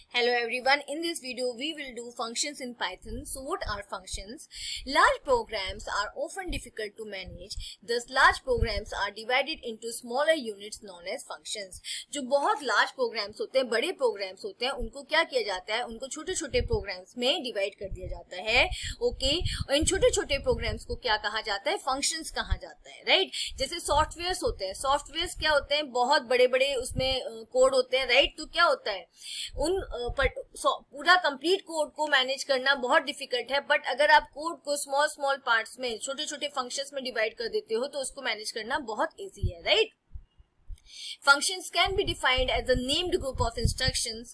Hello everyone, in this video we will do functions in Python. So what are functions? Large programs are often difficult to manage. Thus large programs are divided into smaller units known as functions. जो बहुत large programs होते हैं, बड़े programs होते हैं, उनको क्या किया जाता है? उनको छोटे छोटे programs में divide कर दिया जाता है. ओके, और इन छोटे छोटे programs को क्या कहा जाता है? Functions कहा जाता है, right? जैसे सॉफ्टवेयर्स होते हैं, सॉफ्टवेयर्स क्या होते हैं? बहुत बड़े बड़े उसमें कोड होते हैं, राइट? तो क्या होता है, उन पूरा कंप्लीट कोड को मैनेज करना बहुत डिफिकल्ट है. बट अगर आप कोड को स्मॉल स्मॉल पार्ट्स में, छोटे छोटे फंक्शंस में डिवाइड कर देते हो तो उसको मैनेज करना बहुत इजी है, right? Functions can be defined as a named group of instructions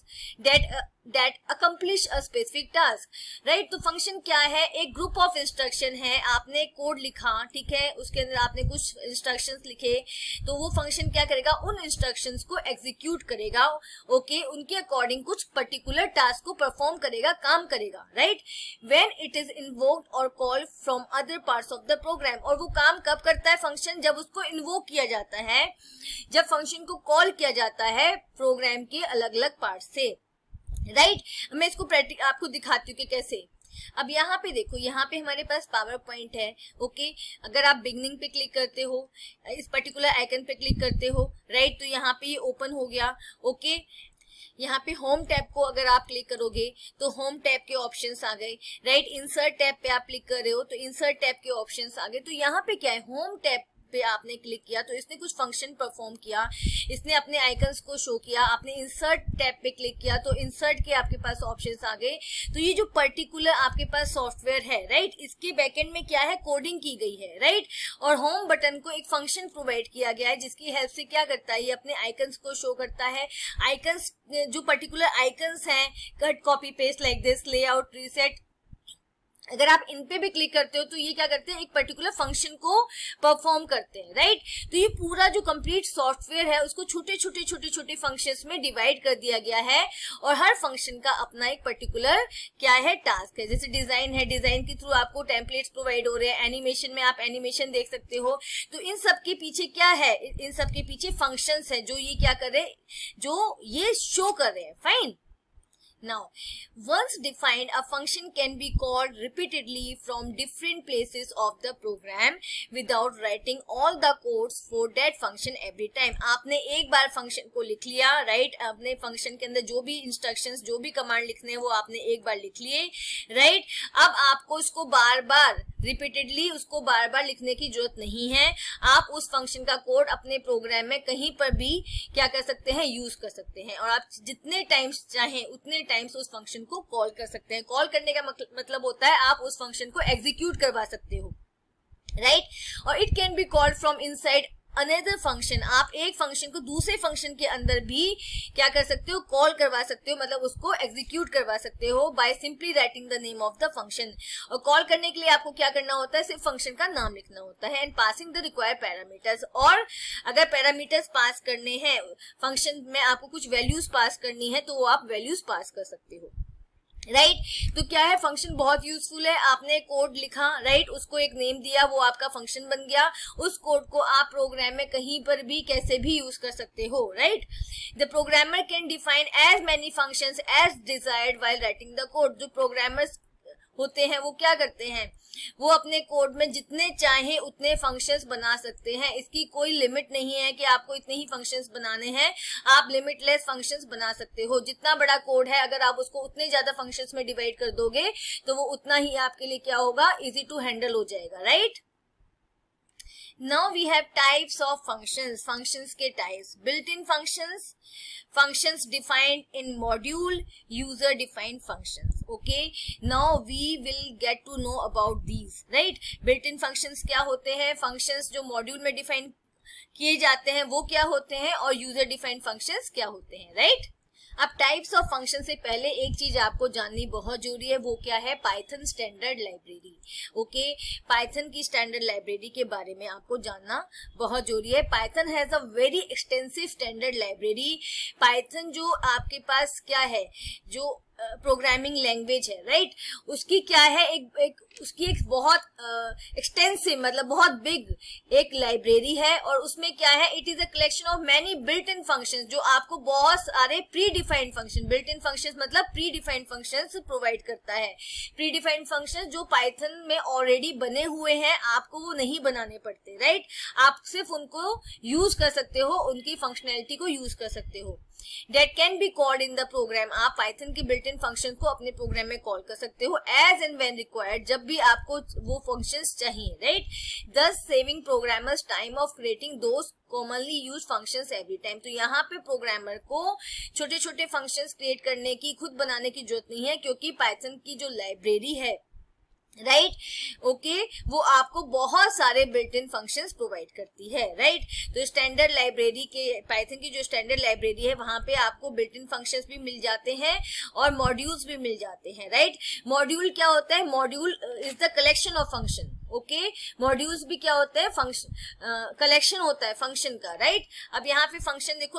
that accomplish a specific task, right? तो function क्या है? एक group of instruction है. आपने कोड लिखा, ठीक है, उसके अंदर आपने कुछ instructions लिखे, तो वो function क्या करेगा? उन instructions को execute करेगा, ओके, उनके according कुछ particular task को perform करेगा, काम करेगा, right? When it is invoked or called from other parts of the program, और वो काम कब करता है function? जब उसको invoke किया जाता है, जब function को कॉल किया जाता है प्रोग्राम के अलग अलग पार्ट से, राइट? मैं इसको आपको दिखाती हूँ कि कैसे. अब यहाँ पे देखो, यहाँ पे हमारे पास पावर पॉइंट है, ओके. अगर आप बिगनिंग पे क्लिक करते हो, इस पर्टिकुलर आइकन पे क्लिक करते हो, राइट, तो यहाँ पे ये ओपन हो गया, ओके. यहाँ पे होम टैब को अगर आप क्लिक करोगे तो होम टैब के ऑप्शंस आ गए, राइट. इंसर्ट टैब पे आप क्लिक कर रहे हो तो इंसर्ट टैब के ऑप्शंस आ गए. तो यहाँ पे क्या है, होम टैब पे आपने क्लिक किया तो इसने कुछ फंक्शन परफॉर्म किया, इसने अपने आइकन्स को शो किया. आपने इंसर्ट टैब पे क्लिक किया तो इंसर्ट के आपके पास ऑप्शंस आ गए. तो ये जो पर्टिकुलर आपके पास सॉफ्टवेयर है, राइट, इसके बैकएंड में क्या है, कोडिंग की गई है, राइट. और होम बटन को एक फंक्शन प्रोवाइड किया गया है जिसकी हेल्प से क्या करता है, ये अपने आइकन्स को शो करता है. आइकन्स, जो पर्टिकुलर आइकन्स हैं, cut, copy, paste, like this, layout, reset, अगर आप इन पे भी क्लिक करते हो तो ये क्या करते हैं, एक पर्टिकुलर फंक्शन को परफॉर्म करते हैं, राइट. तो ये पूरा जो कंप्लीट सॉफ्टवेयर है उसको छोटे छोटे छोटे छोटे फंक्शंस में डिवाइड कर दिया गया है और हर फंक्शन का अपना एक पर्टिकुलर क्या है, टास्क है. जैसे डिजाइन है, डिजाइन के थ्रू आपको टेम्पलेट्स प्रोवाइड हो रहे हैं. एनिमेशन में आप एनिमेशन देख सकते हो. तो इन सब के पीछे क्या है, इन सब के पीछे फंक्शंस है जो ये क्या कर रहे हैं, जो ये शो कर रहे हैं. Fine. Now, once defined, a function can be called repeatedly from different places of the program without writing all the codes for that function every time. आपने एक बार फंक्शन को लिख लिया, राइट. अपने फंक्शन के अंदर जो भी इंस्ट्रक्शंस, जो भी कमांड लिखने हैं वो आपने एक बार लिख लिए, राइट. अब आपको इसको बार बार रिपीटेडली उसको बार बार लिखने की जरूरत नहीं है. आप उस फंक्शन का कोड अपने प्रोग्राम में कहीं पर भी क्या कर सकते हैं, यूज कर सकते हैं. और आप जितने टाइम्स चाहें उतने टाइम्स उस फंक्शन को कॉल कर सकते हैं. कॉल करने का मतलब होता है आप उस फंक्शन को एग्जीक्यूट करवा सकते हो, राइट. और it can be called from inside another function. आप एक फंक्शन को दूसरे फंक्शन के अंदर भी क्या कर सकते हो, कॉल करवा सकते हो, मतलब उसको एग्जीक्यूट करवा सकते हो by simply writing the name of the function. और कॉल करने के लिए आपको क्या करना होता है, सिर्फ फंक्शन का नाम लिखना होता है and passing the required parameters. और अगर पैरामीटर्स पास करने हैं, फंक्शन में आपको कुछ वैल्यूज पास करनी है तो वो आप वैल्यूज पास कर सकते हो, राइट. तो क्या है, फंक्शन बहुत यूजफुल है. आपने कोड लिखा, राइट, उसको एक नेम दिया, वो आपका फंक्शन बन गया. उस कोड को आप प्रोग्राम में कहीं पर भी कैसे भी यूज कर सकते हो, right. The programmer can define as many functions as desired while writing the code. जो प्रोग्रामर्स होते हैं वो क्या करते हैं, वो अपने कोड में जितने चाहे उतने फंक्शंस बना सकते हैं. इसकी कोई लिमिट नहीं है कि आपको इतने ही फंक्शंस बनाने हैं. आप लिमिटलेस फंक्शंस बना सकते हो. जितना बड़ा कोड है अगर आप उसको उतने ज्यादा फंक्शंस में डिवाइड कर दोगे तो वो उतना ही आपके लिए क्या होगा, इजी टू हैंडल हो जाएगा, right. Now we have types of functions. Functions के types: built-in functions, functions defined in module, user-defined functions. Okay. Now we will get to know about these, right? Built-in functions क्या होते हैं, functions जो module में define किए जाते हैं वो क्या होते हैं, और user-defined functions क्या होते हैं, right? अब टाइप्स ऑफ फंक्शन से पहले एक चीज आपको जाननी बहुत जरूरी है, वो क्या है, Python standard library. Okay, Python की स्टैंडर्ड लाइब्रेरी के बारे में आपको जानना बहुत जरूरी है. Python has a very extensive standard library. Python जो आपके पास क्या है, जो प्रोग्रामिंग लैंग्वेज है, राइट, उसकी क्या है, उसकी एक बहुत एक्सटेंसिव, मतलब बहुत बिग एक लाइब्रेरी है, और उसमें क्या है, it is a collection of many built in functions, जो आपको बहुत सारे pre defined function, built in functions मतलब प्री डिफाइंड फंक्शंस प्रोवाइड करता है। प्री डिफाइंड फंक्शंस जो पाइथन में ऑलरेडी बने हुए हैं, आपको वो नहीं बनाने पड़ते, राइट, आप सिर्फ उनको यूज कर सकते हो, उनकी फंक्शनैलिटी को यूज कर सकते हो। That can be called in the program, आप पाइथन के बिल्ट इन फंक्शन को अपने प्रोग्राम में कॉल कर सकते हो एज एंड व्हेन रिक्वायर्ड, जब भी आपको वो फंक्शंस चाहिए, right, thus saving programmers time of creating those commonly used functions every time। तो यहाँ पे प्रोग्रामर को छोटे छोटे फंक्शंस क्रिएट करने की, खुद बनाने की जरूरत नहीं है, क्योंकि पाइथन की जो लाइब्रेरी है, राइट, ओके, वो आपको बहुत सारे बिल्ट इन फंक्शंस प्रोवाइड करती है, राइट। तो स्टैंडर्ड लाइब्रेरी के, पाइथन की जो स्टैंडर्ड लाइब्रेरी है, वहां पे आपको बिल्ट इन फंक्शंस भी मिल जाते हैं और मॉड्यूल्स भी मिल जाते हैं, राइट। मॉड्यूल क्या होता है, module is the collection of function, okay, modules भी क्या होता है, फंक्शन कलेक्शन होता है फंक्शन का, राइट। अब यहाँ पे फंक्शन देखो,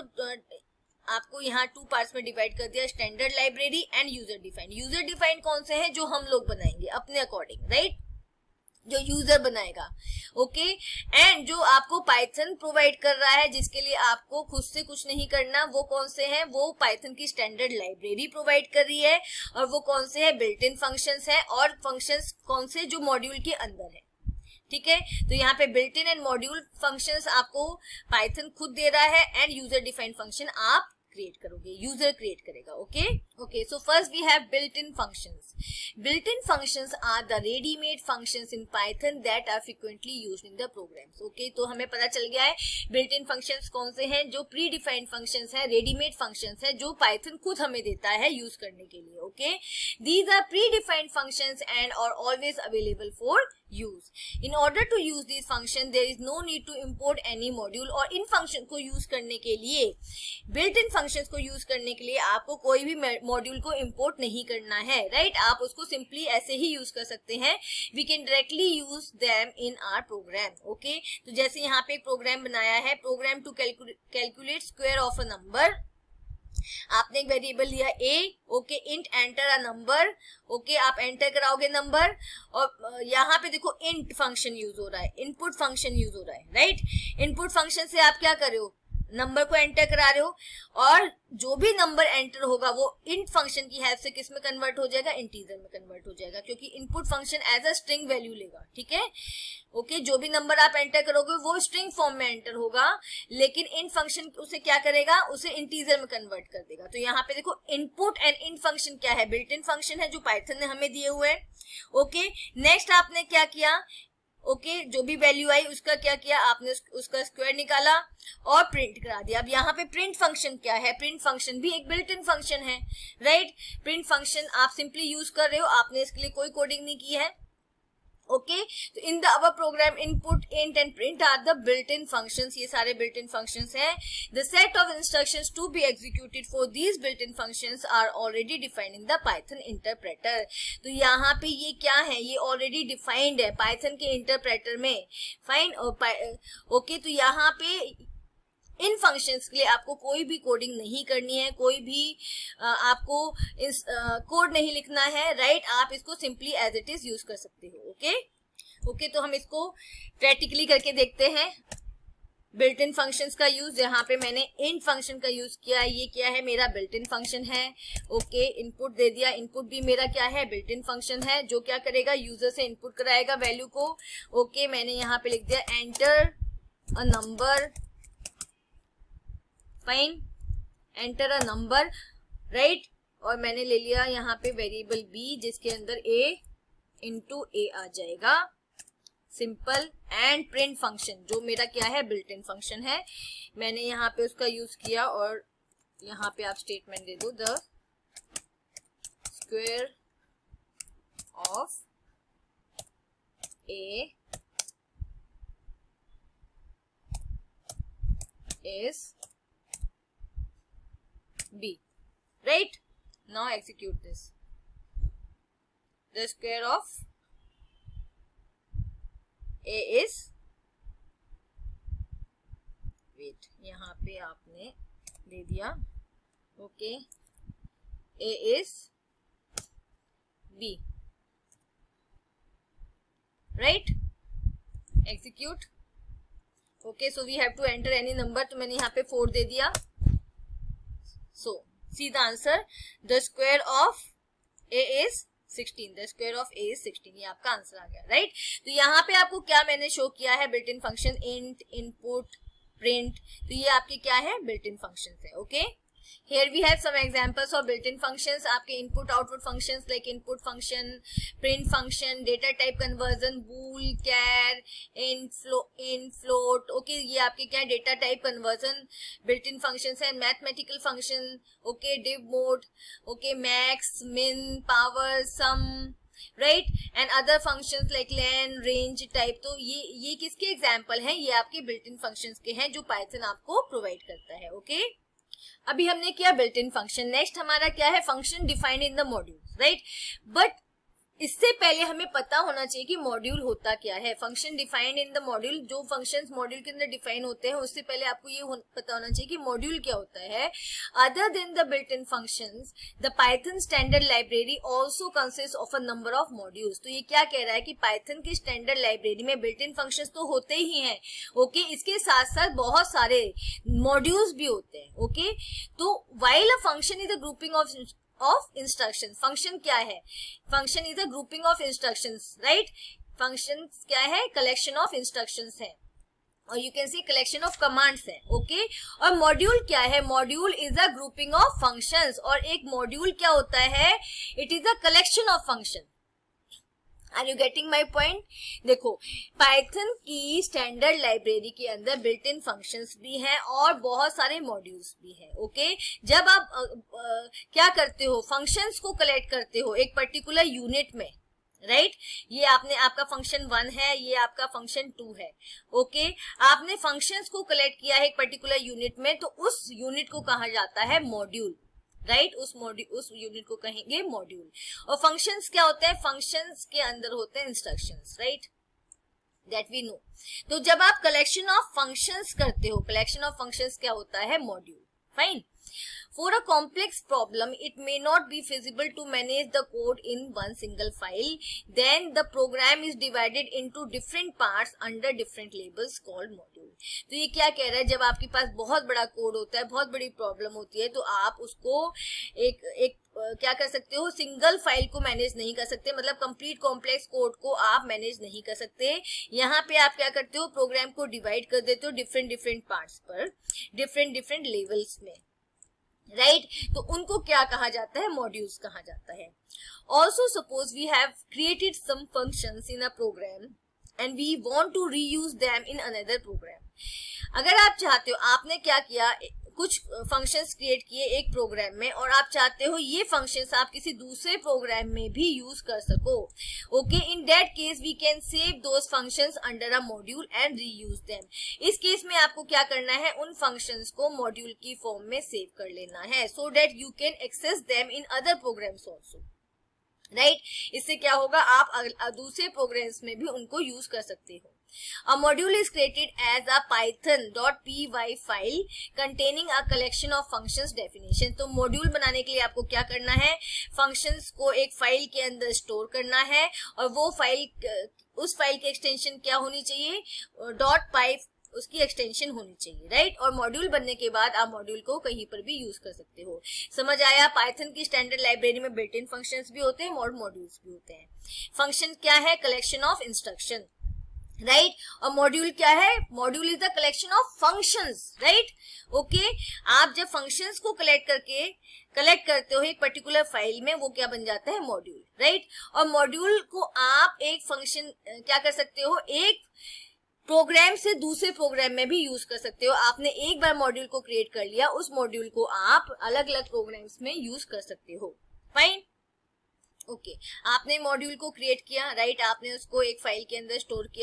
आपको यहाँ 2 पार्ट्स में डिवाइड कर दिया, standard library and user defined. User defined कौन से हैं, जो हम लोग बनाएंगे अपने अकॉर्डिंग, राइट, जो यूजर बनाएगा, ओके। एंड जो आपको पाइथन प्रोवाइड कर रहा है, जिसके लिए आपको खुद से कुछ नहीं करना, वो कौन से हैं, वो पाइथन की स्टैंडर्ड लाइब्रेरी प्रोवाइड कर रही है, और वो कौन से है, बिल्ट इन फंक्शंस है, और फंक्शंस कौन से, जो मॉड्यूल के अंदर है, ठीक है। तो यहाँ पे built in and module functions आपको पाइथन खुद दे रहा है, एंड यूजर डिफाइंड फंक्शन आप क्रिएट करोगे, यूजर क्रिएट करेगा, okay. So first we have built in functions. Built in functions are the readymade functions in Python that are frequently used in the programs, okay. तो हमें पता चल गया है built in functions कौन से हैं, जो प्री डिफाइंड फंक्शंस हैं, रेडीमेड फंक्शंस हैं, जो पाइथन खुद हमें देता है यूज करने के लिए, okay. These are pre defined functions and are always available for use. In order to use these function, there is no need to import any module, और इन फंक्शन को यूज करने के लिए, बिल्ट इन फंक्शंस को use करने के लिए आपको कोई भी मॉड्यूल को इंपोर्ट नहीं करना है, राइट, आप उसको सिंपली ऐसे ही यूज कर सकते हैं। We can directly use them in our program, okay. तो जैसे यहाँ पे एक प्रोग्राम बनाया है, program to calculate square of a number, आपने एक वेरिएबल लिया a, okay, int enter a number, okay, आप एंटर कराओगे नंबर, और यहाँ पे देखो इंट फंक्शन यूज हो रहा है, इनपुट फंक्शन यूज हो रहा है, राइट। इनपुट फंक्शन से आप क्या कर रहे हो, नंबर को एंटर करा रहे हो, और जो भी नंबर एंटर होगा वो इंट फंक्शन की हेल्प से किस में कन्वर्ट हो जाएगा, इंटीजर में कन्वर्ट हो जाएगा, क्योंकि input function as a string value लेगा, ठीक है, ओके। जो भी नंबर आप एंटर करोगे वो स्ट्रिंग फॉर्म में एंटर होगा, लेकिन इंट फंक्शन उसे क्या करेगा, उसे इंटीजर में कन्वर्ट कर देगा। तो यहाँ पे देखो इनपुट एंड इंट फंक्शन क्या है, बिल्ट इन फंक्शन है, जो पाइथन ने हमें दिए हुए हैं, ओके। नेक्स्ट आपने क्या किया, ओके, जो भी वैल्यू आई उसका क्या किया, आपने उसका स्क्वायर निकाला और प्रिंट करा दिया। अब यहाँ पे प्रिंट फंक्शन क्या है, प्रिंट फंक्शन भी एक बिल्ट इन फंक्शन है, राइट। प्रिंट फंक्शन आप सिंपली यूज कर रहे हो, आपने इसके लिए कोई कोडिंग नहीं की है, ओके। तो in the our program input, int and print are the built in functions, ये सारे बिल्ट इन फंक्शंस हैं। The set of instructions to be executed for these built in functions are already defined in the Python interpreter. तो यहाँ पे ये क्या है, ये ऑलरेडी डिफाइंड है पाइथन के इंटरप्रेटर में, फाइन, ओके। तो यहाँ पे इन फंक्शंस के लिए आपको कोई भी कोडिंग नहीं करनी है, कोई भी आपको कोड नहीं लिखना है, राइट, आप इसको simply as it is use कर सकते हो, ओके। तो हम इसको प्रैक्टिकली करके देखते हैं, बिल्ट इन फंक्शंस का यूज। यहाँ पे मैंने इंट फंक्शन का यूज किया है, ये क्या है, मेरा बिल्ट इन फंक्शन है, ओके। इनपुट दे दिया, इनपुट भी मेरा क्या है, बिल्ट इन फंक्शन है, जो क्या करेगा, यूजर से इनपुट कराएगा वैल्यू को, ओके। मैंने यहाँ पे लिख दिया enter a number, fine, enter a number, right, और मैंने ले लिया यहाँ पे वेरिएबल b, जिसके अंदर a इंटू a आ जाएगा, सिंपल। एंड प्रिंट फंक्शन जो मेरा क्या है, बिल्ट इन फंक्शन है, मैंने यहाँ पे उसका यूज किया, और यहाँ पे आप स्टेटमेंट दे दो, the square of a is b, right? Now execute this. The square of a is, wait, यहाँ पे आपने दे दिया, okay, a is b, right, execute. Okay, so we have to enter any number, तो मैंने यहाँ पे 4 दे दिया। So see the answer, the square of a is 16, the square of a is 16, ये आपका आंसर आ गया, राइट। तो यहाँ पे आपको क्या मैंने शो किया है, built in function, int, input, print, तो ये आपके क्या है, बिल्ट इन फंक्शन है। Okay, here we have some examples of built-in functions, आपके input output functions like input function, print function, data type conversion, bool, char, int, float, okay, ये आपके क्या data type conversion built-in functions है, mathematical function, okay, div mode, okay, max, min, power, sum, right, and other functions like len, range type। तो ये किसके example हैं, ये आपके बिल्ट इन फंक्शंस के हैं जो पाइथन आपको प्रोवाइड करता है। ओके, अभी हमने किया बिल्ट इन फंक्शन, नेक्स्ट हमारा क्या है, function defined in the module, right. But इससे पहले हमें पता होना चाहिए कि मॉड्यूल होता क्या है। Function defined in the module, जो फंक्शंस मॉड्यूल के अंदर डिफाइन होते हैं, उससे पहले आपको ये पता होना चाहिए कि मॉड्यूल क्या होता है। Other than the built in functions, the Python standard library also consist of a number of modules. तो ये क्या कह रहा है कि पाइथन की स्टैंडर्ड लाइब्रेरी में बिल्ट इन फंक्शंस तो होते ही हैं, ओके, इसके साथ साथ बहुत सारे मॉड्यूल्स भी होते हैं। ओके, तो while a function is a grouping of instruction, function क्या है, function is a grouping of instructions, right. Function क्या है, कलेक्शन ऑफ इंस्ट्रक्शंस है, और you can see collection of commands है। ओके, और मॉड्यूल क्या है, module is a grouping of functions, और एक मॉड्यूल क्या होता है, it is a collection of function. Are you getting my point? देखो, पाइथन की स्टैंडर्ड लाइब्रेरी के अंदर बिल्ट इन फंक्शंस भी हैं और बहुत सारे मॉड्यूल्स भी हैं। ओके, जब आप क्या करते हो, फंक्शंस को कलेक्ट करते हो एक पर्टिकुलर यूनिट में, राइट, ये आपका फंक्शन 1 है, ये आपका फंक्शन 2 है। ओके, आपने फंक्शंस को कलेक्ट किया है एक पर्टिकुलर यूनिट में, तो उस यूनिट को कहा जाता है मॉड्यूल, राइट, उस यूनिट को कहेंगे मॉड्यूल। और फंक्शंस क्या होते हैं, फंक्शंस के अंदर होते हैं instructions, right, that we know. तो जब आप कलेक्शन ऑफ फंक्शंस करते हो, कलेक्शन ऑफ फंक्शंस क्या होता है, module, fine. For a complex problem, it may not be feasible to manage the code in one single file. Then the program is divided into different parts under different labels called module. तो ये क्या कह रहा है, जब आपके पास बहुत बड़ा कोड होता है, बहुत बड़ी प्रॉब्लम होती है, तो आप उसको एक क्या कर सकते हो, सिंगल फाइल को मैनेज नहीं कर सकते, मतलब कंप्लीट कॉम्प्लेक्स कोड को आप मैनेज नहीं कर सकते। यहाँ पे आप क्या करते हो, प्रोग्राम को डिवाइड कर देते हो डिफरेंट पार्ट्स पर, डिफरेंट लेवल्स में, राइट, तो उनको क्या कहा जाता है, मॉड्यूल्स कहा जाता है। Also suppose we have created some functions in a program and we want to reuse them in another program. अगर आप चाहते हो, आपने क्या किया, कुछ फंक्शंस क्रिएट किए एक प्रोग्राम में, और आप चाहते हो ये फंक्शंस आप किसी दूसरे प्रोग्राम में भी यूज कर सको। Okay, in that case we can save those functions under a module and reuse them. इस केस में आपको क्या करना है, उन फंक्शंस को मॉड्यूल की फॉर्म में सेव कर लेना है, so that you can access them in other programs also, right. इससे क्या होगा, आप दूसरे प्रोग्राम्स में भी उनको यूज कर सकते हो। A module is created as a python.py file containing a collection of functions definition। तो मॉड्यूल बनाने के लिए आपको क्या करना है, फंक्शंस को एक फाइल के अंदर स्टोर करना है, और वो फाइल, उस फाइल की एक्सटेंशन क्या होनी चाहिए, .py उसकी एक्सटेंशन होनी चाहिए, राइट। और मॉड्यूल बनने के बाद आप मॉड्यूल को कहीं पर भी यूज कर सकते हो। समझ आया, पाइथन की स्टैंडर्ड लाइब्रेरी में बिल्ट इन फंक्शंस भी होते हैं और मॉड्यूल्स भी होते हैं। फंक्शन क्या है, कलेक्शन ऑफ इंस्ट्रक्शन, राइट, और मॉड्यूल क्या है, module is the collection of functions, right. Okay, आप जब फंक्शंस को कलेक्ट करते हो एक पर्टिकुलर फाइल में, वो क्या बन जाता है, मॉड्यूल, राइट। और मॉड्यूल को आप एक फंक्शन क्या कर सकते हो, एक प्रोग्राम से दूसरे प्रोग्राम में भी यूज कर सकते हो। आपने एक बार मॉड्यूल को क्रिएट कर लिया, उस मॉड्यूल को आप अलग अलग प्रोग्राम्स में यूज कर सकते हो, फाइन। ओके, आपने मॉड्यूल को क्रिएट किया, राइट, आपने उसको एक फाइल के अंदर स्टोर किया,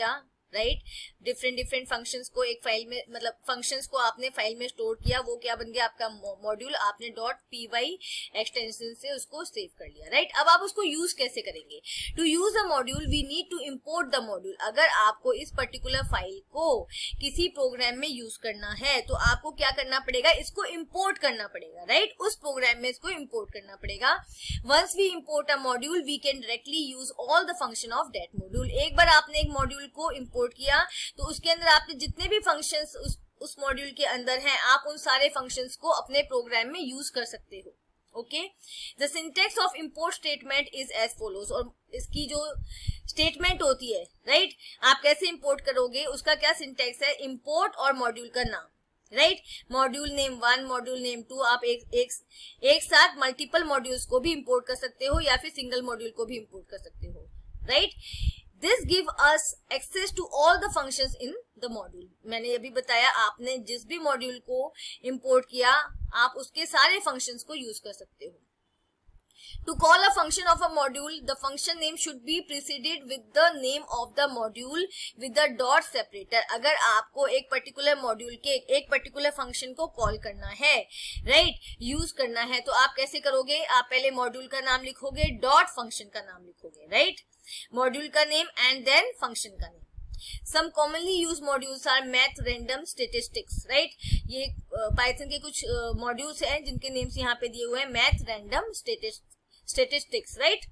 राइट। डिफरेंट फंक्शंस को एक फाइल में, मतलब फंक्शंस को आपने फाइल में स्टोर किया, वो क्या बन गया आपका मॉड्यूल, आपने .py एक्सटेंशन से उसको सेव कर लिया, राइट। अब आप उसको यूज कैसे करेंगे? To use a module we need to import the module. अगर आपको इस पर्टिकुलर फाइल को किसी प्रोग्राम में यूज करना है तो आपको क्या करना पड़ेगा, इसको इम्पोर्ट करना पड़ेगा, राइट। उस प्रोग्राम में इसको इम्पोर्ट करना पड़ेगा। Once we import a module we can directly use all the function of that module. एक बार आपने एक मॉड्यूल को इम्पोर्ट किया तो उसके अंदर आपने जितने भी फंक्शंस उस मॉड्यूल के अंदर हैं, आप उन सारे फंक्शंस को अपने प्रोग्राम में यूज कर सकते हो। Okay, the syntax of import statement is as follows. और इसकी जो स्टेटमेंट होती है, राइट, आप कैसे इंपोर्ट करोगे, उसका क्या सिंटैक्स है, इंपोर्ट और मॉड्यूल का नाम, right. Module name 1, module name 2, आप एक साथ मल्टीपल मॉड्यूल्स को भी इंपोर्ट कर सकते हो या फिर सिंगल मॉड्यूल को भी इंपोर्ट कर सकते हो, right. This give us access to all the functions in the module. मैंने अभी बताया, आपने जिस भी मॉड्यूल को इंपोर्ट किया आप उसके सारे फंक्शंस को यूज कर सकते हो। To call a function of a module, the function name should be preceded with the name of the module with the dot separator। अगर आपको एक पर्टिकुलर मॉड्यूल के एक पर्टिकुलर फंक्शन को कॉल करना है, राइट, यूज करना है, तो आप कैसे करोगे, आप पहले मॉड्यूल का नाम लिखोगे, डॉट फंक्शन का नाम लिखोगे, राइट, मॉड्यूल का नेम एंड देन फंक्शन का name. Some commonly used modules are math, random, statistics, right? ये पाइथन के कुछ मॉड्यूल्स हैं जिनके नेम्स यहाँ पे दिए हुए हैं, math, random, statistics, right?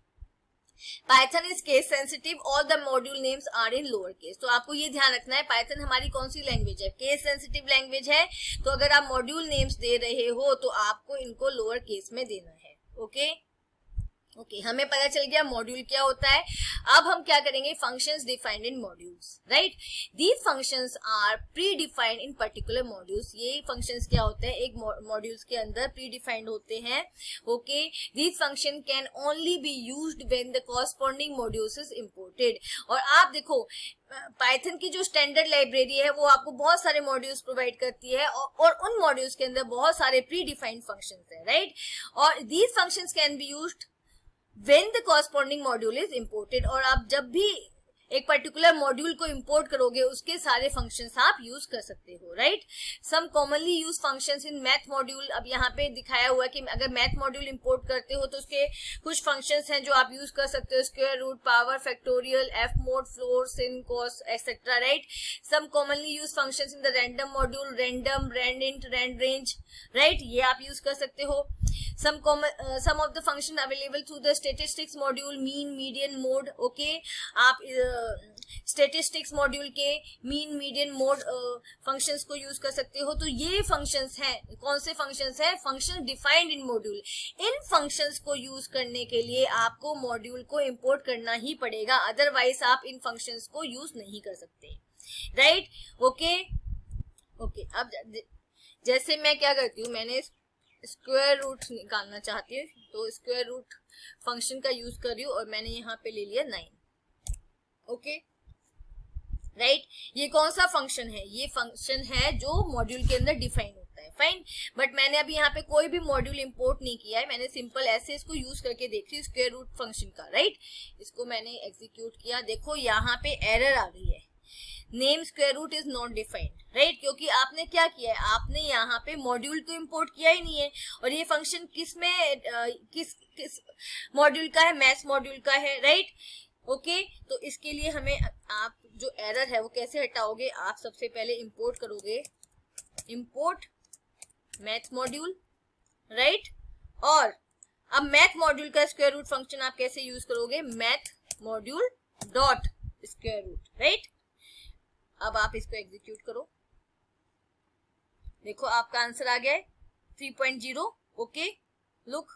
Python is case sensitive, all the module names are in lower case। तो आपको ये ध्यान रखना है, पाइथन हमारी कौन सी लैंग्वेज है, केस सेंसिटिव लैंग्वेज है। तो अगर आप मॉड्यूल नेम्स दे रहे हो तो आपको इनको लोअर केस में देना है। ओके, ओके, हमें पता चल गया मॉड्यूल क्या होता है। अब हम क्या करेंगे, functions defined in modules, right. These functions are pre defined in particular modules. ये फंक्शंस क्या होते हैं, एक मॉड्यूल्स के अंदर प्री डिफाइंड होते हैं। Okay, these function can only be used when the corresponding modules is imported. और आप देखो, पाइथन की जो स्टैंडर्ड लाइब्रेरी है वो आपको बहुत सारे मॉड्यूल्स प्रोवाइड करती है और उन मॉड्यूल्स के अंदर बहुत सारे प्री डिफाइंड फंक्शंस हैं, राइट। और these functions can be used when the corresponding module is imported। और आप जब भी एक पर्टिकुलर मॉड्यूल को इंपोर्ट करोगे उसके सारे फंक्शंस आप यूज कर सकते हो, right. Some commonly use functions in math module. अब यहाँ पे दिखाया हुआ है कि अगर मैथ मॉड्यूल इंपोर्ट करते हो तो उसके कुछ फंक्शंस हैं जो आप यूज कर सकते हो, square root, power, factorial, fmod, floor, sin, cos, etcetera, right. Some commonly use functions in the random module, random, randint, randrange, right, ये आप यूज कर सकते हो। some of the function available through the statistics module, mean, median, mode। Okay, आप statistics module के mean, median, mode functions को use कर सकते हो। तो ये फंक्शंस हैं, कौन से फंक्शंस हैं, फंक्शन डिफाइंड इन मॉड्यूल। इन फंक्शंस को यूज करने के लिए आपको मॉड्यूल को इंपोर्ट करना ही पड़ेगा, अदरवाइज आप इन फंक्शंस को यूज नहीं कर सकते, राइट। ओके, ओके, अब जैसे मैं क्या करती हूँ, मैंने स्क्वायर रूट निकालना चाहती हूँ तो स्क्वायर रूट फंक्शन का यूज कर रही हूँ और मैंने यहाँ पे ले लिया 9। ओके, राइट, ये कौन सा फंक्शन है, ये फंक्शन है जो मॉड्यूल के अंदर डिफाइन होता है, फाइन। बट मैंने अभी यहाँ पे कोई भी मॉड्यूल इंपोर्ट नहीं किया है, मैंने सिंपल ऐसे इसको यूज करके देख रही हूँ, स्क्वायर रूट फंक्शन का, राइट। इसको मैंने एग्जीक्यूट किया, देखो यहाँ पे एरर आ गई है, name square root is not defined, right, क्योंकि आपने क्या किया है, आपने यहाँ पे मॉड्यूल तो इंपोर्ट किया ही नहीं है। और ये फंक्शन किस किस मॉड्यूल का है, मैथ्स मॉड्यूल का है, राइट। ओके, तो इसके लिए हमें, आप जो एरर है वो कैसे हटाओगे, आप सबसे पहले इंपोर्ट करोगे, इंपोर्ट मैथ मॉड्यूल, राइट। और अब मैथ मॉड्यूल का स्क्वायर रूट फंक्शन आप कैसे यूज करोगे, math module dot square root, right. अब आप इसको एग्जीक्यूट करो, देखो आपका आंसर आ गया है 3.0। Okay, look,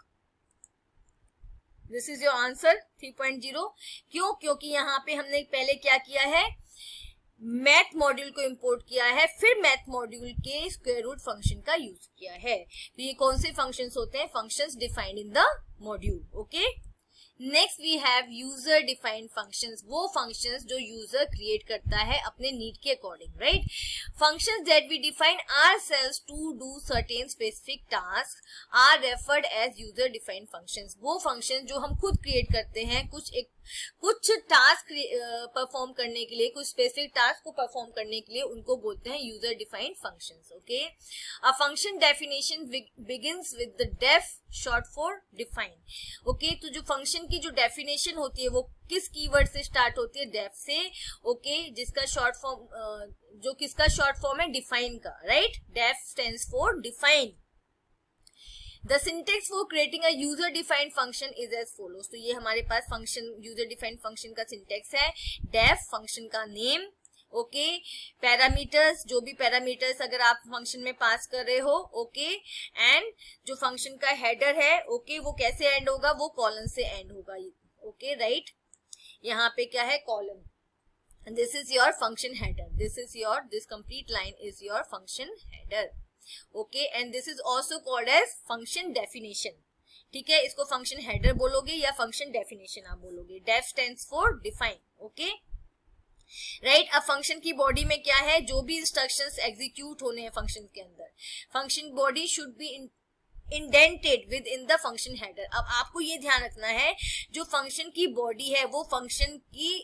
this is your answer 3.0। क्यों, क्योंकि यहाँ पे हमने पहले क्या किया है, मैथ मॉड्यूल को इंपोर्ट किया है, फिर मैथ मॉड्यूल के स्क्वायर रूट फंक्शन का यूज किया है। तो ये कौन से फंक्शंस होते हैं, functions defined in the module. Okay, next we have user defined functions, वो फंक्शंस जो यूजर क्रिएट करता है अपने नीड के according, right. Functions that we define ourselves to do certain specific task are referred as user defined functions. वो function जो हम खुद क्रिएट करते हैं कुछ टास्क परफॉर्म करने के लिए, कुछ स्पेसिफिक टास्क को परफॉर्म करने के लिए, उनको बोलते हैं user defined functions. Okay, a function definition begins with the def short for define. Okay, तो जो फंक्शन की जो डेफिनेशन होती है वो किस कीवर्ड से स्टार्ट होती है? डेफ से। ओके, जिसका शॉर्ट फॉर्म जो किसका शॉर्ट फॉर्म है? डिफाइन का, right. Def stands for define. The syntax for creating a user defined function is as follows। तो ये हमारे पास फंक्शन यूजर डिफाइंड फंक्शन का सिंटेक्स है। डेफ फंक्शन का नेम, ओके, पैरामीटर्स, जो भी पैरामीटर्स अगर आप फंक्शन में पास कर रहे हो, ओके, एंड जो फंक्शन का हेडर है, ओके, वो कैसे एंड होगा? वो कॉलन से एंड होगा, ओके, राइट। यहाँ पे क्या है? Colon. This is your function header, this complete line is your function header, okay, and this is also called as function definition. ठीक है, इसको फंक्शन हेडर बोलोगे या फंक्शन डेफिनेशन आप बोलोगे। Def stands for define, okay, right. अब function की body में क्या है? जो भी इंस्ट्रक्शंस एग्जीक्यूट होने हैं फंक्शन के अंदर, function body should be indented within the function header. अब आपको ये ध्यान रखना है, जो फंक्शन की बॉडी है वो फंक्शन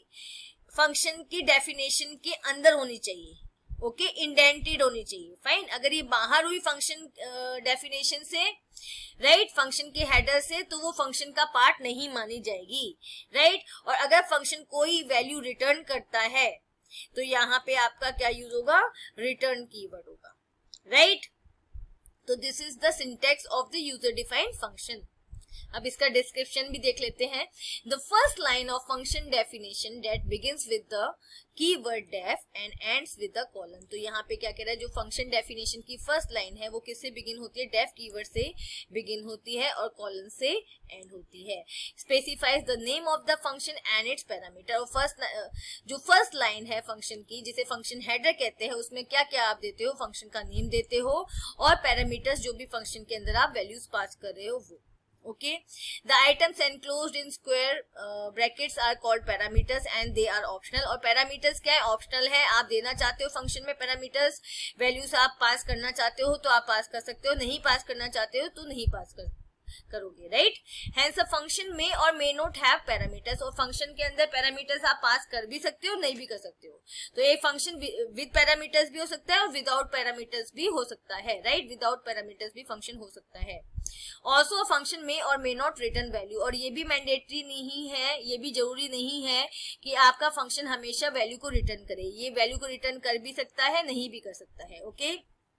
की डेफिनेशन के अंदर होनी चाहिए, ओके, इंडेंटेड होनी चाहिए। फाइन, अगर ये बाहर हुई फंक्शन डेफिनेशन से, राइट, फंक्शन के हेडर से, तो वो फंक्शन का पार्ट नहीं मानी जाएगी, राइट। और अगर फंक्शन कोई वैल्यू रिटर्न करता है तो यहाँ पे आपका क्या यूज होगा? रिटर्न कीवर्ड होगा, राइट। तो this is the syntax of the user defined function. अब इसका डिस्क्रिप्शन भी देख लेते हैं। The first line of function definition that begins with the keyword def and ends with the colon. तो यहाँ पे क्या कह रहा है? जो फंक्शन डेफिनेशन की फर्स्ट लाइन है वो किससे बिगिन होती है? डेफ कीवर्ड से बिगिन होती है और कॉलन से एंड होती है। Specifies the name of the function and its parameter. और जो फर्स्ट लाइन है फंक्शन की, जिसे फंक्शन हेडर कहते हैं, उसमें क्या क्या आप देते हो? फंक्शन का नेम देते हो और पैरामीटर्स, जो भी फंक्शन के अंदर आप वैल्यूज पास कर रहे हो वो, okay. The items enclosed in square brackets are called parameters and they are optional। और parameters क्या है? ऑप्शनल है। आप देना चाहते हो फंक्शन में पैरामीटर्स, वैल्यूज आप पास करना चाहते हो तो आप पास कर सकते हो, नहीं पास करना चाहते हो तो नहीं पास करोगे, राइट। हैंस अ फंक्शन में और मे नॉट हैव पैरामीटर्स। और फंक्शन के अंदर पैरामीटर्स आप पास कर भी सकते हो, नहीं भी कर सकते हो। तो एक फंक्शन विद पैरामीटर्स भी हो सकता है और विदाउट पैरामीटर्स भी हो सकता है, राइट। विदाउट पैरामीटर्स भी फंक्शन हो सकता है। ऑल्सो फंक्शन में और मे नॉट रिटर्न वैल्यू। और ये भी मैंडेटरी नहीं है, ये भी जरूरी नहीं है कि आपका फंक्शन हमेशा वैल्यू को रिटर्न करे। ये वैल्यू को रिटर्न कर भी सकता है, नहीं भी कर सकता है, okay.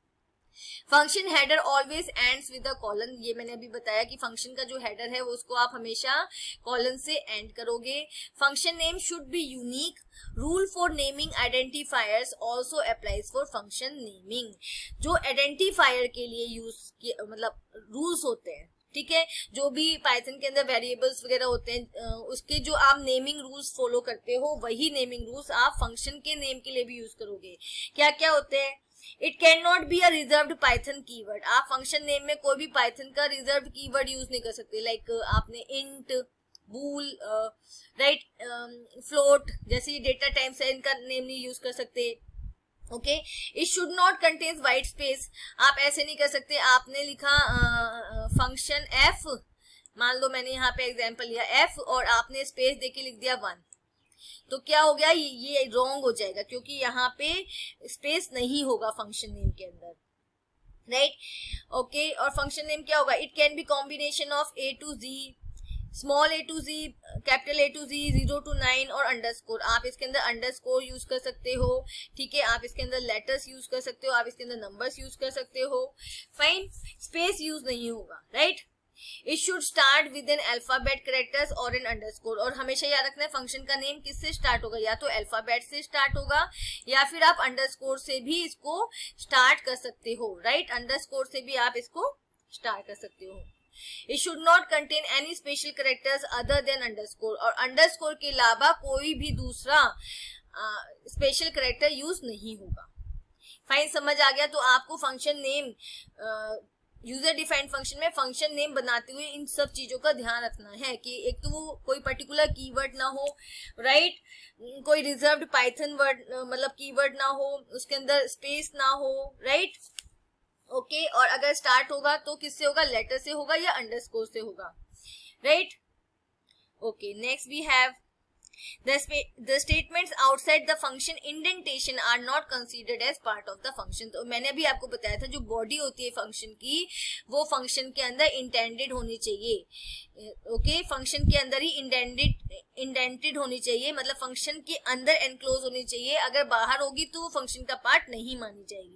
Function header always ends with a colon. ये मैंने अभी बताया कि फंक्शन का जो हेडर है वो उसको आप हमेशा कॉलन से एंड करोगे। Function name should be unique. Rule for naming identifiers also applies for function naming. जो आइडेंटिफायर के लिए यूज मतलब रूल्स होते हैं, ठीक है, जो भी पाइथन के अंदर वेरिएबल्स वगैरह होते हैं, उसके जो आप नेमिंग रूल्स फॉलो करते हो, वही नेमिंग रूल्स आप फंक्शन के नेम के लिए भी यूज करोगे। क्या क्या होते हैं? It can not be a reserved Python keyword. आप फंक्शन नेम में कोई भी पाइथन का रिजर्व्ड कीवर्ड यूज नहीं कर सकते। लाइक आपने इंट, बूल, राइट, फ्लोट जैसे डेटा टाइप्स है, इनका नेम नहीं यूज कर सकते, okay. It should not contain white space. आप ऐसे नहीं कर सकते। आपने लिखा फंक्शन एफ, मान लो मैंने यहाँ पे एग्जांपल लिया एफ और आपने स्पेस देके लिख दिया 1, तो क्या हो गया? ये रॉन्ग हो जाएगा क्योंकि यहाँ पे स्पेस नहीं होगा फंक्शन नेम के अंदर, राइट, ओके। और फंक्शन नेम क्या होगा? It can be combination of A to Z, small A to Z, capital A to Z, 0 to 9 और अंडरस्कोर। आप इसके अंदर अंडरस्कोर यूज कर सकते हो, ठीक है। आप इसके अंदर लेटर्स यूज कर सकते हो, आप इसके अंदर नंबर्स यूज कर सकते हो, फाइन। स्पेस यूज नहीं होगा, right. It should start with an alphabet characters और एन अंडरस्कोर। और हमेशा याद रखना है फंक्शन का नेम किससे स्टार्ट होगा? या तो अल्फाबेट से स्टार्ट होगा या फिर आप अंडरस्कोर से भी इसको स्टार्ट कर सकते हो, राइट। अंडरस्कोर से भी आप इसको स्टार्ट कर सकते हो। It should not contain any special characters other than underscore। और अंडरस्कोर के अलावा कोई भी दूसरा स्पेशल कैरेक्टर यूज नहीं होगा। फाइन, समझ आ गया? तो आपको function name user defined function में फंक्शन नेम बनाते हुए इन सब चीजों का ध्यान रखना है कि एक तो वो कोई पर्टिकुलर कीवर्ड ना हो, राइट, कोई रिजर्व्ड पाइथन वर्ड मतलब कीवर्ड ना हो, उसके अंदर स्पेस ना हो, राइट, ओके, और अगर स्टार्ट होगा तो किससे होगा, लेटर से होगा या अंडरस्कोर से होगा, right, okay. Next we have the statements outside the function indentation are not considered as part of the function। तो मैंने अभी आपको बताया था जो बॉडी होती है फंक्शन की वो फंक्शन के अंदर इंटेंडेड होनी चाहिए, ओके, फंक्शन के अंदर ही इंडेंटेड होनी चाहिए, मतलब फंक्शन के अंदर एनक्लोज होनी चाहिए, अगर बाहर होगी तो वो फंक्शन का पार्ट नहीं मानी जाएगी।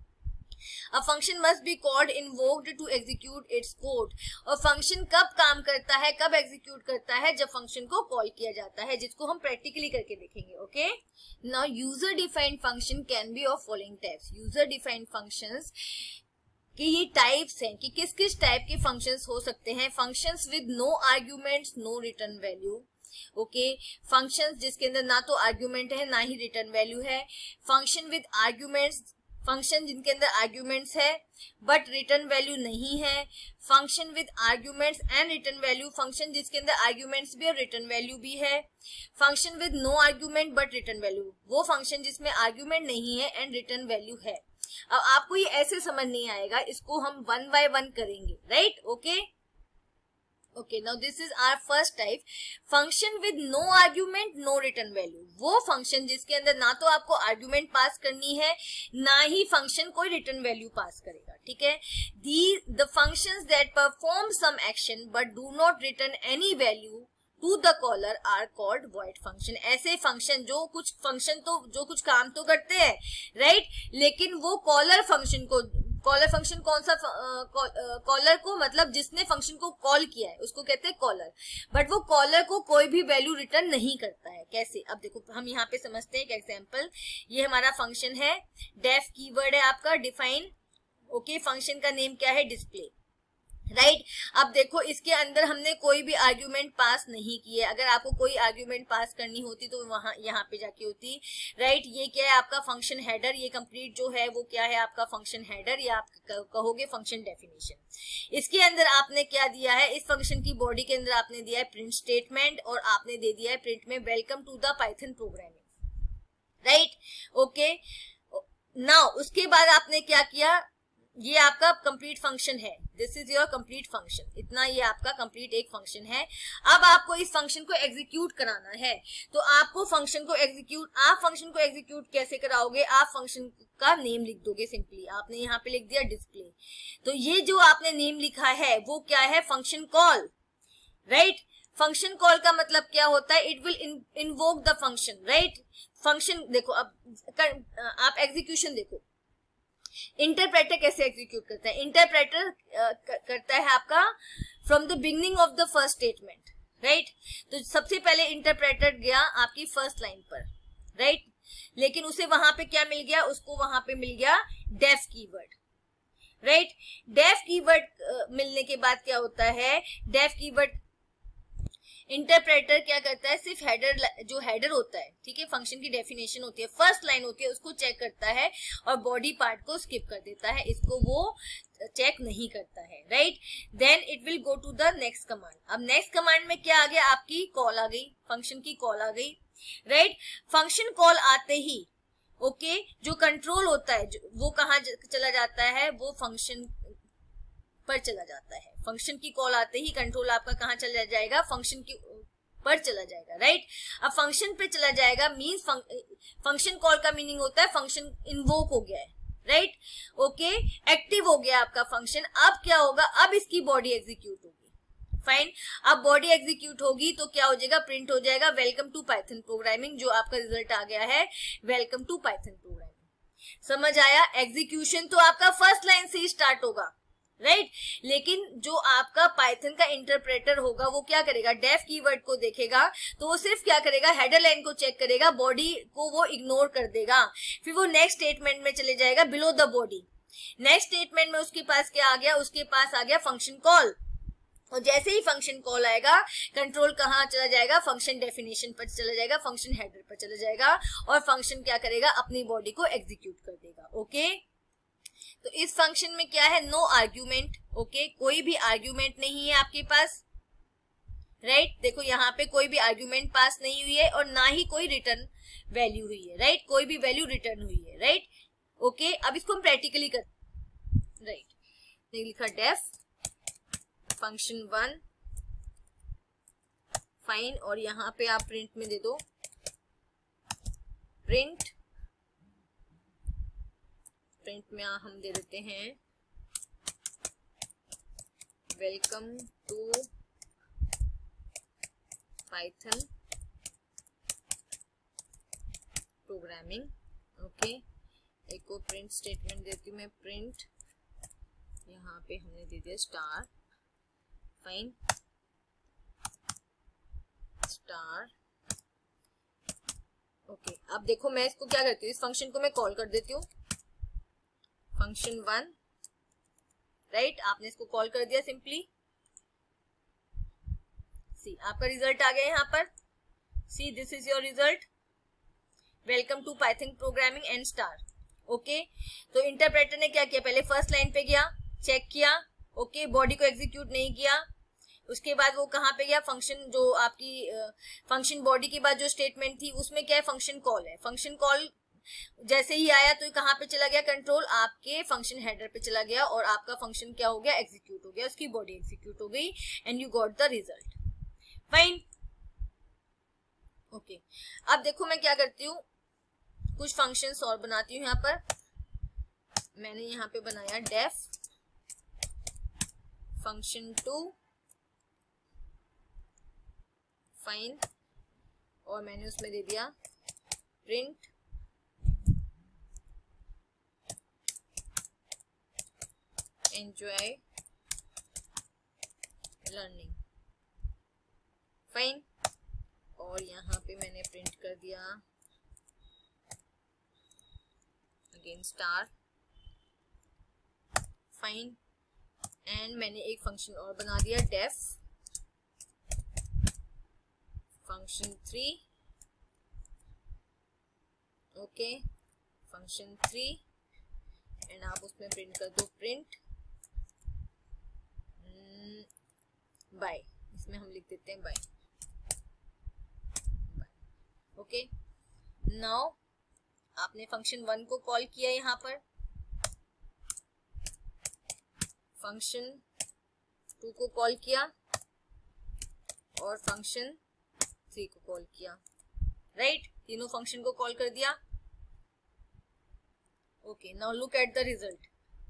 A function must be called invoked to execute its code। और फंक्शन कब काम करता है, कब एग्जीक्यूट करता है, जब फंक्शन को कॉल किया जाता है, जिसको हम प्रैक्टिकली करके देखेंगे, okay. Now user defined function can be of following types. User defined functions कि ये टाइप्स हैं कि किस किस टाइप के फंक्शंस हो सकते हैं। Functions with no arguments no return value, okay, functions जिसके अंदर ना तो आर्ग्यूमेंट है ना ही रिटर्न वैल्यू है। फंक्शन विद आर्ग्यूमेंट्स, फंक्शन जिनके अंदर आर्ग्यूमेंट्स है बट रिटर्न वैल्यू नहीं है। Function with arguments and return value, function जिसके अंदर आर्ग्यूमेंट्स भी और रिटर्न वैल्यू भी है। Function with no argument but return value, वो फंक्शन जिसमें आर्ग्यूमेंट नहीं है एंड रिटर्न वैल्यू है। अब आपको ये ऐसे समझ नहीं आएगा, इसको हम वन बाय वन करेंगे, right, okay, okay. Now this is our first type, function with no argument no return value. वो फंक्शन जिसके अंदर ना तो आपको आर्ग्यूमेंट पास करनी है ना ही फंक्शन कोई रिटर्न वैल्यू पास करेगा, ठीक है। The functions that perform some action but do not return any value to the caller are called void function. ऐसे फंक्शन जो कुछ काम तो करते हैं, राइट, लेकिन वो कॉलर फंक्शन कौन सा कॉलर को, मतलब जिसने फंक्शन को कॉल किया है उसको कहते हैं कॉलर, बट वो कॉलर को कोई भी वैल्यू रिटर्न नहीं करता है। कैसे, अब देखो हम यहाँ पे समझते हैं एक एग्जांपल। ये हमारा फंक्शन है, डेफ कीवर्ड है आपका, डिफाइन, ओके, फंक्शन का नेम क्या है, डिस्प्ले, राइट। अब देखो इसके अंदर हमने कोई भी आर्ग्यूमेंट पास नहीं किए, अगर आपको कोई आर्ग्यूमेंट पास करनी होती तो वहां यहाँ पे जाके होती, राइट। ये क्या है आपका फंक्शन हेडर, ये कंप्लीट जो है वो क्या है आपका फंक्शन हेडर, या आप कहोगे फंक्शन डेफिनेशन। इसके अंदर आपने क्या दिया है, इस फंक्शन की बॉडी के अंदर आपने दिया है प्रिंट स्टेटमेंट और आपने दे दिया है प्रिंट में welcome to the Python programming, right, okay. Now उसके बाद आपने क्या किया, ये आपका कंप्लीट फंक्शन है, this is your complete function, इतना ये आपका कंप्लीट एक फंक्शन है। अब आपको इस फंक्शन को एग्जीक्यूट कराना है, तो आपको फंक्शन को एग्जीक्यूट कैसे कराओगे, आप फंक्शन का नेम लिख दोगे सिंपली, आपने यहाँ पे लिख दिया डिस्प्ले, तो ये जो आपने नेम लिखा है वो क्या है, function call, right. Function call का मतलब क्या होता है, it will invoke the function, right. Function देखो, अब आप एग्जीक्यूशन देखो, इंटरप्रेटर कैसे एग्जीक्यूट करता है, इंटरप्रेटर करता है आपका from the beginning of the first statement, right. तो सबसे पहले इंटरप्रेटर गया आपकी फर्स्ट लाइन पर, राइट, लेकिन उसे वहां पे क्या मिल गया, उसको वहां पे मिल गया def keyword, right. Def keyword मिलने के बाद क्या होता है, डेफ कीवर्ड इंटरप्रेटर क्या करता है, सिर्फ हेडर, जो हेडर होता है, ठीक है, फंक्शन की डेफिनेशन होती है, फर्स्ट लाइन होती है, उसको चेक करता है और बॉडी पार्ट को स्किप कर देता है, इसको वो चेक नहीं करता है, right. Then it will go to the next command. अब नेक्स्ट कमांड में क्या आ गया, आपकी कॉल आ गई, फंक्शन की कॉल आ गई, राइट। फंक्शन कॉल आते ही, ओके, जो कंट्रोल होता है वो कहाँ चला जाता है, वो फंक्शन पर चला जाता है। फंक्शन की कॉल आते ही कंट्रोल आपका कहाँ चला जाएगा, फंक्शन की पर चला जाएगा, राइट। अब फंक्शन पे चला जाएगा मींस फंक्शन कॉल का मीनिंग होता है फंक्शन इन्वोक हो गया है, राइट, ओके, एक्टिव हो गया आपका फंक्शन। अब क्या होगा, अब इसकी बॉडी एग्जीक्यूट होगी, फाइन। अब बॉडी एग्जीक्यूट होगी तो क्या हो जाएगा, प्रिंट हो जाएगा वेलकम टू पाइथन प्रोग्रामिंग, जो आपका रिजल्ट आ गया है वेलकम टू पाइथन प्रोग्रामिंग। समझ आया, एग्जीक्यूशन तो आपका फर्स्ट लाइन से ही स्टार्ट होगा, राइट, लेकिन जो आपका पाइथन का इंटरप्रेटर होगा वो क्या करेगा, डेफ कीवर्ड को देखेगा तो वो सिर्फ क्या करेगा, हेडर लाइन को चेक करेगा, बॉडी को वो इग्नोर कर देगा, फिर वो नेक्स्ट स्टेटमेंट में चले जाएगा below the body. Next statement में उसके पास क्या आ गया, उसके पास आ गया फंक्शन कॉल, और जैसे ही फंक्शन कॉल आएगा कंट्रोल कहाँ चला जाएगा, फंक्शन डेफिनेशन पर चला जाएगा, फंक्शन हेडर पर चला जाएगा और फंक्शन क्या करेगा, अपनी बॉडी को एग्जीक्यूट कर देगा, ओके। तो इस फंक्शन में क्या है, नो आर्ग्यूमेंट। ओके, कोई भी आर्ग्यूमेंट नहीं है आपके पास, राइट। देखो यहाँ पे कोई भी आर्ग्यूमेंट पास नहीं हुई है और ना ही कोई रिटर्न वैल्यू हुई है, राइट। कोई भी वैल्यू रिटर्न हुई है, राइट। ओके, अब इसको हम प्रैक्टिकली कर, राइट। लिखा डेफ फंक्शन 1 फाइन, और यहाँ पे आप प्रिंट में दे दो प्रिंट में हम दे देते हैं welcome to Python programming. Okay, एक को प्रिंट स्टेटमेंट देती हूँ मैं, प्रिंट, यहाँ पे हमने दे दिया स्टार, फाइन, स्टार। ओके, अब देखो मैं इसको क्या करती हूँ, इस फंक्शन को मैं कॉल कर देती हूँ फंक्शन 1, राइट। आपने इसको कॉल कर दिया सिंपली, सी आपका रिजल्ट आ गया यहाँ पर, see this is your result, welcome to Python programming and star. Okay, तो इंटरप्रेटर ने क्या किया, पहले फर्स्ट लाइन पे गया, चेक किया, ओके, बॉडी को एग्जीक्यूट नहीं किया, उसके बाद वो कहाँ पे गया, फंक्शन जो आपकी फंक्शन बॉडी के बाद जो स्टेटमेंट थी उसमें क्या है, फंक्शन कॉल है। फंक्शन कॉल जैसे ही आया तो कहाँ पे चला गया, कंट्रोल आपके फंक्शन हेडर पे चला गया और आपका फंक्शन क्या हो गया, एग्जीक्यूट हो गया, उसकी बॉडी एग्जीक्यूट हो गई and you got the result, fine. Okay, अब देखो मैं क्या करती हूँ, कुछ फंक्शंस और बनाती हूँ। यहाँ पर मैंने यहाँ पे बनाया डेफ फंक्शन 2 फाइन, और मैंने उसमें दे दिया प्रिंट एंजॉय लर्निंग, फाइन, और यहाँ पे मैंने प्रिंट कर दिया अगेन स्टार, फाइन, एंड मैंने एक फंक्शन और बना दिया def function 3, okay, function 3, and आप उसमें प्रिंट कर दो प्रिंट बाय, इसमें हम लिख देते हैं बाय, ओके। नाउ आपने फंक्शन 1 को कॉल किया यहाँ पर, फंक्शन 2 को कॉल किया और फंक्शन 3 को कॉल किया, राइट। तीनों फंक्शन को कॉल कर दिया। Okay, now look at the result.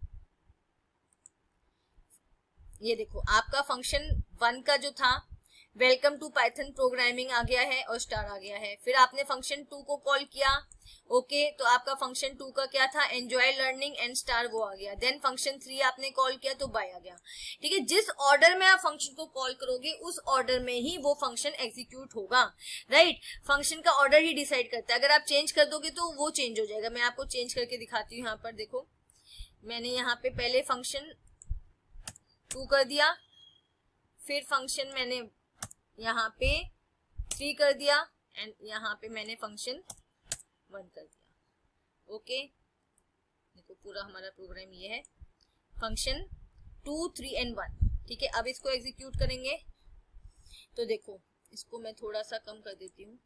ये देखो आपका फंक्शन 1 का जो था वेलकम टू पाइथन प्रोग्रामिंग आ गया है और स्टार आ गया है। फिर आपने फंक्शन 2 को कॉल किया, ओके, तो आपका फंक्शन 2 का क्या था, एंजॉय लर्निंग एंड स्टार, वो आ गया। देन फंक्शन 3 आपने कॉल किया तो बाय आ गया, ठीक है। जिस ऑर्डर में आप फंक्शन को कॉल करोगे उस ऑर्डर में ही वो फंक्शन एग्जीक्यूट होगा, राइट। फंक्शन का ऑर्डर ही डिसाइड करता है, अगर आप चेंज कर दोगे तो वो चेंज हो जाएगा। मैं आपको चेंज करके दिखाती हूँ। यहाँ पर देखो मैंने यहाँ पे पहले फंक्शन 2 कर दिया, फिर फंक्शन मैंने यहाँ पे 3 कर दिया एंड यहाँ पे मैंने फंक्शन 1 कर दिया, ओके। देखो पूरा हमारा प्रोग्राम ये है, फंक्शन 2, 3 एंड 1, ठीक है। अब इसको एग्जीक्यूट करेंगे तो देखो इसको मैं थोड़ा सा कम कर देती हूँ,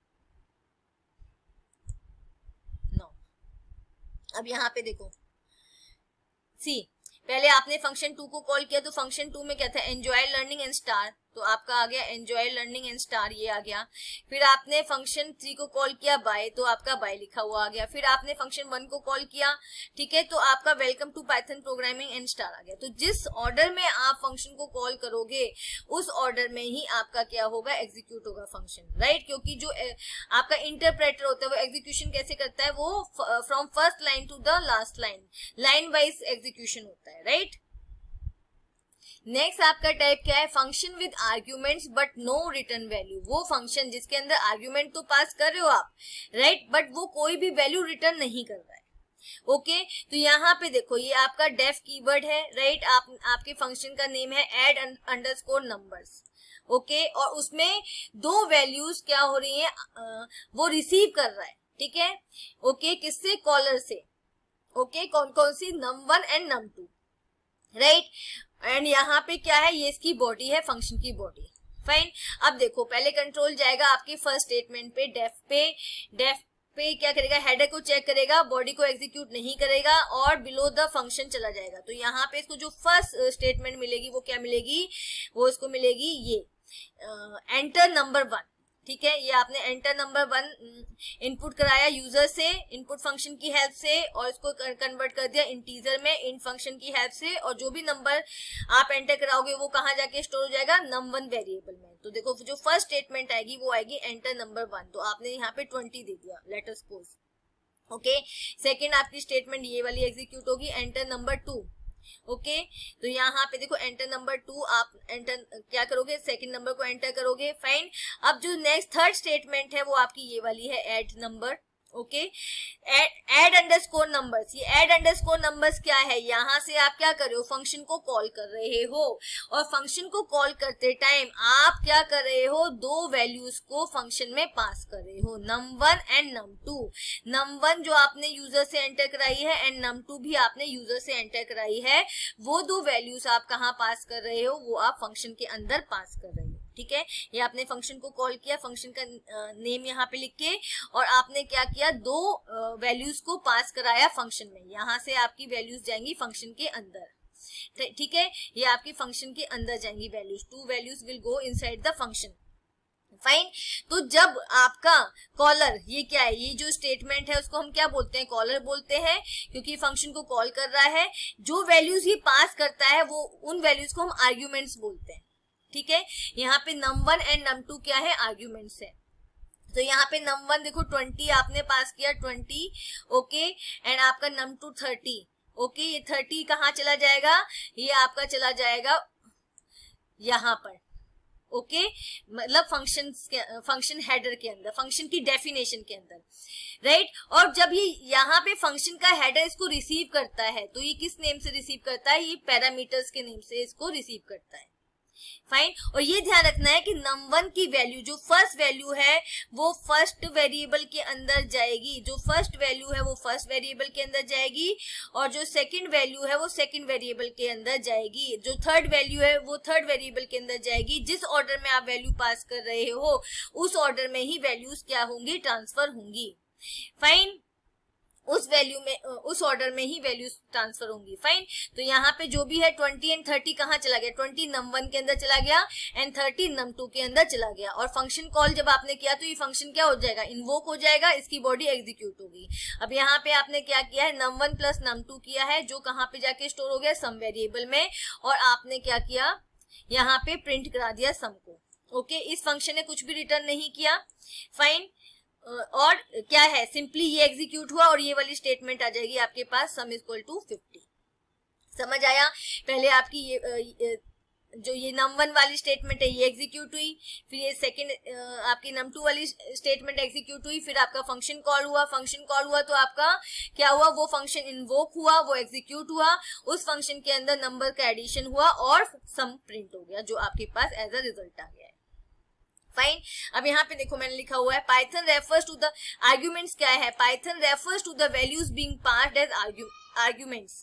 नो। अब यहाँ पे देखो सी, पहले आपने फंक्शन 2 को कॉल किया तो फंक्शन 2 में क्या था, एंजॉय लर्निंग एंड स्टार, तो आपका आ गया एंजॉय लर्निंग एंड स्टार, ये आ गया। फिर आपने फंक्शन 3 को कॉल किया बाय, तो आपका बाय लिखा हुआ आ गया। फिर आपने फंक्शन 1 को कॉल किया, ठीक है, तो आपका welcome to Python programming and star आ गया। तो जिस ऑर्डर में आप फंक्शन को कॉल करोगे उस ऑर्डर में ही आपका क्या होगा, एग्जीक्यूट होगा फंक्शन, राइट। क्योंकि जो आपका इंटरप्रेटर होता है वो एग्जीक्यूशन कैसे करता है, वो from first line to the last line, line wise execution होता है, राइट। नेक्स्ट आपका टाइप क्या है, function with arguments but no return value. वो फंक्शन जिसके अंदर आर्ग्यूमेंट तो पास कर रहे हो आप, राइट, बट वो कोई भी वैल्यू रिटर्न नहीं कर रहा है, ओके। तो यहाँ पे देखो ये आपका डेफ कीवर्ड है, राइट। आपके फंक्शन का नेम है एड अंडरस्कोर नंबर्स, ओके, और उसमें 2 वैल्यूज क्या हो रही है, वो रिसीव कर रहा है, ठीक है, ओके, किससे, कॉलर से, ओके, कौन कौन सी, num1 and num2, right. And यहाँ पे क्या है, ये इसकी बॉडी है, फंक्शन की बॉडी, फाइन। अब देखो पहले कंट्रोल जाएगा आपके फर्स्ट स्टेटमेंट पे, डेफ पे क्या करेगा, हेडर को चेक करेगा, बॉडी को एग्जीक्यूट नहीं करेगा और बिलो द फंक्शन चला जाएगा। तो यहाँ पे इसको जो फर्स्ट स्टेटमेंट मिलेगी वो क्या मिलेगी, वो इसको मिलेगी ये एंटर नंबर 1, ठीक है। ये आपने एंटर नंबर 1 इनपुट कराया यूजर से इनपुट फंक्शन की हेल्प से और इसको कन्वर्ट कर दिया इंटीजर में इन फंक्शन की हेल्प से, और जो भी नंबर आप एंटर कराओगे वो कहाँ जाके स्टोर हो जाएगा, num1 वेरिएबल में। तो देखो जो फर्स्ट स्टेटमेंट आएगी वो आएगी एंटर नंबर 1, तो आपने यहाँ पे 20 दे दिया, let us suppose, okay. Second आपकी स्टेटमेंट ये वाली एग्जीक्यूट होगी, एंटर नंबर 2, ओके। तो यहाँ पे देखो एंटर नंबर 2, आप एंटर क्या करोगे, सेकंड नंबर को एंटर करोगे, फाइन। अब जो नेक्स्ट थर्ड स्टेटमेंट है वो आपकी ये वाली है, add number, okay. Add underscore numbers, ये ऐड अंडरस्कोर नंबर्स क्या है, यहाँ से आप क्या कर रहे हो, फंक्शन को कॉल कर रहे हो, और फंक्शन को कॉल करते टाइम आप क्या कर रहे हो, दो वैल्यूज को फंक्शन में पास कर रहे हो, num1 एंड num2। num1 जो आपने यूजर से एंटर कराई है एंड num2 भी आपने यूजर से एंटर कराई है, वो दो वैल्यूज आप कहाँ पास कर रहे हो, वो आप फंक्शन के अंदर पास कर रहे हो, ठीक है। ये आपने फंक्शन को कॉल किया, फंक्शन का नेम यहाँ पे लिख के, और आपने क्या किया, दो वैल्यूज को पास कराया फंक्शन में, यहाँ से आपकी वैल्यूज जाएंगी फंक्शन के अंदर, ठीक है। ये आपकी फंक्शन के अंदर जाएंगी values, 2 values will go inside the function, fine. तो जब आपका कॉलर, ये क्या है, ये जो स्टेटमेंट है उसको हम क्या बोलते हैं, कॉलर बोलते हैं, क्योंकि फंक्शन को कॉल कर रहा है। जो वैल्यूज ये पास करता है वो उन वैल्यूज को हम आर्ग्यूमेंट्स बोलते हैं, ठीक है। यहाँ पे num1 एंड num2 क्या है, आर्ग्यूमेंट्स है। तो यहाँ पे num1 देखो 20 आपने पास किया, 20, ओके, एंड आपका num2 30, ओके। ये 30 कहाँ चला जाएगा, ये आपका चला जाएगा यहाँ पर, ओके, मतलब फंक्शन हेडर के अंदर, फंक्शन की डेफिनेशन के अंदर, राइट। और जब ये यहाँ पे फंक्शन का हेडर इसको रिसीव करता है, तो ये किस नेम से रिसीव करता है, ये पैरामीटर्स के नेम से इसको रिसीव करता है, फाइन। और ये ध्यान रखना है कि num1 की वैल्यू, जो फर्स्ट वैल्यू है वो फर्स्ट वेरिएबल के अंदर जाएगी, जो फर्स्ट वैल्यू है वो फर्स्ट वेरिएबल के अंदर जाएगी, और जो सेकंड वैल्यू है वो सेकंड वेरिएबल के अंदर जाएगी, जो थर्ड वैल्यू है वो थर्ड वेरिएबल के अंदर जाएगी। जिस ऑर्डर में आप वैल्यू पास कर रहे हो उस ऑर्डर में ही वैल्यूज क्या होंगी, ट्रांसफर होंगी, फाइन। उस वैल्यू में, उस ऑर्डर में ही वैल्यूज ट्रांसफर होंगी, फाइन। तो यहाँ पे जो भी है 20 एंड 30 कहाँ चला गया, 20 num1 के अंदर चला गया एंड 30 num2 के अंदर चला गया। और फंक्शन कॉल जब आपने किया तो ये फंक्शन क्या हो जाएगा, इन्वोक हो जाएगा, इसकी बॉडी एग्जीक्यूट होगी। अब यहाँ पे आपने क्या किया है, num1 प्लस num2 किया है, जो कहाँ पे जाके स्टोर हो गया, सम वेरिएबल में, और आपने क्या किया, यहाँ पे प्रिंट करा दिया सम को, ओके। इस फंक्शन ने कुछ भी रिटर्न नहीं किया, फाइन। और क्या है, सिंपली ये एग्जीक्यूट हुआ और ये वाली स्टेटमेंट आ जाएगी आपके पास, सम इज इक्वल टू 50। समझ आया, पहले आपकी ये जो ये num1 वाली स्टेटमेंट है ये एग्जीक्यूट हुई, फिर ये सेकंड आपकी num2 वाली स्टेटमेंट एग्जीक्यूट हुई, फिर आपका फंक्शन कॉल हुआ, फंक्शन कॉल हुआ तो आपका क्या हुआ, वो फंक्शन इन्वोक हुआ, वो एग्जीक्यूट हुआ, उस फंक्शन के अंदर नंबर का एडिशन हुआ और सम प्रिंट हो गया, जो आपके पास एज अ रिजल्ट आ गया है, फाइन। अब यहाँ पे देखो मैंने लिखा हुआ है Python refers to the arguments, क्या है, Python refers to the values being passed as arguments,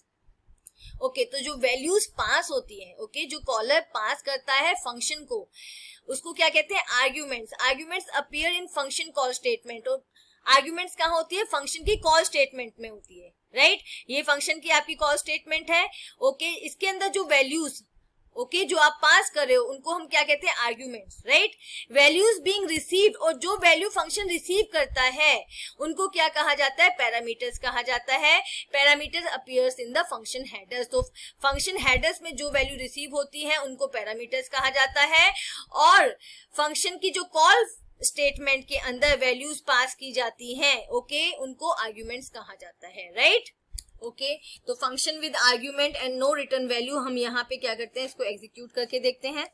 okay. तो जो वैल्यूज पास होती है, ओके, जो कॉलर पास करता है फंक्शन को, उसको क्या कहते हैं, arguments. Arguments appear in function call statement, और आर्ग्यूमेंट्स कहाँ होती है, फंक्शन की कॉल स्टेटमेंट में होती है, राइट। ये फंक्शन की आपकी कॉल स्टेटमेंट है, ओके। इसके अंदर जो वैल्यूज, ओके, जो आप पास कर रहे हो उनको हम क्या कहते हैं, arguments, right. Values being received, और जो वैल्यू फंक्शन रिसीव करता है उनको क्या कहा जाता है, पैरामीटर्स कहा जाता है। Parameters appears in the function headers, तो फंक्शन हेडर्स में जो वैल्यू रिसीव होती है उनको पैरामीटर्स कहा जाता है, और फंक्शन की जो कॉल स्टेटमेंट के अंदर वैल्यूज पास की जाती हैं, ओके, उनको आर्ग्यूमेंट्स कहा जाता है, राइट, ओके। तो function with argument and no return value, हम यहाँ पे क्या करते हैं, इसको एग्जीक्यूट करके देखते हैं,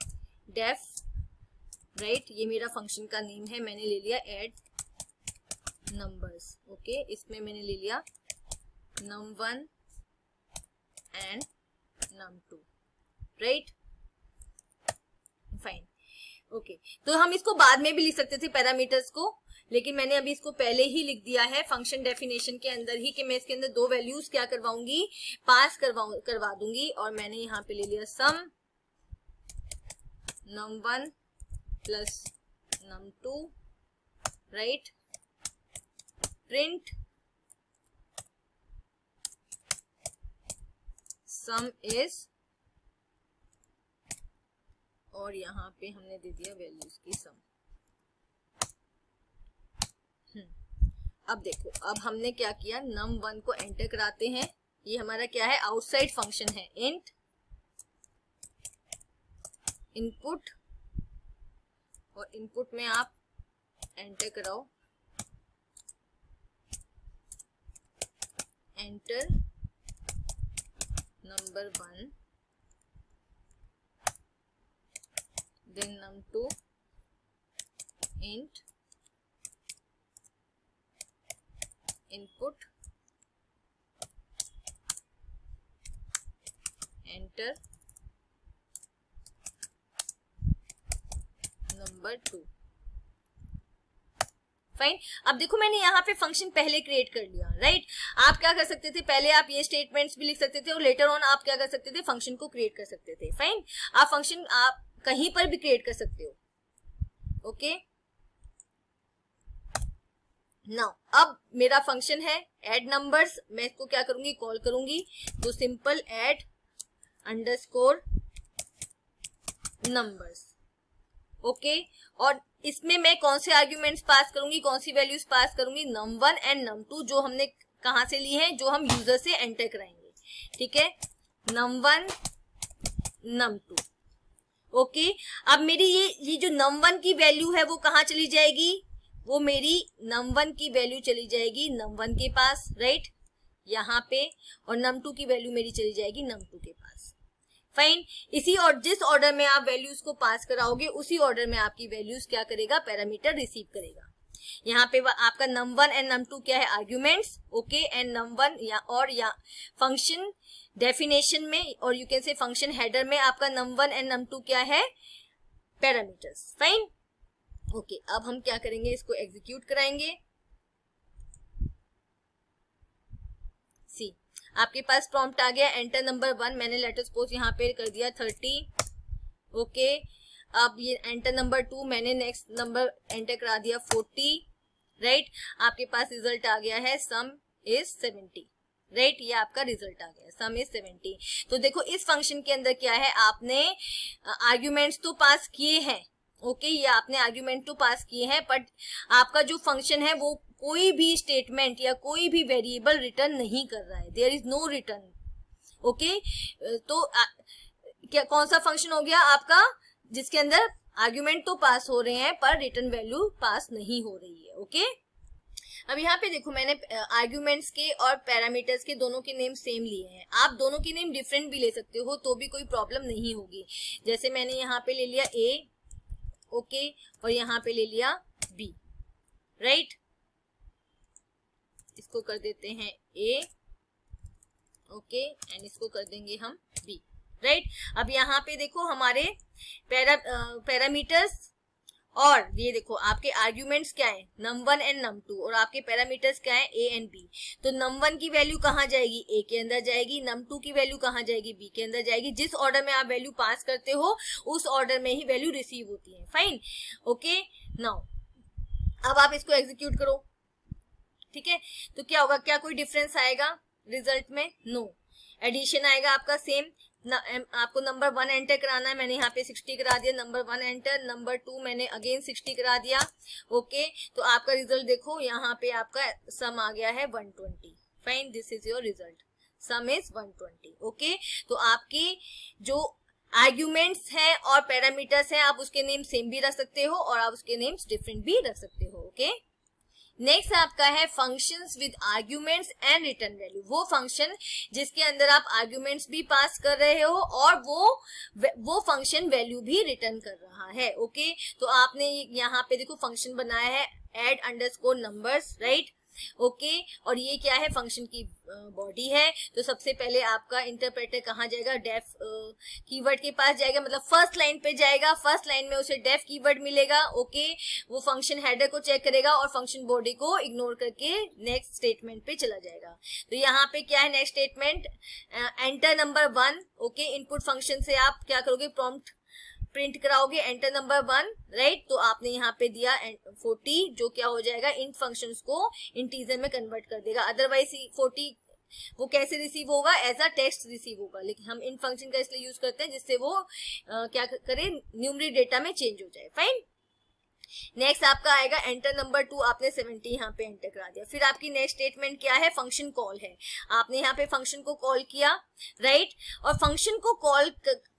डेफ, राइट, ये मेरा फंक्शन का नेम है, मैंने ले लिया ऐड नंबर्स, ओके। इसमें मैंने ले लिया num1 and num2, right, fine, okay. तो हम इसको बाद में भी लिख सकते थे पैरामीटर्स को, लेकिन मैंने अभी इसको पहले ही लिख दिया है फंक्शन डेफिनेशन के अंदर ही कि मैं इसके अंदर दो वैल्यूज क्या करवाऊंगी, पास करवा दूंगी। और मैंने यहाँ पे ले लिया sum num1 plus num2, right, print sum is, और यहाँ पे हमने दे दिया वैल्यूज की सम। अब देखो, अब हमने क्या किया, num1 को एंटर कराते हैं। ये हमारा क्या है, आउटसाइड फंक्शन है, इंट इनपुट, और इनपुट में आप एंटर कराओ enter num1 then num2 int input enter num2। Fine. अब देखो मैंने यहाँ पे फंक्शन पहले क्रिएट कर लिया, राइट। आप क्या कर सकते थे, पहले आप ये स्टेटमेंट्स भी लिख सकते थे और लेटर ऑन आप क्या कर सकते थे, फंक्शन को क्रिएट कर सकते थे। फाइन, आप फंक्शन आप कहीं पर भी क्रिएट कर सकते हो। ओके, नाउ अब मेरा फंक्शन है ऐड नंबर्स, मैं इसको क्या करूंगी, कॉल करूंगी। तो simple add underscore numbers, okay. और इसमें मैं कौन से आर्ग्यूमेंट्स पास करूंगी, कौन सी वैल्यूज पास करूंगी, num1 एंड num2, जो हमने कहां से ली है, जो हम यूजर से एंटर कराएंगे। ठीक है, num1 num2, ओके। अब मेरी ये जो num1 की वैल्यू है वो कहाँ चली जाएगी, वो मेरी num1 की वैल्यू चली जाएगी num1 के पास, राइट, यहाँ पे। और num2 की वैल्यू मेरी चली जाएगी num2 के पास। फाइन, इसी और जिस ऑर्डर में आप वैल्यूज को पास कराओगे उसी ऑर्डर में आपकी वैल्यूज क्या करेगा, पैरामीटर रिसीव करेगा। यहाँ पे आपका num1 एंड num2 क्या है, आर्ग्यूमेंट्स, ओके। एंड num1 या फंक्शन डेफिनेशन में, और you can say function header में आपका num1 एंड num2 क्या है, पैरामीटर्स। Fine, okay. अब हम क्या करेंगे, इसको एग्जीक्यूट कराएंगे। सी, आपके पास प्रॉम्प्ट आ गया, एंटर num1, मैंने लेटर सपोज यहाँ पे कर दिया 30, ओके। अब ये एंटर num2, मैंने नेक्स्ट नंबर एंटर करा दिया 40, राइट। आपके पास रिजल्ट आ गया है सम इज 70, राइट। ये आपका रिजल्ट आ गया, सम इज 70। तो देखो इस फंक्शन के अंदर क्या है, आपने आर्ग्यूमेंट्स तो पास किए हैं, ओके, ये आपने आर्ग्यूमेंट तो पास किए हैं, बट आपका जो फंक्शन है वो कोई भी स्टेटमेंट या कोई भी वेरिएबल रिटर्न नहीं कर रहा है, there is no return, okay. तो क्या कौन सा फंक्शन हो गया आपका, जिसके अंदर आर्ग्यूमेंट तो पास हो रहे हैं पर रिटर्न वैल्यू पास नहीं हो रही है, ओके। अब यहाँ पे देखो मैंने आर्ग्यूमेंट्स के और पैरामीटर्स के दोनों के नेम सेम लिए हैं। आप दोनों के नेम डिफरेंट भी ले सकते हो तो भी कोई प्रॉब्लम नहीं होगी। जैसे मैंने यहाँ पे ले लिया ए, ओके, और यहाँ पे ले लिया बी, राइट। इसको कर देते हैं ए, ओके, एंड इसको कर देंगे हम बी, राइट। अब यहाँ पे देखो हमारे पैरामीटर्स, और ये देखो आपके आर्ग्यूमेंट्स क्या है, num1 एंड num2, और आपके पैरामीटर्स क्या है, a एंड b। तो num1 की वैल्यू कहाँ जाएगी, a के अंदर जाएगी, num2 की वैल्यू कहाँ जाएगी, b के अंदर जाएगी। जिस ऑर्डर में आप वैल्यू पास करते हो उस ऑर्डर में ही वैल्यू रिसीव होती है। Fine, okay. नाउ अब आप इसको एग्जीक्यूट करो, ठीक है। तो क्या होगा, क्या कोई डिफरेंस आएगा रिजल्ट में, नो। एडिशन आएगा आपका सेम, आपको नंबर 1 एंटर कराना है, मैंने यहाँ पे 60 करा दिया, नंबर 1 एंटर, नंबर 2 मैंने अगेन 60 करा दिया, ओके। तो आपका रिजल्ट देखो यहाँ पे आपका सम आ गया है 120। Fine, this is your result, sum is 120, okay. तो आपकी जो आर्ग्यूमेंट्स हैं और पैरामीटर्स हैं आप उसके नेम सेम भी रख सकते हो और आप उसके नेम्स डिफरेंट भी रख सकते हो, ओके। नेक्स्ट आपका है functions with arguments and return value, वो फंक्शन जिसके अंदर आप आर्ग्यूमेंट्स भी पास कर रहे हो और वो फंक्शन वैल्यू भी रिटर्न कर रहा है, ओके। तो आपने यहाँ पे देखो फंक्शन बनाया है add underscore numbers, right. Okay, और ये क्या है, फंक्शन की बॉडी है। तो सबसे पहले आपका इंटरप्रेटर कहाँ जाएगा, डेफ कीवर्ड के पास जाएगा, मतलब फर्स्ट लाइन पे जाएगा। फर्स्ट लाइन में उसे डेफ कीवर्ड मिलेगा। ओके, वो फंक्शन हेडर को चेक करेगा और फंक्शन बॉडी को इग्नोर करके नेक्स्ट स्टेटमेंट पे चला जाएगा। तो यहाँ पे क्या है next statement, enter number 1। Okay, input function से आप क्या करोगे, प्रॉम्प्ट प्रिंट कराओगे एंटर नंबर 1, राइट। तो आपने यहाँ पे दिया 40, जो क्या हो जाएगा, इंट फंक्शंस को इंटीजर में कन्वर्ट कर देगा। अदरवाइज 40 वो कैसे रिसीव होगा, एज अ टेक्स्ट रिसीव होगा, लेकिन हम इंट फंक्शन का इसलिए यूज करते हैं जिससे वो क्या करे, न्यूमरी डेटा में चेंज हो जाए। फाइन। नेक्स्ट आपका आएगा एंटर नंबर 2, आपने 70 यहाँ पे एंटर करा दिया। फिर आपकी नेक्स्ट स्टेटमेंट क्या है, फंक्शन कॉल है। आपने यहाँ पे फंक्शन को कॉल किया, राइट। और फंक्शन को कॉल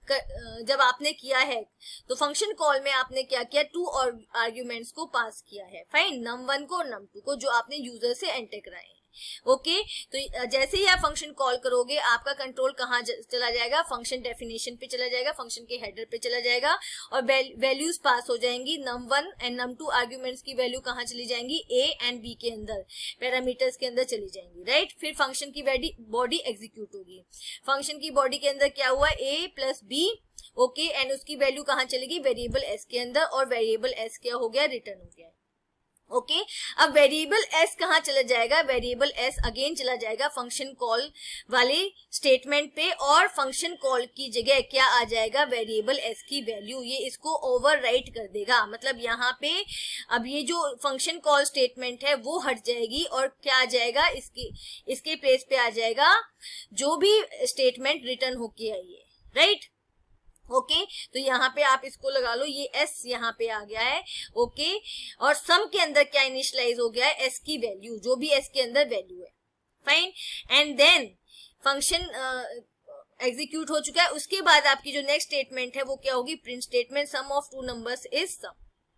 जब आपने किया है तो फंक्शन कॉल में आपने क्या किया, 2 और आर्ग्यूमेंट्स को पास किया है। फाइन, num1 को और num2 को, जो आपने यूजर से एंटर कराए हैं। ओके, तो जैसे ही आप फंक्शन कॉल करोगे आपका कंट्रोल कहाँ चला जाएगा, फंक्शन डेफिनेशन पे चला जाएगा, फंक्शन के हेडर पे चला जाएगा और वैल्यूज पास हो जाएंगी। num1 एंड num2 आर्ग्यूमेंट्स की वैल्यू कहाँ चली जाएंगी, a एंड b के अंदर, पैरामीटर्स के अंदर चली जाएंगी, राइट। फिर फंक्शन की बॉडी एग्जीक्यूट होगी। फंक्शन की बॉडी के अंदर क्या हुआ, a plus b, okay, and उसकी वैल्यू कहाँ चलेगी, वेरिएबल s के अंदर, और वेरिएबल s क्या हो गया, रिटर्न हो गया। ओके, अब वेरिएबल s कहाँ चला जाएगा, वेरिएबल s अगेन चला जाएगा फंक्शन कॉल वाले स्टेटमेंट पे, और फंक्शन कॉल की जगह क्या आ जाएगा, वेरिएबल s की वैल्यू, ये इसको ओवरराइट कर देगा। मतलब यहाँ पे अब ये जो फंक्शन कॉल स्टेटमेंट है वो हट जाएगी और क्या आ जाएगा, इसके प्लेस पे आ जाएगा जो भी स्टेटमेंट रिटर्न होके आई है, राइट। ओके, तो यहाँ पे आप इसको लगा लो, ये s यहाँ पे आ गया है। ओके, और सम के अंदर क्या इनिशियलाइज हो गया है, s की वैल्यू, जो भी s के अंदर वैल्यू है। Fine, and then function execute हो चुका है। उसके बाद आपकी जो नेक्स्ट स्टेटमेंट है वो क्या होगी, print statement, sum of 2 numbers is sum.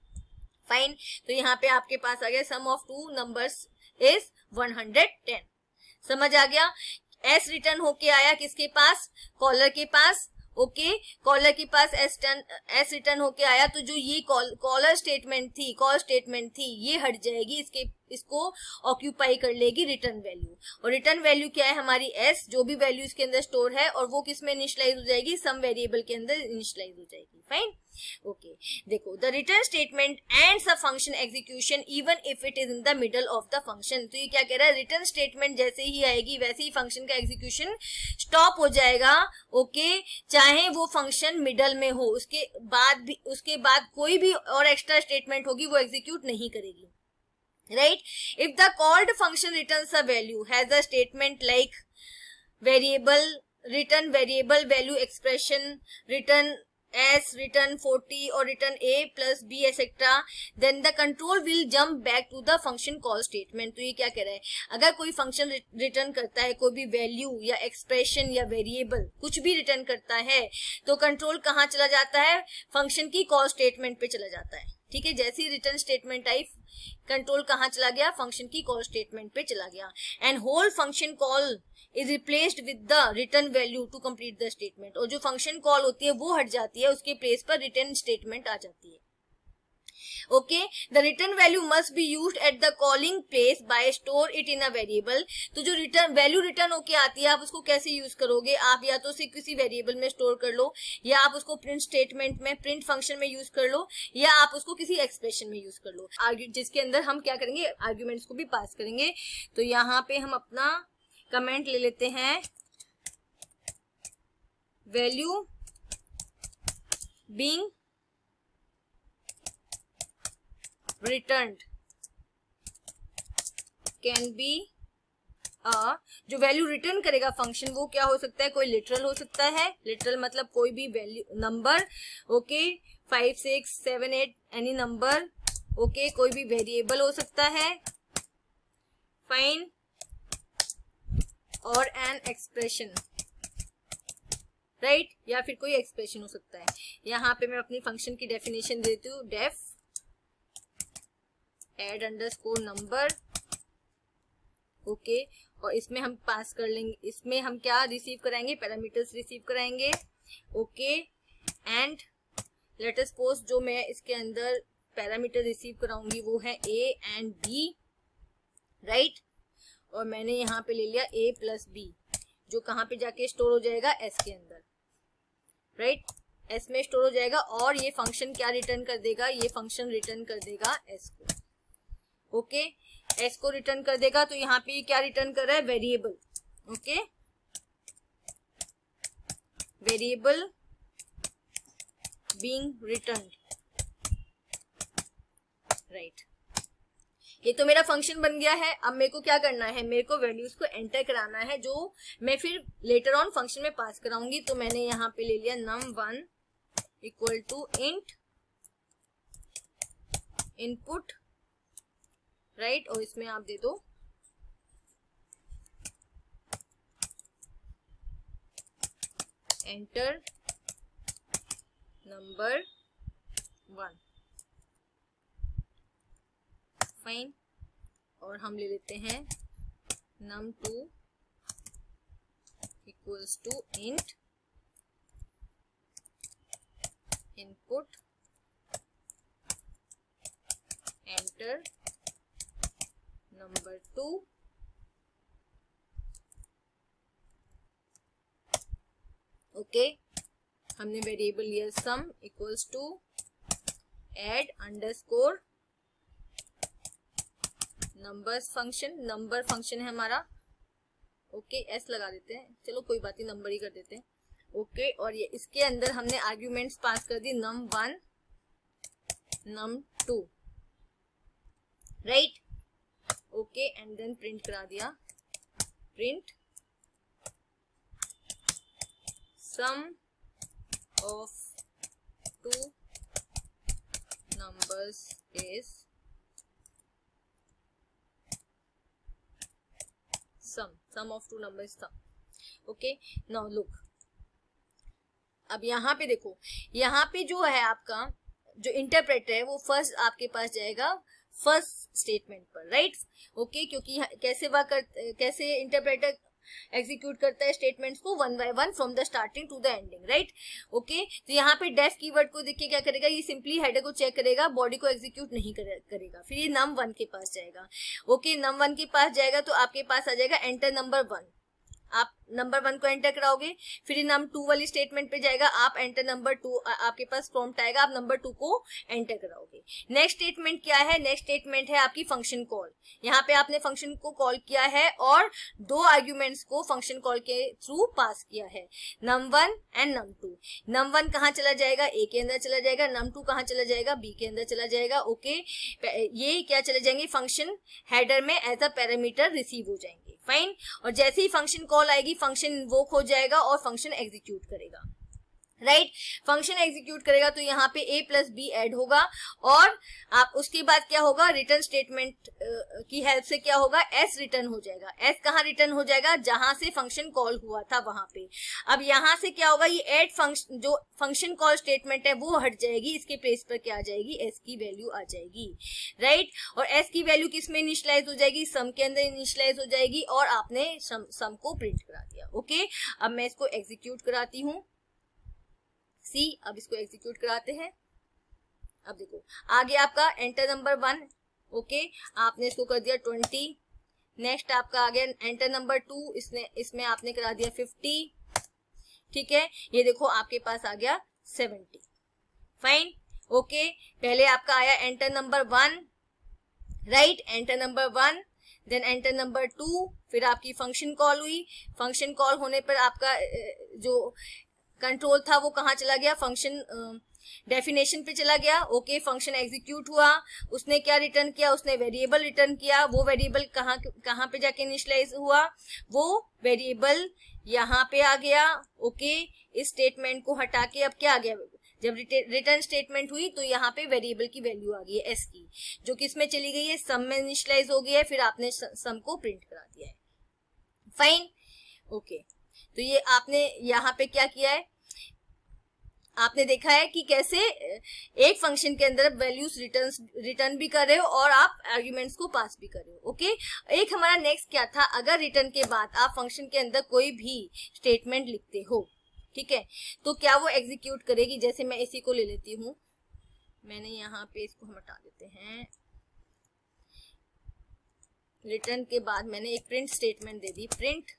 Fine, तो यहाँ पे आपके पास आ गया सम ऑफ 2 नंबर्स इज 110। समझ आ गया, s रिटर्न होके आया किसके पास, कॉलर के पास। ओके, कॉलर के पास एस रिटर्न होके आया, तो जो ये कॉलर स्टेटमेंट थी, कॉल स्टेटमेंट थी, ये हट जाएगी, इसको ऑक्यूपाई कर लेगी रिटर्न वैल्यू। और रिटर्न वैल्यू क्या है हमारी, एस, जो भी वैल्यू इसके अंदर स्टोर है, और वो किस में इनिशियलाइज हो जाएगी, सम वेरिएबल के अंदर इनिशियलाइज हो जाएगी। फाइन। ओके, देखो, the return statement ends a function execution even if it is in the middle of the function. तो ये क्या कह रहा है, रिटर्न स्टेटमेंट जैसे ही आएगी वैसे ही फंक्शन का एग्जीक्यूशन स्टॉप हो जाएगा। ओके, चाहे वो फंक्शन मिडल में हो, उसके बाद कोई भी और एक्स्ट्रा स्टेटमेंट होगी वो एग्जीक्यूट नहीं करेगी, right? If the called function returns a value, has a statement like variable, return variable value expression, return s, return 40 or return a plus b etc, then the control will jump back to the function call statement। तो ये क्या कह रहा है, अगर कोई function return करता है, कोई भी वैल्यू या एक्सप्रेशन या वेरिएबल कुछ भी रिटर्न करता है, तो कंट्रोल कहाँ चला जाता है, फंक्शन की कॉल स्टेटमेंट पे चला जाता है। ठीक है, जैसी रिटर्न स्टेटमेंट आई, कंट्रोल कहाँ चला गया, फंक्शन की कॉल स्टेटमेंट पे चला गया, and whole function call is replaced with the return value to complete the statement. और जो फंक्शन कॉल होती है वो हट जाती है, उसके प्लेस पर रिटर्न स्टेटमेंट आ जाती है। Okay, the return value must be used at the calling place by store it in a variable. तो जो रिटर्न वैल्यू रिटर्न होके आती है, आप उसको कैसे यूज करोगे, आप या तो उसे किसी वेरिएबल में स्टोर कर लो, या आप उसको प्रिंट स्टेटमेंट में, प्रिंट फंक्शन में यूज कर लो, या आप उसको किसी एक्सप्रेशन में यूज कर लो, जिसके अंदर हम क्या करेंगे, आर्ग्यूमेंट्स को भी पास करेंगे। तो यहाँ पे हम अपना कमेंट ले लेते हैं, value being returned can be जो वैल्यू रिटर्न करेगा फंक्शन वो क्या हो सकता है, कोई लिटरल हो सकता है, लिटरल मतलब कोई भी value number, okay, 5 6 7 8 any number, okay, कोई भी वेरिएबल हो सकता है, फाइन, और एन एक्सप्रेशन, राइट, या फिर कोई एक्सप्रेशन हो सकता है। यहाँ पे मैं अपनी फंक्शन की डेफिनेशन देती हूँ, def add underscore number, okay, और इसमें हम पास कर लेंगे, इसमें हम क्या रिसीव कराएंगे, पैरामीटर्स रिसीव कराएंगे, okay, and let us suppose जो मैं इसके अंदर पैरामीटर रिसीव कराऊंगी वो है a एंड b, राइट। और मैंने यहाँ पे ले लिया a प्लस बी, जो कहाँ पे जाके स्टोर हो जाएगा, s के अंदर, राइट, s में स्टोर हो जाएगा। और ये फंक्शन क्या रिटर्न कर देगा, ये फंक्शन रिटर्न कर देगा s को, ओके, s को रिटर्न कर देगा। तो यहाँ पे क्या रिटर्न कर रहा है, variable, okay, variable being returned, right. ये तो मेरा फंक्शन बन गया है। अब मेरे को क्या करना है, मेरे को वैल्यूज को एंटर कराना है, जो मैं फिर लेटर ऑन फंक्शन में पास कराऊंगी। तो मैंने यहाँ पे ले लिया num1 equal to int input, right, और इसमें आप दे दो एंटर नंबर 1, फाइन। और हम ले लेते हैं num2 equals to int input enter number 2, okay. हमने वेरिएबल लिया sum equals to add underscore numbers function, number function है हमारा, ओके, एस लगा देते हैं, चलो कोई बात नहीं, नंबर ही कर देते हैं, ओके। और ये इसके अंदर हमने आर्ग्यूमेंट्स पास कर दी num1 num2, right, okay, and then print करा दिया, print sum of 2 numbers is sum of 2 numbers sum, ओके। नाउ लुक, अब यहाँ पे देखो, यहाँ पे जो है आपका जो इंटरप्रेटर है वो फर्स्ट आपके पास जाएगा फर्स्ट स्टेटमेंट पर, राइट, ओके, क्योंकि कैसे इंटरप्रेटर एग्जीक्यूट करता है स्टेटमेंट्स को 1 by 1 from the starting to the ending, right, okay. तो यहाँ पे डेफ कीवर्ड को देखिए क्या करेगा, ये सिंपली हेडर को चेक करेगा, बॉडी को एग्जीक्यूट नहीं करेगा। फिर ये num1 के पास जाएगा, ओके, num1 के पास जाएगा तो आपके पास आ जाएगा एंटर नंबर 1, आप नंबर 1 को एंटर कराओगे। फिर num2 वाली स्टेटमेंट पे जाएगा, आप एंटर नंबर 2, आपके पास प्रॉम्प्ट आएगा, आप नंबर 2 को एंटर कराओगे। नेक्स्ट स्टेटमेंट क्या है, नेक्स्ट स्टेटमेंट है आपकी फंक्शन कॉल। यहाँ पे आपने फंक्शन को कॉल किया है और 2 आर्ग्यूमेंट्स को फंक्शन कॉल के थ्रू पास किया है, num1 एंड num2। num1 कहाँ चला जाएगा, a के अंदर चला जाएगा, num2 कहाँ चला जाएगा, b के अंदर चला जाएगा, ओके। ये क्या चले जाएंगे, फंक्शन हेडर में एज अ पैरामीटर रिसीव हो जाएंगे, फाइन। और जैसे ही फंक्शन कॉल आएगी, फंक्शन इन्वोक हो जाएगा और फंक्शन एग्जीक्यूट करेगा, राइट, फंक्शन एग्जीक्यूट करेगा तो यहाँ पे a प्लस बी एड होगा। और आप उसके बाद क्या होगा, रिटर्न स्टेटमेंट की हेल्प से क्या होगा, s रिटर्न हो जाएगा। s कहाँ रिटर्न हो जाएगा, जहां से फंक्शन कॉल हुआ था वहां पे। अब यहाँ से क्या होगा, ये एड फंक्शन, जो फंक्शन कॉल स्टेटमेंट है वो हट जाएगी, इसके प्लेस पर क्या आ जाएगी, s की वैल्यू आ जाएगी, राइट। और s की वैल्यू किस में इनिशियलाइज हो जाएगी, सम के अंदर इनिशियलाइज हो जाएगी, और आपने सम को प्रिंट करा दिया, ओके। अब मैं इसको एग्जीक्यूट कराती हूँ, अब इसको एग्जीक्यूट कराते हैं। अब देखो आगे आपका एंटर नंबर 1, ओके, आपने इसको कर दिया 20। नेक्स्ट आपका आ गया एंटर नंबर 2, इसमें आपने करा दिया 50, ठीक है। ये देखो आपके पास आ गया 70, फाइन, ओके। पहले आपका आया enter number 1, right, enter number 1, then enter number 2, फिर आपकी फंक्शन कॉल हुई। फंक्शन कॉल होने पर आपका जो कंट्रोल था वो कहाँ चला गया, फंक्शन डेफिनेशन पे चला गया, ओके। फंक्शन एग्जीक्यूट हुआ, उसने क्या रिटर्न किया, उसने वेरिएबल रिटर्न किया। वो वेरिएबल कहाँ पे जाके इनिशियलाइज हुआ, वो वेरिएबल यहाँ पे आ गया, ओके। इस स्टेटमेंट को हटा के अब क्या आ गया, जब रिटर्न स्टेटमेंट हुई तो यहाँ पे वेरिएबल की वैल्यू आ गई है s की, जो किस में चली गई है, सम में इनिशियलाइज हो गई है। फिर आपने सम को प्रिंट करा दिया है, फाइन, ओके। तो ये आपने यहाँ पे क्या किया है, आपने देखा है कि कैसे एक फंक्शन के अंदर वैल्यूज रिटर्न भी कर रहे हो और आप आर्ग्यूमेंट्स को पास भी कर रहे हो, ओके। एक हमारा नेक्स्ट क्या था, अगर रिटर्न के बाद आप फंक्शन के अंदर कोई भी स्टेटमेंट लिखते हो, ठीक है, तो क्या वो एग्जीक्यूट करेगी। जैसे मैं इसी को ले लेती हूँ, मैंने यहाँ पे इसको हम हटा देते हैं, रिटर्न के बाद मैंने एक प्रिंट स्टेटमेंट दे दी, प्रिंट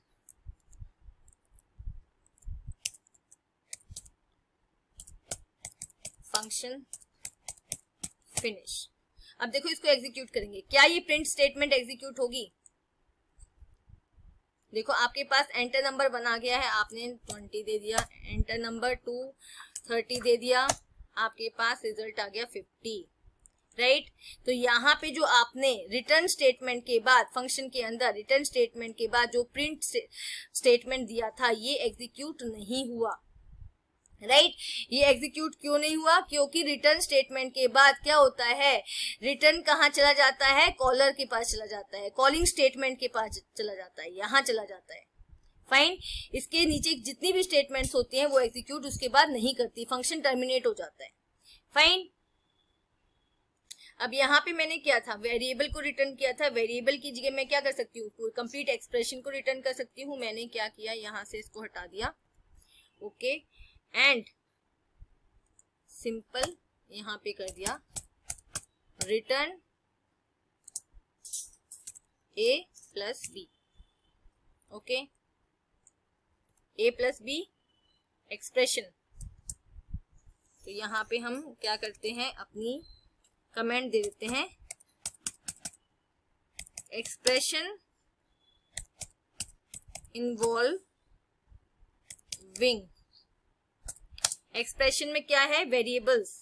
फंक्शन फिनिश। अब देखो इसको एग्जीक्यूट करेंगे, क्या ये प्रिंट स्टेटमेंट एग्जीक्यूट होगी? देखो आपके पास एंटर नंबर 1 आ गया है, आपने 20 दे दिया, एंटर नंबर 2 30 दे दिया, आपके पास रिजल्ट आ गया 50, राइट। तो यहाँ पे जो आपने रिटर्न स्टेटमेंट के बाद, फंक्शन के अंदर रिटर्न स्टेटमेंट के बाद जो प्रिंट स्टेटमेंट दिया था ये एग्जीक्यूट नहीं हुआ, राइट। ये एग्जीक्यूट क्यों नहीं हुआ? क्योंकि रिटर्न स्टेटमेंट के बाद क्या होता है, रिटर्न कहाँ चला जाता है, कॉलर के पास चला जाता है, कॉलिंग स्टेटमेंट के पास चला जाता है, यहाँ चला जाता है। फाइन, इसके नीचे जितनी भी स्टेटमेंट्स होती हैं वो एग्जीक्यूट उसके बाद नहीं करती, फंक्शन टर्मिनेट हो जाता है। फाइन, अब यहाँ पे मैंने क्या था, वेरिएबल को रिटर्न किया था, वेरिएबल की जगह मैं क्या कर सकती हूँ, कंप्लीट एक्सप्रेशन को रिटर्न कर सकती हूँ। मैंने क्या किया, यहाँ से इसको हटा दिया, ओके, एंड सिंपल यहाँ पे कर दिया return a plus b, okay, a plus b expression. तो यहाँ पे हम क्या करते हैं, अपनी कमेंट दे देते हैं, एक्सप्रेशन इन्वॉल्विंग, एक्सप्रेशन में क्या है, variables,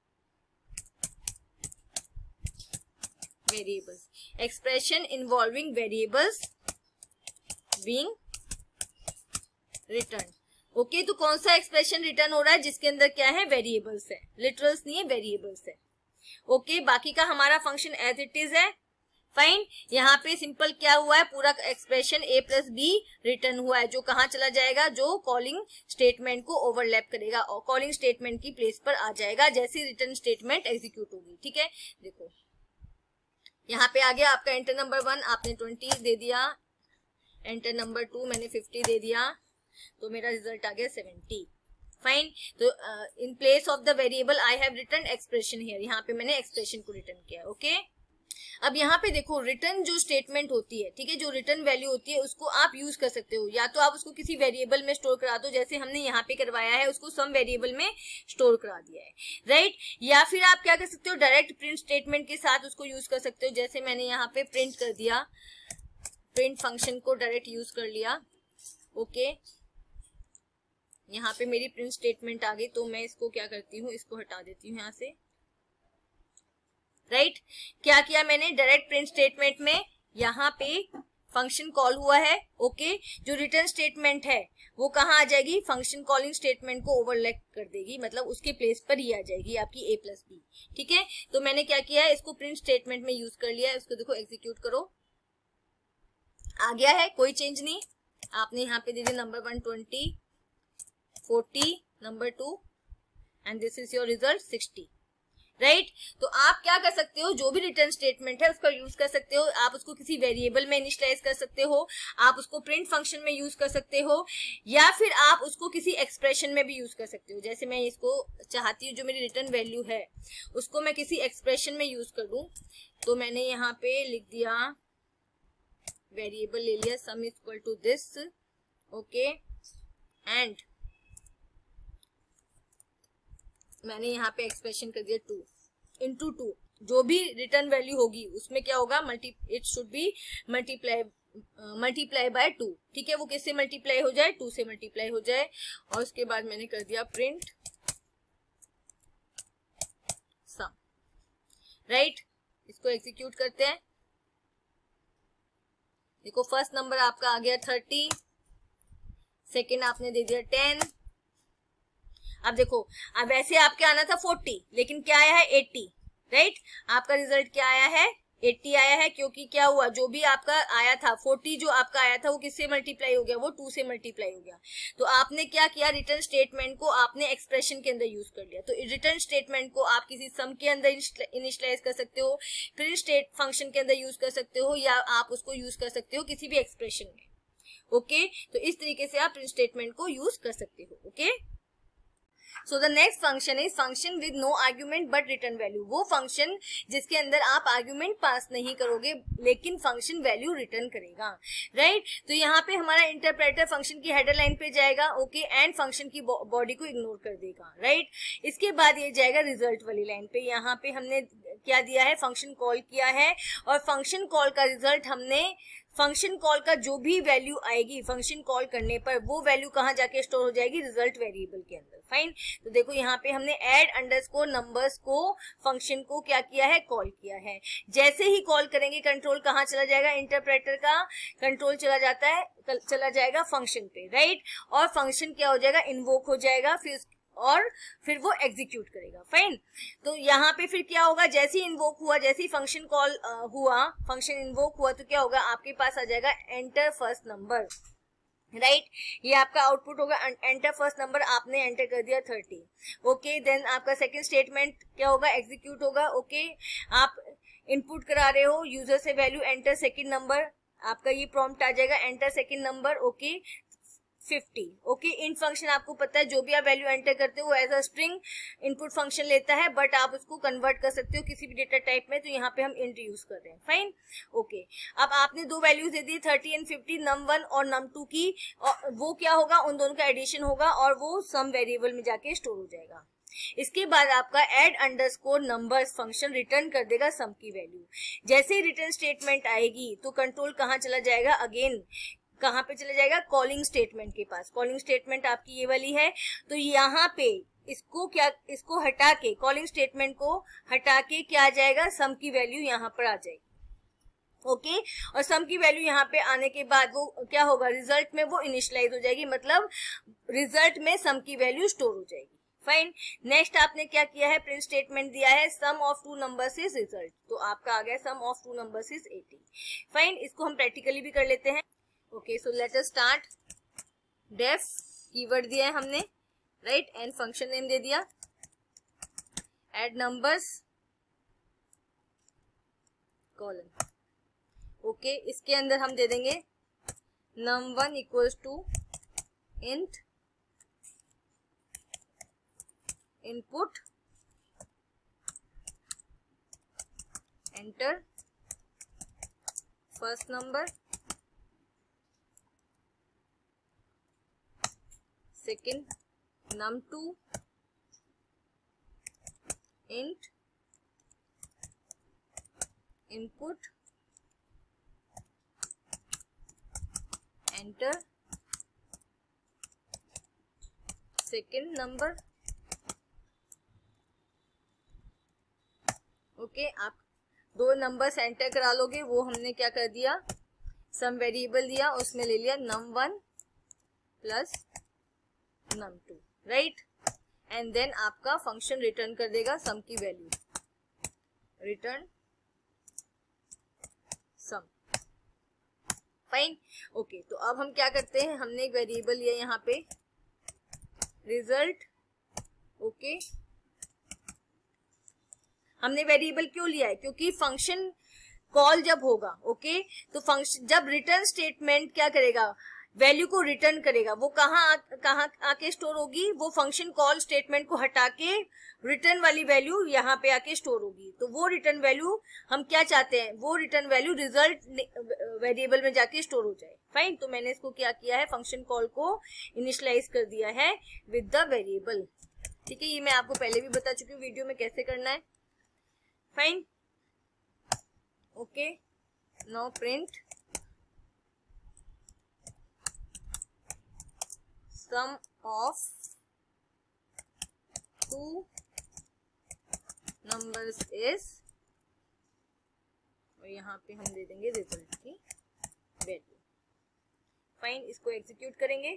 expression involving variables being return. Okay, तो कौन सा एक्सप्रेशन रिटर्न हो रहा है, जिसके अंदर क्या है, वेरिएबल्स है, लिटरल्स नहीं है, वेरिएबल्स है। ओके, बाकी का हमारा फंक्शन एज इट इज है। फाइन, यहाँ पे सिंपल क्या हुआ है, पूरा expression a plus b return हुआ है, जो कहाँ चला जाएगा, जो कॉलिंग स्टेटमेंट को ओवरलैप करेगा और कॉलिंग स्टेटमेंट की प्लेस पर आ जाएगा जैसे रिटर्न स्टेटमेंट एग्जीक्यूट होगी। ठीक है, देखो यहाँ पे आ गया आपका एंटर नंबर 1 आपने 20 दे दिया, एंटर नंबर 2 मैंने 50 दे दिया, तो मेरा रिजल्ट आ गया 70। फाइन, तो in place of the variable I have return expression here, यहाँ पे मैंने एक्सप्रेशन को रिटर्न किया। ओके, अब यहाँ पे देखो रिटर्न जो स्टेटमेंट होती है, ठीक है, जो रिटर्न वैल्यू होती है उसको आप यूज कर सकते हो, या तो आप उसको किसी वेरिएबल में स्टोर करा दो, जैसे हमने यहाँ पे करवाया है, उसको सम वेरिएबल में स्टोर करा दिया है, राइट। या फिर आप क्या कर सकते हो, डायरेक्ट प्रिंट स्टेटमेंट के साथ उसको यूज कर सकते हो, जैसे मैंने यहाँ पे प्रिंट कर दिया, प्रिंट फंक्शन को डायरेक्ट यूज कर लिया। ओके, यहाँ पे मेरी प्रिंट स्टेटमेंट आ गई, तो मैं इसको क्या करती हूँ, इसको हटा देती हूँ यहाँ से, राइट। क्या किया मैंने, डायरेक्ट प्रिंट स्टेटमेंट में यहाँ पे फंक्शन कॉल हुआ है। ओके, जो रिटर्न स्टेटमेंट है वो कहाँ आ जाएगी, फंक्शन कॉलिंग स्टेटमेंट को ओवरलैप कर देगी, मतलब उसके प्लेस पर ही आ जाएगी आपकी a प्लस बी। ठीक है, तो मैंने क्या किया है, इसको प्रिंट स्टेटमेंट में यूज कर लिया है, इसको देखो एग्जीक्यूट करो, आ गया है, कोई चेंज नहीं। आपने यहाँ पे दे दिया number 1 20, 40 number 2 and this is your result 60, right. तो आप क्या कर सकते हो, जो भी रिटर्न स्टेटमेंट है उसका यूज कर सकते हो, आप उसको किसी वेरिएबल में इनिशियलाइज कर सकते हो, आप उसको प्रिंट फंक्शन में यूज कर सकते हो, या फिर आप उसको किसी एक्सप्रेशन में भी यूज कर सकते हो। जैसे मैं इसको चाहती हूँ जो मेरी रिटर्न वैल्यू है उसको मैं किसी एक्सप्रेशन में यूज कर दूं, तो मैंने यहाँ पे लिख दिया, वेरिएबल ले लिया sum is equal to this, okay, and मैंने यहाँ पे एक्सप्रेशन कर दिया 2 इंटू 2, जो भी रिटर्न वैल्यू होगी उसमें क्या होगा, it should be multiply by 2। ठीक है, वो किससे मल्टीप्लाई हो जाए, 2 से मल्टीप्लाई हो जाए। और उसके बाद मैंने कर दिया प्रिंट सम, राइट। इसको एग्जीक्यूट करते हैं, देखो फर्स्ट नंबर आपका आ गया 30, सेकेंड आपने दे दिया 10। अब देखो, अब वैसे आपके आना था 40, लेकिन क्या आया है 80, राइट। आपका रिजल्ट क्या आया है, 80 आया है, क्योंकि क्या हुआ, जो भी आपका आया था 40 जो आपका आया था वो किससे मल्टीप्लाई हो गया, वो 2 से मल्टीप्लाई हो गया। तो आपने क्या किया, रिटर्न स्टेटमेंट को आपने एक्सप्रेशन के अंदर यूज कर लिया। तो रिटर्न स्टेटमेंट को आप किसी सम के अंदर इनिशियलाइज कर सकते हो, प्रिंट स्टेट फंक्शन के अंदर यूज कर सकते हो, या आप उसको यूज कर सकते हो किसी भी एक्सप्रेशन में। ओके, तो इस तरीके से आप प्रिंट स्टेटमेंट को यूज कर सकते हो। Okay, so the next function is function with no argument but return value. वो फंक्शन जिसके अंदर आप आर्ग्यूमेंट पास नहीं करोगे लेकिन फंक्शन वैल्यू रिटर्न करेगा, राइट। तो यहाँ पे हमारा इंटरप्रेटर फंक्शन की हेडर लाइन पे जाएगा, ओके, एंड फंक्शन की बॉडी को इग्नोर कर देगा, राइट। इसके बाद ये जाएगा रिजल्ट वाली लाइन पे। यहाँ पे हमने क्या दिया है, फंक्शन कॉल किया है और फंक्शन कॉल का रिजल्ट हमने, फंक्शन कॉल का जो भी वैल्यू आएगी फंक्शन कॉल करने पर वो वैल्यू कहाँ जाके स्टोर हो जाएगी, रिजल्ट वेरिएबल के अंदर। फाइन। तो देखो यहाँ पे हमने ऐड अंडरस्कोर नंबर्स को फंक्शन को क्या किया है, कॉल किया है। जैसे ही कॉल करेंगे कंट्रोल कहाँ चला जाएगा, इंटरप्रेटर का कंट्रोल चला जाएगा फंक्शन पे, राइट। और फंक्शन क्या हो जाएगा, इन्वोक हो जाएगा, फिर वो एग्जीक्यूट करेगा। फाइन। तो यहाँ पे फिर क्या होगा, जैसे ही इन्वोक हुआ, जैसे ही फंक्शन कॉल हुआ, फंक्शन इन्वोक हुआ, तो क्या होगा, आपके पास आ जाएगा एंटर फर्स्ट नंबर, राइट। ये आपका आउटपुट होगा, एंटर फर्स्ट नंबर, आपने एंटर कर दिया 30, ओके। देन आपका सेकंड स्टेटमेंट क्या होगा, एग्जीक्यूट होगा, ओके। आप इनपुट करा रहे हो यूजर से वैल्यू, एंटर सेकंड नंबर, आपका ये प्रॉम्प्ट आ जाएगा, enter second number, okay, 50, okay. इन फंक्शन आपको पता है जो भी आप वैल्यू एंटर करते हो as a string input function लेता है, बट आप उसको कन्वर्ट कर सकते हो किसी भी डेटा टाइप में, तो यहाँ पे हम इंट यूज कर रहे हैं। Fine, okay. अब आपने दो values they the 30 and 50, num1 और num2 की, और वो क्या होगा, उन दोनों का एडिशन होगा और वो सम वेरिएबल में जाके स्टोर हो जाएगा। इसके बाद आपका add underscore numbers function return कर देगा सम की वैल्यू। जैसे ही रिटर्न स्टेटमेंट आएगी तो कंट्रोल कहाँ चला जाएगा, अगेन कहाँ पे चला जाएगा, कॉलिंग स्टेटमेंट के पास। कॉलिंग स्टेटमेंट आपकी ये वाली है, तो यहाँ पे इसको हटा के, कॉलिंग स्टेटमेंट को हटा के क्या आ जाएगा, सम की वैल्यू यहाँ पर आ जाएगी, ओके। और सम की वैल्यू यहाँ पे आने के बाद वो क्या होगा, रिजल्ट में वो इनिशियलाइज हो जाएगी, मतलब रिजल्ट में सम की वैल्यू स्टोर हो जाएगी। फाइन। नेक्स्ट आपने क्या किया है, प्रिंट स्टेटमेंट दिया है, sum of two numbers is result, तो आपका आ गया sum of two numbers is 80। Fine. इसको हम प्रैक्टिकली भी कर लेते हैं, okay. So let us start. Def keyword दिया है हमने, राइट, एंड फंक्शन नेम दे दिया, एड नंबर्स कॉलन, ओके। इसके अंदर हम दे देंगे num1 equals to int input enter first number, second num2 int input enter second number, okay. आप दो नंबर्स एंटर करा लोगे, वो हमने क्या कर दिया, सम वेरिएबल दिया, उसमें ले लिया num1 plus num2, right. And then आपका फंक्शन रिटर्न कर देगा सम की value, return sum. Fine, okay. तो अब हम क्या करते हैं, हमने एक वेरिएबल लिया यहाँ पे रिजल्ट, ओके। हमने वेरिएबल क्यों लिया है, क्योंकि फंक्शन कॉल जब होगा, ओके, तो फंक्शन जब रिटर्न स्टेटमेंट क्या करेगा, वैल्यू को रिटर्न करेगा, वो कहाँ आके स्टोर होगी, वो फंक्शन कॉल स्टेटमेंट को हटा के रिटर्न वाली वैल्यू यहाँ पे आके स्टोर होगी। तो वो रिटर्न वैल्यू हम क्या चाहते हैं, वो रिटर्न वैल्यू रिजल्ट वेरिएबल में जाके स्टोर हो जाए। फाइन। तो मैंने इसको क्या किया है, फंक्शन कॉल को इनिशियलाइज कर दिया है विद द वेरिएबल, ठीक है। ये मैं आपको पहले भी बता चुकी हूँ वीडियो में कैसे करना है। Fine, okay. Now print sum of two numbers is, और यहाँ पे हम दे देंगे रिजल्ट की वैल्यू। फाइन। इसको एग्जीक्यूट करेंगे,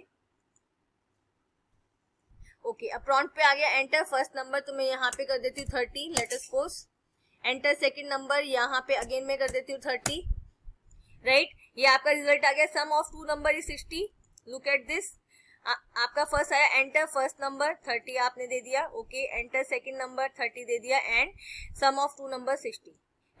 ओके। अब प्रॉम्प्ट पे आ गया एंटर फर्स्ट नंबर, तो मैं यहाँ पे कर देती हूँ 30, let us suppose. Enter second number, यहाँ पे अगेन मैं कर देती हूँ 30, राइट। ये आपका रिजल्ट आ गया, sum of two number is 60। Look at this, आपका फर्स्ट आया एंटर फर्स्ट नंबर 30 आपने दे दिया, ओके। एंटर सेकंड नंबर 30 दे दिया, and sum of two number 60, right.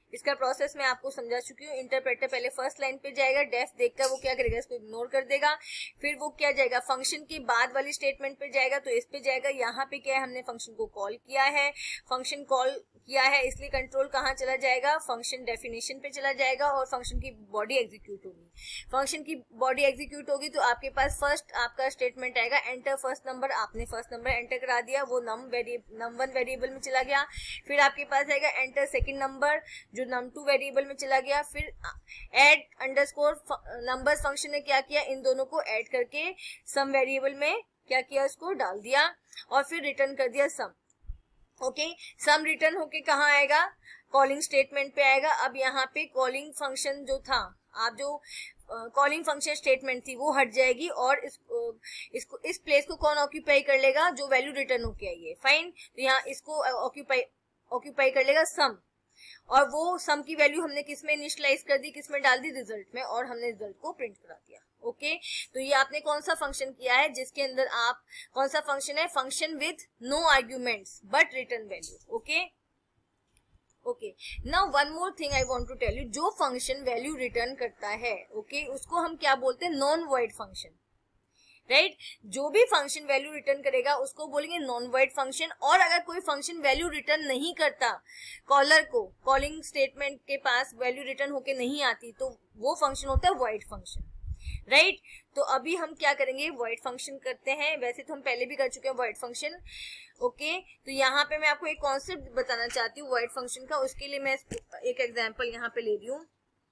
इसका प्रोसेस मैं आपको समझा चुकी हूँ। इंटरप्रेटर पहले फर्स्ट लाइन पे जाएगा, डेफ देखकर वो क्या करेगा, इसको इग्नोर कर देगा। फिर वो क्या जाएगा, फंक्शन के बाद वाली स्टेटमेंट पे जाएगा, तो इस पे जाएगा। यहाँ पे क्या है, हमने फंक्शन को कॉल किया है, फंक्शन कॉल किया है, इसलिए कंट्रोल कहाँ चला जाएगा, फंक्शन डेफिनेशन पे चला जाएगा और फंक्शन की बॉडी एग्जीक्यूट होगी। फंक्शन की बॉडी एग्जीक्यूट होगी तो आपके पास फर्स्ट आपका स्टेटमेंट आएगा, एंटर फर्स्ट नंबर। आपने फर्स्ट नंबर एंटर करा दिया, वो num1 वेरिएबल में चला गया। फिर आपके पास आएगा एंटर सेकेंड नंबर, जो num2 वेरिएबल में चला गया। फिर ऐड अंडरस्कोर नंबर्स फंक्शन ने क्या किया, इन दोनों को ऐड करके सम वेरिएबल में क्या किया, उसको डाल दिया और फिर रिटर्न कर दिया सम। ओके, सम रिटर्न होके कहाँ आएगा, कॉलिंग स्टेटमेंट पे आएगा। अब यहाँ पे कॉलिंग फंक्शन जो था, आप जो कॉलिंग फंक्शन स्टेटमेंट थी वो हट जाएगी और इस प्लेस को कौन ऑक्यूपाई कर लेगा, जो वैल्यू रिटर्न होके आई है। फाइन, तो यहाँ इसको ऑक्यूपाई कर लेगा सम, और वो सम की वैल्यू हमने किसमें इनिशियलाइज कर दी, किसमें डाल दी, रिजल्ट में, और हमने रिजल्ट को प्रिंट करा दिया। ओके, तो ये आपने कौन सा फंक्शन किया है, जिसके अंदर आप कौन सा फंक्शन है, function with no arguments but return value. Okay okay, now one more thing I want to tell you, जो फंक्शन वैल्यू रिटर्न करता है, ओके, उसको हम क्या बोलते हैं, नॉन वॉइड फंक्शन, राइट। जो भी फंक्शन वैल्यू रिटर्न करेगा उसको बोलेंगे नॉन वॉइड फंक्शन। और अगर कोई फंक्शन वैल्यू रिटर्न नहीं करता, कॉलर को कॉलिंग स्टेटमेंट के पास वैल्यू रिटर्न होके नहीं आती, तो वो फंक्शन होता है वॉइड फंक्शन, राइट। तो अभी हम क्या करेंगे, वॉइड फंक्शन करते हैं। वैसे तो हम पहले भी कर चुके हैं वॉइड फंक्शन। ओके, तो यहाँ पे मैं आपको एक कॉन्सेप्ट बताना चाहती हूँ वॉइड फंक्शन का। उसके लिए मैं एक एग्जांपल यहाँ पे ले रही हूँ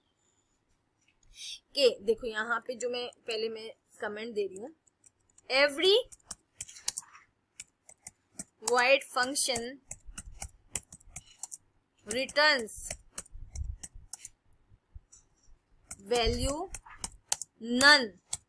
कि देखो, यहाँ पे जो मैं कमेंट दे रही हूँ, every void function returns value none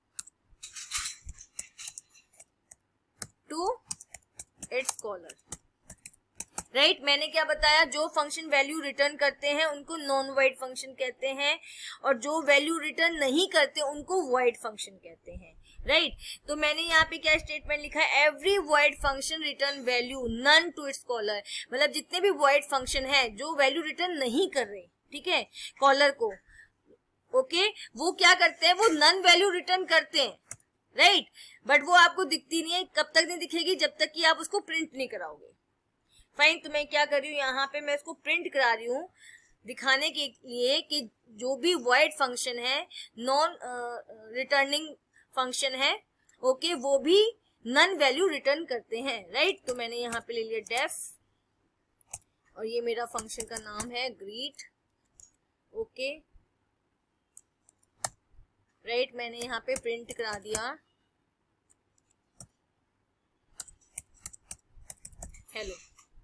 to its caller, right. मैंने क्या बताया, जो फंक्शन वैल्यू रिटर्न करते हैं उनको नॉन वॉइड फंक्शन कहते हैं, और जो वैल्यू रिटर्न नहीं करते उनको वॉइड फंक्शन कहते हैं, राइट। तो मैंने यहाँ पे क्या स्टेटमेंट लिखा है, every void function return value none to its caller, मतलब जितने भी वॉइड फंक्शन है जो वैल्यू रिटर्न नहीं कर रहे, ठीक है, कॉलर को, ओके, वो क्या करते हैं, वो नन वैल्यू रिटर्न करते हैं, राइट। बट वो आपको दिखती नहीं है, कब तक नहीं दिखेगी, जब तक कि आप उसको प्रिंट नहीं कराओगे। फाइन, तो मैं क्या कर रही हूँ, यहाँ पे मैं इसको प्रिंट करा रही हूँ दिखाने के लिए कि जो भी वॉइड फंक्शन है, नॉन रिटर्निंग फंक्शन है, ओके, वो भी नन वैल्यू रिटर्न करते हैं, राइट। तो मैंने यहाँ पे ले लिया डेफ, और ये मेरा फंक्शन का नाम है ग्रीट, ओके, राइट। मैंने यहाँ पे प्रिंट करा दिया हेलो,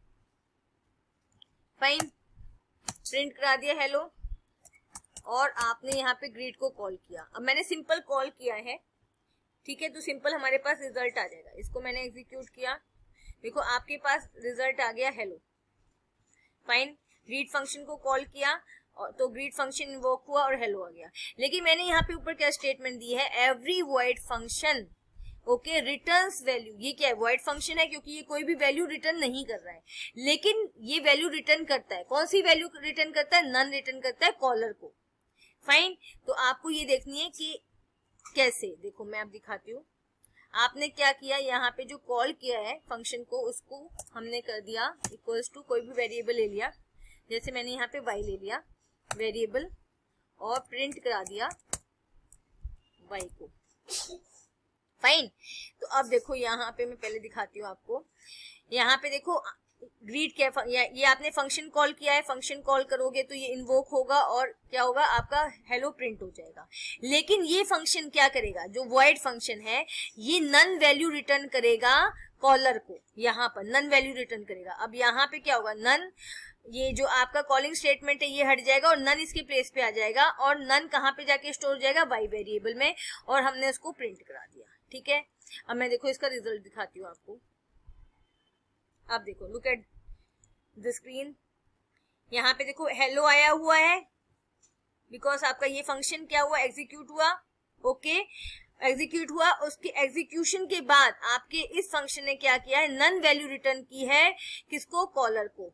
फाइन, प्रिंट करा दिया हेलो, और आपने यहाँ पे ग्रीट को कॉल किया। अब मैंने सिंपल कॉल किया है, ठीक है, तो सिंपल हमारे पास रिजल्ट आ जाएगा। इसको मैंने एग्जीक्यूट किया, देखो आपके पास रिजल्ट आ गया हेलो, फाइन। ग्रीट फंक्शन को कॉल किया और तो ग्रीट फंक्शन इन्वोक हुआ और हेलो आ गया। लेकिन मैंने यहाँ पे ऊपर क्या स्टेटमेंट दी है, every void function, okay, returns value. ये क्या है, वॉइड फंक्शन है, क्योंकि ये कोई भी वैल्यू रिटर्न नहीं कर रहा है, लेकिन ये वैल्यू रिटर्न करता है। कौन सी वैल्यू रिटर्न करता है, नन रिटर्न करता है, कॉलर को। फाइन, तो आपको ये देखनी है कि कैसे, देखो मैं अब दिखाती हूँ। आपने क्या किया, यहाँ पे जो कॉल किया है फंक्शन को, उसको हमने कर दिया इक्वल्स टू कोई भी वेरिएबल ले लिया, जैसे मैंने यहाँ पे y ले लिया वेरिएबल, और प्रिंट करा दिया y को। फाइन, तो अब देखो यहाँ पे मैं पहले दिखाती हूँ आपको। यहाँ पे देखो ग्रीट क्या, ये आपने फंक्शन कॉल किया है, फंक्शन कॉल करोगे तो ये इन्वोक होगा और क्या होगा, आपका हेलो प्रिंट हो जाएगा। लेकिन ये फंक्शन क्या करेगा, जो वॉइड फंक्शन है, ये नन वैल्यू रिटर्न करेगा कॉलर को, यहाँ पर नन वैल्यू रिटर्न करेगा। अब यहाँ पे क्या होगा, नन, ये जो आपका कॉलिंग स्टेटमेंट है ये हट जाएगा और नन इसके प्लेस पे आ जाएगा, और नन कहाँ पे जाके स्टोर हो जाएगा, y वेरिएबल में, और हमने उसको प्रिंट करा दिया, ठीक है। अब मैं देखो इसका रिजल्ट दिखाती हूँ आपको। अब देखो, लुक एट द स्क्रीन, यहाँ पे देखो हेलो आया हुआ है, बिकॉज आपका ये फंक्शन क्या हुआ, एग्जीक्यूट हुआ, ओके, एग्जीक्यूट हुआ। उसके एग्जीक्यूशन के बाद आपके इस फंक्शन ने क्या किया है, नन वैल्यू रिटर्न की है, किसको, कॉलर को,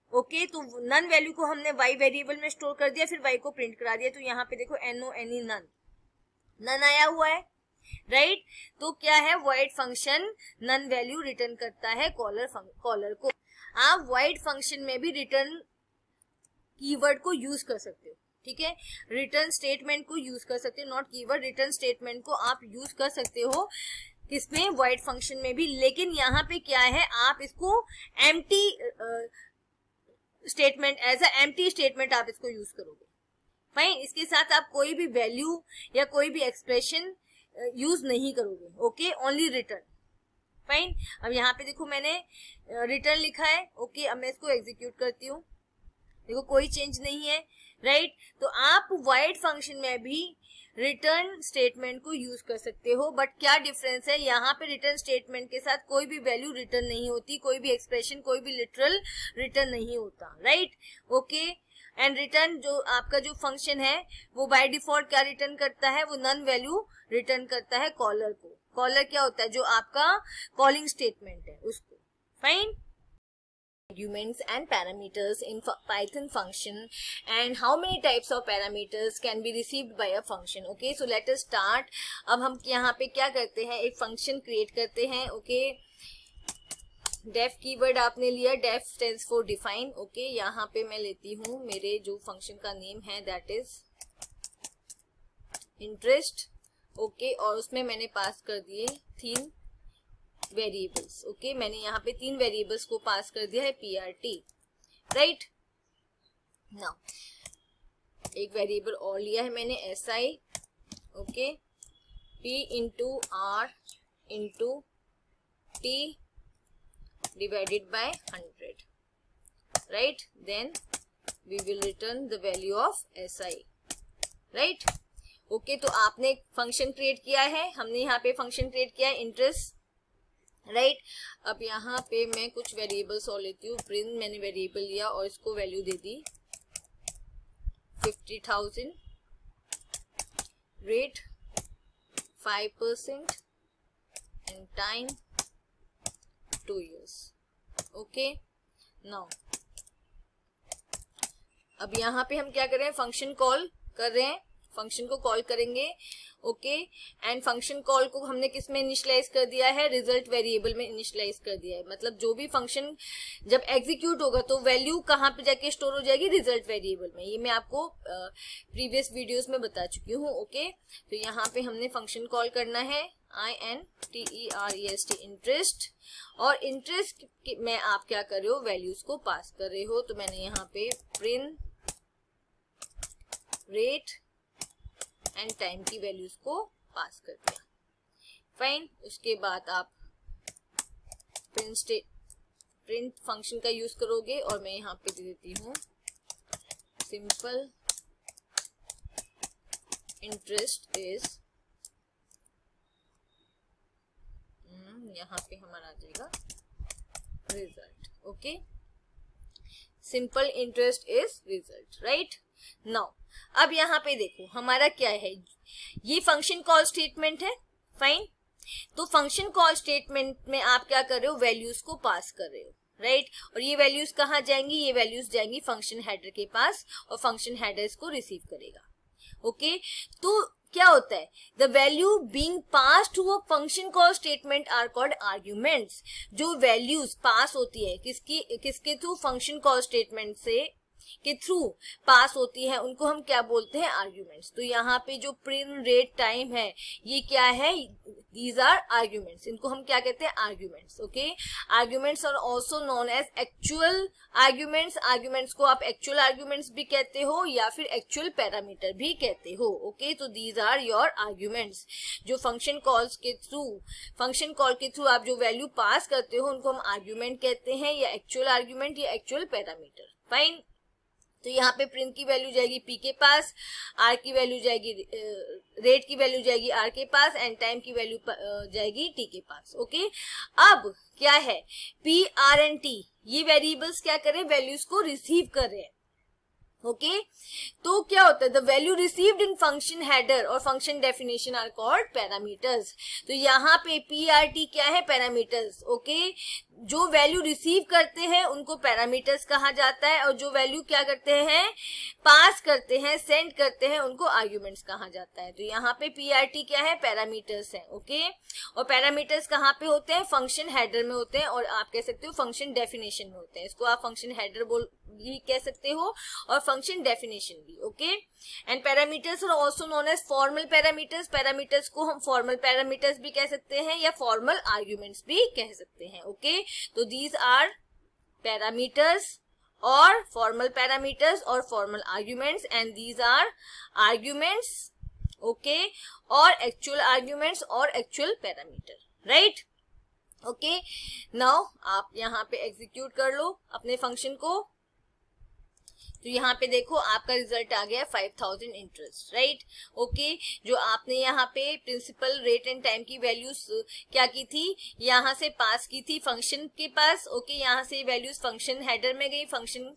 ओके तो नन वैल्यू को हमने y वेरिएबल में स्टोर कर दिया, फिर y को प्रिंट करा दिया, तो यहाँ पे देखो NONE नन आया हुआ है, राइट। तो क्या है, void function none value return करता है कॉलर को। आप वॉइड फंक्शन में भी रिटर्न कीवर्ड को यूज कर सकते हो, ठीक है, रिटर्न स्टेटमेंट को यूज कर सकते हो, नॉट कीवर्ड, रिटर्न स्टेटमेंट को आप यूज कर सकते हो किसमें, वॉइड फंक्शन में भी। लेकिन यहाँ पे क्या है, आप इसको empty statement, as a empty statement आप इसको यूज करोगे, फाइन। इसके साथ आप कोई भी वैल्यू या कोई भी एक्सप्रेशन यूज नहीं करोगे, ओके, ओनली रिटर्न, फाइन। अब यहाँ पे देखो मैंने रिटर्न लिखा है, ओके, अब मैं इसको एग्जीक्यूट करती हूँ, देखो कोई चेंज नहीं है, राइट। तो आप वॉइड फंक्शन में भी रिटर्न स्टेटमेंट को यूज कर सकते हो, बट क्या डिफरेंस है, यहाँ पे रिटर्न स्टेटमेंट के साथ कोई भी वैल्यू रिटर्न नहीं होती, कोई भी एक्सप्रेशन, कोई भी लिटरल रिटर्न नहीं होता, राइट, ओके। एंड रिटर्न जो आपका जो फंक्शन है वो बाय डिफॉल्ट क्या रिटर्न करता है, वो नन वैल्यू रिटर्न करता है कॉलर को। कॉलर क्या होता है, जो आपका कॉलिंग स्टेटमेंट है उसको, fine. Arguments and parameters in Python function, and how many types of parameters can be received by a function, okay, so let us start। अब हम यहाँ पे क्या करते हैं, एक फंक्शन क्रिएट करते हैं, ओके। डेफ कीवर्ड आपने लिया, def stands for define, okay. यहाँ पे मैं लेती हूँ मेरे जो फंक्शन का नेम है दैट इज इंटरेस्ट, ओके, और उसमें मैंने पास कर दिए 3 वेरिएबल्स, ओके। मैंने यहाँ पे 3 वेरिएबल्स को पास कर दिया है PRT, राइट। नाउ एक वेरिएबल और लिया है मैंने SI, okay, P into R into T divided by 100, right, then we will return the value of SI, right, okay। तो आपने फंक्शन क्रिएट किया है, हमने यहाँ पे फंक्शन क्रिएट किया है इंटरेस्ट, राइट। अब यहाँ पे मैं कुछ वेरिएबल्स और लेती हूँ, प्रिंट मैंने वेरिएबल लिया और इसको वैल्यू दे दी 50,000, rate 5% and time 2 years, okay. Now अब यहाँ पे हम क्या कर रहे हैं, फंक्शन कॉल कर रहे हैं, फंक्शन को कॉल करेंगे, ओके। एंड फंक्शन कॉल को हमने किस में इनिशियलाइज कर दिया है, रिजल्ट वेरिएबल में इनिशियलाइज कर दिया है। मतलब जो भी फंक्शन जब एग्जीक्यूट होगा तो वैल्यू कहाँ पे जाके स्टोर हो जाएगी, रिजल्ट वेरिएबल में। ये मैं आपको प्रीवियस वीडियोस में बता चुकी हूँ, ओके। तो यहाँ पे हमने फंक्शन कॉल करना है INTEREST इंटरेस्ट, और इंटरेस्ट में आप क्या कर रहे हो, वैल्यूज को पास कर रहे हो। तो मैंने यहाँ पे प्रिंट रेट एंड टाइम की वैल्यूज को पास कर दिया, फाइन। उसके बाद आप प्रिंट फंक्शन का यूज करोगे, और मैं यहाँ पे दे देती हूँ सिंपल इंटरेस्ट इज, यहाँ पे हमारा आ जाएगा result, okay. Simple interest is result, right. Now अब यहाँ पे देखो हमारा क्या है, ये फंक्शन कॉल स्टेटमेंट है, फाइन। तो फंक्शन कॉल स्टेटमेंट में आप क्या कर रहे हो, वैल्यूज को पास कर रहे हो, राइट। और ये वैल्यूज कहाँ जाएंगी, ये वैल्यूज जाएंगी फंक्शन हेडर के पास, और फंक्शन हेडर इसको रिसीव करेगा, ओके। तो क्या होता है, the value being pass to a function call statement are called arguments. जो वैल्यूज पास होती है किसके थ्रू, फंक्शन कॉल स्टेटमेंट से के थ्रू पास होती है, उनको हम क्या बोलते हैं, आर्ग्यूमेंट्स। तो यहाँ पे जो प्रिंट रेट टाइम है, ये क्या है, दीज आर आर्ग्यूमेंट्स, इनको हम क्या कहते हैं, arguments, okay. Arguments are also known as actual arguments. Arguments को आप एक्चुअल आर्ग्यूमेंट्स भी कहते हो या फिर एक्चुअल पैरामीटर भी कहते हो, ओके। तो दीज आर योर आर्ग्यूमेंट्स, जो फंक्शन कॉल के थ्रू आप जो वैल्यू पास करते हो उनको हम आर्ग्यूमेंट कहते हैं, या एक्चुअल आर्ग्यूमेंट या एक्चुअल पैरामीटर, फाइन। तो यहाँ पे प्रिंट की वैल्यू जाएगी P के पास, R की वैल्यू जाएगी, रेट की वैल्यू जाएगी R के पास, एंड टाइम की वैल्यू जाएगी T के पास, ओके। अब क्या है, P, R एंड T ये वेरिएबल्स क्या करें, वैल्यूज को रिसीव कर रहे हैं, ओके तो क्या होता है, the value received in function header और function definition are called parameters. तो यहाँ पे PRT क्या है, पैरामीटर्स। ओके जो वैल्यू रिसीव करते हैं उनको पैरामीटर्स कहा जाता है, और जो वैल्यू क्या करते हैं, पास करते हैं, सेंड करते हैं, उनको आर्ग्यूमेंट्स कहा जाता है। तो यहाँ पे PRT क्या है, पैरामीटर्स है। ओके और पैरामीटर्स कहाँ पे होते हैं, फंक्शन हेडर में होते हैं, और आप कह सकते हो फंक्शन डेफिनेशन में होते हैं। इसको आप फंक्शन हेडर भी कह सकते हो और फंक्शन डेफिनेशन भी। Okay and parameters are also known as formal parameters. Parameters को हम फॉर्मल पैरामीटर्स भी कह सकते हैं या फॉर्मल आर्ग्यूमेंट्स भी कह सकते हैं। ओके तो दीज आर पैरामीटर्स और फॉर्मल पैरामीटर्स और formal arguments, and these are arguments okay और एक्चुअल आर्ग्यूमेंट्स और actual parameter, right. Okay now आप यहाँ पे एग्जीक्यूट कर लो अपने फंक्शन को। तो यहाँ पे देखो आपका रिजल्ट आ गया 5000 इंटरेस्ट, राइट। ओके जो आपने यहाँ पे प्रिंसिपल, रेट एंड टाइम की वैल्यूज क्या की थी, यहाँ से पास की थी फंक्शन के पास। ओके यहाँ से वैल्यूज फंक्शन हेडर में गई, फंक्शन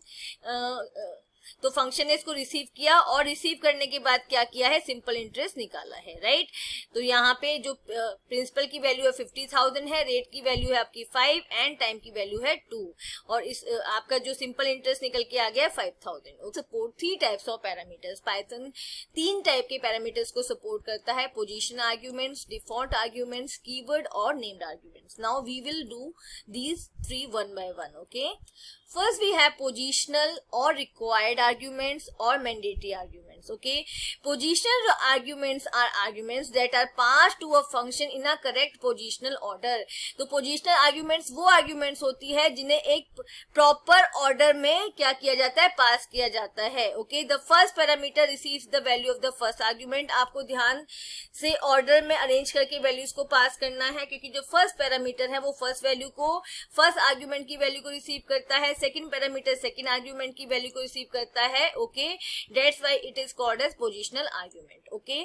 तो फंक्शन ने इसको रिसीव किया और रिसीव करने के बाद क्या किया है, सिंपल इंटरेस्ट निकाला है, राइट। तो यहाँ पे जो प्रिंसिपल की वैल्यू है 50,000 है, रेट की वैल्यू है आपकी 5 एंड टाइम की वैल्यू है 2, और इस आपका जो सिंपल इंटरेस्ट निकल के आ गया 5000। Support 3 types of parameters. Python 3 type के पैरामीटर्स को सपोर्ट करता है, position arguments, default arguments, keyword और named arguments. Now we will do these 3 one by one. Okay, first we have positional or required arguments or mandatory arguments. Okay, positional arguments are arguments that are passed to a function in a correct positional order. तो positional arguments वो arguments होती है जिन्हें एक proper order में क्या किया जाता है, पास किया जाता है। Okay, the first parameter receives the value of the first argument. आपको ध्यान से order में arrange करके values को पास करना है, क्योंकि जो first parameter है वो first value को, first argument की value को receive करता है, second parameter second argument की value को receive करता है। Okay, that's why it is called as positional argument. Okay,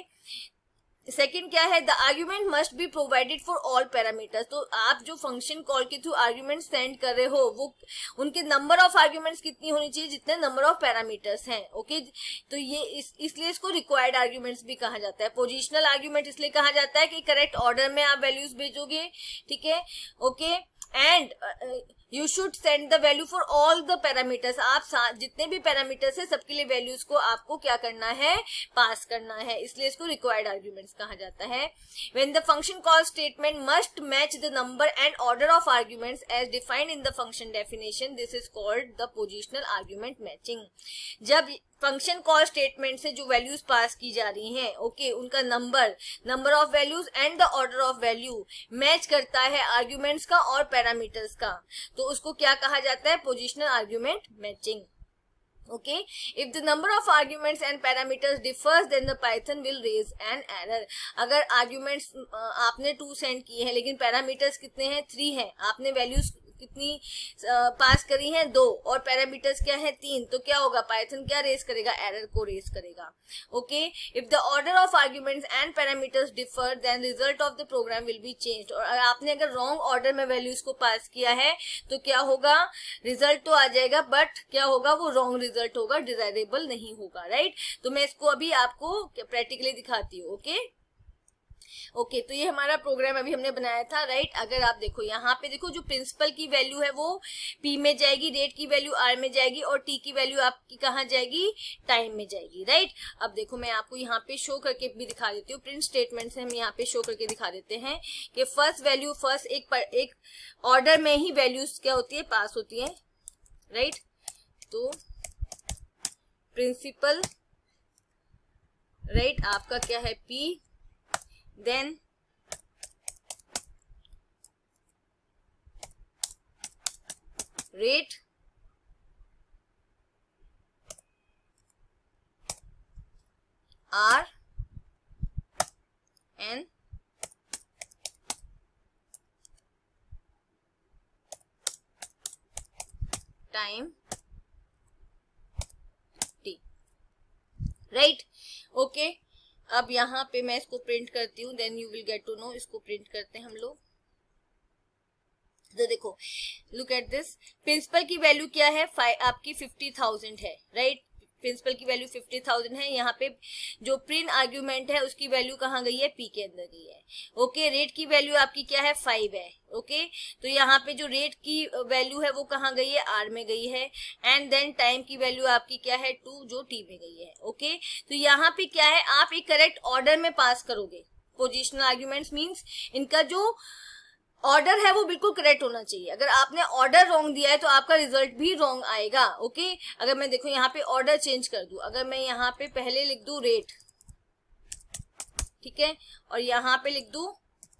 second क्या है, the argument must be provided for all parameters. तो आप जो फंक्शन कॉल के थ्रू आर्ग्यूमेंट सेंड कर रहे हो वो उनके नंबर ऑफ आर्ग्यूमेंट्स कितनी होनी चाहिए, जितने नंबर ऑफ पैरामीटर्स हैं। ओके तो ये इसलिए इसको रिक्वायर्ड आर्ग्यूमेंट्स भी कहा जाता है। पोजिशनल आर्ग्यूमेंट इसलिए कहा जाता है कि करेक्ट ऑर्डर में आप वैल्यूज भेजोगे, ठीक है। Okay and you should send the value for all the parameters. आप जितने भी पैरामीटर्स है सबके लिए वैल्यूज को आपको क्या करना है, पास करना है, इसलिए इसको रिक्वायर्ड आर्ग्यूमेंट्स कहा जाता है। When the function call statement must match the number and order of arguments as defined in the function definition, this is called the positional argument matching. जब फंक्शन कॉल स्टेटमेंट से जो values पास की जा रही हैं, ओके उनका number of values and the order of value match करता है आर्ग्यूमेंट्स का और पैरामीटर्स का, तो उसको क्या कहा जाता है, positional argument matching. Okay, if the number of arguments and parameters differs, then the Python will raise an error. अगर arguments आपने 2 सेंड किए हैं लेकिन पैरामीटर्स कितने हैं, 3 हैं, आपने वैल्यूज कितनी पास करी हैं, 2, और पैरामीटर्स क्या है, 3, तो क्या होगा, पाइथन क्या रेज करेगा, एरर को रेज करेगा। Okay if the order of arguments and parameters differ then result of the program will be changed. और आपने अगर रॉन्ग ऑर्डर में वैल्यूज को पास किया है तो क्या होगा, रिजल्ट तो आ जाएगा बट क्या होगा, वो रॉन्ग रिजल्ट होगा, डिजायरेबल नहीं होगा, राइट। तो मैं इसको अभी आपको प्रैक्टिकली दिखाती हूँ। ओके तो ये हमारा प्रोग्राम अभी हमने बनाया था, राइट। अगर आप देखो यहाँ पे देखो, जो प्रिंसिपल की वैल्यू है वो P में जाएगी, रेट की वैल्यू R में जाएगी और T की वैल्यू आपकी कहाँ जाएगी, टाइम में जाएगी, राइट। अब देखो मैं आपको यहाँ पे शो करके भी दिखा देती हूँ, प्रिंट स्टेटमेंट से हम यहाँ पे शो करके दिखा देते हैं कि फर्स्ट वैल्यू फर्स्ट एक ऑर्डर में ही वैल्यूज क्या होती है, पास होती है, राइट। तो प्रिंसिपल, राइट, आपका क्या है P, then rate, R and time T, right। Okay अब यहाँ पे मैं इसको प्रिंट करती हूँ, then you will get to know. इसको प्रिंट करते हैं हम लोग। तो देखो, लुक एट दिस, प्रिंसिपल की वैल्यू क्या है, आपकी 50,000 है, राइट। प्रिंसिपल की वैल्यू 50,000 है। यहाँ पे जो प्रिंट आर्ग्यूमेंट है उसकी वैल्यू कहाँ गई है, पी के अंदर गई है। ओके, रेट की वैल्यू आपकी क्या है, 5 है। ओके, तो यहाँ पे जो रेट की वैल्यू है वो कहाँ गई है, आर में गई है। एंड देन टाइम की वैल्यू आपकी क्या है, 2, जो टी में गई है। ओके, तो यहाँ पे क्या है, आप एक करेक्ट ऑर्डर में पास करोगे। पोजिशनल आर्ग्यूमेंट्स मीन्स इनका जो ऑर्डर है वो बिल्कुल करेक्ट होना चाहिए। अगर आपने ऑर्डर रॉन्ग दिया है तो आपका रिजल्ट भी रॉन्ग आएगा। ओके, अगर मैं देखो यहाँ पे ऑर्डर चेंज कर दूं, अगर मैं यहाँ पे पहले लिख दूं रेट, ठीक है, और यहाँ पे लिख दूं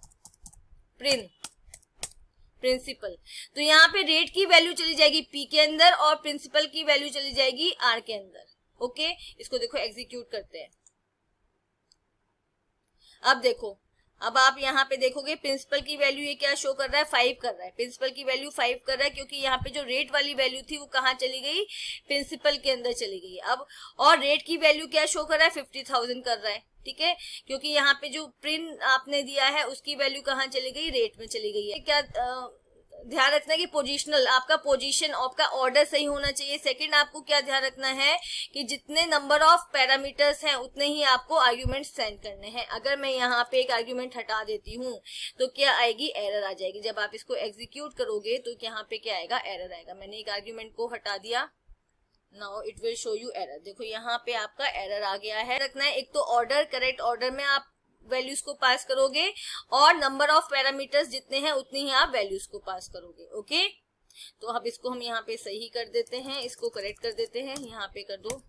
प्रिंसिपल, तो यहाँ पे रेट की वैल्यू चली जाएगी पी के अंदर और प्रिंसिपल की वैल्यू चली जाएगी आर के अंदर। ओके, इसको देखो एग्जीक्यूट करते हैं। अब देखो, अब आप यहाँ पे देखोगे प्रिंसिपल की वैल्यू ये क्या शो कर रहा है, 5 कर रहा है। प्रिंसिपल की वैल्यू 5 कर रहा है क्योंकि यहाँ पे जो रेट वाली वैल्यू थी वो कहाँ चली गई, प्रिंसिपल के अंदर चली गई। अब और रेट की वैल्यू क्या शो कर रहा है, 50,000 कर रहा है। ठीक है, क्योंकि यहाँ पे जो प्रिंट आपने दिया है उसकी वैल्यू कहाँ चली गई, रेट में चली गई है। क्या ध्यान रखना है कि पोजीशनल, आपका पोजीशन, आपका ऑर्डर सही होना चाहिए। सेकंड, आपको क्या ध्यान रखना है कि जितने नंबर ऑफ पैरामीटर्स हैं उतने ही आपको आर्ग्यूमेंट सेंड करने हैं। अगर मैं यहाँ पे एक आर्ग्यूमेंट हटा देती हूँ तो क्या आएगी, एरर आ जाएगी। जब आप इसको एग्जीक्यूट करोगे तो यहाँ पे क्या आएगा, एरर आएगा। मैंने एक आर्ग्यूमेंट को हटा दिया, now it will show you error. देखो यहाँ पे आपका एरर आ गया है। रखना है एक तो ऑर्डर, करेक्ट ऑर्डर में आप वैल्यूज को पास करोगे और नंबर ऑफ पैरामीटर्स जितने हैं उतने ही आप वैल्यूज को पास करोगे। ओके, तो अब इसको हम यहाँ पे सही कर देते हैं, इसको करेक्ट कर देते हैं। यहाँ पे कर दो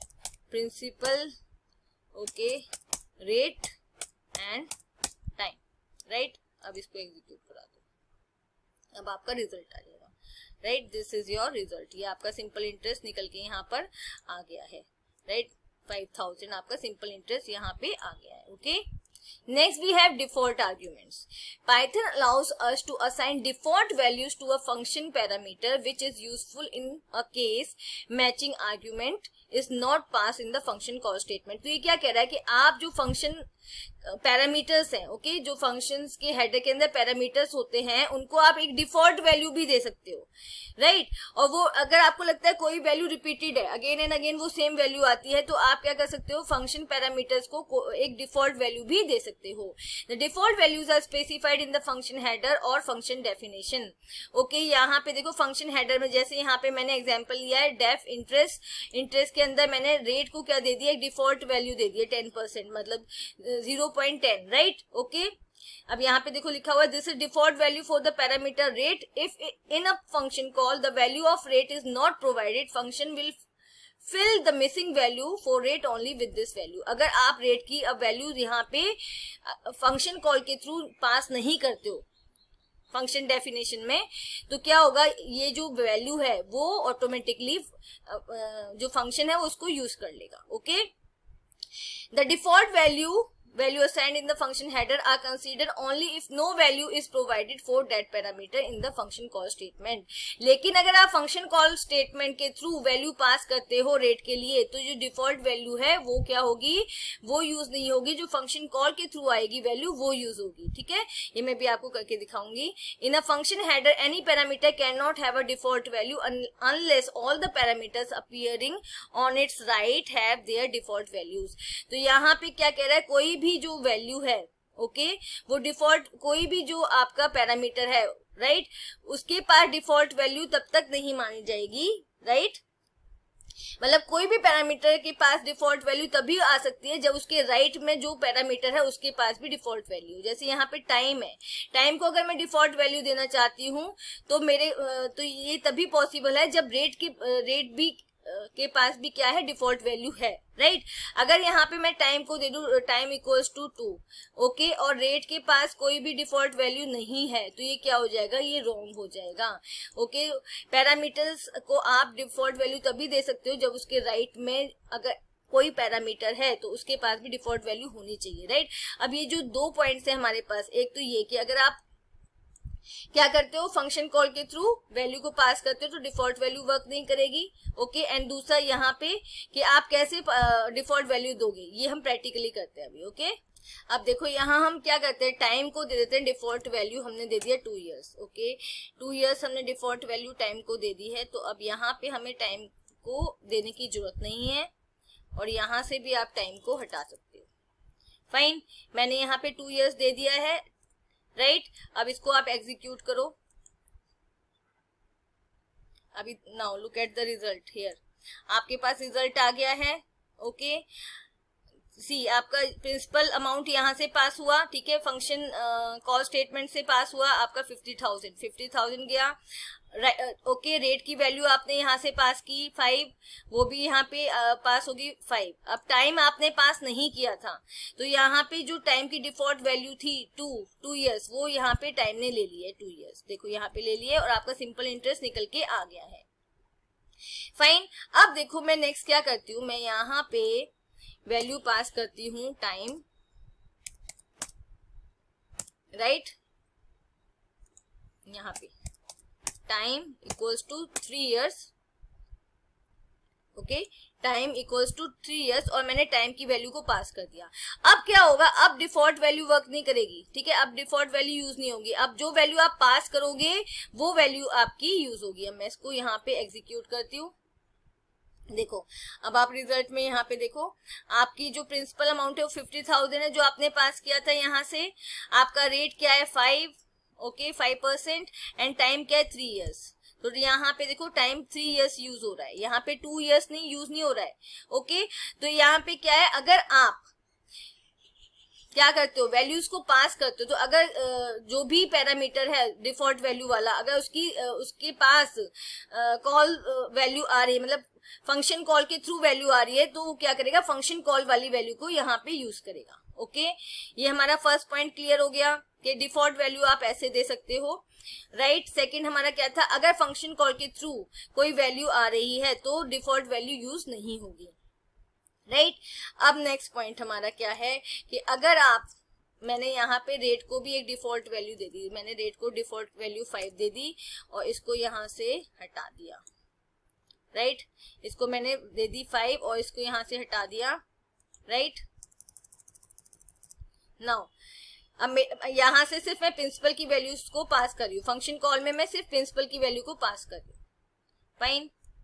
principal, okay, rate and time, right. अब इसको एग्जीक्यूट करा दो, अब आपका रिजल्ट आ जाएगा, right. This is your result. ये आपका सिंपल इंटरेस्ट निकल के यहाँ पर आ गया है, राइट। 5,000 आपका सिंपल इंटरेस्ट यहाँ पे आ गया है। Okay, next we have default arguments. Python allows us to assign default values to a function parameter which is useful in a case matching argument is not passed in the function call statement. तो ये क्या कह रहा है कि आप जो function parameters हैं, ओके, जो फंक्शंस के हेडर के अंदर पैरामीटर्स होते हैं उनको आप एक डिफॉल्ट वैल्यू भी दे सकते हो, राइट। और वो अगर आपको लगता है कोई वैल्यू रिपीटेड है, अगेन एंड अगेन वो सेम वैल्यू आती है, तो आप क्या कर सकते हो, फंक्शन पैरामीटर्स को एक डिफॉल्ट वैल्यू भी दे सकते हो। The default values are specified in the function header और फंक्शन डेफिनेशन। ओके, यहाँ पे देखो फंक्शन हेडर में जैसे यहाँ पे मैंने एग्जाम्पल लिया है, डेफ इंटरेस्ट के अंदर मैंने रेट को क्या दे दिया, एक डिफॉल्ट वैल्यू दे दी है 10%, मतलब 0.10, राइट। ओके, अब यहाँ पे देखो लिखा हुआ है this is default value for the parameter rate. If in a function call the value of rate is not provided, function will fill the missing value for rate only with this value. अगर आप rate की अब value यहाँ पे function call के through pass नहीं करते हो फंक्शन डेफिनेशन में, तो क्या होगा, ये जो वैल्यू है वो ऑटोमेटिकली जो फंक्शन है वो उसको यूज कर लेगा। Okay, the default value assigned in the function header are considered only if no value is provided for that parameter in the function call statement. लेकिन अगर आप function call statement के थ्रू वैल्यू पास करते हो rate के लिए, तो जो डिफॉल्ट वैल्यू है वो क्या होगी, वो यूज नहीं होगी, जो फंक्शन कॉल के थ्रू आएगी वैल्यू वो यूज होगी। ठीक है, ये मैं भी आपको करके दिखाऊंगी। In a function header any parameter can not have a default value unless all the parameters appearing on its right have their default values. तो यहाँ पे क्या कह रहा है, कोई भी जो वैल्यू है, ओके, वो डिफॉल्ट, कोई भी जो आपका पैरामीटर है, राइट, उसके पास डिफॉल्ट वैल्यू तब तक नहीं मानी जाएगी, राइट। मतलब कोई भी पैरामीटर के पास डिफॉल्ट वैल्यू तभी आ सकती है जब उसके राइट में जो पैरामीटर है उसके पास भी डिफॉल्ट वैल्यू। जैसे यहाँ पे टाइम है, टाइम को अगर मैं डिफॉल्ट वैल्यू देना चाहती हूँ तो ये तभी पॉसिबल है जब रेट भी के पास भी क्या है, डिफॉल्ट वैल्यू है, राइट। अगर यहाँ पे मैं टाइम को दे दूं टाइम इक्वल्स टू 2, ओके, और रेट के पास कोई भी डिफॉल्ट वैल्यू नहीं है, तो ये क्या हो जाएगा, ये रॉन्ग हो जाएगा। ओके, पैरामीटर्स को आप डिफॉल्ट वैल्यू तभी दे सकते हो जब उसके राइट में अगर कोई पैरामीटर है तो उसके पास भी डिफॉल्ट वैल्यू होनी चाहिए, राइट। अब ये जो 2 पॉइंट्स है हमारे पास, एक तो ये कि अगर आप क्या करते हो, फंक्शन कॉल के थ्रू वैल्यू को पास करते हो तो डिफॉल्ट वैल्यू वर्क नहीं करेगी। ओके, एंड दूसरा यहाँ पे कि आप कैसे डिफॉल्ट वैल्यू दोगे, ये हम प्रैक्टिकली करते हैं अभी। ओके, अब देखो यहाँ हम क्या करते हैं, टाइम को दे देते हैं डिफॉल्ट वैल्यू, हमने दे दिया 2 years। ओके, 2 years हमने डिफॉल्ट वैल्यू टाइम को दे दी है। तो अब यहाँ पे हमें टाइम को देने की जरूरत नहीं है और यहाँ से भी आप टाइम को हटा सकते हो। फाइन, मैंने यहाँ पे 2 years दे दिया है, राइट। अब इसको आप एग्जीक्यूट करो। अभी now look at the result here, आपके पास रिजल्ट आ गया है। ओके, सी आपका प्रिंसिपल अमाउंट यहाँ से पास हुआ, ठीक है, फंक्शन कॉल स्टेटमेंट से पास हुआ, आपका 50,000 गया। ओके, रेट की वैल्यू आपने यहाँ से पास की 5, वो भी यहाँ पे पास होगी 5। अब टाइम आपने पास नहीं किया था, तो यहाँ पे जो टाइम की डिफॉल्ट वैल्यू थी 2 years, वो यहाँ पे टाइम ने ले ली है 2 years। देखो यहाँ पे ले लिए और आपका सिंपल इंटरेस्ट निकल के आ गया है। फाइन, अब देखो मैं नेक्स्ट क्या करती हूँ, मैं यहाँ पे वैल्यू पास करती हूँ टाइम, राइट। यहाँ पे time equals to 3 years, okay, time equals to 3 years और मैंने टाइम की वैल्यू को पास कर दिया। अब क्या होगा, अब डिफॉल्ट वैल्यू वर्क नहीं करेगी, ठीक है, अब डिफॉल्ट वैल्यू यूज नहीं होगी। अब जो वैल्यू आप पास करोगे वो वैल्यू आपकी यूज होगी। अब मैं इसको यहाँ पे एग्जीक्यूट करती हूँ। देखो अब आप रिजल्ट में यहाँ पे देखो, आपकी जो प्रिंसिपल अमाउंट है वो 50,000 है जो आपने पास किया था। यहाँ से आपका रेट क्या है 5, ओके 5%, एंड टाइम क्या है 3 years। तो यहाँ पे देखो टाइम 3 years यूज हो रहा है, यहाँ पे 2 years नहीं यूज नहीं हो रहा है। ओके, तो यहाँ पे क्या है, अगर आप क्या करते हो, वैल्यूज को पास करते हो, तो अगर जो भी पैरामीटर है डिफॉल्ट वैल्यू वाला, अगर उसके पास कॉल वैल्यू आ रही है, मतलब फंक्शन कॉल के थ्रू वैल्यू आ रही है, तो वो क्या करेगा, फंक्शन कॉल वाली वैल्यू को यहाँ पे यूज करेगा। ओके, ये हमारा फर्स्ट पॉइंट क्लियर हो गया कि डिफॉल्ट वैल्यू आप ऐसे दे सकते हो, राइट। सेकंड हमारा क्या था, अगर फंक्शन कॉल के थ्रू कोई वैल्यू आ रही है तो डिफॉल्ट वैल्यू यूज नहीं होगी, राइट। अब नेक्स्ट पॉइंट हमारा क्या है कि अगर आप, मैंने यहाँ पे रेट को भी एक डिफॉल्ट वैल्यू दे दी, मैंने रेट को डिफॉल्ट वैल्यू 5 दे दी और इसको यहाँ से हटा दिया, राइट। इसको मैंने दे दी 5 और इसको यहाँ से हटा दिया, राइट। नाउ अब यहाँ से सिर्फ मैं प्रिंसिपल की वैल्यूज को पास कर रही हूँ, फंक्शन कॉल में मैं सिर्फ प्रिंसिपल की वैल्यू को पास कर रही हूँ। फाइन,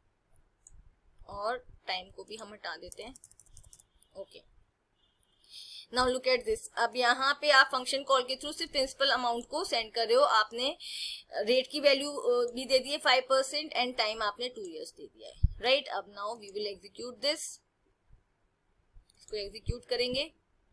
और टाइम को भी हम हटा देते हैं। Okay, now look at this. अब यहाँ पे आप फंक्शन कॉल के थ्रू सिर्फ प्रिंसिपल अमाउंट को सेंड कर रहे हो, आपने रेट की वैल्यू भी दे दी है 5% एंड टाइम आपने 2 years दे दिया है, राइट। अब now we will execute this, इसको एग्जीक्यूट करेंगे।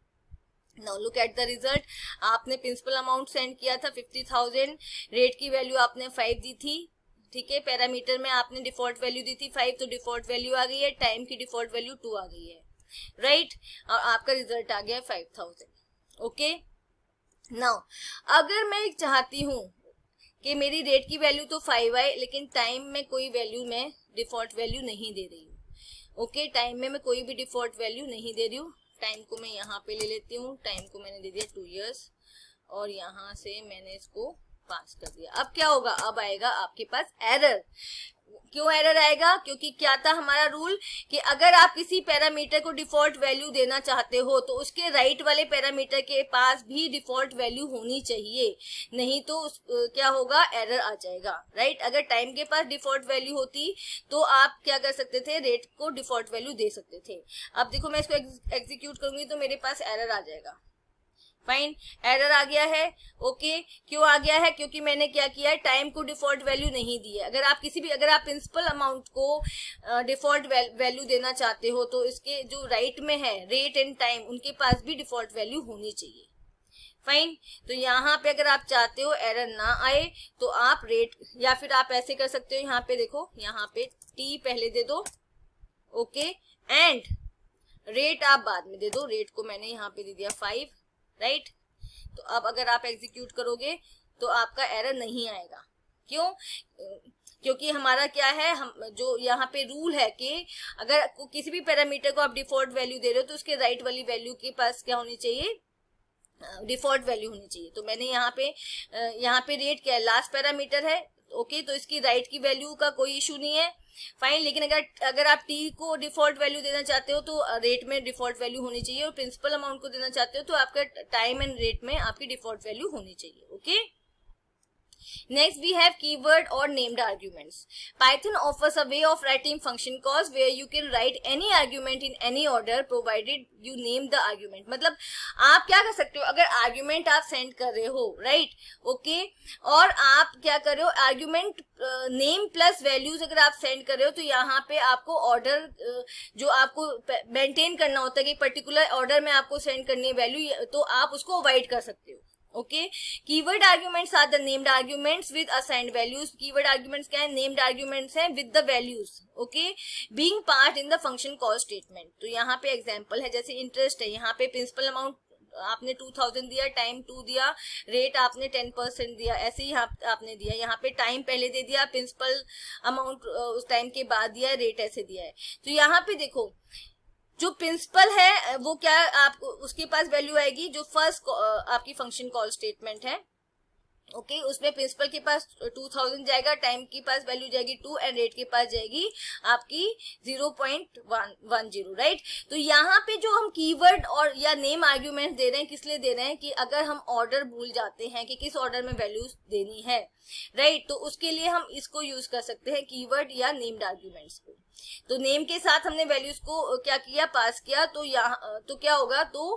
Now look at the result, आपने प्रिंसिपल अमाउंट सेंड किया था 50,000, रेट की वैल्यू आपने 5 दी थी, ठीक है, पैरामीटर में आपने डिफॉल्ट वैल्यू दी थी 5, तो डिफॉल्ट वैल्यू आ गई है, टाइम की डिफॉल्ट वैल्यू 2 आ गई है, राइट, और आपका रिजल्ट आ गया 5,000। ओके, नाउ अगर मैं चाहती हूँ कि मेरी रेट की वैल्यू तो 5 आए, लेकिन टाइम में कोई वैल्यू मैं डिफॉल्ट वैल्यू नहीं दे रही हूँ। ओके, टाइम में मैं कोई भी डिफॉल्ट वैल्यू नहीं दे रही हूँ। टाइम को मैं यहाँ पे ले लेती हूँ, टाइम को मैंने दे दिया 2 years और यहाँ से मैंने इसको पास कर दिया। अब क्या होगा, अब आएगा आपके पास एरर। क्यों एरर आएगा, क्योंकि क्या था हमारा रूल कि अगर आप किसी पैरामीटर को डिफॉल्ट वैल्यू देना चाहते हो तो उसके राइट वाले पैरामीटर के पास भी डिफॉल्ट वैल्यू होनी चाहिए, नहीं तो क्या होगा, एरर आ जाएगा, राइट। अगर टाइम के पास डिफॉल्ट वैल्यू होती तो आप क्या कर सकते थे, रेट को डिफॉल्ट वैल्यू दे सकते थे। अब देखो मैं इसको एग्जीक्यूट करूंगी तो मेरे पास एरर आ जाएगा। फाइन, एरर आ गया है। ओके, क्यों आ गया है, क्योंकि मैंने क्या किया है, टाइम को डिफॉल्ट वैल्यू नहीं दी है। अगर आप प्रिंसिपल अमाउंट को डिफॉल्ट वैल्यू देना चाहते हो तो इसके जो राइट में है रेट एंड टाइम, उनके पास भी डिफॉल्ट वैल्यू होनी चाहिए। फाइन, तो यहाँ पे अगर आप चाहते हो एरर ना आए तो आप रेट, या फिर आप ऐसे कर सकते हो, यहाँ पे देखो, यहाँ पे टी पहले दे दो, ओके, एंड रेट आप बाद में दे दो। रेट को मैंने यहाँ पे दे दिया 5, राइट। तो अब अगर आप एग्जीक्यूट करोगे तो आपका एरर नहीं आएगा। क्यों, क्योंकि हमारा क्या है, हम जो यहाँ पे रूल है कि अगर किसी भी पैरामीटर को आप डिफॉल्ट वैल्यू दे रहे हो तो उसके राइट वाली वैल्यू के पास क्या होनी चाहिए, डिफॉल्ट वैल्यू होनी चाहिए। तो मैंने यहाँ पे रेट क्या है, लास्ट पैरामीटर है, ओके, तो इसकी राइट की वैल्यू का कोई इशू नहीं है। फाइन, लेकिन अगर आप टी को डिफॉल्ट वैल्यू देना चाहते हो तो रेट में डिफॉल्ट वैल्यू होनी चाहिए, और प्रिंसिपल अमाउंट को देना चाहते हो तो आपका टाइम एंड रेट में आपकी डिफॉल्ट वैल्यू होनी चाहिए। Okay, Next we have keyword or named arguments. Python offers a way of writing function calls where you can write any argument in any order provided you name the argument. मतलब आप क्या कर सकते हो, अगर argument आप send कर रहे हो, राइट, ओके, और आप क्या कर रहे हो, आर्ग्यूमेंट नेम प्लस वैल्यूज अगर आप सेंड कर रहे हो, तो यहाँ पे आपको ऑर्डर जो आपको मेंटेन करना होता है कि पर्टिकुलर ऑर्डर में आपको सेंड करनी है वैल्यू, तो आप उसको अवॉइड कर सकते हो. Okay, keyword arguments are the named arguments with assigned values. Keyword arguments क्या है, नेम्ड आर्ग्यूमेंट्स हैं with the values. Okay, being part in the function call statement. तो यहाँ पे एग्जांपल है, जैसे इंटरेस्ट है, यहाँ पे प्रिंसिपल अमाउंट आपने 2000 दिया, टाइम 2 दिया, रेट आपने 10% दिया, ऐसे ही आपने दिया. यहाँ पे टाइम पहले दे दिया, प्रिंसिपल अमाउंट उस टाइम के बाद दिया, रेट ऐसे दिया है. तो यहाँ पे देखो जो प्रिंसिपल है वो क्या, आपको उसके पास वैल्यू आएगी जो फर्स्ट आपकी फंक्शन कॉल स्टेटमेंट है. ओके, उसमें प्रिंसिपल के पास 2000 जाएगा, टाइम के पास वैल्यू जाएगी 2 एंड रेट के पास जाएगी आपकी 0.10, राइट. तो यहाँ पे जो हम कीवर्ड और या नेम आर्ग्यूमेंट दे रहे हैं, किस लिए दे रहे हैं कि अगर हम ऑर्डर भूल जाते हैं कि किस ऑर्डर में वैल्यूज देनी है, राइट, तो उसके लिए हम इसको यूज कर सकते हैं, कीवर्ड या नेम्ड आर्ग्यूमेंट्स को. तो नेम के साथ हमने वैल्यूज को क्या किया, पास किया, तो यहाँ तो क्या होगा, तो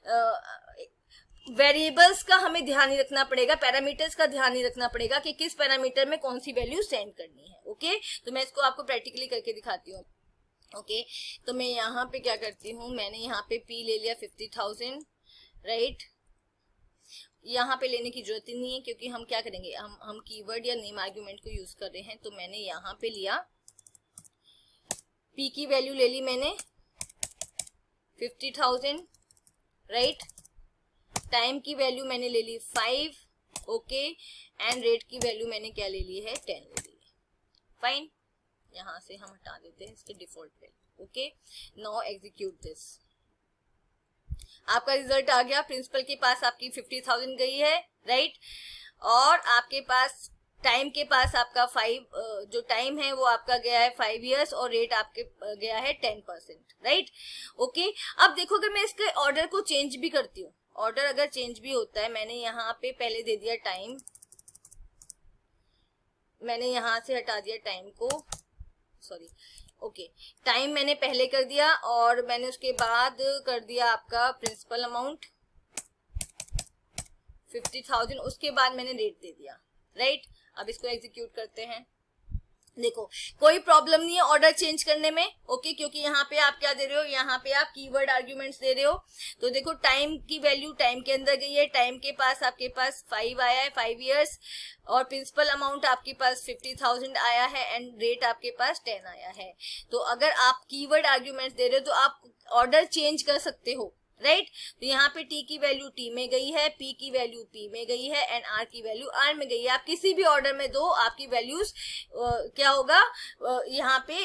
वेरिएबल्स का हमें ध्यान नहीं रखना पड़ेगा, पैरामीटर्स का ध्यान नहीं रखना पड़ेगा कि किस पैरामीटर में कौन सी वैल्यू सेंड करनी है. ओके, तो मैं इसको आपको प्रैक्टिकली करके दिखाती हूँ. ओके, तो मैं यहाँ पे क्या करती हूँ, मैंने यहाँ पे P ले लिया 50,000, राइट. यहाँ पे लेने की जरूरत ही नहीं है क्योंकि हम क्या करेंगे, हम कीवर्ड या नेम आर्ग्यूमेंट को यूज कर रहे हैं. तो मैंने यहाँ पे लिया, P की वैल्यू ले ली मैंने 50,000, राइट. टाइम की वैल्यू मैंने ले ली 5, ओके, एंड रेट की वैल्यू मैंने क्या ले ली है, 10 ले ली है. फाइन, यहां से हम हटा देते हैं इसके default value. Okay, now execute this. आपका रिजल्ट आ गया, प्रिंसिपल के पास आपकी 50,000 गई है, राइट, और आपके पास टाइम के पास आपका 5, जो टाइम है वो आपका गया है 5 इयर्स और रेट आपके गया है 10%, राइट. ओके, अब देखो अगर मैं इसके ऑर्डर को चेंज भी करती हूँ, ऑर्डर अगर चेंज भी होता है, मैंने यहाँ पे पहले दे दिया टाइम, मैंने यहाँ से हटा दिया टाइम को, सॉरी, ओके, टाइम मैंने पहले कर दिया और मैंने उसके बाद कर दिया आपका प्रिंसिपल अमाउंट 50,000, उसके बाद मैंने रेट दे दिया, राइट. अब इसको एग्जीक्यूट करते हैं. देखो कोई प्रॉब्लम नहीं है ऑर्डर चेंज करने में, ओके, क्योंकि यहाँ पे आप क्या दे रहे हो, यहाँ पे आप कीवर्ड आर्ग्यूमेंट्स दे रहे हो. तो देखो टाइम की वैल्यू टाइम के अंदर गई है, टाइम के पास आपके पास 5 आया है, 5 इयर्स, और प्रिंसिपल अमाउंट आपके पास 50,000 आया है एंड रेट आपके पास 10 आया है. तो अगर आप कीवर्ड आर्ग्यूमेंट्स दे रहे हो तो आप ऑर्डर चेंज कर सकते हो, राइट. तो यहाँ पे T की वैल्यू T में गई है, P की वैल्यू P में गई है एंड R की वैल्यू R में गई है. आप किसी भी ऑर्डर में दो, आपकी वैल्यूज क्या होगा, यहाँ पे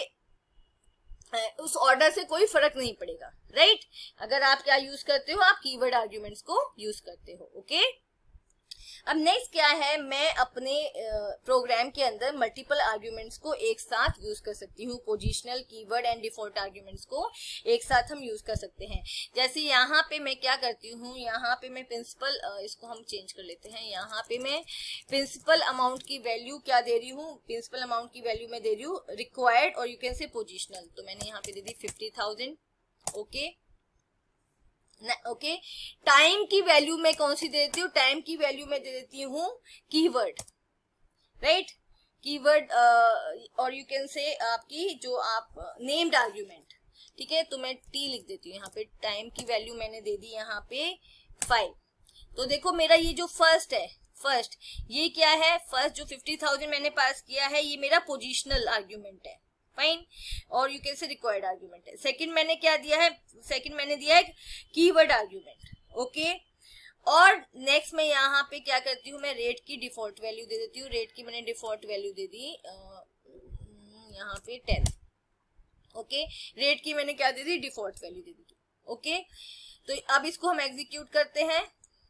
उस ऑर्डर से कोई फर्क नहीं पड़ेगा, राइट. अगर आप क्या यूज करते हो, आप कीवर्ड आर्ग्यूमेंट्स को यूज करते हो. ओके, अब नेक्स्ट क्या है, मैं अपने प्रोग्राम के अंदर मल्टीपल आर्ग्यूमेंट्स को एक साथ यूज कर सकती हूँ. Positional, keyword and default arguments को एक साथ हम यूज कर सकते हैं. जैसे यहाँ पे मैं क्या करती हूँ, यहाँ पे मैं प्रिंसिपल, इसको हम चेंज कर लेते हैं. यहाँ पे मैं प्रिंसिपल अमाउंट की वैल्यू क्या दे रही हूँ, प्रिंसिपल अमाउंट की वैल्यू मैं दे रही हूँ रिक्वायर्ड, और यू कैन से पोजिशनल. तो मैंने यहाँ पे दे दी 50,000, ओके. ओके, टाइम की वैल्यू मैं कौन सी दे देती हूँ, टाइम की वैल्यू मैं दे देती हूँ कीवर्ड, राइट, कीवर्ड, और यू कैन से आपकी जो आप नेम्ड आर्ग्यूमेंट, ठीक है. तो मैं T लिख देती हूँ यहाँ पे. टाइम की वैल्यू मैंने दे दी यहाँ पे 5. तो देखो मेरा ये जो फर्स्ट है, फर्स्ट ये क्या है, फर्स्ट जो 50,000 मैंने पास किया है, ये मेरा पोजिशनल आर्ग्यूमेंट है, फाइन, और you can say required argument है. सेकंड मैंने क्या दिया है, सेकंड मैंने दिया है कीवर्ड आर्ग्यूमेंट, ओके. और नेक्स्ट मैं यहाँ पे क्या करती हूँ, मैं रेट की डिफॉल्ट वैल्यू दे देती हूँ. रेट की मैंने डिफॉल्ट वैल्यू दे दी यहाँ पे 10, ओके. रेट की मैंने क्या दे दी, डिफॉल्ट वैल्यू दे दी, ओके. तो अब इसको हम एग्जीक्यूट करते हैं.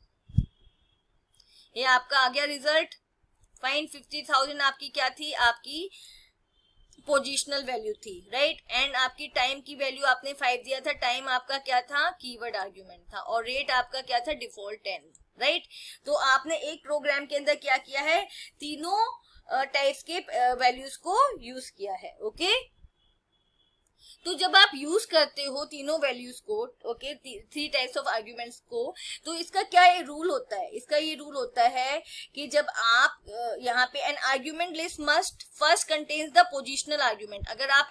ये आपका आ गया रिजल्ट, फाइन. 50,000 आपकी क्या थी, आपकी पोजिशनल वैल्यू थी, राइट, एंड आपकी टाइम की वैल्यू आपने 5 दिया था, टाइम आपका क्या था, कीवर्ड आर्ग्यूमेंट था, और रेट आपका क्या था, डिफॉल्ट 10, राइट। तो आपने एक प्रोग्राम के अंदर क्या किया है, तीनों टाइप्स के वैल्यूज को यूज किया है। ओके, तो जब आप यूज करते हो तीनों वैल्यूज को, okay, three types of arguments को, तो इसका क्या ये रूल होता है, इसका ये रूल होता है कि जब आप यहाँ पे an argument list must first contains the positional argument, अगर आप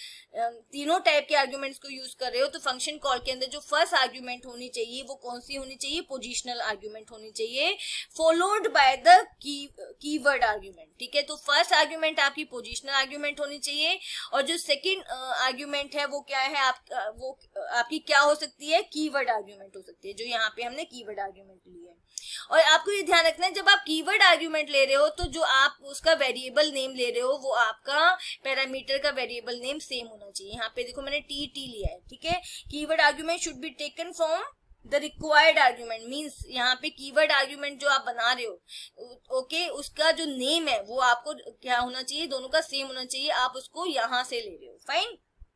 तीनों टाइप के आर्ग्यूमेंट्स को यूज कर रहे हो तो फंक्शन कॉल के अंदर जो फर्स्ट आर्ग्यूमेंट होनी चाहिए वो कौन सी होनी चाहिए, पोजिशनल आर्ग्यूमेंट होनी चाहिए, followed by the keyword argument. ठीक है, तो फर्स्ट आर्ग्यूमेंट आपकी पोजिशनल आर्ग्यूमेंट होनी चाहिए, और जो सेकेंड आर्ग्यूमेंट है वो क्या है, वो आपकी क्या हो सकती है, कीवर्ड आर्ग्यूमेंट हो सकती है, जो यहाँ पे हमने कीवर्ड आर्ग्यूमेंट ली है। और आपको ये ध्यान रखना है, जब आप कीवर्ड आर्ग्यूमेंट ले रहे हो तो जो आप उसका वेरिएबल नेम ले रहे हो वो आपका पैरामीटर का वेरिएबल नेम सेम होना चाहिए। यहाँ पे देखो मैंने टी लिया है। ठीक है, keyword argument should be taken from the required argument, means यहाँ पे कीवर्ड आर्ग्यूमेंट जो आप बना रहे हो, ओके, उसका जो नेम है वो आपको क्या होना चाहिए, दोनों का सेम होना चाहिए, आप उसको यहाँ से ले रहे हो। फाइन,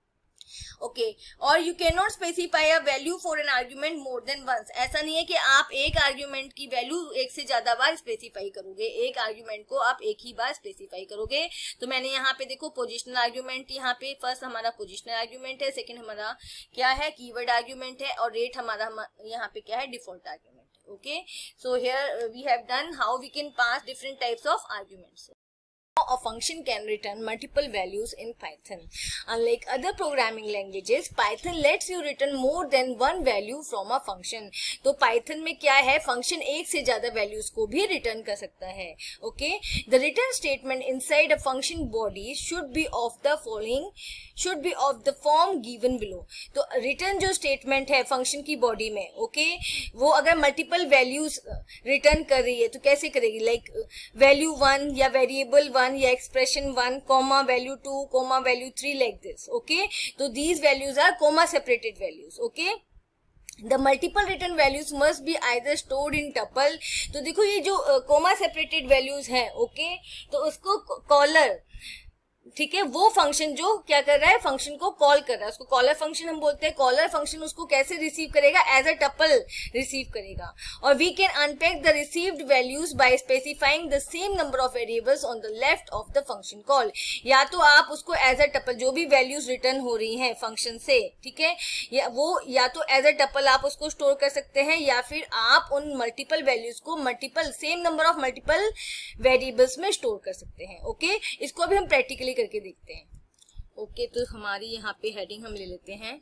ओके, और you can not specify a value for an argument more than once, ऐसा नहीं है कि आप एक आर्ग्यूमेंट की वैल्यू एक से ज्यादा बार स्पेसिफाई करोगे, एक आर्ग्यूमेंट को आप एक ही बार स्पेसिफाई करोगे। तो मैंने यहाँ पे देखो पोजिशनल आर्ग्यूमेंट, यहाँ पे फर्स्ट हमारा पोजिशनल आर्ग्यूमेंट है, सेकंड हमारा क्या है, कीवर्ड आर्ग्यूमेंट है, और रेट हमारा यहाँ पे क्या है, डिफॉल्ट आर्ग्यूमेंट है। Okay, so here we have done how we can pass different types of arguments. A function can return multiple values in Python. Unlike other programming languages, Python lets you return more than one value from a function. तो Python में क्या है, function एक से ज्यादा values को भी return कर सकता है। Okay, the return statement inside a function body should be of the following, should be of the form given below. तो return जो statement है function की body में, okay, वो अगर multiple values return कर रही है तो कैसे करेगी, like value 1 या variable 1 या expression 1 comma value 2 comma value 3 like this. Okay, so these values are comma separated values. Okay, the multiple return values must be either stored in tuple. तो देखो ये जो comma separated values है, okay, तो उसको collar, ठीक है, वो फंक्शन जो क्या कर रहा है, फंक्शन को कॉल कर रहा है, उसको कॉलर फंक्शन हम बोलते हैं। कॉलर फंक्शन उसको कैसे रिसीव करेगा, एज अ टपल रिसीव करेगा। और we can unpack the received values by specifying the same number of variables on the left of the function call. या तो आप उसको एज अ टपल, जो भी वैल्यूज रिटर्न हो रही हैं फंक्शन से, ठीक है, या तो एज अ टपल आप उसको स्टोर कर सकते हैं, या फिर आप उन मल्टीपल वैल्यूज को multiple same number of multiple variables में स्टोर कर सकते हैं। ओके, इसको अभी हम प्रैक्टिकली करके देखते हैं। ओके, तो हमारी यहाँ पे हेडिंग हम ले लेते हैं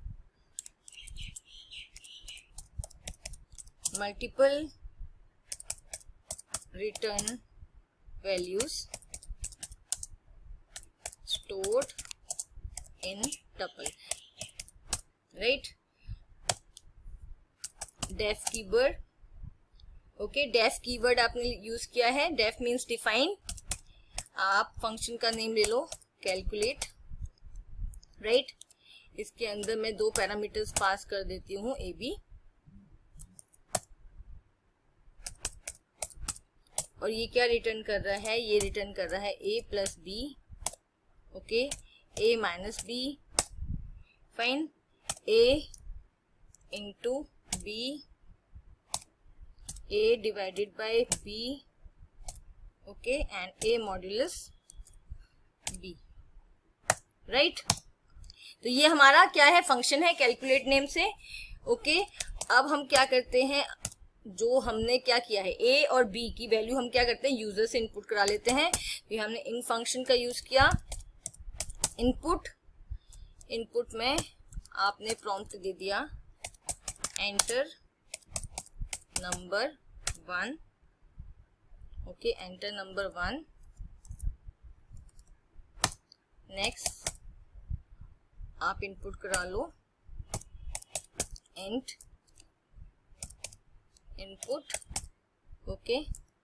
multiple return values stored in tuple, right, def keyword. Okay, def keyword आपने यूज किया है, डेफ मीन्स डिफाइन। आप फंक्शन का नेम ले लो, कैलकुलेट, राइट, इसके अंदर मैं दो पैरामीटर्स पास कर देती हूँ, ए बी, और ये क्या रिटर्न कर रहा है, ये रिटर्न कर रहा है a plus b, okay, a minus b, fine, a into b, a divided by b, okay, and a modulus b, right। तो ये हमारा क्या है, फंक्शन है कैलकुलेट नेम से। ओके, अब हम क्या करते हैं, जो हमने क्या किया है, a और b की वैल्यू हम क्या करते हैं, यूजर से इनपुट करा लेते हैं। तो हमने इन फंक्शन का यूज किया, इनपुट में आपने प्रॉम्प्ट दे दिया enter number 1, okay, enter number 1, next आप इनपुट करा लो int input, okay,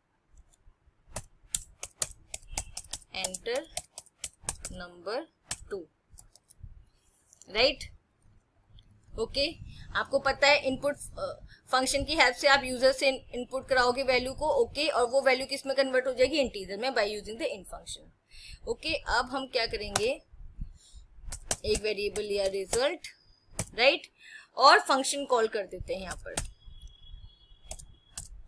enter number 2, right. Okay, आपको पता है इनपुट फंक्शन की हेल्प से आप यूजर से इनपुट कराओगे वैल्यू को, ओके, और वो वैल्यू किस में कन्वर्ट हो जाएगी, इंटीजर में, by using the int function. Okay, अब हम क्या करेंगे, एक वेरिएबल लिया रिजल्ट, राइट, और फंक्शन कॉल कर देते हैं यहाँ पर।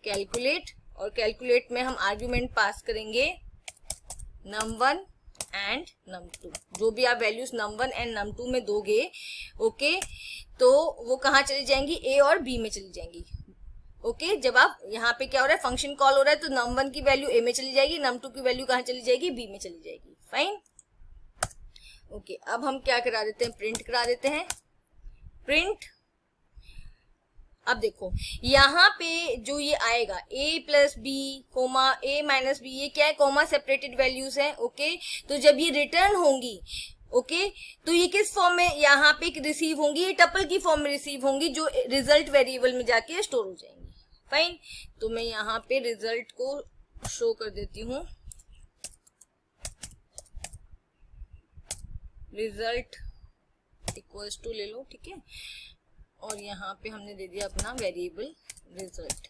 कैलकुलेट, और कैलकुलेट में हम आर्ग्यूमेंट पास करेंगे num1 एंड num2। जो भी आप वैल्यूज num1 एंड num2 में दोगे, ओके, तो वो कहाँ चली जाएंगी, ए और बी में चली जाएंगी। ओके, जब आप यहाँ पे क्या हो रहा है, फंक्शन कॉल हो रहा है, तो num1 की वैल्यू ए में चली जाएगी, num2 की वैल्यू कहाँ चली जाएगी, बी में चली जाएगी। फाइन। ओके, अब हम क्या करा देते हैं, प्रिंट करा देते हैं। प्रिंट, अब देखो यहाँ पे जो ये आएगा a plus b comma a minus b, ये क्या है, कोमा सेपरेटेड वैल्यूज हैं। ओके, तो जब ये रिटर्न होंगी, ओके, तो ये किस फॉर्म में यहाँ पे रिसीव होंगी, ये टपल की फॉर्म में रिसीव होंगी, जो रिजल्ट वेरिएबल में जाके स्टोर हो जाएंगी। फाइन, तो मैं यहाँ पे रिजल्ट को शो कर देती हूँ। रिजल्ट इक्वल्स टू ले लो, ठीक है, और यहाँ पे हमने दे दिया अपना वेरिएबल रिजल्ट।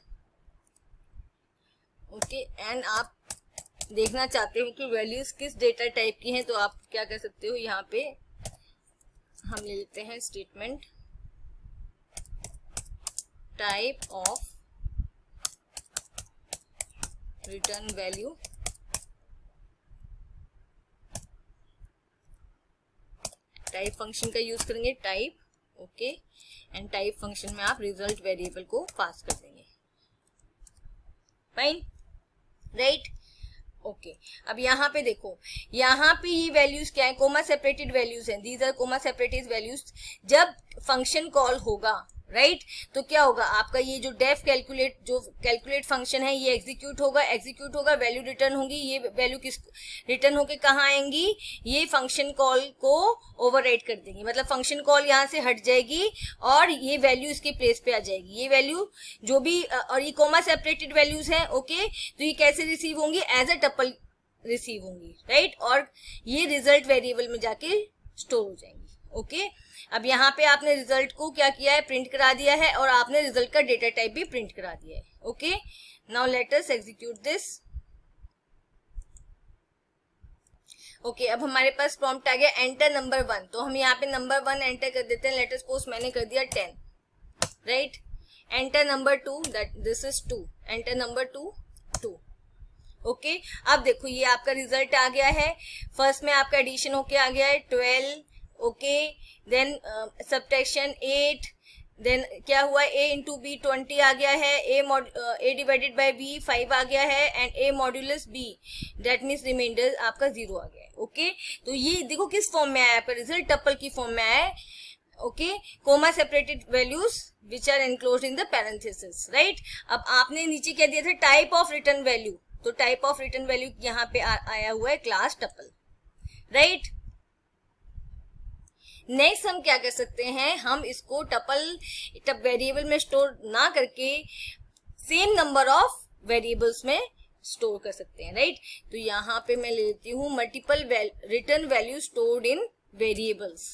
ओके, एंड आप देखना चाहते हो कि वैल्यूज किस डेटा टाइप की हैं, तो आप क्या कर सकते हो, यहाँ पे हम ले लेते हैं statement type of return value, type function का यूज करेंगे, type. Okay, and type function में आप रिजल्ट वेरिएबल को पास कर देंगे। Fine, right. ओके, अब यहाँ पे देखो, यहाँ पे ये वैल्यूज क्या है, कोमा सेपरेटेड वैल्यूज हैं, these are comma separated values. जब फंक्शन कॉल होगा, राइट, तो क्या होगा, आपका ये जो डेफ कैलकुलेट, जो कैलकुलेट फंक्शन है, ये एग्जीक्यूट होगा, वैल्यू रिटर्न होगी। ये वैल्यू किस रिटर्न होके कहाँ आएंगी, ये फंक्शन कॉल को ओवरराइड कर देंगी, मतलब फंक्शन कॉल यहाँ से हट जाएगी और ये वैल्यू इसके प्लेस पे आ जाएगी। ये वैल्यू जो भी, और ये कोमा सेपरेटेड वैल्यूज हैं, ओके, तो ये कैसे रिसीव होंगी, एज अ टपल रिसीव होंगी, राइट, और ये रिजल्ट वेरिएबल में जाके स्टोर हो जाएंगी। ओके, अब यहाँ पे आपने रिजल्ट को क्या किया है, प्रिंट करा दिया है, और आपने रिजल्ट का डेटा टाइप भी प्रिंट करा दिया है। Okay, now let us execute this. Okay, अब हमारे पास प्रॉम्प्ट आ गया एंटर नंबर 1, तो हम यहाँ पे नंबर 1 एंटर कर देते हैं। लेट अस सपोज मैंने कर दिया 10, right. Enter number 2, that this is 2, enter number 2 2। Okay, अब देखो ये आपका रिजल्ट आ गया है। फर्स्ट में आपका एडिशन होके आ गया है 12, ओके, देन सब्ट्रैक्शन 8, देन क्या हुआ, a इंटू बी 20 आ गया है, a डिवाइडेड बाय b 5 आ गया है, and a modulus b, that means remainder आपका 0 आ गया है। ओके, तो ये देखो किस फॉर्म में आया, आपका रिजल्ट टपल की फॉर्म में आया है। Okay, comma separated values which are enclosed in the parenthesis, right. अब आपने नीचे क्या दिया था, टाइप ऑफ रिटर्न वैल्यू, तो टाइप ऑफ रिटर्न वैल्यू यहाँ पे आया हुआ है क्लास टपल, राइट। नेक्स्ट हम क्या कर सकते हैं, हम इसको टप वेरिएबल में स्टोर ना करके सेम नंबर ऑफ वेरिएबल्स में स्टोर कर सकते हैं, राइट। तो यहाँ पे मैं लेती हूँ multiple return value stored in variables,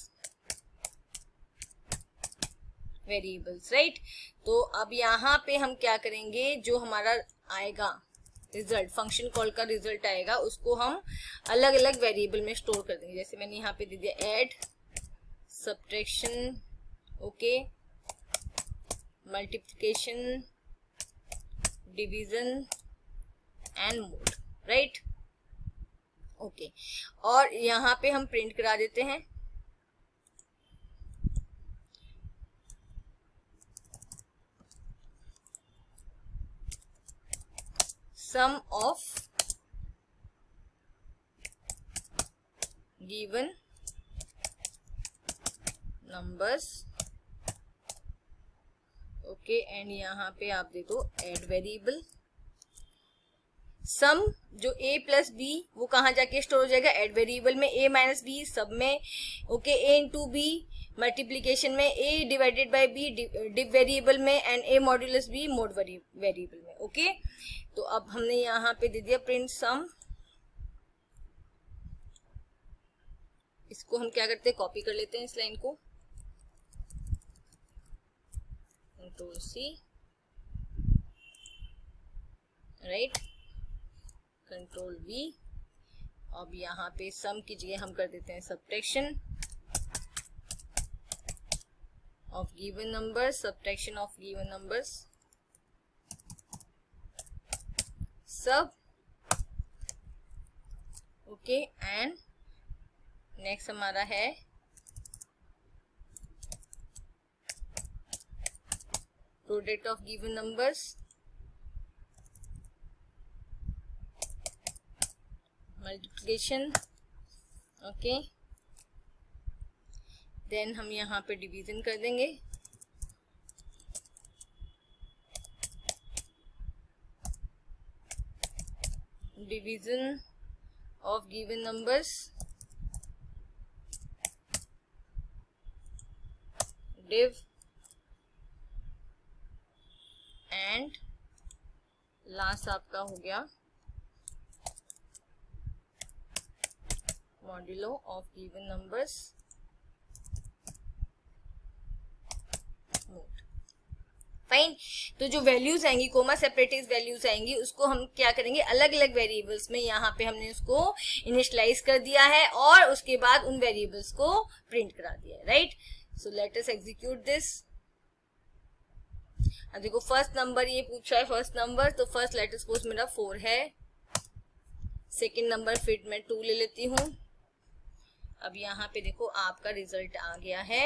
right. तो अब यहाँ पे हम क्या करेंगे, जो हमारा आएगा रिजल्ट, फंक्शन कॉल का रिजल्ट आएगा, उसको हम अलग अलग वेरिएबल में स्टोर कर देंगे। जैसे मैंने यहाँ पे दे दिया add, subtraction, okay, multiplication, division and mod, right. Okay, और यहाँ पे हम प्रिंट करा देते हैं sum of given numbers, okay, and यहाँ पे आप देखो एड वेरिएबल सम, जो a प्लस बी वो कहाँ जाके स्टोर हो जाएगा, एड वेरिएबल में, a माइनस बी सब में, ओके, a इंटू बी मल्टीप्लीकेशन में, a divided by b div variable में, and a modulus b mod variable में। ओके, तो अब हमने यहाँ पे दे दिया प्रिंट सम। इसको हम क्या करते हैं, कॉपी कर लेते हैं इस लाइन को, control C, right, control V. अब यहाँ पे सम की जगह हम कर देते हैं subtraction of given numbers, subtraction of given numbers, sub, okay, and next हमारा है product of given numbers, multiplication, okay, then हम यहाँ पे डिवीजन कर देंगे, division of given numbers, div, and last आपका हो गया modulo of given numbers, note. Fine. तो जो वैल्यूज आएंगी, कोमा सेपरेटिव वैल्यूज आएंगी, उसको हम क्या करेंगे, अलग अलग वेरिएबल्स में यहाँ पे हमने उसको इनिशियलाइज कर दिया है और उसके बाद उन वेरिएबल्स को प्रिंट करा दिया है, right. So let us execute this. अब देखो फर्स्ट नंबर ये पूछा है, फर्स्ट नंबर, तो फर्स्ट लेट अस सपोज मेरा 4 है, सेकंड नंबर फिर मैं 2 ले लेती हूँ। अब यहाँ पे देखो आपका रिजल्ट आ गया है,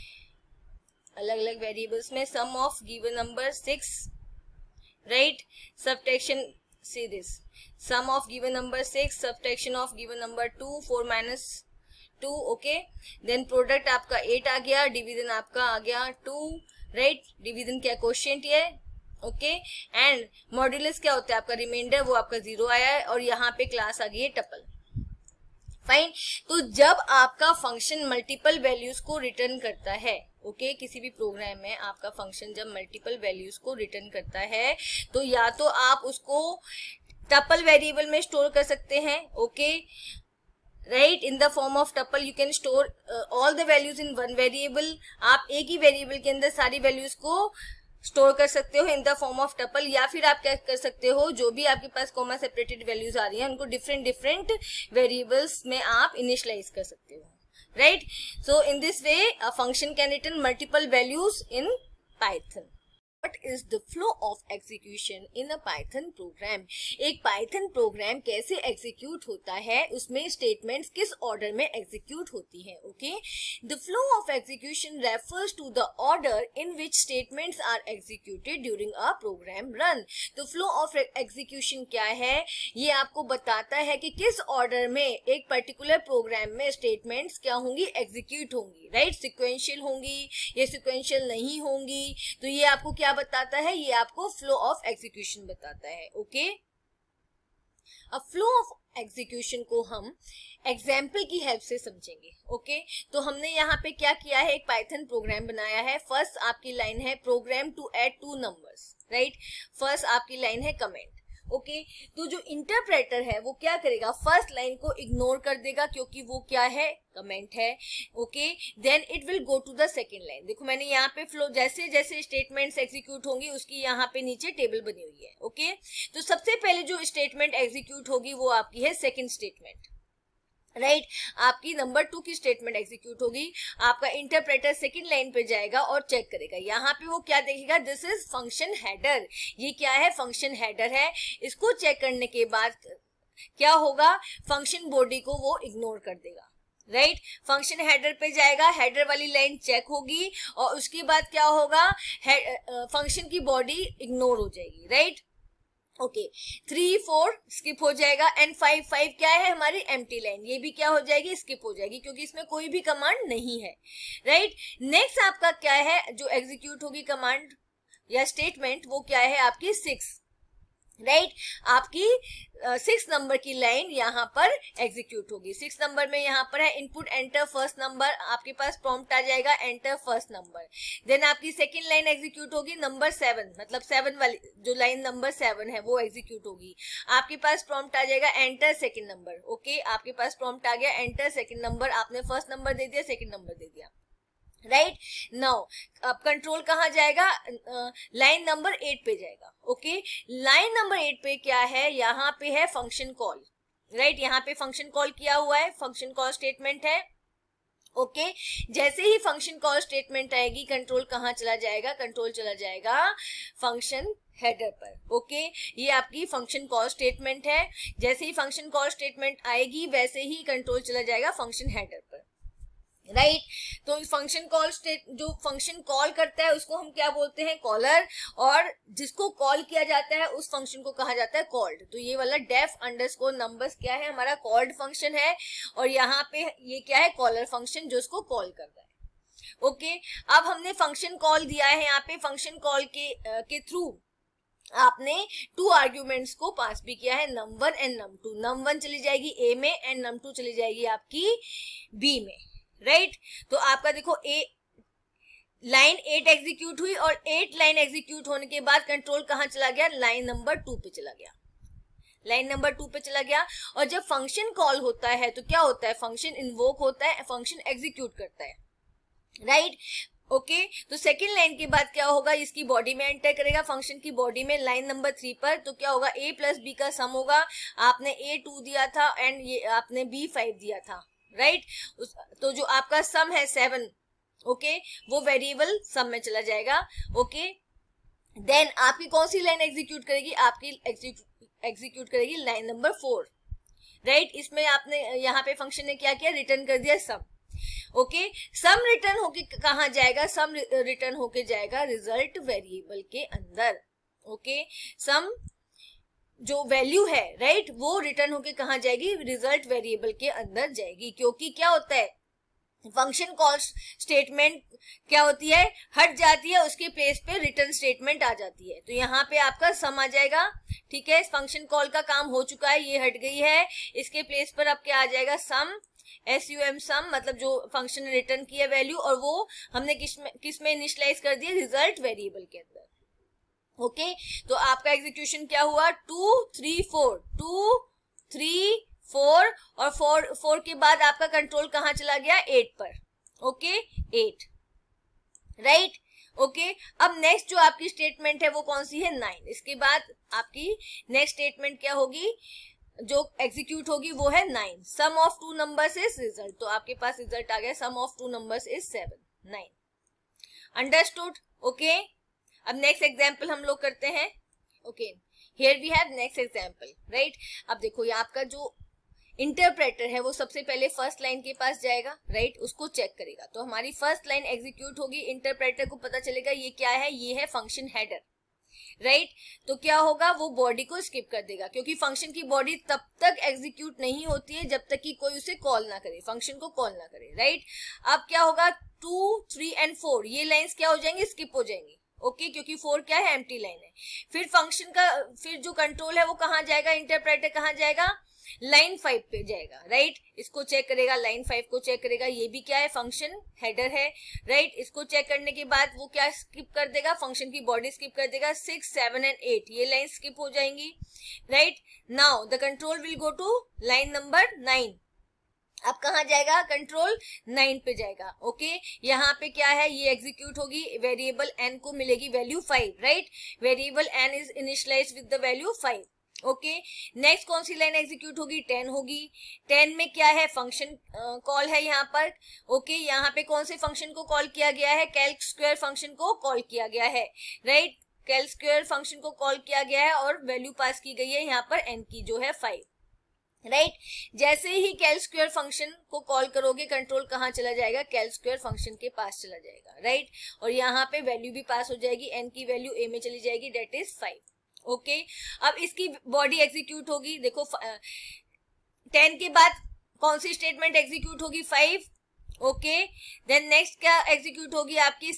अलग अलग वेरिएबल्स में sum of given number 6, right, subtraction, see this, sum of given number 6, subtraction of given number 2, 4 minus 2, okay, then product आपका 8 आ गया, डिवीजन आपका आ गया 2, राइट, डिवीजन क्या क्वोशिएंट ये, ओके, एंड मॉड्यूलस क्या होता है आपका, रिमाइंडर, वो आपका 0 आया है, और यहाँ पे क्लास आ गई है टपल। फाइन। तो जब आपका फंक्शन मल्टीपल वैल्यूज को रिटर्न करता है, ओके, किसी भी प्रोग्राम में आपका फंक्शन जब मल्टीपल वैल्यूज को रिटर्न करता है, तो या तो आप उसको टपल वेरिएबल में स्टोर कर सकते हैं, okay, right, in the form of tuple you can store all the values in one variable. आप एक ही वेरिएबल के अंदर सारी वैल्यूज को स्टोर कर सकते हो in the form of tuple, या फिर आप क्या कर सकते हो, जो भी आपके पास कॉमा सेपरेटेड वैल्यूज आ रही हैं उनको डिफरेंट डिफरेंट वेरिएबल्स में आप इनिशियलाइज कर सकते हो, right. So in this way a function can return multiple values in Python. What is the flow of execution in a Python program? एक Python प्रोग्राम कैसे एग्जीक्यूट होता है, उसमें स्टेटमेंट्स किस ऑर्डर में एग्जीक्यूट होती हैं, okay. The flow of execution refers to the order in which statements are executed during a program run. तो flow of execution क्या है, ये आपको बताता है कि किस ऑर्डर में एक पर्टिकुलर प्रोग्राम में स्टेटमेंट्स क्या होंगी, एग्जीक्यूट होंगी, राइट, सिक्वेंशियल होंगी या सिक्वेंशियल नहीं होंगी। तो ये आपको क्या बताता है, ये आपको फ्लो ऑफ एग्जीक्यूशन बताता है, ओके। अब फ्लो ऑफ एग्जीक्यूशन को हम एग्जाम्पल की हेल्प से समझेंगे, ओके। तो हमने यहाँ पे क्या किया है, एक पाइथन प्रोग्राम बनाया है। फर्स्ट आपकी लाइन है program to add 2 numbers, right, first आपकी लाइन है कमेंट, ओके। तो जो इंटरप्रेटर है वो क्या करेगा, फर्स्ट लाइन को इग्नोर कर देगा क्योंकि वो क्या है, कमेंट है, okay. Then it will go to the second line. देखो मैंने यहाँ पे फ्लो, जैसे जैसे स्टेटमेंट्स एग्जीक्यूट होंगी उसकी यहाँ पे नीचे टेबल बनी हुई है, ओके। तो सबसे पहले जो स्टेटमेंट एग्जीक्यूट होगी वो आपकी है सेकेंड स्टेटमेंट, राइट, आपकी नंबर 2 की स्टेटमेंट एग्जीक्यूट होगी। आपका इंटरप्रेटर सेकंड लाइन पे जाएगा और चेक करेगा, यहाँ पे वो क्या देखेगा, दिस इज फंक्शन हेडर, ये क्या है, फंक्शन हेडर है। इसको चेक करने के बाद क्या होगा, फंक्शन बॉडी को वो इग्नोर कर देगा, राइट, फंक्शन हेडर पे जाएगा, हेडर वाली लाइन चेक होगी और उसके बाद क्या होगा, फंक्शन की बॉडी इग्नोर हो जाएगी, राइट, ओके। 3, 4 स्किप हो जाएगा, एंड 5 क्या है हमारी एम्प्टी लाइन, ये भी क्या हो जाएगी, स्किप हो जाएगी क्योंकि इसमें कोई भी कमांड नहीं है, राइट। नेक्स्ट आपका क्या है जो एग्जीक्यूट होगी कमांड या स्टेटमेंट, वो क्या है आपकी 6, राइट, आपकी 6 नंबर की लाइन यहाँ पर एग्जीक्यूट होगी। 6 नंबर में यहाँ पर है इनपुट एंटर फर्स्ट नंबर, आपके पास प्रॉम्प्ट आ जाएगा एंटर फर्स्ट नंबर। देन आपकी सेकंड लाइन एग्जीक्यूट होगी नंबर 7, मतलब 7 वाली जो लाइन नंबर 7 है वो एग्जीक्यूट होगी। आपके पास प्रॉम्प्ट आ जाएगा एंटर सेकंड नंबर, ओके, आपके पास प्रॉम्प्ट आ गया एंटर सेकंड नंबर, आपने फर्स्ट नंबर दे दिया, सेकंड नंबर दे दिया, राइट। नाउ अब कंट्रोल कहाँ जाएगा, लाइन नंबर 8 पे जाएगा, ओके। लाइन नंबर 8 पे क्या है, यहाँ पे है फंक्शन कॉल, राइट, यहाँ पे फंक्शन कॉल किया हुआ है, फंक्शन कॉल स्टेटमेंट है, ओके जैसे ही फंक्शन कॉल स्टेटमेंट आएगी कंट्रोल कहाँ चला जाएगा, कंट्रोल चला जाएगा फंक्शन हेडर पर। ओके ये आपकी फंक्शन कॉल स्टेटमेंट है। जैसे ही फंक्शन कॉल स्टेटमेंट आएगी वैसे ही कंट्रोल चला जाएगा फंक्शन हेडर पर, राइट। तो फंक्शन कॉल जो फंक्शन कॉल करता है उसको हम क्या बोलते हैं, कॉलर, और जिसको कॉल किया जाता है उस फंक्शन को कहा जाता है कॉल्ड। तो ये वाला डेफ अंडरस्कोर नंबर्स क्या है, हमारा कॉल्ड फंक्शन है, और यहाँ पे ये क्या है, कॉलर फंक्शन जो उसको कॉल करता है। ओके अब हमने फंक्शन कॉल दिया है, यहाँ पे फंक्शन कॉल के थ्रू आपने 2 आर्ग्यूमेंट्स को पास भी किया है, num1 एंड num2। num1 चली जाएगी ए में एंड num2 चली जाएगी आपकी बी में, राइट। तो आपका देखो लाइन 8 एग्जीक्यूट हुई और 8 लाइन एग्जीक्यूट होने के बाद कंट्रोल कहाँ चला गया, लाइन नंबर 2 पे चला गया, लाइन नंबर 2 पे चला गया। और जब फंक्शन कॉल होता है तो क्या होता है, फंक्शन इन्वोक होता है, फंक्शन एग्जीक्यूट करता है, राइट। ओके तो सेकेंड लाइन के बाद क्या होगा, इसकी बॉडी में एंटर करेगा, फंक्शन की बॉडी में लाइन नंबर 3 पर। तो क्या होगा, a प्लस बी का सम होगा, आपने a 2 दिया था एंड ये आपने b 5 दिया था, राइट। तो जो आपका सम है 7, ओके वो वेरिएबल सम में चला जाएगा। ओके देन आपकी कौन सी लाइन एग्जीक्यूट करेगी, आपकी एग्जीक्यूट करेगी लाइन नंबर 4, राइट। इसमें आपने यहाँ पे फंक्शन ने क्या किया, रिटर्न कर दिया सम। ओके सम रिटर्न होके कहाँ जाएगा, सम रिटर्न होके जाएगा रिजल्ट वेरिएबल के अंदर। ओके सम जो वैल्यू है, राइट, वो रिटर्न होके कहाँ जाएगी, रिजल्ट वेरिएबल के अंदर जाएगी। क्योंकि क्या होता है, फंक्शन कॉल स्टेटमेंट क्या होती है, हट जाती है, उसके प्लेस पे रिटर्न स्टेटमेंट आ जाती है। तो यहाँ पे आपका सम आ जाएगा, ठीक है। फंक्शन कॉल का काम हो चुका है, ये हट गई है, इसके प्लेस पर अब क्या आ जाएगा, सम, SUM सम, मतलब जो फंक्शन ने रिटर्न किया वैल्यू, और वो हमने किस में इनिशियलाइज कर दिया, रिजल्ट वेरिएबल के अंदर। ओके तो आपका एग्जीक्यूशन क्या हुआ, 2 3 4 2 3 4 और 4 के बाद आपका कंट्रोल कहाँ चला गया, 8 पर। Okay 8, right. ओके अब नेक्स्ट जो आपकी स्टेटमेंट है वो कौन सी है, 9। इसके बाद आपकी नेक्स्ट स्टेटमेंट क्या होगी, जो एग्जीक्यूट होगी वो है 9। Sum of 2 numbers is result, तो आपके पास रिजल्ट आ गया, sum of 2 numbers is 7 9। Understood. Okay अब नेक्स्ट एग्जाम्पल हम लोग करते हैं। Okay here we have next example, right. अब देखो ये आपका जो इंटरप्रेटर है वो सबसे पहले फर्स्ट लाइन के पास जाएगा, राइट, उसको चेक करेगा। तो हमारी फर्स्ट लाइन एग्जीक्यूट होगी, इंटरप्रेटर को पता चलेगा ये क्या है, ये है फंक्शन हेडर, राइट। तो क्या होगा, वो बॉडी को स्किप कर देगा, क्योंकि फंक्शन की बॉडी तब तक एग्जीक्यूट नहीं होती है जब तक कि कोई उसे कॉल ना करे, फंक्शन को कॉल ना करे, राइट। अब क्या होगा, 2 3 एंड 4 ये लाइंस क्या हो जाएंगी, स्किप हो जाएंगी। ओके क्योंकि 4 क्या है, एम्प्टी लाइन है। फिर फंक्शन का फिर जो कंट्रोल है वो कहाँ जाएगा, इंटरप्रेटर कहाँ जाएगा, लाइन 5 पे जाएगा, राइट। इसको चेक करेगा, लाइन 5 को चेक करेगा, ये भी क्या है, फंक्शन हेडर है, राइट। इसको चेक करने के बाद वो क्या स्किप कर देगा, फंक्शन की बॉडी स्किप कर देगा, 6 7 एंड 8 ये लाइन स्किप हो जाएंगी, right. Now the control will go to line number 9। अब कहाँ जाएगा, कंट्रोल 9 पे जाएगा। ओके यहाँ पे क्या है, ये एग्जीक्यूट होगी, वेरिएबल n को मिलेगी value 5, right. Variable n is initialized with the value 5। Okay next कौन सी लाइन एग्जीक्यूट होगी, 10 होगी। 10 में क्या है, फंक्शन कॉल है यहाँ पर। ओके यहाँ पे कौन से फंक्शन को कॉल किया गया है, कैल्क स्क्वायर फंक्शन को कॉल किया गया है, राइट। कैल्क स्क्वायर फंक्शन को कॉल किया गया है और वैल्यू पास की गई है यहाँ पर n की जो है 5, राइट। जैसे ही कैल स्क्वायर फंक्शन को कॉल करोगे कंट्रोल कहाँ चला जाएगा, कैल स्क्वायर फंक्शन के पास चला जाएगा, राइट। और यहाँ पे वैल्यू भी पास हो जाएगी, n की वैल्यू a में चली जाएगी, डेट इज 5। ओके अब इसकी बॉडी एग्जीक्यूट होगी, देखो 10 के बाद कौन सी स्टेटमेंट एग्जीक्यूट होगी, 5। ओके देन नेक्स्ट क्या एग्जीक्यूट होगी आपकी,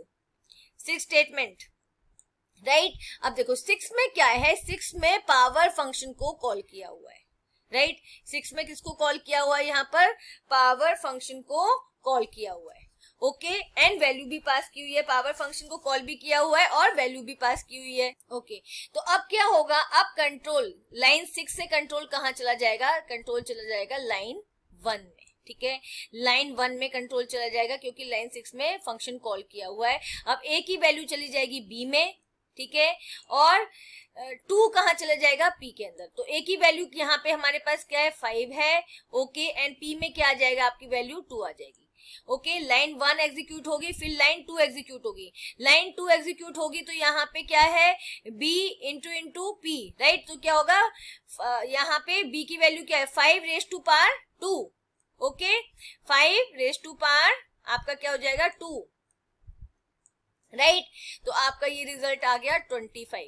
6 स्टेटमेंट, राइट। अब देखो 6 में क्या है, 6 में पावर फंक्शन को कॉल किया हुआ है, राइट। 6 में किसको कॉल किया हुआ है, यहाँ पर पावर फंक्शन को कॉल किया हुआ है। ओके एंड वैल्यू भी पास की हुई है, पावर फंक्शन को कॉल भी किया हुआ है और वैल्यू भी पास की हुई है। ओके तो अब क्या होगा, अब कंट्रोल लाइन 6 से कंट्रोल कहाँ चला जाएगा, कंट्रोल चला जाएगा लाइन 1 में, ठीक है। लाइन 1 में कंट्रोल चला जाएगा क्योंकि लाइन 6 में फंक्शन कॉल किया हुआ है। अब a की वैल्यू चली जाएगी b में, ठीक है, और 2 कहाँ चला जाएगा, p के अंदर। तो a की वैल्यू यहाँ पे हमारे पास क्या है, 5 है। ओके एंड p में क्या आ जाएगा, आपकी वैल्यू 2 आ जाएगी। ओके, लाइन 1 एग्जीक्यूट होगी, फिर लाइन 2 एग्जीक्यूट होगी। लाइन 2 एग्जीक्यूट होगी तो यहाँ पे क्या है, b इंटू p, राइट। तो क्या होगा, यहाँ पे b की वैल्यू क्या है, 5 raise to power 2, okay, 5 raise to power आपका क्या हो जाएगा 2, राइट। तो आपका ये रिजल्ट आ गया 25,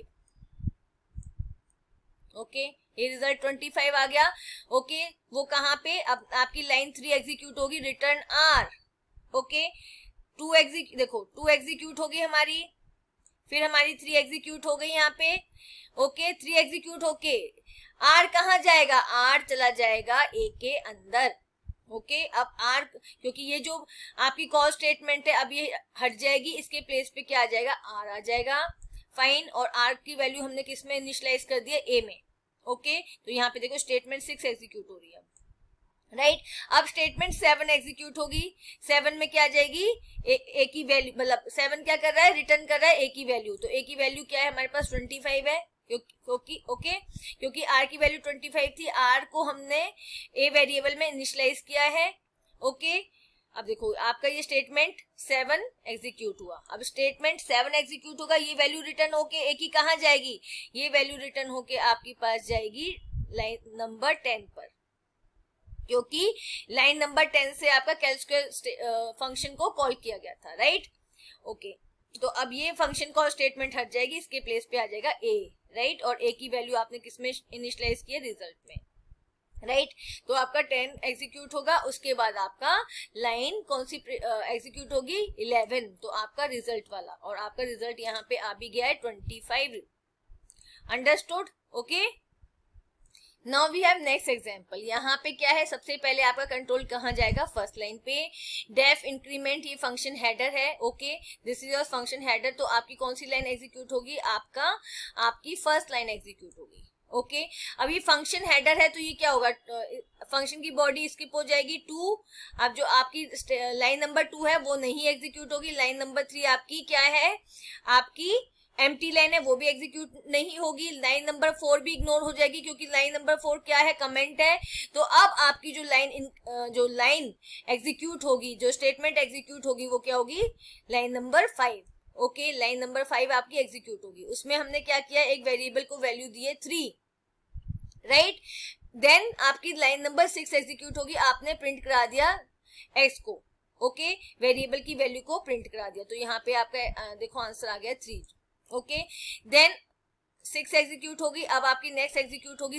ओके, ये रिजल्ट 25 आ गया। ओके, वो कहाँ पे, अब आपकी लाइन 3 एग्जीक्यूट होगी, रिटर्न r, ओके, 2 देखो 2 एग्जीक्यूट होगी हमारी, फिर हमारी 3 एग्जीक्यूट हो गई यहाँ पे, ओके, 3 एग्जीक्यूट होके r कहाँ जाएगा, r चला जाएगा a के अंदर, ओके। अब r, क्योंकि ये जो आपकी कॉल स्टेटमेंट है अब ये हट जाएगी, इसके प्लेस पे क्या आ जाएगा, r आ जाएगा, फाइन। और r की वैल्यू हमने किस में इनिशियलाइज कर दिया, a में, ओके। तो यहाँ पे देखो स्टेटमेंट 6 एग्जीक्यूट हो रही है, राइट। अब स्टेटमेंट 7 एग्जीक्यूट होगी, 7 में क्या आ जाएगी, a की वैल्यू, मतलब 7 क्या कर रहा है, रिटर्न कर रहा है a की वैल्यू। तो a की वैल्यू क्या है हमारे पास 25 है, क्योंकि ओके, क्योंकि r की वैल्यू 25 थी, r को हमने a वेरिएबल में इनिशियलाइज किया है, ओके। अब देखो आपका ये स्टेटमेंट 7 एग्जीक्यूट हुआ, अब स्टेटमेंट 7 एग्जीक्यूट होगा, ये वैल्यू रिटर्न होके a की कहाँ जाएगी, ये वैल्यू रिटर्न होके आपके पास जाएगी लाइन नंबर 10 पर, क्योंकि लाइन नंबर 10 से आपका कैल स्क्वायर फंक्शन को कॉल किया गया था, राइट, ओके। तो अब ये फंक्शन कॉल स्टेटमेंट हट जाएगी, इसके प्लेस पे आ जाएगा a, राइट। और a की वैल्यू आपने किसमें इनिशियलाइज की है, रिजल्ट में, राइट। तो आपका 10 एग्जीक्यूट होगा, उसके बाद आपका लाइन कौन सी एग्जीक्यूट होगी, 11, तो आपका रिजल्ट वाला, और आपका रिजल्ट यहाँ पे आ भी गया है 25, understood, okay. Now we have next example. यहाँ पे क्या है, सबसे पहले आपका कंट्रोल कहाँ जाएगा, फर्स्ट लाइन पे, डेफ इंक्रीमेंट, ये फंक्शन हेडर है, okay, this is your function header. तो आपकी कौन सी लाइन एग्जीक्यूट होगी, आपकी फर्स्ट लाइन एग्जीक्यूट होगी, ओके। अब ये फंक्शन हेडर है तो ये क्या होगा, फंक्शन की बॉडी स्किप हो जाएगी 2। अब जो आपकी लाइन नंबर 2 है वो नहीं एग्जीक्यूट होगी, लाइन नंबर 3 आपकी क्या है, आपकी एम्प्टी लाइन है, वो भी एग्जीक्यूट नहीं होगी, लाइन नंबर 4 भी इग्नोर हो जाएगी, क्योंकि लाइन नंबर 4 क्या है, कमेंट है। तो अब आपकी जो लाइन एग्जीक्यूट होगी, जो स्टेटमेंट एग्जीक्यूट होगी, वो क्या होगी, line number 5, okay, line number 5 आपकी एग्जीक्यूट होगी। उसमें हमने क्या किया, एक वेरिएबल को वैल्यू दी है 3, राइट। देन आपकी लाइन नंबर 6 एग्जीक्यूट होगी, आपने प्रिंट करा दिया x को, ओके, वेरिएबल की वैल्यू को प्रिंट करा दिया। तो यहाँ पे आपका देखो आंसर आ गया 3, ओके। देन 6 एग्जीक्यूट होगी, अब आपकी नेक्स्ट एग्जीक्यूट होगी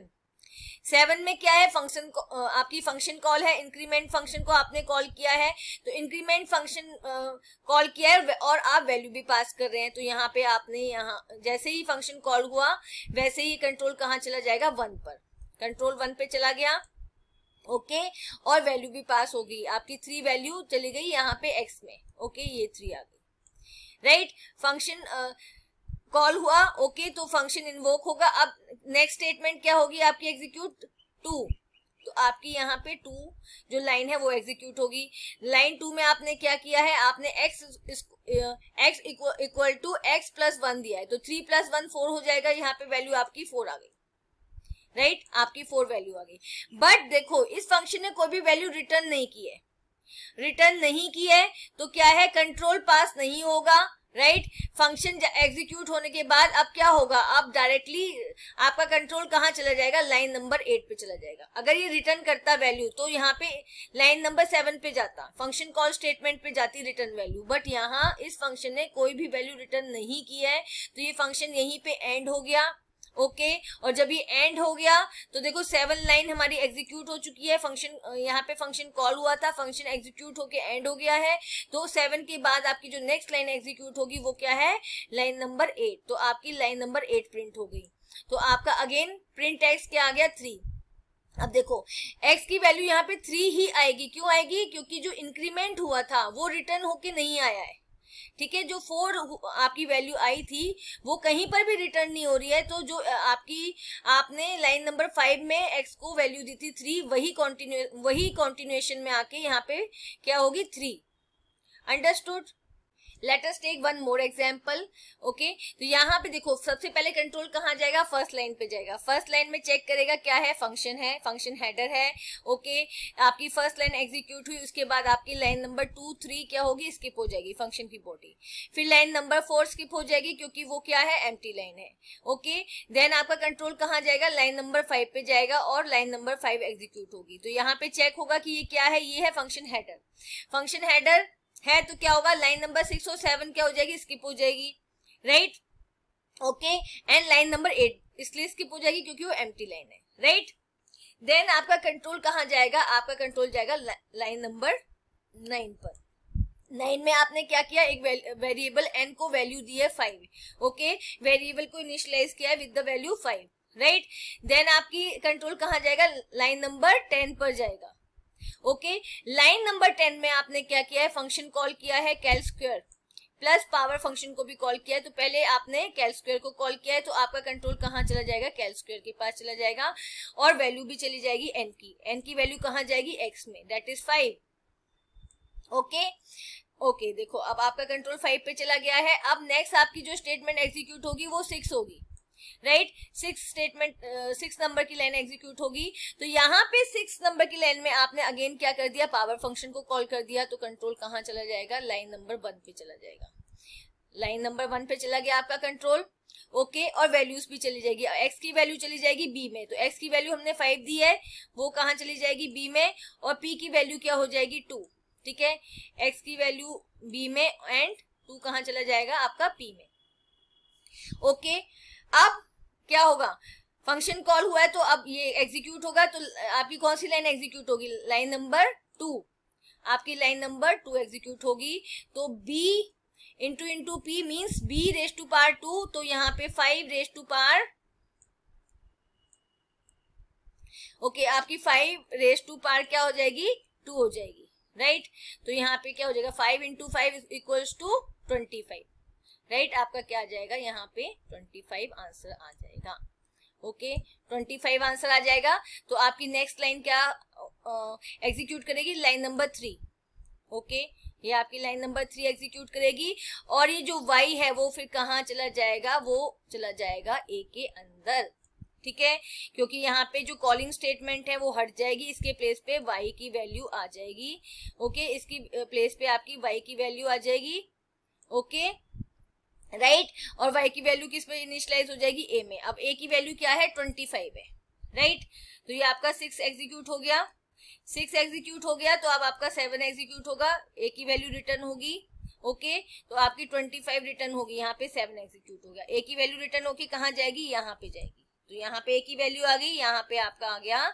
7 में क्या है, फंक्शन आपकी फंक्शन कॉल है, इंक्रीमेंट फंक्शन को आपने कॉल किया है। तो इंक्रीमेंट फंक्शन कॉल किया है और आप वैल्यू भी पास कर रहे हैं। तो यहाँ पे आपने यहाँ जैसे ही फंक्शन कॉल हुआ वैसे ही कंट्रोल कहाँ चला जाएगा, 1 पर, कंट्रोल 1 पे चला गया, ओके। और वैल्यू भी पास हो गई, आपकी 3 वैल्यू चली गई यहाँ पे x में, ओके, ये 3 आ गई, राइट। फंक्शन कॉल हुआ, ओके, तो फंक्शन इन्वोक होगा। अब नेक्स्ट स्टेटमेंट क्या होगी आपकी, एग्जीक्यूट 2, तो आपकी यहाँ पे 2 जो लाइन है वो एग्जीक्यूट होगी। लाइन 2 में आपने क्या किया है, आपने x equal to x plus 1 दिया है, तो 3 प्लस 1 4 हो जाएगा, यहाँ पे वैल्यू आपकी 4 आ गई, राइट, आपकी 4 वैल्यू आ गई। बट देखो इस फंक्शन ने कोई भी वैल्यू रिटर्न नहीं की है, रिटर्न नहीं की है तो क्या है, कंट्रोल पास नहीं होगा, राइट। फंक्शन एग्जीक्यूट होने के बाद अब क्या होगा, अब डायरेक्टली आपका कंट्रोल कहाँ चला जाएगा, लाइन नंबर 8 पे चला जाएगा। अगर ये रिटर्न करता वैल्यू तो यहाँ पे लाइन नंबर 7 पे जाता, फंक्शन कॉल स्टेटमेंट पे जाती रिटर्न वैल्यू, बट यहाँ इस फंक्शन ने कोई भी वैल्यू रिटर्न नहीं की है, तो ये फंक्शन यहीं पे एंड हो गया, ओके। और जब ये एंड हो गया तो देखो 7 लाइन हमारी एग्जीक्यूट हो चुकी है, फंक्शन यहाँ पे फंक्शन कॉल हुआ था, फंक्शन एग्जीक्यूट होके एंड हो गया है। तो 7 के बाद आपकी जो नेक्स्ट लाइन एग्जीक्यूट होगी वो क्या है, लाइन नंबर 8, तो आपकी लाइन नंबर 8 प्रिंट हो गई। तो आपका अगेन प्रिंट एक्स क्या आ गया, 3। अब देखो x की वैल्यू यहाँ पे 3 ही आएगी, क्यों आएगी, क्योंकि जो इंक्रीमेंट हुआ था वो रिटर्न होके नहीं आया है, ठीक है। जो 4 आपकी वैल्यू आई थी वो कहीं पर भी रिटर्न नहीं हो रही है, तो जो आपने लाइन नंबर 5 में x को वैल्यू दी थी 3, वही कंटिन्यूएशन में आके यहाँ पे क्या होगी 3, understood. Let us take one more example. Okay, तो यहाँ पे देखो सबसे पहले कंट्रोल कहाँ जाएगा, फर्स्ट लाइन पे जाएगा। फर्स्ट लाइन में चेक करेगा क्या है, फंक्शन है, फंक्शन हेडर है। ओके, आपकी फर्स्ट लाइन एग्जीक्यूट हुई, उसके बाद आपकी लाइन नंबर 2, 3 क्या होगी, स्किप हो जाएगी, फंक्शन की बॉडी। फिर लाइन नंबर 4 स्किप हो जाएगी क्योंकि वो क्या है, एम्प्टी लाइन है। ओके, देन आपका कंट्रोल कहाँ जाएगा, लाइन नंबर 5 पे जाएगा और लाइन नंबर 5 एग्जीक्यूट होगी। तो यहाँ पे चेक होगा कि ये क्या है, ये है फंक्शन हेडर। फंक्शन हेडर है तो क्या होगा, लाइन नंबर 6 और 7 क्या हो जाएगी, स्किप हो जाएगी, right. Okay, and line number 8 इसलिए स्किप हो जाएगी क्योंकि वो एम्प्टी लाइन है, राइट। देन आपका कंट्रोल कहाँ जाएगा, आपका कंट्रोल जाएगा लाइन नंबर 9 पर। 9 में आपने क्या किया, एक वेरिएबल n को वैल्यू दी है 5। ओके, वेरिएबल को इनिशियलाइज किया है with the value 5, right. Then आपकी कंट्रोल कहाँ जाएगा, लाइन नंबर 10 पर जाएगा। ओके, लाइन नंबर 10 में आपने क्या किया है, फंक्शन कॉल किया है calc square plus power function को भी कॉल किया है। तो पहले आपने कैल स्क्वायर को कॉल किया है तो आपका कंट्रोल कहाँ चला जाएगा, कैल स्क्वायर के पास चला जाएगा और वैल्यू भी चली जाएगी n की वैल्यू कहाँ जाएगी, x में, दैट इज 5। ओके, देखो अब आपका कंट्रोल 5 पे चला गया है। अब नेक्स्ट आपकी जो स्टेटमेंट एग्जीक्यूट होगी वो 6 होगी, राइट। 6 नंबर की लाइन एग्जीक्यूट होगी। तो यहाँ पे 6 नंबर की लाइन में आपने अगेन क्या कर दिया, पावर फंक्शन को कॉल कर दिया। तो कंट्रोल कहाँ चला जाएगा, लाइन नंबर 1 पे चला जाएगा। लाइन नंबर 1 पे चला गया आपका कंट्रोल। ओके, और वैल्यूज भी चली जाएगी। x की वैल्यू चली जाएगी b में, तो x की वैल्यू हमने 5 दी है, वो कहाँ चली जाएगी, b में। और p की वैल्यू क्या हो जाएगी, 2, ठीक है। x की वैल्यू b में एंड 2 कहाँ चला जाएगा, आपका p में। ओके, अब क्या होगा, फंक्शन कॉल हुआ है तो अब ये एग्जीक्यूट होगा। तो आपकी कौन सी लाइन एग्जीक्यूट होगी, लाइन नंबर 2, आपकी लाइन नंबर 2 एग्जीक्यूट होगी। तो b into p means b raise to power 2, तो यहाँ पे 5 रेज टू पावर, ओके, आपकी 5 रेज टू पावर क्या हो जाएगी, 2 हो जाएगी, राइट। तो यहाँ पे क्या हो जाएगा, 5 इंटू 5 इक्वल्स टू 25, राइट। आपका क्या आ जाएगा, यहाँ पे 25 आंसर आ जाएगा। ओके, 25 आंसर आ जाएगा। तो आपकी नेक्स्ट लाइन क्या एग्जीक्यूट करेगी, लाइन नंबर 3। ओके, ये आपकी लाइन नंबर 3 एग्जीक्यूट करेगी। और ये जो y है वो फिर कहाँ चला जाएगा, वो चला जाएगा a के अंदर, ठीक है। क्योंकि यहाँ पे जो कॉलिंग स्टेटमेंट है वो हट जाएगी, इसके प्लेस पे y की वैल्यू आ जाएगी। ओके, इसकी प्लेस पे आपकी y की वैल्यू आ जाएगी। ओके, राइट, और y की वैल्यू किस पे इनिशियलाइज हो जाएगी, a में। अब a की वैल्यू क्या है, 25 है, राइट। तो ये आपका 6 एग्जीक्यूट हो गया। 6 एग्जीक्यूट हो गया तो अब आपका 7 एग्जीक्यूट होगा, a की वैल्यू रिटर्न होगी। ओके, तो आपकी 25 रिटर्न होगी, यहाँ पे 7 एग्जीक्यूट हो गया। a की वैल्यू रिटर्न होगी कहाँ जाएगी, यहाँ पे जाएगी। तो यहाँ पे a की वैल्यू आ गई, यहाँ पे आपका आ गया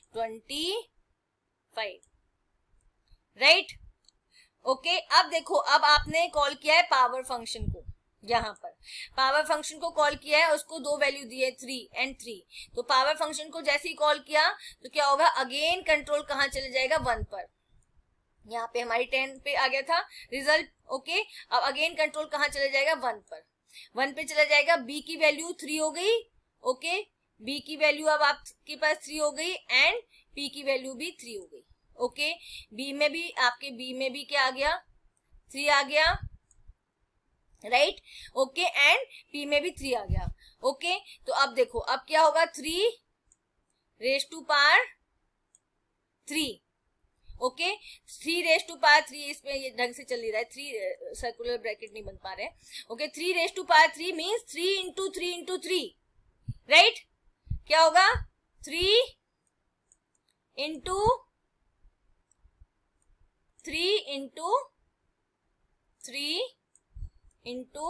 25, राइट। ओके, अब देखो, अब आपने कॉल किया है पावर फंक्शन को। यहाँ पर पावर फंक्शन को कॉल किया है, उसको 2 वैल्यू दी है, 3 एंड 3। तो पावर फंक्शन को जैसे ही कॉल किया तो क्या होगा, अगेन कंट्रोल कहाँ चले जाएगा, 1 पर। यहाँ पे हमारी 10 पे आ गया था रिजल्ट। ओके, अब अगेन कंट्रोल कहाँ चले जाएगा, 1 पर। 1 पे चला जाएगा, b की वैल्यू 3 हो गई। ओके, b की वैल्यू अब आपके पास 3 हो गई एंड p की वैल्यू भी 3 हो गई। ओके, b में भी आपके b में भी क्या आ गया, 3 आ गया, राइट। ओके, एंड p में भी 3 आ गया। ओके, तो अब देखो, अब क्या होगा, 3 raise to power 3। Okay, 3 raise to power 3, इसमें ये ढंग से चल नहीं रहा है, 3 सर्कुलर ब्रैकेट नहीं बन पा रहे। Okay, 3 raise to power 3 means 3 into 3 into 3, right. क्या होगा, 3 into 3 into 3 into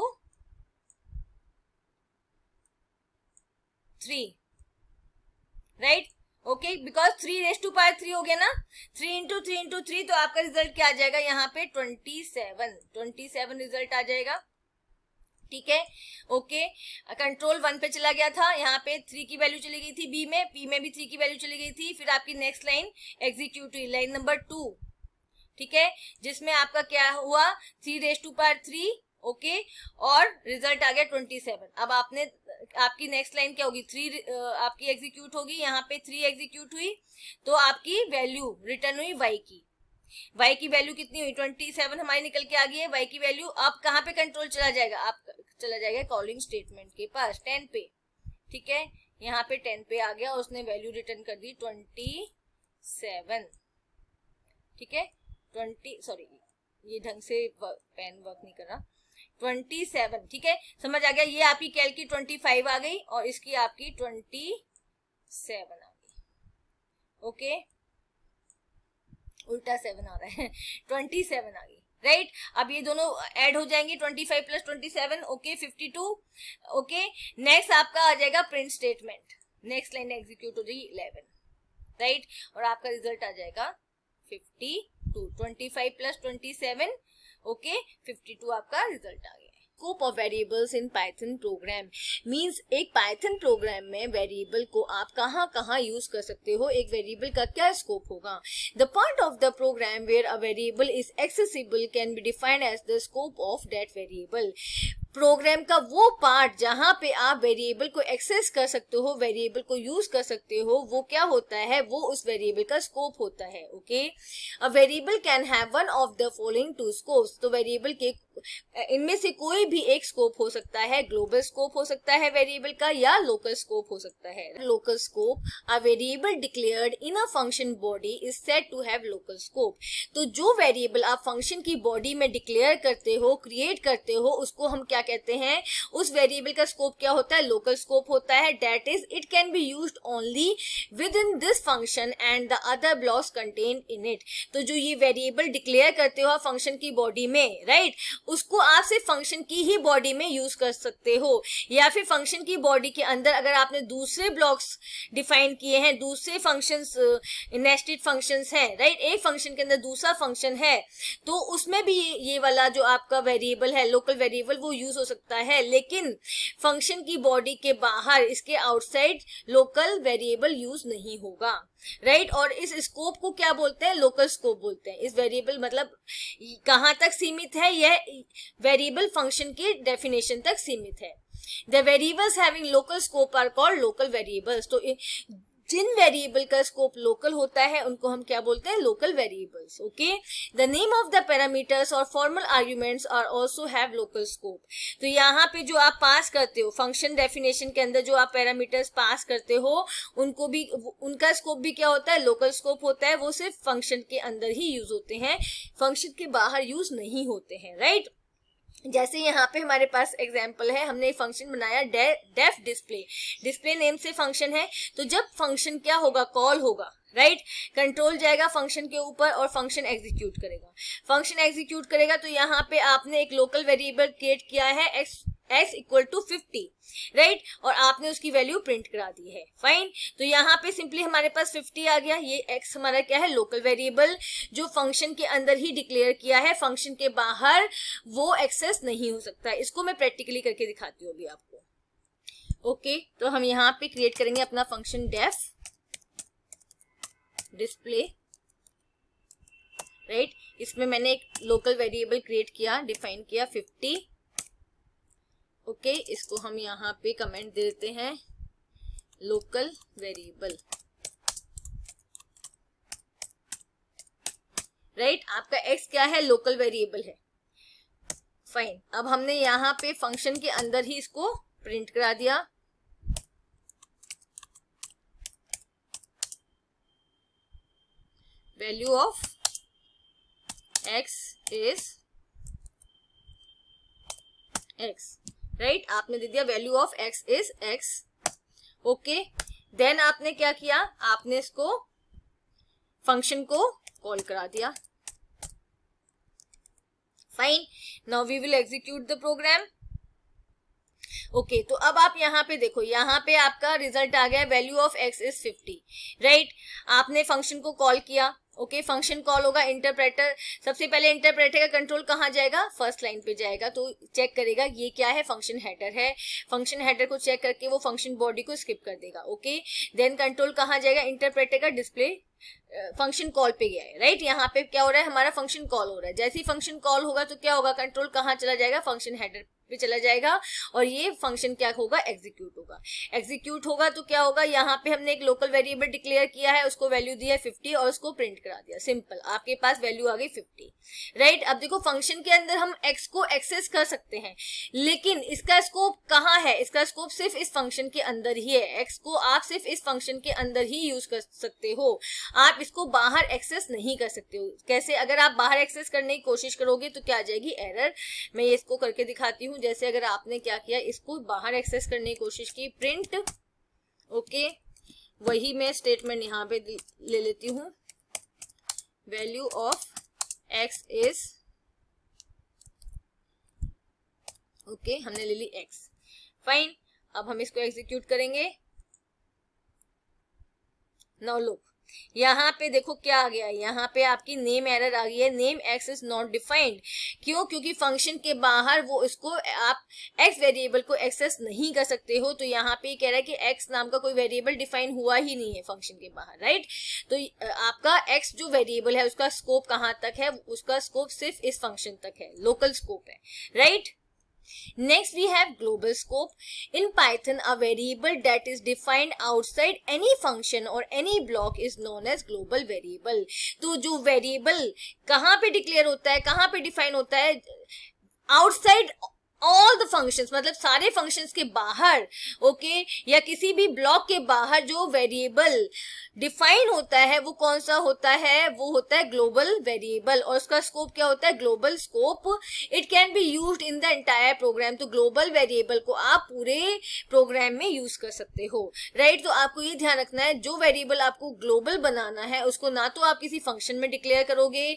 3, right. Okay, because 3 raise to power 3 हो गया ना, 3 इंटू 3 इंटू 3, तो आपका रिजल्ट क्या आ जाएगा, यहाँ पे 27 रिजल्ट आ जाएगा, ठीक है। ओके, कंट्रोल 1 पे चला गया था, यहाँ पे 3 की वैल्यू चली गई थी b में, p में भी 3 की वैल्यू चली गई थी। फिर आपकी नेक्स्ट लाइन एग्जीक्यूट हुई, लाइन नंबर 2, ठीक है, जिसमें आपका क्या हुआ, 3 रेज टू पावर 3। ओके, और रिजल्ट आ गया 27। अब आपकी नेक्स्ट लाइन क्या होगी, 3 आपकी एग्जीक्यूट होगी, यहाँ पे 3 एग्जीक्यूट हुई, तो आपकी वैल्यू रिटर्न हुई y की। y की वैल्यू कितनी हुई 27 हमारी निकल के आ गई है। y की वैल्यू अब कहाँ पे कंट्रोल चला जाएगा, आप चला जाएगा कॉलिंग स्टेटमेंट के पास 10 पे, ठीक है। यहाँ पे 10 पे आ गया, उसने वैल्यू रिटर्न कर दी 27, ठीक है। 20 सॉरी ये ढंग से पेन वर्क नहीं कर रहा, 27, ठीक है, समझ आ गया। ये आपकी कैल की 25 आ गई और इसकी आपकी 27 आ गई, ओके, उल्टा 7 आ रहा है 27 आ गई, राइट। अब ये दोनों ऐड हो जाएंगे 25 प्लस 27, ओके 52, ओके। नेक्स्ट आपका आ जाएगा print statement, next line execute हो जाएगी 11, राइट, और आपका रिजल्ट आ जाएगा 52, 25 प्लस 27, ओके 52 आपका रिजल्ट आ गया। Scope of variables in Python program means एक पाइथन प्रोग्राम में वेरिएबल को आप कहाँ कहाँ यूज कर सकते हो, एक वेरिएबल का क्या स्कोप होगा। The part of the program where a variable is accessible can be defined as the scope of that variable. Program का वो पार्ट जहां पे आप वेरिएबल को एक्सेस कर सकते हो, वेरिएबल को यूज कर सकते हो, वो क्या होता है, वो उस वेरिएबल का स्कोप होता है, okay. A variable can have one of the following two scopes, तो वेरिएबल के इनमें से कोई भी एक स्कोप हो सकता है, ग्लोबल स्कोप हो सकता है वेरिएबल का, या लोकल स्कोप हो सकता है। Local scope, a variable declared in a function body is said to have local scope. तो जो वेरिएबल आप फंक्शन की बॉडी में डिक्लेयर करते हो, क्रिएट करते हो, उसको हम क्या कहते हैं, उस वेरिएबल का स्कोप क्या होता है, लोकल स्कोप होता है। That is it can be used only within this function and the other blocks contained in it. तो जो ये वेरिएबल डिक्लेयर करते हो फंक्शन की बॉडी में, राइट, उसको आप सिर्फ फंक्शन की ही बॉडी में यूज कर सकते हो, या फिर फंक्शन की बॉडी के अंदर अगर आपने दूसरे ब्लॉक्स डिफाइन किए हैं, दूसरे फंक्शंस नेस्टेड फंक्शंस हैं, राइट, एक फंक्शन के अंदर दूसरा फंक्शन है, तो उसमें भी ये वाला जो आपका वेरिएबल है, लोकल वेरिएबल, वो यूज हो सकता है। लेकिन फंक्शन की बॉडी के बाहर, इसके आउटसाइड लोकल वेरिएबल यूज नहीं होगा, राइट। और इस स्कोप को क्या बोलते हैं, लोकल स्कोप बोलते हैं। इस वेरिएबल मतलब कहां तक सीमित है, यह वेरिएबल फंक्शन की डेफिनेशन तक सीमित है। The variables having local scope are called local variables. तो जिन वेरिएबल का स्कोप लोकल होता है उनको हम क्या बोलते हैं, local variables, okay. The name of the parameters और formal arguments are also have local scope. तो यहाँ पे जो आप पास करते हो फंक्शन डेफिनेशन के अंदर, जो आप पैरामीटर्स पास करते हो, उनको भी, उनका स्कोप भी क्या होता है, लोकल स्कोप होता है। वो सिर्फ फंक्शन के अंदर ही यूज होते हैं, फंक्शन के बाहर यूज नहीं होते हैं, राइट। जैसे यहाँ पे हमारे पास एग्जाम्पल है, हमने एक फंक्शन बनाया डेफ डिस्प्ले, डिस्प्ले नेम से फंक्शन है। तो जब फंक्शन क्या होगा, कॉल होगा, राइट, कंट्रोल जाएगा फंक्शन के ऊपर और फंक्शन एग्जीक्यूट करेगा। फंक्शन एग्जीक्यूट करेगा तो यहाँ पे आपने एक लोकल वेरिएबल क्रिएट किया है x इक्वल टू 50, राइट, और आपने उसकी वैल्यू प्रिंट करा दी है, फाइन। तो यहाँ पे सिंपली हमारे पास 50 आ गया। ये x हमारा क्या है, लोकल वेरिएबल, जो फंक्शन के अंदर ही डिक्लेयर किया है, फंक्शन के बाहर वो एक्सेस नहीं हो सकता। इसको मैं प्रैक्टिकली करके दिखाती हूँ अभी आपको, ओके। तो हम यहाँ पे क्रिएट करेंगे अपना फंक्शन डेफ डिस्प्ले, राइट। इसमें मैंने एक लोकल वेरिएबल क्रिएट किया, डिफाइन किया 50, ओके। इसको हम यहाँ पे कमेंट दे देते हैं लोकल वेरिएबल, राइट। आपका x क्या है, लोकल वेरिएबल है, फाइन। अब हमने यहाँ पे फंक्शन के अंदर ही इसको प्रिंट करा दिया, value of x is x, right, आपने दे दिया value of x is x, okay. Then आपने क्या किया, आपने इसको फंक्शन को कॉल करा दिया, fine. Now we will execute the program, okay. तो अब आप यहाँ पे देखो, यहाँ पे आपका रिजल्ट आ गया, value of x is 50, right. आपने फंक्शन को कॉल किया, ओके। फंक्शन कॉल होगा, इंटरप्रेटर, सबसे पहले इंटरप्रेटर का कंट्रोल कहाँ जाएगा, फर्स्ट लाइन पे जाएगा। तो चेक करेगा ये क्या है, फंक्शन हेडर है। फंक्शन हेडर को चेक करके वो फंक्शन बॉडी को स्किप कर देगा, ओके। देन कंट्रोल कहाँ जाएगा, इंटरप्रेटर का डिस्प्ले फंक्शन कॉल पे गया है, राइट। यहाँ पे क्या हो रहा है, हमारा फंक्शन कॉल हो रहा है। जैसे ही फंक्शन कॉल होगा तो क्या होगा, कंट्रोल कहाँ चला जाएगा, फंक्शन हेडर पे चला जाएगा और ये फंक्शन क्या होगा, एग्जीक्यूट होगा। एग्जीक्यूट होगा तो क्या होगा, यहाँ पे हमने एक लोकल वेरिएबल डिक्लेयर किया है, उसको वैल्यू दिया है 50 और उसको प्रिंट करा दिया, सिंपल, आपके पास वैल्यू आ गई 50, राइट। अब देखो फंक्शन के अंदर हम x को एक्सेस कर सकते हैं, लेकिन इसका स्कोप कहाँ है, इसका स्कोप सिर्फ इस फंक्शन के अंदर ही है। x को आप सिर्फ इस फंक्शन के अंदर ही यूज कर सकते हो, आप इसको बाहर एक्सेस नहीं कर सकते हो। कैसे, अगर आप बाहर एक्सेस करने की कोशिश करोगे तो क्या आ जाएगी, एरर। मैं ये इसको करके दिखाती हूँ। जैसे अगर आपने क्या किया, इसको बाहर एक्सेस करने की कोशिश की, प्रिंट, ओके, वही मैं स्टेटमेंट यहाँ पे ले लेती हूँ, value of x is, okay, हमने ले ली x, फाइन। अब हम इसको एग्जीक्यूट करेंगे। नाउ लुक, यहाँ पे देखो क्या आ गया, यहाँ पे आपकी नेम एरर आ गई है, name x is not defined. क्यों, क्योंकि फंक्शन के बाहर वो इसको आप x वेरिएबल को एक्सेस नहीं कर सकते हो। तो यहाँ पे कह रहा है कि x नाम का कोई वेरिएबल डिफाइन हुआ ही नहीं है फंक्शन के बाहर, राइट। तो आपका x जो वेरिएबल है उसका स्कोप कहाँ तक है, उसका स्कोप सिर्फ इस फंक्शन तक है, लोकल स्कोप है, right. Next we have global scope. In Python, a variable that is defined outside any function or any block is known as global variable. तो जो variable कहाँ पे डिक्लेयर होता है, कहाँ पे डिफाइन होता है, आउटसाइड ऑल द फंक्शंस, मतलब सारे फंक्शंस के बाहर, ओके, या किसी भी ब्लॉक के बाहर जो वेरिएबल डिफाइन होता है वो कौन सा होता है, वो होता है ग्लोबल वेरिएबल। और उसका स्कोप क्या होता है, global scope. It can be used in the entire program. तो ग्लोबल वेरिएबल को आप पूरे प्रोग्राम में यूज कर सकते हो, राइट। तो आपको ये ध्यान रखना है, जो वेरिएबल आपको ग्लोबल बनाना है उसको ना तो आप किसी फंक्शन में डिक्लेयर करोगे,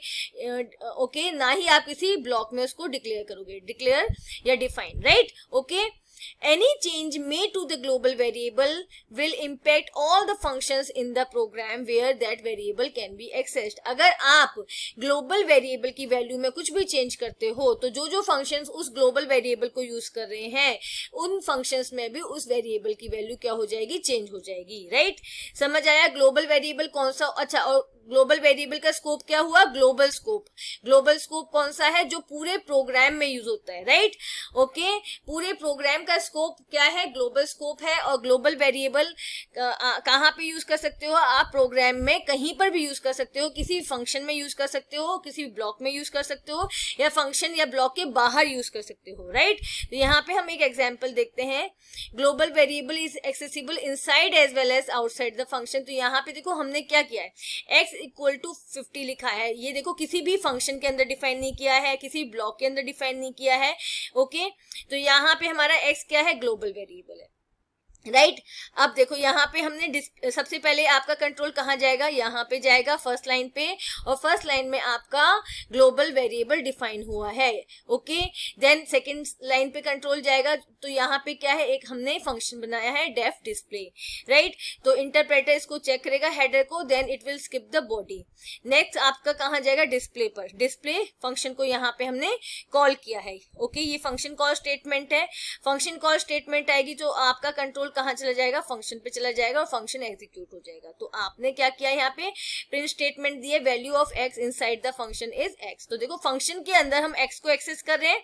ओके, ना ही आप किसी ब्लॉक में उसको डिक्लेयर करोगे, डिक्लेयर या define, right, okay. Any change made to the global variable will impact all the functions in the program where that variable can be accessed. अगर आप global variable की वैल्यू में कुछ भी चेंज करते हो तो जो जो functions उस global variable को यूज कर रहे हैं उन functions में भी उस variable की वैल्यू क्या हो जाएगी, चेंज हो जाएगी, राइट। समझ आया global variable कौन सा, अच्छा, और ग्लोबल वेरिएबल का स्कोप क्या हुआ, ग्लोबल स्कोप। ग्लोबल स्कोप कौन सा है, जो पूरे प्रोग्राम में यूज होता है, राइट, ओके। पूरे प्रोग्राम का स्कोप क्या है, ग्लोबल स्कोप है। और ग्लोबल वेरिएबल कहाँ पे यूज कर सकते हो आप, प्रोग्राम में कहीं पर भी यूज कर सकते हो, किसी फंक्शन में यूज कर सकते हो, किसी ब्लॉक में यूज कर सकते हो, या फंक्शन या ब्लॉक के बाहर यूज कर सकते हो, राइट। तो यहाँ पे हम एक एग्जाम्पल देखते हैं, global variable is accessible inside as well as outside the function. तो यहाँ पे देखो हमने क्या किया है, x इक्वल टू 50 लिखा है, ये देखो किसी भी फंक्शन के अंदर डिफाइन नहीं किया है, किसी ब्लॉक के अंदर डिफाइन नहीं किया है, ओके। तो यहाँ पे हमारा x क्या है, ग्लोबल वेरिएबल है, राइट। अब देखो यहाँ पे हमने सबसे पहले आपका कंट्रोल कहाँ जाएगा, यहाँ पे जाएगा फर्स्ट लाइन पे, और फर्स्ट लाइन में आपका ग्लोबल वेरिएबल डिफाइन हुआ है, ओके। देन सेकंड लाइन पे कंट्रोल जाएगा, तो यहाँ पे क्या है, एक हमने फंक्शन बनाया है डेफ डिस्प्ले, राइट। तो इंटरप्रेटर इसको चेक करेगा हेडर को, then it will skip the body. Next आपका कहाँ जाएगा, डिस्प्ले पर। डिस्प्ले फंक्शन को यहाँ पे हमने कॉल किया है, ओके। ये फंक्शन कॉल स्टेटमेंट है। फंक्शन कॉल स्टेटमेंट आएगी तो आपका कंट्रोल कहाँ चला जाएगा, फंक्शन पे चला जाएगा और फंक्शन एग्जीक्यूट हो जाएगा। तो आपने क्या किया, यहाँ पे प्रिंट स्टेटमेंट दिए, value of x inside the function is x। तो देखो फंक्शन के अंदर हम x को एक्सेस कर रहे हैं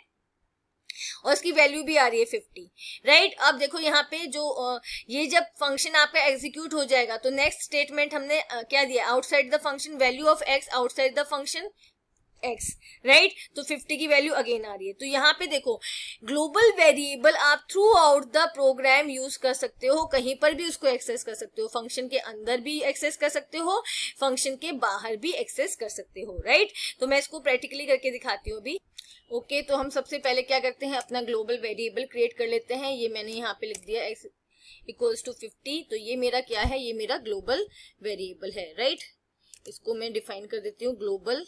और इसकी वैल्यू भी आ रही है 50, राइट। अब देखो यहाँ पे जो ये जब फंक्शन आपका एग्जीक्यूट हो जाएगा तो नेक्स्ट स्टेटमेंट हमने क्या दिया, outside the function, value of x outside the function x, right. तो 50 की वैल्यू अगेन आ रही है। तो यहाँ पे देखो ग्लोबल वेरिएबल आप throughout the program use कर सकते हो, कहीं पर भी उसको एक्सेस कर सकते हो, फंक्शन के अंदर भी एक्सेस कर सकते हो, फंक्शन के बाहर भी एक्सेस कर सकते हो, राइट। तो मैं इसको प्रैक्टिकली करके दिखाती हूँ अभी, ओके। तो हम सबसे पहले क्या करते हैं, अपना ग्लोबल वेरिएबल क्रिएट कर लेते हैं। ये मैंने यहाँ पे लिख दिया x इक्वल्स टू 50। तो ये मेरा क्या है, ये मेरा ग्लोबल वेरिएबल है, राइट। इसको मैं डिफाइन कर देती हूँ, ग्लोबल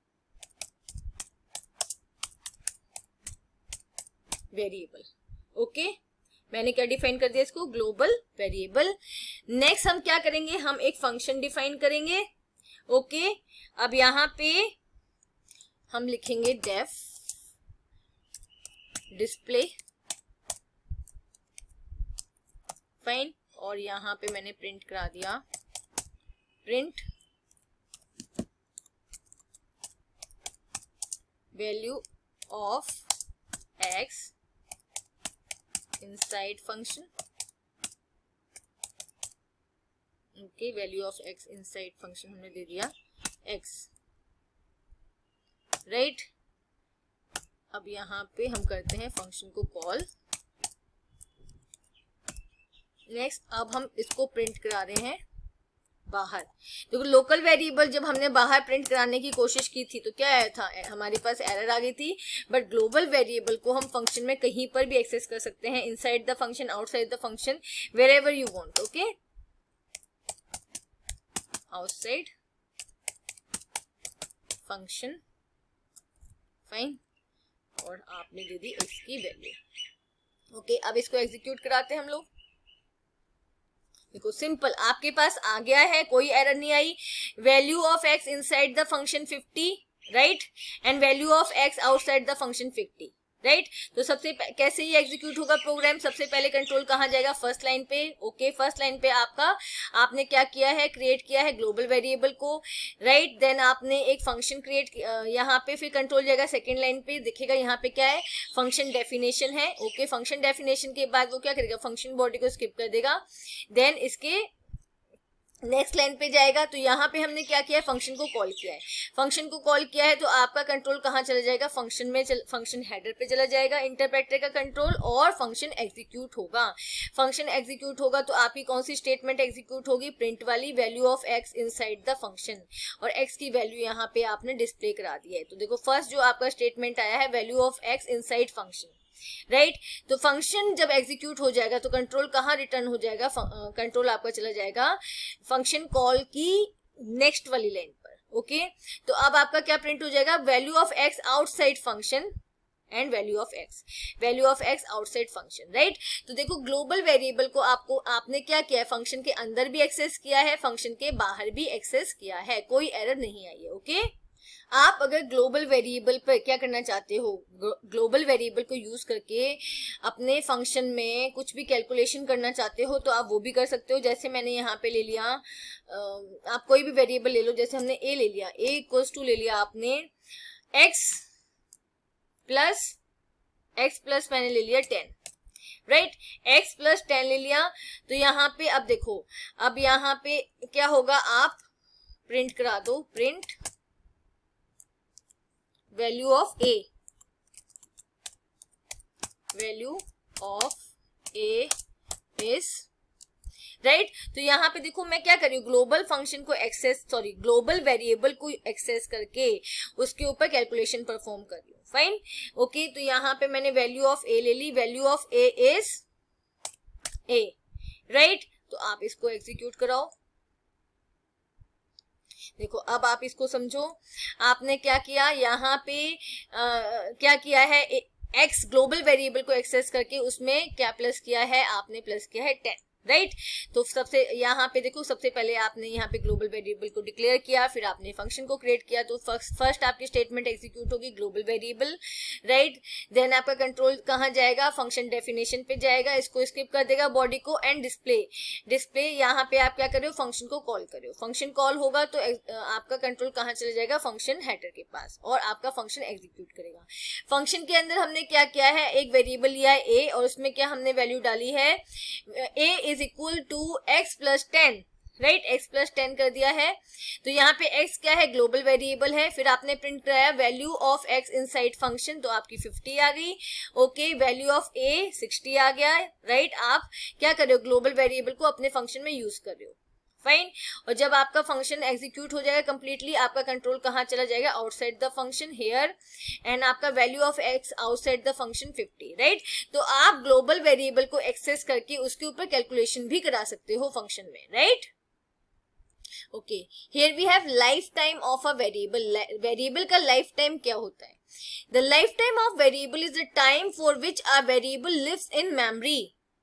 वेरिएबल, ओके। मैंने क्या डिफाइन कर दिया इसको, ग्लोबल वेरिएबल। नेक्स्ट हम क्या करेंगे, हम एक फंक्शन डिफाइन करेंगे, ओके। अब यहाँ पे हम लिखेंगे डेफ डिस्प्ले, फाइन। और यहाँ पे मैंने प्रिंट करा दिया, print value of x inside function, okay, value of x inside function हमने दे दिया x, राइट। अब यहाँ पे हम करते हैं फंक्शन को कॉल। नेक्स्ट अब हम इसको प्रिंट करा रहे हैं बाहर। देखो लोकल वेरिएबल जब हमने बाहर प्रिंट कराने की कोशिश की थी तो क्या आया था, हमारे पास एरर आ गई थी। बट ग्लोबल वेरिएबल को हम फंक्शन में कहीं पर भी एक्सेस कर सकते हैं, inside the function, outside the function, wherever you want, okay. Outside function, fine, और आपने दे दी x की वैल्यू, ओके। अब इसको एग्जीक्यूट कराते हैं हम लोग। देखो सिंपल, आपके पास आ गया है, कोई एरर नहीं आई। Value of x inside the function 50, right, and value of x outside the function 50, right. तो सबसे कैसे ये एग्जीक्यूट होगा प्रोग्राम, सबसे पहले कंट्रोल कहाँ जाएगा, फर्स्ट लाइन पे, ओके। फर्स्ट लाइन पे आपने क्या किया है, क्रिएट किया है ग्लोबल वेरिएबल को, राइट। देन आपने एक फंक्शन क्रिएट यहाँ पे, फिर कंट्रोल जाएगा सेकेंड लाइन पे, दिखेगा यहाँ पे क्या है, फंक्शन डेफिनेशन है, ओके। फंक्शन डेफिनेशन के बाद वो क्या करेगा, फंक्शन बॉडी को स्किप कर देगा। देन इसके नेक्स्ट लाइन पे जाएगा, तो यहाँ पे हमने क्या किया है, फंक्शन को कॉल किया है। फंक्शन को कॉल किया है तो आपका कंट्रोल कहाँ चला जाएगा, फंक्शन में, फंक्शन हेडर पे चला जाएगा, इंटरप्रेटर का कंट्रोल, और फंक्शन एग्जीक्यूट होगा। फंक्शन एग्जीक्यूट होगा तो आपकी कौन सी स्टेटमेंट एग्जीक्यूट होगी, प्रिंट वाली, value of x inside the function, और x की वैल्यू यहाँ पे आपने डिस्प्ले करा दी है। तो देखो फर्स्ट जो आपका स्टेटमेंट आया है, value of x inside function, right. तो फंक्शन जब एग्जीक्यूट हो जाएगा तो कंट्रोल कहाँ रिटर्न हो जाएगा, कंट्रोल आपका चला जाएगा फंक्शन कॉल की नेक्स्ट वाली लाइन पर, ओके। तो अब आपका क्या प्रिंट हो जाएगा, value of x outside function and value of x outside function, right. तो देखो ग्लोबल वेरिएबल को आपने क्या किया है, फंक्शन के अंदर भी एक्सेस किया है, फंक्शन के बाहर भी एक्सेस किया है, कोई एरर नहीं आई है, ओके। आप अगर ग्लोबल वेरिएबल पर क्या करना चाहते हो, ग्लोबल वेरिएबल को यूज करके अपने फंक्शन में कुछ भी कैलकुलेशन करना चाहते हो तो आप वो भी कर सकते हो। जैसे मैंने यहाँ पे ले लिया, आप कोई भी वेरिएबल ले लो, जैसे हमने a ले लिया, a इक्वल्स टू ले लिया आपने x प्लस मैंने ले लिया 10, राइट, x प्लस 10 ले लिया। तो यहाँ पे अब देखो, अब यहाँ पे क्या होगा, आप प्रिंट करा दो, print value of a, value of a is, right. तो यहाँ पे देखो मैं क्या कर रही हूँ, ग्लोबल फंक्शन को ग्लोबल वेरिएबल को एक्सेस करके उसके ऊपर कैलकुलेशन परफॉर्म कर रही हूँ, फाइन, ओके। तो यहाँ पे मैंने वैल्यू ऑफ a ले ली, value of a is a, right. तो आप इसको एग्जीक्यूट कराओ। देखो अब आप इसको समझो, आपने क्या किया, यहाँ पे क्या किया है, x ग्लोबल वेरिएबल को एक्सेस करके उसमें क्या प्लस किया है, आपने प्लस किया है 10, राइट। तो सबसे यहाँ पे देखो, सबसे पहले आपने यहाँ पे ग्लोबल वेरिएबल को डिक्लेयर किया, फिर आपने फंक्शन को क्रिएट किया। तो फर्स्ट आपकी स्टेटमेंट एग्जीक्यूट होगी ग्लोबल वेरिएबल, राइट। देन आपका कंट्रोल कहाँ जाएगा, फंक्शन डेफिनेशन पे जाएगा, इसको स्किप कर देगा बॉडी को, एंड डिस्प्ले यहाँ पे आप क्या कर रहे हो, फंक्शन को कॉल कर रहे हो। फंक्शन कॉल होगा तो आपका कंट्रोल कहाँ चला जाएगा, फंक्शन हेडर के पास, और आपका फंक्शन एग्जीक्यूट करेगा। फंक्शन के अंदर हमने क्या किया है, एक वेरिएबल लिया है a, और उसमें क्या हमने वैल्यू डाली है, a is equal to x plus 10, right, x plus 10 कर दिया है। तो यहाँ पे x क्या है, ग्लोबल वेरिएबल है। फिर आपने प्रिंट कराया value of x inside function, तो आपकी 50 आ गई, ओके। वैल्यू ऑफ a 60 आ गया, राइट। आप क्या कर रहे हो, ग्लोबल वेरिएबल को अपने फंक्शन में यूज कर रहे हो, फाइन। और जब आपका फंक्शन एग्जीक्यूट हो जाएगा कंप्लीटली, आपका कंट्रोल कहाँ चला जाएगा, outside the function here, and आपका value of x outside the function 50, right. तो आप ग्लोबल वेरिएबल को एक्सेस करके उसके ऊपर कैलकुलेशन भी करा सकते हो फंक्शन में, right. Okay, here we have lifetime of a variable. Variable का लाइफ टाइम क्या होता है, the lifetime of variable is the time for which a variable lives in memory.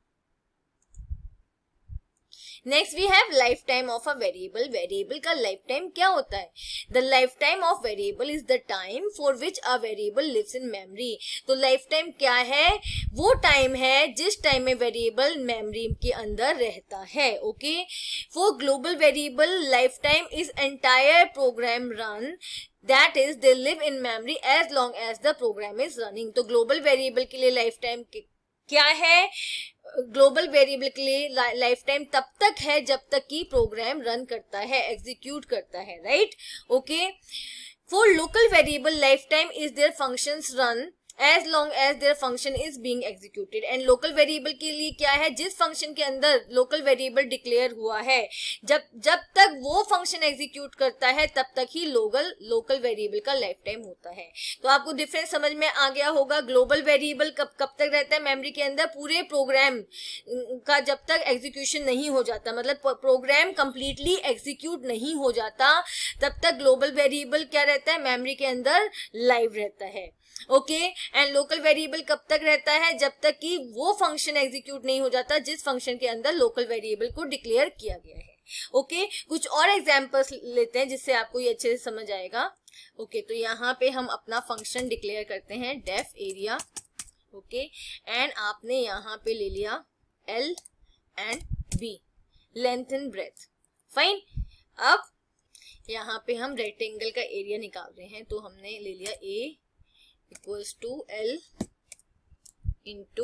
Next we have lifetime of a variable. Variable का life time क्या होता है, the lifetime of variable is the time for which a variable lives in memory. तो life time क्या है, वो time है जिस टाइम में वेरिएबल मेमोरी के अंदर रहता है, okay. For global variable life time is entire program run, that is they live in memory as long as the program is running. तो ग्लोबल वेरिएबल के लिए लाइफ टाइम क्या है, ग्लोबल वेरिएबल के लिए लाइफ टाइम तब तक है जब तक कि प्रोग्राम रन करता है, एग्जीक्यूट करता है, right. Okay, for local variable life time is their functions run as long as their function is being executed। and local variable के लिए क्या है, जिस function के अंदर local variable declare हुआ है, जब तक वो function execute करता है तब तक ही local variable का लाइफ टाइम होता है। तो आपको डिफरेंस समझ में आ गया होगा। ग्लोबल वेरिएबल कब तक रहता है मेमोरी के अंदर, पूरे प्रोग्राम का जब तक एग्जीक्यूशन नहीं हो जाता, मतलब प्रोग्राम कंप्लीटली एग्जीक्यूट नहीं हो जाता, तब तक ग्लोबल वेरिएबल क्या रहता है, मेमोरी के अंदर लाइव रहता है। ओके, एंड लोकल वेरिएबल कब तक रहता है, जब तक कि वो फंक्शन एग्जीक्यूट नहीं हो जाता जिस फंक्शन के अंदर लोकल वेरिएबल को डिक्लेयर किया गया है। ओके, कुछ और एग्जांपल्स लेते हैं जिससे आपको ये अच्छे से समझ आएगा। ओके, तो यहाँ पे हम अपना फंक्शन डिक्लेयर करते हैं डेफ एरिया। ओके, एंड आपने यहाँ पे ले लिया L and B, length and breadth, fine. अब यहाँ पे हम रेक्टेंगल का एरिया निकाल रहे हैं, तो हमने ले लिया A equals to L into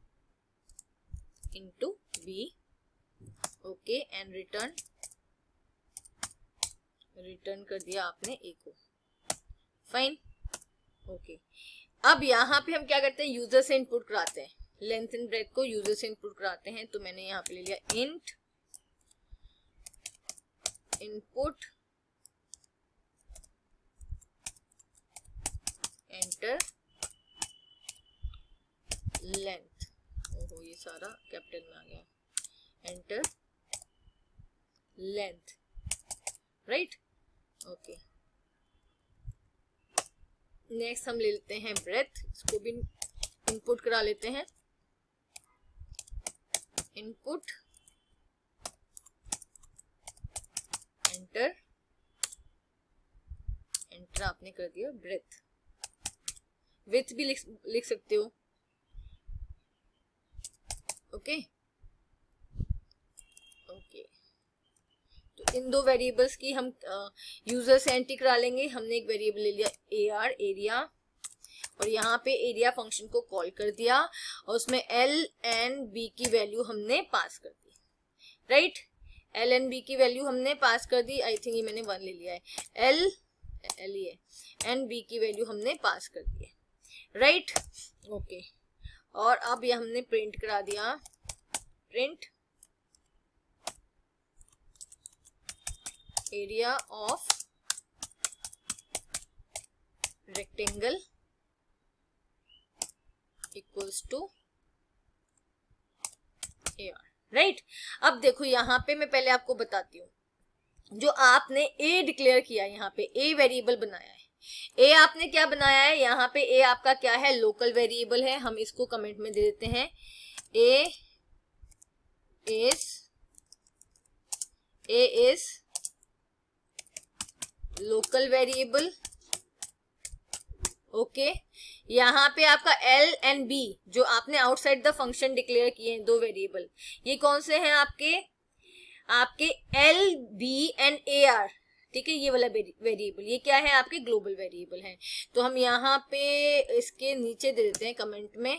B। Okay, and return कर दिया आपने A को, फाइन। ओके, अब यहाँ पे हम क्या करते हैं, यूजर से इनपुट कराते हैं, लेंथ एंड ब्रेथ को यूजर से इनपुट कराते हैं। तो मैंने यहाँ पे ले लिया इंट इनपुट एंटर लेंथ, ओहो ये सारा कैपिटल में आ गया, enter length, right. Okay, next हम ले लेते हैं ब्रेथ, इसको भी इनपुट करा लेते हैं, इनपुट एंटर आपने कर दिया ब्रेथ। विथ भी लिख सकते हो। ओके, तो इन दो वेरिएबल्स की हम यूजर से एंट्री करा लेंगे। हमने एक वेरिएबल ले लिया AR एरिया, और यहाँ पे एरिया फंक्शन को कॉल कर दिया और उसमें L एंड B की वैल्यू हमने पास कर दी, राइट। L एंड B की वैल्यू हमने पास कर दी, आई थिंक ये मैंने 1 ले लिया है, L एंड B की वैल्यू हमने पास कर दी है, राइट। ओके, और अब ये हमने प्रिंट करा दिया, print area of rectangle equals to AR, right. अब देखो यहाँ पे मैं पहले आपको बताती हूँ, जो आपने A डिक्लेयर किया, यहाँ पे A वेरिएबल बनाया है, A आपने क्या बनाया है, यहाँ पे A आपका क्या है, लोकल वेरिएबल है। हम इसको कमेंट में दे देते हैं, A is local variable. Okay, यहाँ पे आपका L एंड B जो आपने आउटसाइड द फंक्शन डिक्लेयर किए हैं, दो वेरिएबल, ये कौन से हैं आपके L, B एंड AR, ठीक है। ये वाला वेरिएबल ये क्या है, आपके ग्लोबल वेरिएबल है। तो हम यहाँ पे इसके नीचे दे देते हैं कमेंट में,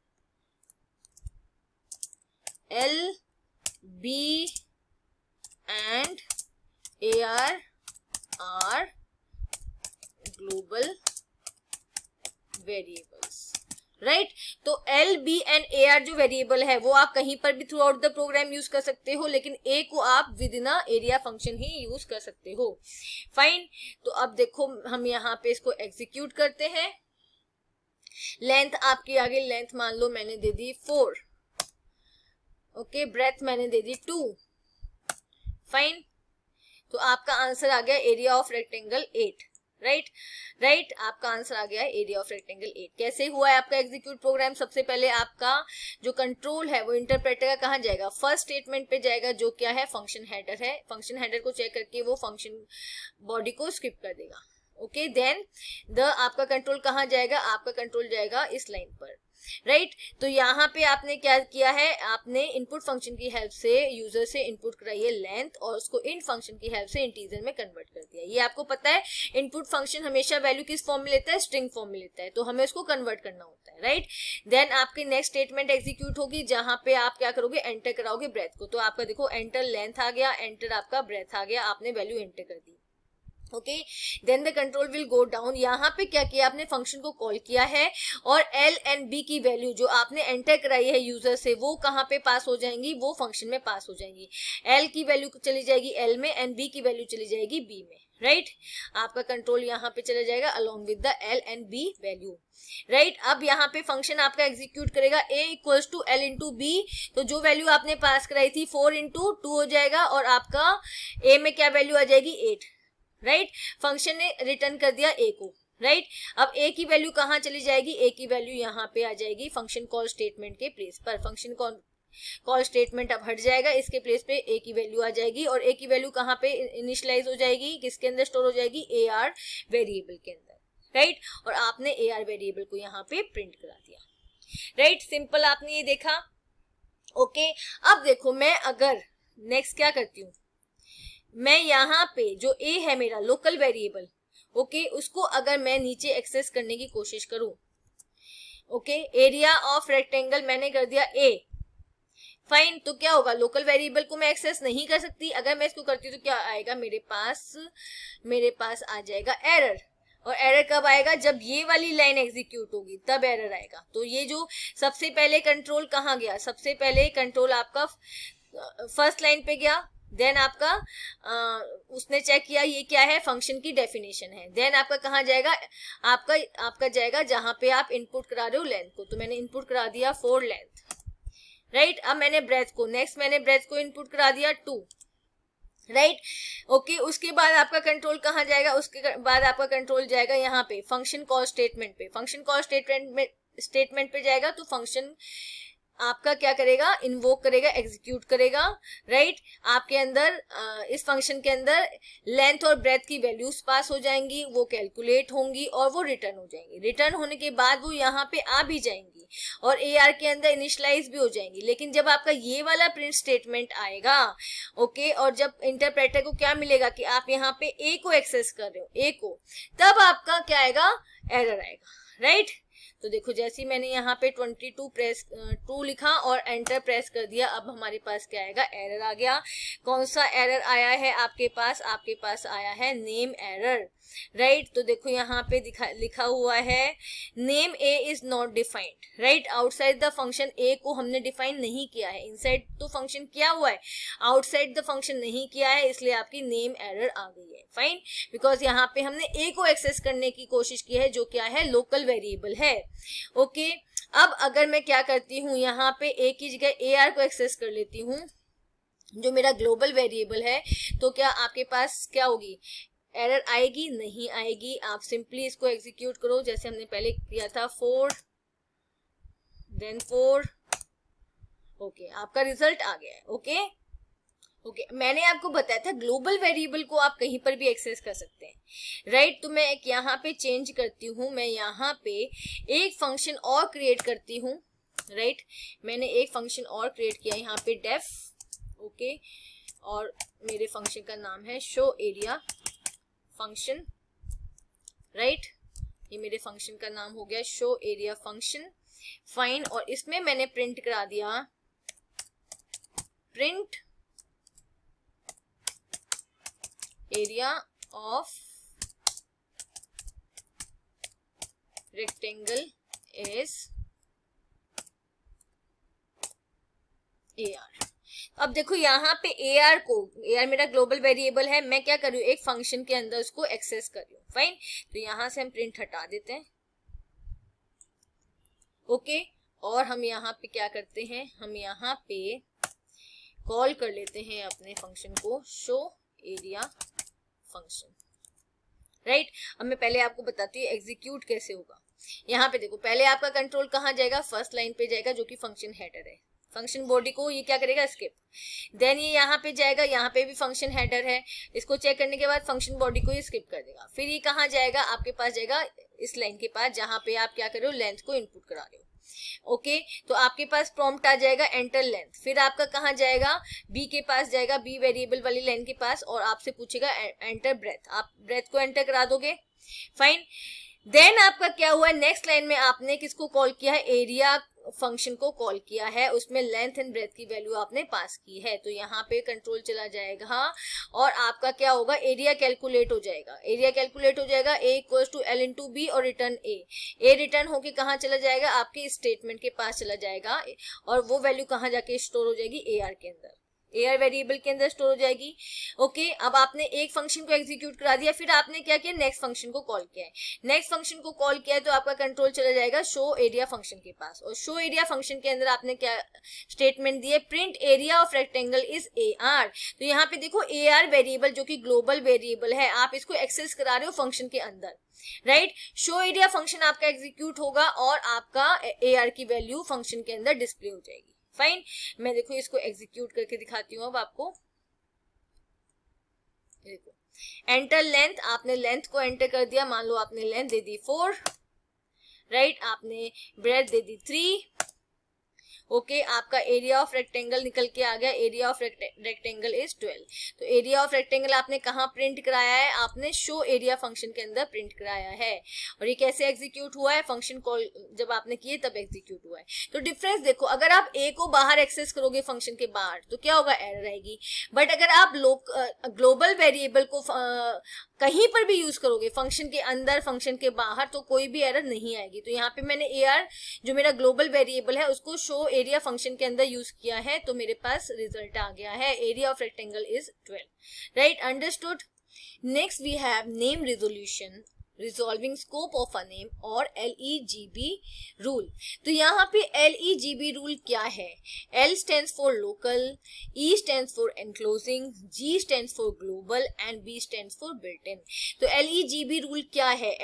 L, B and AR are global variables, right. तो L, B एंड AR जो वेरिएबल है वो आप कहीं पर भी throughout the program use कर सकते हो, लेकिन A को आप विद इन एरिया फंक्शन ही यूज कर सकते हो, फाइन। तो अब देखो हम यहाँ पे इसको एग्जीक्यूट करते हैं। लेंथ आपकी आ गई, लेंथ मान लो मैंने दे दी 4, ओके, ब्रेथ मैंने दे दी 2, फाइन। तो आपका आंसर आ गया एरिया ऑफ रेक्टेंगल 8, राइट। आपका आंसर आ गया है एरिया ऑफ रेक्टेंगल 8। कैसे हुआ है आपका एग्जीक्यूट प्रोग्राम, सबसे पहले आपका जो कंट्रोल है वो इंटरप्रेटर का कहाँ जाएगा, फर्स्ट स्टेटमेंट पे जाएगा, जो क्या है, फंक्शन हेडर है। फंक्शन हेडर को चेक करके वो फंक्शन बॉडी को स्किप कर देगा, ओके। देन आपका कंट्रोल कहाँ जाएगा, आपका कंट्रोल जाएगा इस लाइन पर, राइट। तो यहाँ पे आपने क्या किया है, आपने इनपुट फंक्शन की हेल्प से यूजर से इनपुट कराई है लेंथ और उसको इंट फंक्शन की हेल्प से इंटीजर में कन्वर्ट कर दिया। ये आपको पता है इनपुट फंक्शन हमेशा वैल्यू किस फॉर्म में लेता है, स्ट्रिंग फॉर्म में लेता है, तो हमें उसको कन्वर्ट करना होता है, राइट। देन आपकी नेक्स्ट स्टेटमेंट एग्जीक्यूट होगी जहां पे आप क्या करोगे, एंटर कराओगे ब्रेथ को। तो आपका देखो एंटर लेंथ आ गया, एंटर आपका ब्रेथ आ गया, आपने वैल्यू एंटर कर दी। Okay, then the control will go down. यहाँ पे क्या किया आपने, फंक्शन को कॉल किया है और एल एंड बी की वैल्यू जो आपने एंटर कराई है यूजर से वो कहाँ पे पास हो जाएंगी, वो फंक्शन में पास हो जाएंगी। एल की वैल्यू चली जाएगी एल में एंड बी की वैल्यू चली जाएगी बी में, राइट। आपका कंट्रोल यहाँ पे चला जाएगा along with the L and B value, right. अब यहाँ पे फंक्शन आपका एग्जीक्यूट करेगा a equals to L into B. तो जो वैल्यू आपने पास कराई थी 4 इंटू 2 हो जाएगा और आपका a में क्या वैल्यू आ जाएगी 8, राइट। फंक्शन ने रिटर्न कर दिया a को, राइट। अब a की वैल्यू कहाँ चली जाएगी, a की वैल्यू यहाँ पे आ जाएगी फंक्शन कॉल स्टेटमेंट के प्लेस पर। फंक्शन कॉल स्टेटमेंट अब हट जाएगा, इसके प्लेस पे a की वैल्यू आ जाएगी और a की वैल्यू कहाँ पे इनिशियलाइज हो जाएगी, किसके अंदर स्टोर हो जाएगी, AR वेरिएबल के अंदर, राइट। और आपने AR वेरिएबल को यहाँ पे प्रिंट करा दिया, राइट। सिंपल आपने ये देखा। ओके, अब देखो मैं अगर नेक्स्ट क्या करती हूँ, मैं यहाँ पे जो a है मेरा लोकल वेरिएबल, ओके, उसको अगर मैं नीचे एक्सेस करने की कोशिश करूं, ओके, एरिया ऑफ रेक्टेंगल मैंने कर दिया a, फाइन। तो क्या होगा, लोकल वेरिएबल को मैं एक्सेस नहीं कर सकती। अगर मैं इसको करती हूँ तो क्या आएगा मेरे पास आ जाएगा एरर। और एरर कब आएगा, जब ये वाली लाइन एग्जीक्यूट होगी तब एरर आएगा। तो ये जो सबसे पहले कंट्रोल कहाँ गया, सबसे पहले कंट्रोल आपका फर्स्ट लाइन पे गया, देन आपका उसने चेक किया ये क्या है, फंक्शन की डेफिनेशन है। देन आपका कहाँ जाएगा, आपका जाएगा जहां पे आप इनपुट करा रहे हो लेंथ को। तो मैंने इनपुट करा दिया 4 लेंथ, राइट। अब मैंने ब्रेथ को इनपुट करा दिया 2, राइट। ओके, उसके बाद आपका कंट्रोल कहाँ जाएगा, उसके बाद आपका कंट्रोल जाएगा यहाँ पे फंक्शन कॉल स्टेटमेंट पे। फंक्शन कॉल स्टेटमेंट पे जाएगा तो फंक्शन आपका क्या करेगा, इन्वोक करेगा, एग्जीक्यूट करेगा, राइट। आपके अंदर इस फंक्शन के अंदर लेंथ और ब्रेथ की वैल्यूज पास हो जाएंगी, वो कैलकुलेट होंगी और वो रिटर्न हो जाएंगी। रिटर्न होने के बाद वो यहाँ पे आ भी जाएंगी और AR के अंदर इनिशियलाइज भी हो जाएंगी। लेकिन जब आपका ये वाला प्रिंट स्टेटमेंट आएगा, ओके, और जब इंटरप्रेटर को क्या मिलेगा कि आप यहाँ पे a को एक्सेस कर रहे हो, a को, तब आपका क्या आएगा, एरर आएगा, राइट। तो देखो जैसे मैंने यहाँ पे 2 लिखा और एंटर प्रेस कर दिया, अब हमारे पास क्या आएगा, एरर आ गया। कौन सा एरर आया है आपके पास आया है नेम एरर, राइट। तो देखो यहाँ पे लिखा हुआ है name a is not defined, right. Outside the function a को हमने डिफाइन नहीं किया है, इनसाइड तो फंक्शन किया हुआ है, आउटसाइड द फंक्शन नहीं किया है, इसलिए आपकी नेम एरर आ गई है, फाइन। बिकॉज यहाँ पे हमने a को एक्सेस करने की कोशिश की है जो क्या है, लोकल वेरिएबल है, ओके। अब अगर मैं क्या करती हूँ, यहाँ पे a की जगह AR को एक्सेस कर लेती हूँ जो मेरा ग्लोबल वेरिएबल है, तो क्या आपके पास क्या होगी, एरर आएगी, नहीं आएगी। आप सिंपली इसको एग्जीक्यूट करो जैसे हमने पहले किया था, 4 देन 4, ओके, आपका रिजल्ट आ गया है, ओके। मैंने आपको बताया था ग्लोबल वेरिएबल को आप कहीं पर भी एक्सेस कर सकते हैं, राइट। तो मैं एक यहाँ पे चेंज करती हूँ, मैं यहाँ पे एक फंक्शन और क्रिएट करती हूँ, राइट। मैंने एक फंक्शन और क्रिएट किया यहाँ पे डेफ, ओके, और मेरे फंक्शन का नाम है शो एरिया फंक्शन, राइट। ये मेरे फंक्शन का नाम हो गया शो एरिया फंक्शन, फाइन। और इसमें मैंने प्रिंट करा दिया print area of rectangle is AR। अब देखो यहाँ पे AR मेरा ग्लोबल वेरिएबल है, मैं क्या कर रही हूँ, एक फंक्शन के अंदर उसको एक्सेस कर रही हूँ, फाइन। तो यहाँ से हम प्रिंट हटा देते हैं, ओके। और हम यहाँ पे क्या करते हैं, हम यहाँ पे कॉल कर लेते हैं अपने फंक्शन को शो एरिया फंक्शन, राइट। अब मैं पहले आपको बताती हूँ एग्जीक्यूट कैसे होगा। यहाँ पे देखो पहले आपका कंट्रोल कहाँ जाएगा, फर्स्ट लाइन पे जाएगा जो कि फंक्शन हेडर है। फंक्शन बॉडी को ये क्या करेगा, स्किप। देन ये यहाँ पे जाएगा, यहाँ पे भी फंक्शन हेडर है, इसको चेक करने के बाद फंक्शन बॉडी को ये स्किप कर देगा। फिर ये कहाँ जाएगा, आपके पास जाएगा इस लाइन के पास जहां पे आप क्या कर रहे हो, लेंथ को इनपुट करा रहे हो। ओके तो आपके पास प्रॉम्प्ट आ जाएगा एंटर लेंथ, फिर आपका कहाँ जाएगा, बी के पास जाएगा, बी वेरिएबल वाली लाइन के पास, और आपसे पूछेगा एंटर ब्रेथ, आप ब्रेथ को एंटर करा दोगे, फाइन। देन आपका क्या हुआ, नेक्स्ट लाइन में आपने किसको कॉल किया है, एरिया फंक्शन को कॉल किया है, उसमें लेंथ एंड ब्रेथ की वैल्यू आपने पास की है, तो यहाँ पे कंट्रोल चला जाएगा और आपका क्या होगा, एरिया कैलकुलेट हो जाएगा, एरिया कैलकुलेट हो जाएगा, a equals to L into b और रिटर्न ए रिटर्न होके कहाँ चला जाएगा, आपके स्टेटमेंट के पास चला जाएगा, और वो वैल्यू कहाँ जाके स्टोर हो जाएगी, ए आर के अंदर, एआर वेरिएबल के अंदर स्टोर हो जाएगी। ओके अब आपने एक फंक्शन को एग्जीक्यूट करा दिया, फिर आपने क्या किया, नेक्स्ट फंक्शन को कॉल किया है, नेक्स्ट फंक्शन को कॉल किया है तो आपका कंट्रोल चला जाएगा शो एरिया फंक्शन के पास, और शो एरिया फंक्शन के अंदर आपने क्या स्टेटमेंट दिए, print area of rectangle is AR। तो यहाँ पे देखो AR वेरिएबल जो कि ग्लोबल वेरिएबल है, आप इसको एक्सेस करा रहे हो फंक्शन के अंदर, राइट। शो एरिया फंक्शन आपका एग्जीक्यूट होगा और आपका AR की वैल्यू फंक्शन के अंदर डिस्प्ले हो जाएगी, फाइन। मैं देखो इसको एग्जीक्यूट करके दिखाती हूँ अब आपको, देखो एंटर लेंथ, आपने लेंथ को एंटर कर दिया, मान लो आपने लेंथ दे दी 4, राइट, आपने ब्रेथ दे दी 3, ओके आपका एरिया ऑफ रेक्टेंगल निकल के आ गया, एरिया ऑफ रेक्टेंगल इज 12। तो एरिया ऑफ रेक्टेंगल आपने कहाँ प्रिंट कराया है, आपने शो एरिया फंक्शन के अंदर प्रिंट कराया है, और ये कैसे एग्जीक्यूट हुआ है, फंक्शन कॉल जब आपने किए तब एग्जीक्यूट हुआ है। तो डिफरेंस देखो, अगर आप ए को बाहर एक्सेस करोगे फंक्शन के बाहर तो क्या होगा, एरर आएगी, बट अगर आप ग्लोबल वेरिएबल को कहीं पर भी यूज करोगे, फंक्शन के अंदर फंक्शन के बाहर, तो कोई भी एरर नहीं आएगी। तो यहाँ पे मैंने AR जो मेरा ग्लोबल वेरिएबल है उसको शो एरिया फंक्शन के अंदर यूज किया है, तो मेरे पास रिजल्ट आ गया है, area of rectangle is 12, right, understood. Next we have name resolution, resolving scope of a name और LEGB रूल। तो यहाँ पे LEGB रूल क्या है, L stands for local, E stands for enclosing, G stands for global and B stands for built-in। तो LEGB rule क्या है,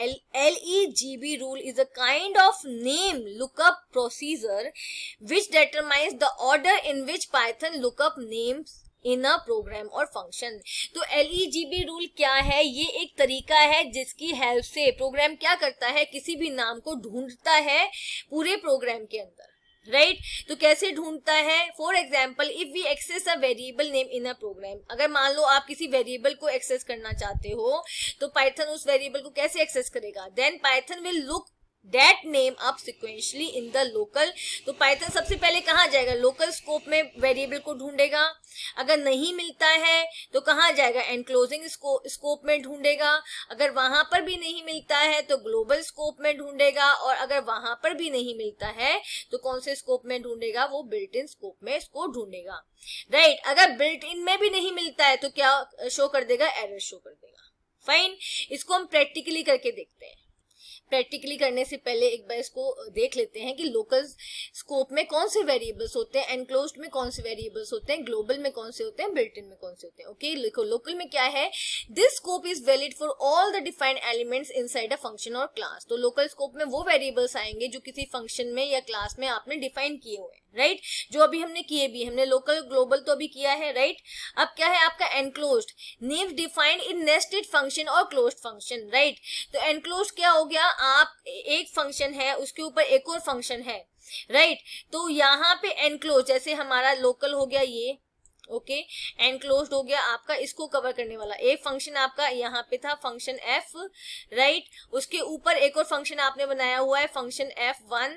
LEGB rule is a kind of name lookup procedure which determines the order in which Python lookup names in a program और function. तो LEGB rule क्या है, ये एक तरीका है जिसकी हेल्प से प्रोग्राम क्या करता है, किसी भी नाम को ढूंढता है पूरे प्रोग्राम के अंदर, राइट। तो कैसे ढूंढता है, for example if we access a variable name in a program, अगर मान लो आप किसी वेरिएबल को एक्सेस करना चाहते हो तो पाइथन उस वेरिएबल को कैसे एक्सेस करेगा, then Python will look that name up sequentially in the local। तो पाइथन सबसे पहले कहाँ जाएगा, लोकल स्कोप में वेरिएबल को ढूंढेगा, अगर नहीं मिलता है तो कहाँ जाएगा, एनक्लोजिंग स्कोप में ढूंढेगा, अगर वहां पर भी नहीं मिलता है तो ग्लोबल स्कोप में ढूंढेगा, और अगर वहां पर भी नहीं मिलता है तो कौन से स्कोप में ढूंढेगा, वो बिल्ट इन स्कोप में इसको ढूंढेगा, राइट। अगर बिल्ट इन में भी नहीं मिलता है तो क्या शो कर देगा, एरर शो कर देगा, फाइन। इसको हम प्रैक्टिकली करके देखते हैं। प्रैक्टिकली करने से पहले एक बार इसको देख लेते हैं कि लोकल स्कोप में कौन से वेरिएबल्स होते हैं, एनक्लोज्ड में कौन से वेरिएबल्स होते हैं, ग्लोबल में कौन से होते हैं, बिल्ट इन में कौन से होते हैं। ओके लिखो, लोकल में क्या है, this scope is valid for all the defined elements inside a function और क्लास। तो लोकल स्कोप में वो वेरिएबल्स आएंगे जो किसी फंक्शन में या क्लास में आपने डिफाइन किए हुए हैं, राइट, जो अभी हमने किए भी, हमने लोकल ग्लोबल तो अभी किया है, राइट। अब क्या है आपका enclosed, names defined in nested function और क्लोज्ड फंक्शन, राइट। तो एनक्लोज्ड क्या हो गया, आप एक फंक्शन है उसके ऊपर एक और फंक्शन है, राइट। तो यहाँ पे एनक्लोज, जैसे हमारा लोकल हो गया ये, ओके, एनक्लोज्ड हो गया आपका इसको कवर करने वाला एक फंक्शन आपका यहाँ पे था फंक्शन f, राइट, उसके ऊपर एक और फंक्शन आपने बनाया हुआ है फंक्शन f1,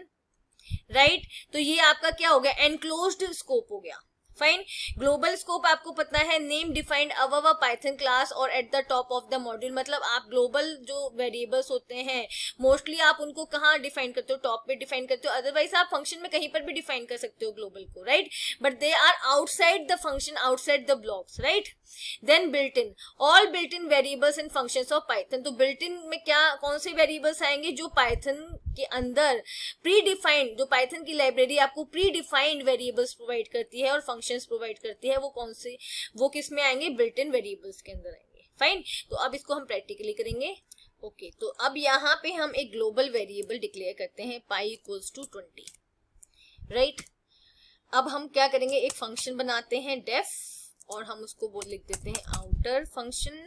राइट। तो ये आपका क्या हो गया, एनक्लोज्ड स्कोप हो गया, फाइन। ग्लोबल स्कोप आपको पता है, name defined above a Python class और at the top of the module. मतलब आप ग्लोबल जो वेरिएबल्स होते हैं मोस्टली आप उनको कहाँ डिफाइन करते हो, टॉप पे डिफाइन करते हो, अदरवाइज आप फंक्शन में कहीं पर भी डिफाइन कर सकते हो ग्लोबल को, right, but they are outside the function, outside the blocks, right. Then built in, all built in variables and functions of Python. तो बिल्ट इन में क्या कौन से वेरिएबल्स आएंगे, जो पाइथन के अंदर प्री डिफाइंड, जो पाइथन की लाइब्रेरी आपको प्री डिफाइंड वेरिएबल्स प्रोवाइड करती है और फंक्शंस प्रोवाइड करती है, वो कौन से, वो किस में आएंगे, बिल्ट इन वेरिएबल्स के अंदर आएंगे, फाइन। तो अब इसको हम प्रैक्टिकली करेंगे। ओके तो अब यहाँ पे हम एक ग्लोबल वेरिएबल डिक्लेयर करते हैं पाई इक्वल्स टू 20, राइट। अब हम क्या करेंगे, एक फंक्शन बनाते हैं डेफ, और हम उसको वो लिख देते हैं आउटर फंक्शन,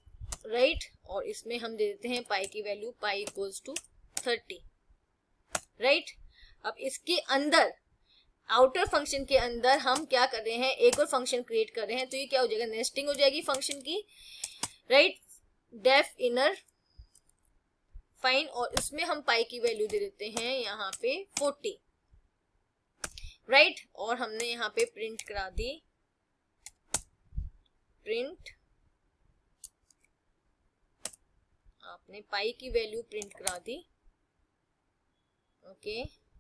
राइट, और इसमें हम दे देते हैं पाई की वैल्यू पाई इक्वल्स टू 30, राइट। अब इसके अंदर आउटर फंक्शन के अंदर हम क्या कर रहे हैं, एक और फंक्शन क्रिएट कर रहे हैं, तो ये क्या हो जाएगा, नेस्टिंग हो जाएगी फंक्शन की, राइट। डेफ इनर फाइन, और इसमें हम पाई की वैल्यू दे देते हैं यहाँ पे 40, राइट। और हमने यहाँ पे प्रिंट करा दी, प्रिंट, आपने पाई की वैल्यू प्रिंट करा दी, okay,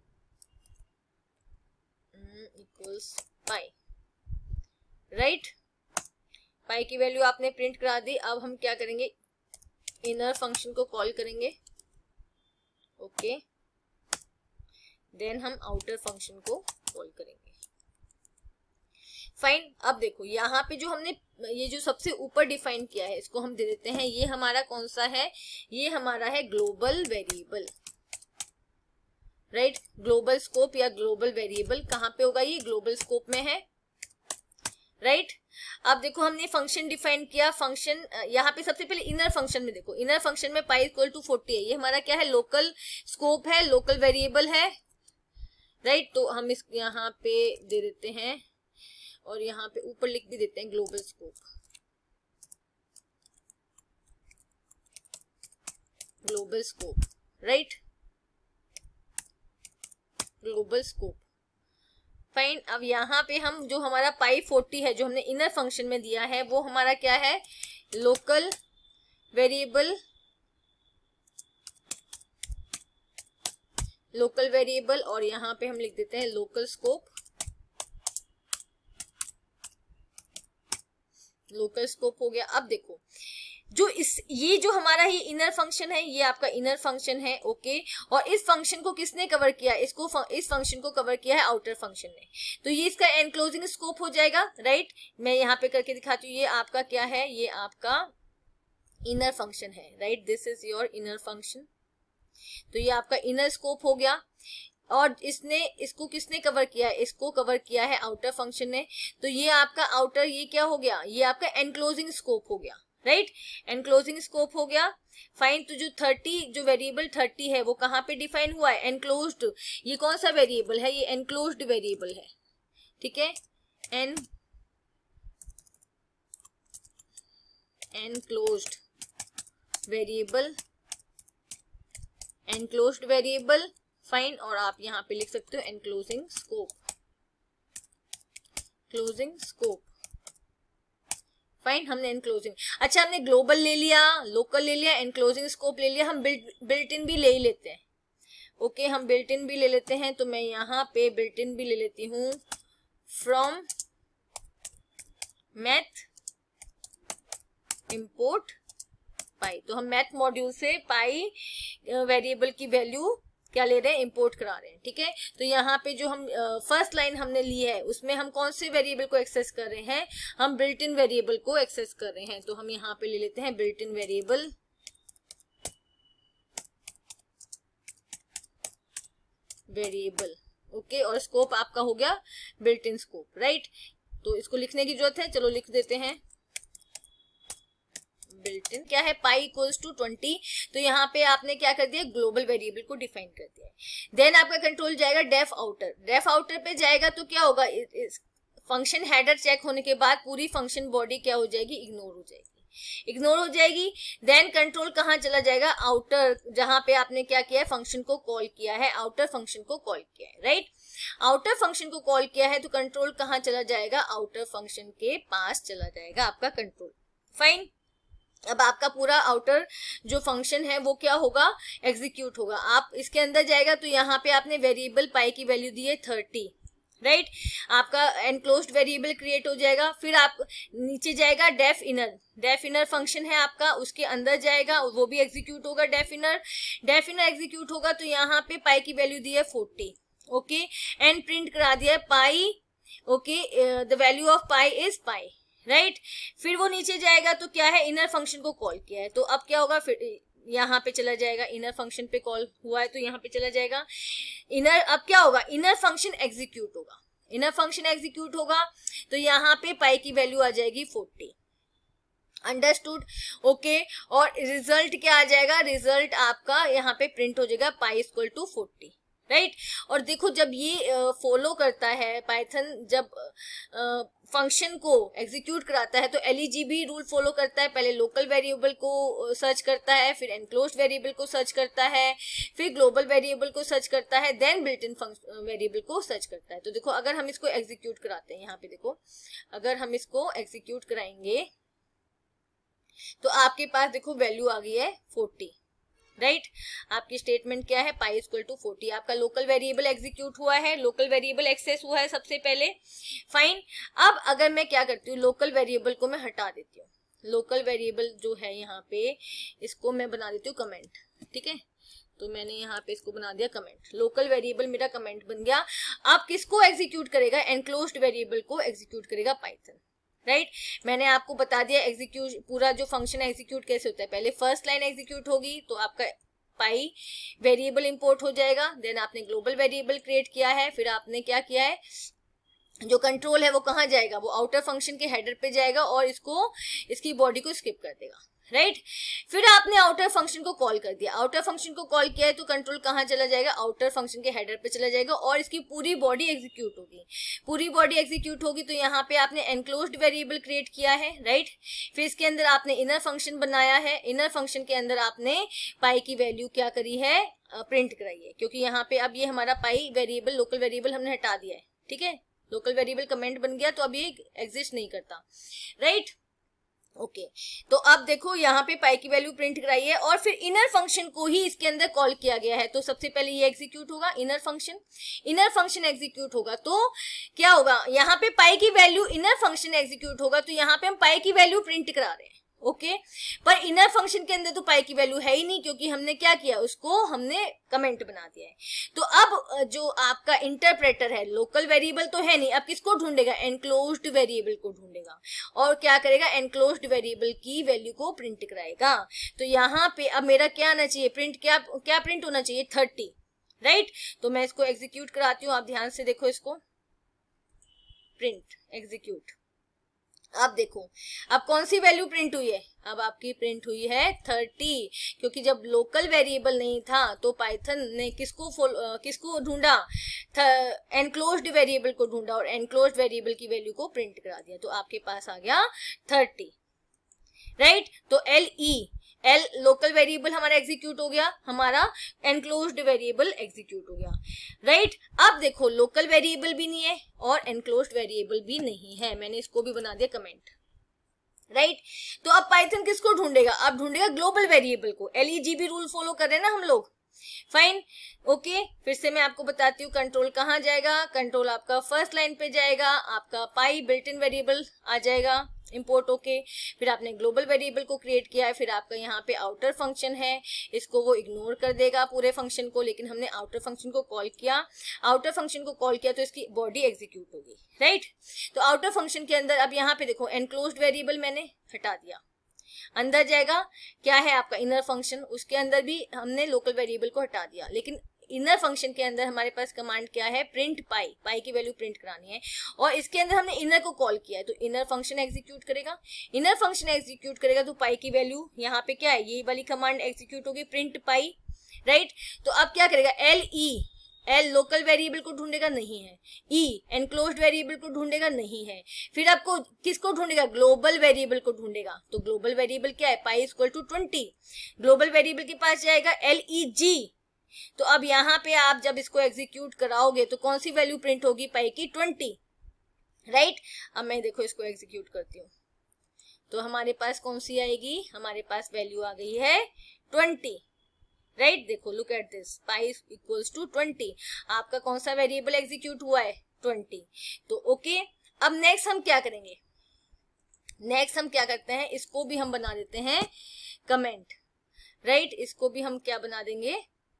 equals pi, right. Pi की वैल्यू आपने प्रिंट करा दी। अब हम क्या करेंगे, इनर फंक्शन को कॉल करेंगे, ओके, देन हम आउटर फंक्शन को कॉल करेंगे, फाइन। अब देखो यहाँ पे जो हमने ये जो सबसे ऊपर डिफाइन किया है इसको हम दे देते हैं, ये हमारा कौन सा है, ये हमारा है global variable, right. Global scope या ग्लोबल वेरिएबल कहाँ पे होगा, ये ग्लोबल स्कोप में है, राइट। अब देखो हमने फंक्शन डिफाइन किया, फंक्शन यहाँ पे सबसे पहले इनर फंक्शन में देखो, इनर फंक्शन में पाई इक्वल टू 40 है, ये हमारा क्या है, लोकल स्कोप है, लोकल वेरिएबल है, राइट। तो हम इस यहाँ पे दे देते हैं और यहाँ पे ऊपर लिख भी देते हैं global scope, global scope, right, global scope, fine. अब यहाँ पे हम जो हमारा पाई 40 है जो हमने इनर फंक्शन में दिया है वो हमारा क्या है, लोकल वेरिएबल, लोकल वेरिएबल, और यहाँ पे हम लिख देते हैं लोकल स्कोप, लोकल स्कोप हो गया। अब देखो जो ये जो हमारा ही इनर फंक्शन है, ये आपका इनर फंक्शन है, ओके, और इस फंक्शन को किसने कवर किया, इस फंक्शन को कवर किया है आउटर फंक्शन ने, तो ये इसका एनक्लोजिंग स्कोप हो जाएगा, राइट। मैं यहाँ पे करके दिखाती हूँ, ये आपका क्या है, ये आपका इनर फंक्शन है, right, this is your inner function, तो ये आपका इनर स्कोप हो गया। और इसको किसने कवर किया है, इसको कवर किया है आउटर फंक्शन ने, तो ये आपका आउटर, ये क्या हो गया, ये आपका एनक्लोजिंग स्कोप हो गया, राइट, एनक्लोजिंग स्कोप हो गया, फाइन। तो जो 30 जो वेरिएबल 30 है वो कहाँ पे डिफाइन हुआ है, एनक्लोज्ड, ये कौन सा वेरिएबल है, ये एनक्लोज्ड वेरिएबल है, ठीक है, enclosed variable, enclosed variable, fine. और आप यहाँ पे लिख सकते हो enclosing scope, closing scope, fine. हमने एनक्लोजिंग, अच्छा हमने ग्लोबल ले लिया, लोकल ले लिया, एनक्लोजिंग स्कोप ले लिया, हम बिल्ट इन भी ले ही लेते हैं, ओके, हम बिल्ट इन भी ले लेते हैं, तो मैं यहाँ पे बिल्ट इन भी ले लेती हूँ, फ्रॉम मैथ इंपोर्ट पाई, तो हम मैथ मॉड्यूल से पाई वेरिएबल की वैल्यू क्या ले रहे हैं, इंपोर्ट करा रहे हैं, ठीक है। तो यहाँ पे जो हम फर्स्ट लाइन हमने ली है उसमें हम कौन से वेरिएबल को एक्सेस कर रहे हैं, हम बिल्ट इन वेरिएबल को एक्सेस कर रहे हैं, तो हम यहाँ पे ले लेते हैं बिल्ट इन वेरिएबल, ओके, और स्कोप आपका हो गया बिल्ट इन स्कोप, राइट। तो इसको लिखने की जरूरत है, चलो लिख देते हैं, बिल्ट इन क्या है, पाई इक्वल्स टू 20, तो यहाँ पे आपने क्या कर दिया, ग्लोबल वेरिएबल को डिफाइन कर दिया है। देन आपका कंट्रोल जाएगा डेफ आउटर, डेफ आउटर पे जाएगा तो क्या होगा, फंक्शन हेडर चेक होने के बाद पूरी फंक्शन बॉडी क्या हो जाएगी, इग्नोर हो जाएगी, इग्नोर हो जाएगी। देन कंट्रोल कहाँ चला जाएगा, आउटर, जहां पे आपने क्या किया है, फंक्शन को कॉल किया है, आउटर फंक्शन को कॉल किया है, राइट। आउटर फंक्शन को कॉल किया है तो कंट्रोल कहाँ चला जाएगा, आउटर फंक्शन के पास चला जाएगा आपका कंट्रोल, फाइन। अब आपका पूरा आउटर जो फंक्शन है वो क्या होगा, एग्जीक्यूट होगा। आप इसके अंदर जाएगा तो यहाँ पे आपने वेरिएबल पाई की वैल्यू दी है 30, राइट, आपका एनक्लोज्ड वेरिएबल क्रिएट हो जाएगा। फिर आप नीचे जाएगा, डेफ इनर फंक्शन है आपका, उसके अंदर जाएगा, वो भी एग्जीक्यूट होगा, डेफ इनर एग्जीक्यूट होगा, तो यहाँ पे पाई की वैल्यू दी है 40, ओके, एंड प्रिंट करा दिया है pi, okay, the value of pi is pi, right. फिर वो नीचे जाएगा तो क्या है, इनर फंक्शन को कॉल किया है, तो अब क्या होगा, फिर यहाँ पे चला जाएगा, इनर फंक्शन पे कॉल हुआ है तो यहाँ पे चला जाएगा इनर, अब क्या होगा, इनर फंक्शन एग्जीक्यूट होगा, इनर फंक्शन एग्जीक्यूट होगा, तो यहाँ पे पाई की वैल्यू आ जाएगी 40, अंडरस्टूड, ओके। और रिजल्ट क्या आ जाएगा, रिजल्ट आपका यहाँ पे प्रिंट हो जाएगा पाई इक्वल टू 40, राइट। और देखो जब ये फॉलो करता है पाइथन, जब फंक्शन को एग्जीक्यूट कराता है तो एलईजीबी रूल फॉलो करता है। पहले लोकल वेरिएबल को सर्च करता है, फिर एनक्लोज्ड वेरिएबल को सर्च करता है, फिर ग्लोबल वेरिएबल को सर्च करता है, देन बिल्ट इन वेरिएबल को सर्च करता है। तो देखो अगर हम इसको एग्जीक्यूट कराते हैं, यहाँ पे देखो अगर हम इसको एग्जीक्यूट कराएंगे तो आपके पास देखो वैल्यू आ गई है 40, राइट। आपकी स्टेटमेंट क्या है, पाई इक्वल टू 40। आपका लोकल वेरिएबल एग्जीक्यूट हुआ है, लोकल वेरिएबल एक्सेस हुआ है सबसे पहले, फाइन। अब अगर मैं क्या करती हूँ, लोकल वेरिएबल को मैं हटा देती हूँ। लोकल वेरिएबल जो है यहाँ पे, इसको मैं बना देती हूँ कमेंट, ठीक है। तो मैंने यहाँ पे इसको बना दिया कमेंट, लोकल वेरिएबल मेरा कमेंट बन गया। अब किसको एग्जीक्यूट करेगा, एनक्लोज्ड वेरिएबल को एग्जीक्यूट करेगा पाइथन, राइट। मैंने आपको बता दिया एग्जीक्यूट, पूरा जो फंक्शन एग्जीक्यूट कैसे होता है। पहले फर्स्ट लाइन एग्जीक्यूट होगी तो आपका पाई वेरिएबल इंपोर्ट हो जाएगा, देन आपने ग्लोबल वेरिएबल क्रिएट किया है, फिर आपने क्या किया है, जो कंट्रोल है वो कहाँ जाएगा, वो आउटर फंक्शन के हेडर पे जाएगा और इसकी बॉडी को स्किप कर देगा, राइट। फिर आपने आउटर फंक्शन को कॉल कर दिया, आउटर फंक्शन को कॉल किया है तो कंट्रोल कहाँ चला जाएगा, आउटर फंक्शन के हेडर पे चला जाएगा और इसकी पूरी बॉडी एग्जीक्यूट होगी। पूरी बॉडी एग्जीक्यूट होगी तो यहाँ पे आपने एनक्लोज्ड वेरिएबल क्रिएट किया है, राइट। फिर इसके अंदर आपने इनर फंक्शन बनाया है, इनर फंक्शन के अंदर आपने पाई की वैल्यू क्या करी है, प्रिंट कराई है, क्योंकि यहाँ पे अब ये हमारा पाई वेरिएबल, लोकल वेरिएबल हमने हटा दिया है, ठीक है। लोकल वेरिएबल कमेंट बन गया तो अब ये एग्जिस्ट नहीं करता, राइट। ओके तो अब देखो यहाँ पे पाई की वैल्यू प्रिंट कराई है और फिर इनर फंक्शन को ही इसके अंदर कॉल किया गया है। तो सबसे पहले ये एग्जीक्यूट होगा, इनर फंक्शन एग्जीक्यूट होगा तो क्या होगा, यहाँ पे पाई की वैल्यू, इनर फंक्शन एग्जीक्यूट होगा तो यहाँ पे हम पाई की वैल्यू प्रिंट करा रहे हैं, ओके। पर इनर फंक्शन के अंदर तो पाई की वैल्यू है ही नहीं, क्योंकि हमने क्या किया, उसको हमने कमेंट बना दिया है। तो अब जो आपका इंटरप्रेटर है, लोकल वेरिएबल तो है नहीं, अब किसको ढूंढेगा, एनक्लोज्ड वेरिएबल को ढूंढेगा और क्या करेगा, एनक्लोज्ड वेरिएबल की वैल्यू को प्रिंट कराएगा। तो यहाँ पे अब मेरा क्या आना चाहिए, प्रिंट क्या प्रिंट होना चाहिए, 30, राइट। तो मैं इसको एग्जीक्यूट कराती हूँ, आप ध्यान से देखो इसको, प्रिंट एग्जीक्यूट। अब देखो अब कौन सी वैल्यू प्रिंट हुई है, अब आपकी प्रिंट हुई है 30, क्योंकि जब लोकल वेरिएबल नहीं था तो पाइथन ने किसको ढूंढा, एनक्लोज्ड वेरिएबल को ढूंढा और एनक्लोज्ड वेरिएबल की वैल्यू को प्रिंट करा दिया। तो आपके पास आ गया 30, राइट। तो एल लोकल वेरिएबल हमारा एग्जीक्यूट हो गया, हमारा एनक्लोज्ड वेरिएबल एग्जीक्यूट हो गया, राइट। अब देखो लोकल वेरिएबल भी नहीं है और एनक्लोज्ड वेरिएबल भी नहीं है, मैंने इसको भी बना दिया कमेंट, राइट। तो अब पाइथन किसको ढूंढेगा, अब ढूंढेगा ग्लोबल वेरिएबल को। एलईजीबी रूल फॉलो कर रहे हैं ना हम लोग, फाइन, ओके। फिर से मैं आपको बताती हूँ कंट्रोल कहाँ जाएगा, कंट्रोल आपका फर्स्ट लाइन पे जाएगा, आपका पाई बिल्ट इन वेरिएबल आ जाएगा इंपोर्ट होके, फिर आपने ग्लोबल वेरिएबल को क्रिएट किया है, फिर आपका यहाँ पे आउटर फंक्शन है, इसको वो इग्नोर कर देगा पूरे फंक्शन को, लेकिन हमने आउटर फंक्शन को कॉल किया, आउटर फंक्शन को कॉल किया तो इसकी बॉडी एग्जीक्यूट होगी, राइट। तो आउटर फंक्शन के अंदर अब यहाँ पे देखो एनक्लोज्ड वेरिएबल मैंने हटा दिया, अंदर जाएगा क्या है आपका इनर फंक्शन, उसके अंदर भी हमने लोकल वेरिएबल को हटा दिया, लेकिन इनर फंक्शन के अंदर हमारे पास कमांड क्या है, प्रिंट पाई की वैल्यू प्रिंट करानी है और इसके अंदर हमने इनर को कॉल किया है तो इनर फंक्शन एग्जीक्यूट करेगा। इनर फंक्शन एग्जीक्यूट करेगा तो पाई की वैल्यू यहाँ पे क्या है, ये वाली कमांड एग्जीक्यूट होगी, प्रिंट पाई, राइट। तो अब क्या करेगा, एल लोकल वेरिएबल को ढूंढेगा, नहीं है, एनक्लोज्ड वेरिएबल को ढूंढेगा, नहीं है, फिर आपको किसको ढूंढेगा, ग्लोबल वेरिएबल को ढूंढेगा। तो ग्लोबल वेरिएबल क्या है, pi equal to 20, global variable के पास जाएगा LEG। तो अब यहाँ पे आप जब इसको एग्जीक्यूट कराओगे तो कौन सी वैल्यू प्रिंट होगी, पाई की 20, राइट। अब मैं देखो इसको एग्जीक्यूट करती हूँ तो हमारे पास कौन सी आएगी, हमारे पास वैल्यू आ गई है 20, राइट। देखो look at this, pi equals to 20, आपका कौन सा वेरिएबल एग्जीक्यूट हुआ है, 20। तो ओके अब नेक्स्ट हम क्या करेंगे, नेक्स्ट हम क्या करते हैं, इसको भी हम बना देते हैं कमेंट, राइट। इसको भी हम क्या बना देंगे,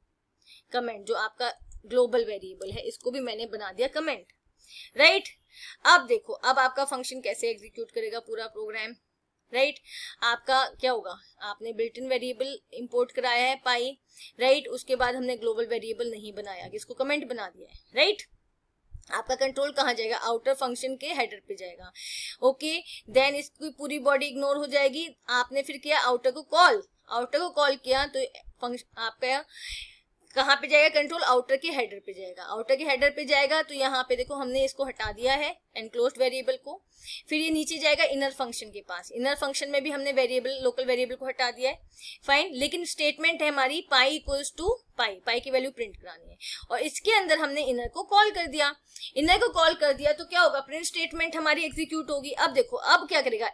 कमेंट। जो आपका ग्लोबल वेरिएबल है इसको भी मैंने बना दिया कमेंट, राइट। अब देखो अब आपका फंक्शन कैसे एग्जीक्यूट करेगा पूरा प्रोग्राम, राइट। आपका क्या होगा, आपने बिल्ट इन वेरिएबल इंपोर्ट कराया है पाई, राइट। उसके बाद हमने ग्लोबल वेरिएबल नहीं बनाया, इसको कमेंट बना दिया है, राइट। आपका कंट्रोल कहाँ जाएगा, आउटर फंक्शन के हेडर पे जाएगा, ओके। देन इसकी पूरी बॉडी इग्नोर हो जाएगी, आपने फिर किया आउटर को कॉल किया तो फंक्शन आपका कहाँ पे जाएगा कंट्रोल, आउटर के हेडर पे जाएगा। आउटर के हेडर पे जाएगा तो यहाँ पे देखो हमने इसको हटा दिया है एनक्लोज्ड वेरिएबल को। फिर ये नीचे जाएगा इनर फंक्शन के पास। इनर फंक्शन में भी हमने वेरिएबल, लोकल वेरिएबल को हटा दिया है, फाइन। लेकिन स्टेटमेंट है हमारी पाई इक्वल्स टू पाई, पाई की वैल्यू प्रिंट करानी है और इसके अंदर हमने इनर को कॉल कर दिया। इनर को कॉल कर दिया तो क्या होगा, प्रिंट स्टेटमेंट हमारी एग्जीक्यूट होगी। अब देखो अब क्या करेगा,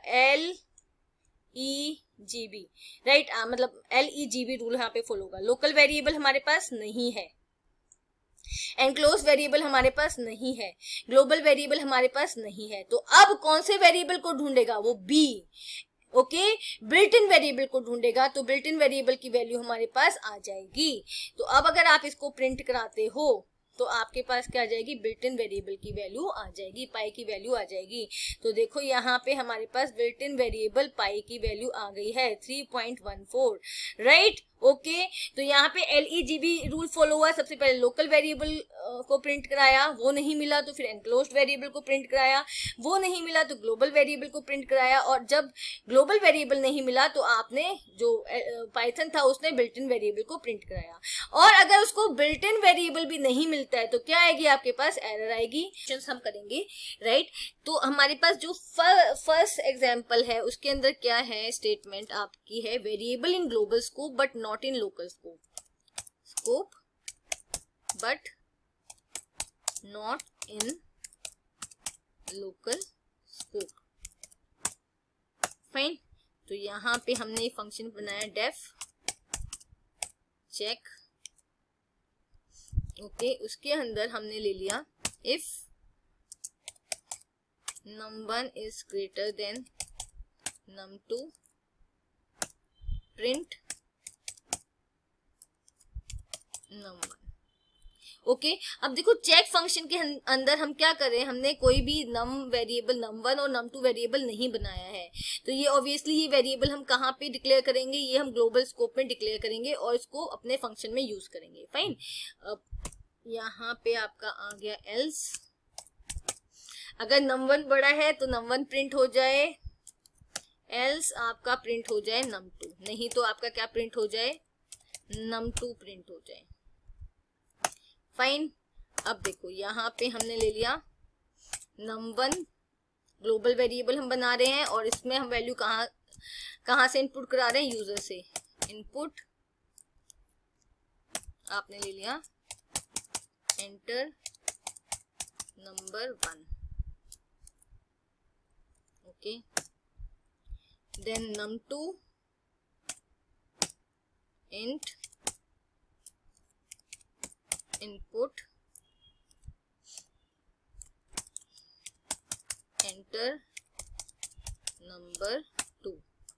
LEGB, राइट, मतलब LEGB रूल यहाँ पे फॉलो होगा। लोकल वेरिएबल हमारे पास नहीं है, एनक्लोज वेरिएबल हमारे पास नहीं है, ग्लोबल वेरिएबल हमारे पास नहीं है। तो अब कौन से वेरिएबल को ढूंढेगा, वो B, okay, built in variable को ढूंढेगा। तो बिल्ट इन वेरिएबल की वैल्यू हमारे पास आ जाएगी। तो अब अगर आप इसको प्रिंट कराते हो तो आपके पास क्या आ जाएगी, बिल्ट इन वेरिएबल की वैल्यू आ जाएगी, पाई की वैल्यू आ जाएगी। तो देखो यहाँ पे हमारे पास बिल्ट इन वेरिएबल पाई की वैल्यू आ गई है 3.14, राइट, ओके। तो यहाँ पे LEGB रूल फॉलो हुआ। सबसे पहले लोकल वेरिएबल को प्रिंट कराया, वो नहीं मिला तो फिर एनक्लोज्ड वेरिएबल को प्रिंट कराया, वो नहीं मिला तो ग्लोबल वेरिएबल को प्रिंट कराया। और जब ग्लोबल वेरिएबल नहीं मिला तो आपने जो पाइथन था उसने बिल्ट इन वेरिएबल को प्रिंट कराया। और अगर उसको बिल्ट इन वेरिएबल भी नहीं मिलता है तो क्या आएगी, आपके पास एरर आएगी। हम करेंगे, राइट। तो हमारे पास जो फर्स्ट एग्जाम्पल है उसके अंदर क्या है, स्टेटमेंट आपकी है variable in global scope but not in local scope but not in local scope, fine. तो यहाँ पे हमने फंक्शन बनाया डेफ चेक, ओके। उसके अंदर हमने ले लिया if num1 is greater than num2 print num1, okay. अब देखो चेक फंक्शन के अंदर हम क्या कर रहे हैं, हमने कोई भी नम वेरिएबल num1 और num2 वेरिएबल नहीं बनाया है। तो ये ऑब्वियसली ये वेरिएबल हम कहाँ पे डिक्लेयर करेंगे, ये हम ग्लोबल स्कोप में डिक्लेयर करेंगे और इसको अपने फंक्शन में यूज करेंगे, फाइन। अब यहाँ पे आपका आ गया एल्स, अगर num1 बड़ा है तो num1 प्रिंट हो जाए, एल्स आपका प्रिंट हो जाए num2, नहीं तो आपका क्या प्रिंट हो जाए, num2 प्रिंट हो जाए, फाइन। अब देखो यहाँ पे हमने ले लिया num1, ग्लोबल वेरिएबल हम बना रहे हैं और इसमें हम वैल्यू कहाँ से इनपुट करा रहे हैं, यूजर से। इनपुट आपने ले लिया enter num1, okay, then num2 int input enter num2,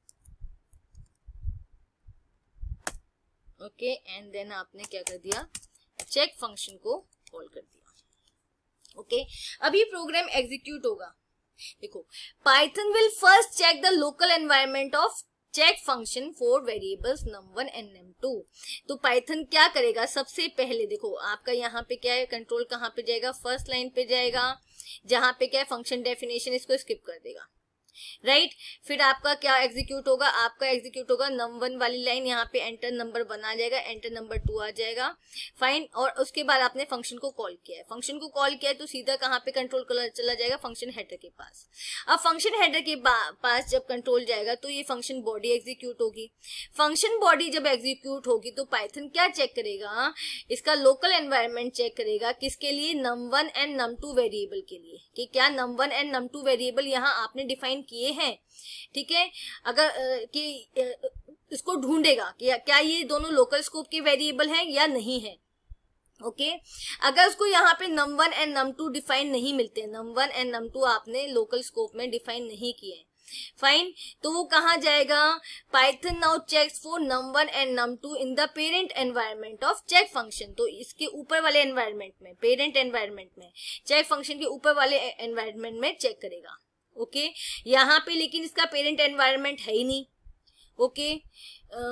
okay. And then आपने क्या कर दिया, चेक फंक्शन को कॉल कर दिया, ओके। अभी प्रोग्राम एग्जीक्यूट होगा। देखो Python will first check the local environment of check function for variables num1 and num2। तो पाइथन क्या करेगा, सबसे पहले देखो आपका यहाँ पे क्या है, कंट्रोल कहाँ पे जाएगा, फर्स्ट लाइन पे जाएगा, जहाँ पे क्या है फंक्शन डेफिनेशन, इसको स्किप कर देगा, राइट। फिर आपका क्या एग्जीक्यूट होगा, आपका एग्जीक्यूट होगा num1 वाली लाइन, यहाँ पे एंटर num1 आ जाएगा, एंटर num2 आ जाएगा, फाइन। और उसके बाद आपने फंक्शन को कॉल किया है, फंक्शन को कॉल किया है तो सीधा कहाँ पे कंट्रोल चला जाएगा, फंक्शन हेडर के पास। अब फंक्शन हेडर के पास जब कंट्रोल जाएगा तो ये फंक्शन बॉडी एग्जीक्यूट होगी। फंक्शन बॉडी जब एग्जीक्यूट होगी तो पाइथन क्या चेक करेगा, इसका लोकल एनवायरनमेंट चेक करेगा, किसके लिए, num1 एंड num2 वेरिएबल के लिए, कि क्या num1 एंड num2 वेरिएबल यहाँ आपने डिफाइन किए हैं, ठीक है। अगर कि इसको ढूंढेगा कि क्या ये दोनों लोकल स्कोप के वेरिएबल हैं या नहीं है, ओके। अगर उसको यहाँ पे num1 एंड num2 डिफाइन नहीं मिलते, num1 एंड num2 आपने लोकल स्कोप में डिफाइन नहीं किए, फाइन, तो वो कहाँ जाएगा, Python now checks for num1 and num2 in the parent environment of check function. तो इसके ऊपर वाले एनवायरनमेंट में, पेरेंट एनवायरनमेंट में, चेक फंक्शन के ऊपर वाले एनवायरनमेंट में चेक करेगा, ओके। यहाँ पे लेकिन इसका पेरेंट एनवायरनमेंट है ही नहीं, ओके।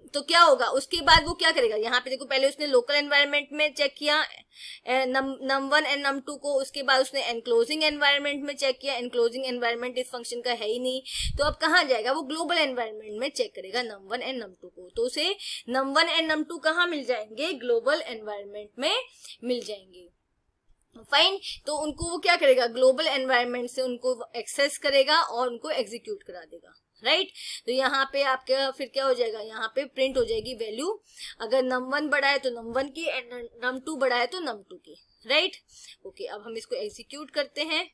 तो क्या होगा, उसके बाद वो क्या करेगा, यहाँ पे देखो पहले उसने लोकल एनवायरनमेंट में चेक किया num1 एंड num2 को, उसके बाद उसने एनक्लोजिंग एनवायरनमेंट में चेक किया, एनक्लोजिंग एनवायरनमेंट इस फंक्शन का है ही नहीं, तो अब कहाँ जाएगा, वो ग्लोबल एनवायरनमेंट में चेक करेगा num1 एंड num2 को, तो उसे num1 एंड num2 कहाँ मिल जाएंगे, ग्लोबल एनवायरनमेंट में मिल जाएंगे। फाइन, तो उनको वो क्या करेगा, ग्लोबल एनवायरनमेंट से उनको एक्सेस करेगा और उनको एग्जीक्यूट करा देगा, राइट। तो यहाँ पे आपका फिर क्या हो जाएगा, यहाँ पे प्रिंट हो जाएगी वैल्यू, अगर num1 बड़ा है तो num1 की एंड num2 बड़ा है तो num2 की, राइट। ओके, अब हम इसको एग्जीक्यूट करते हैं।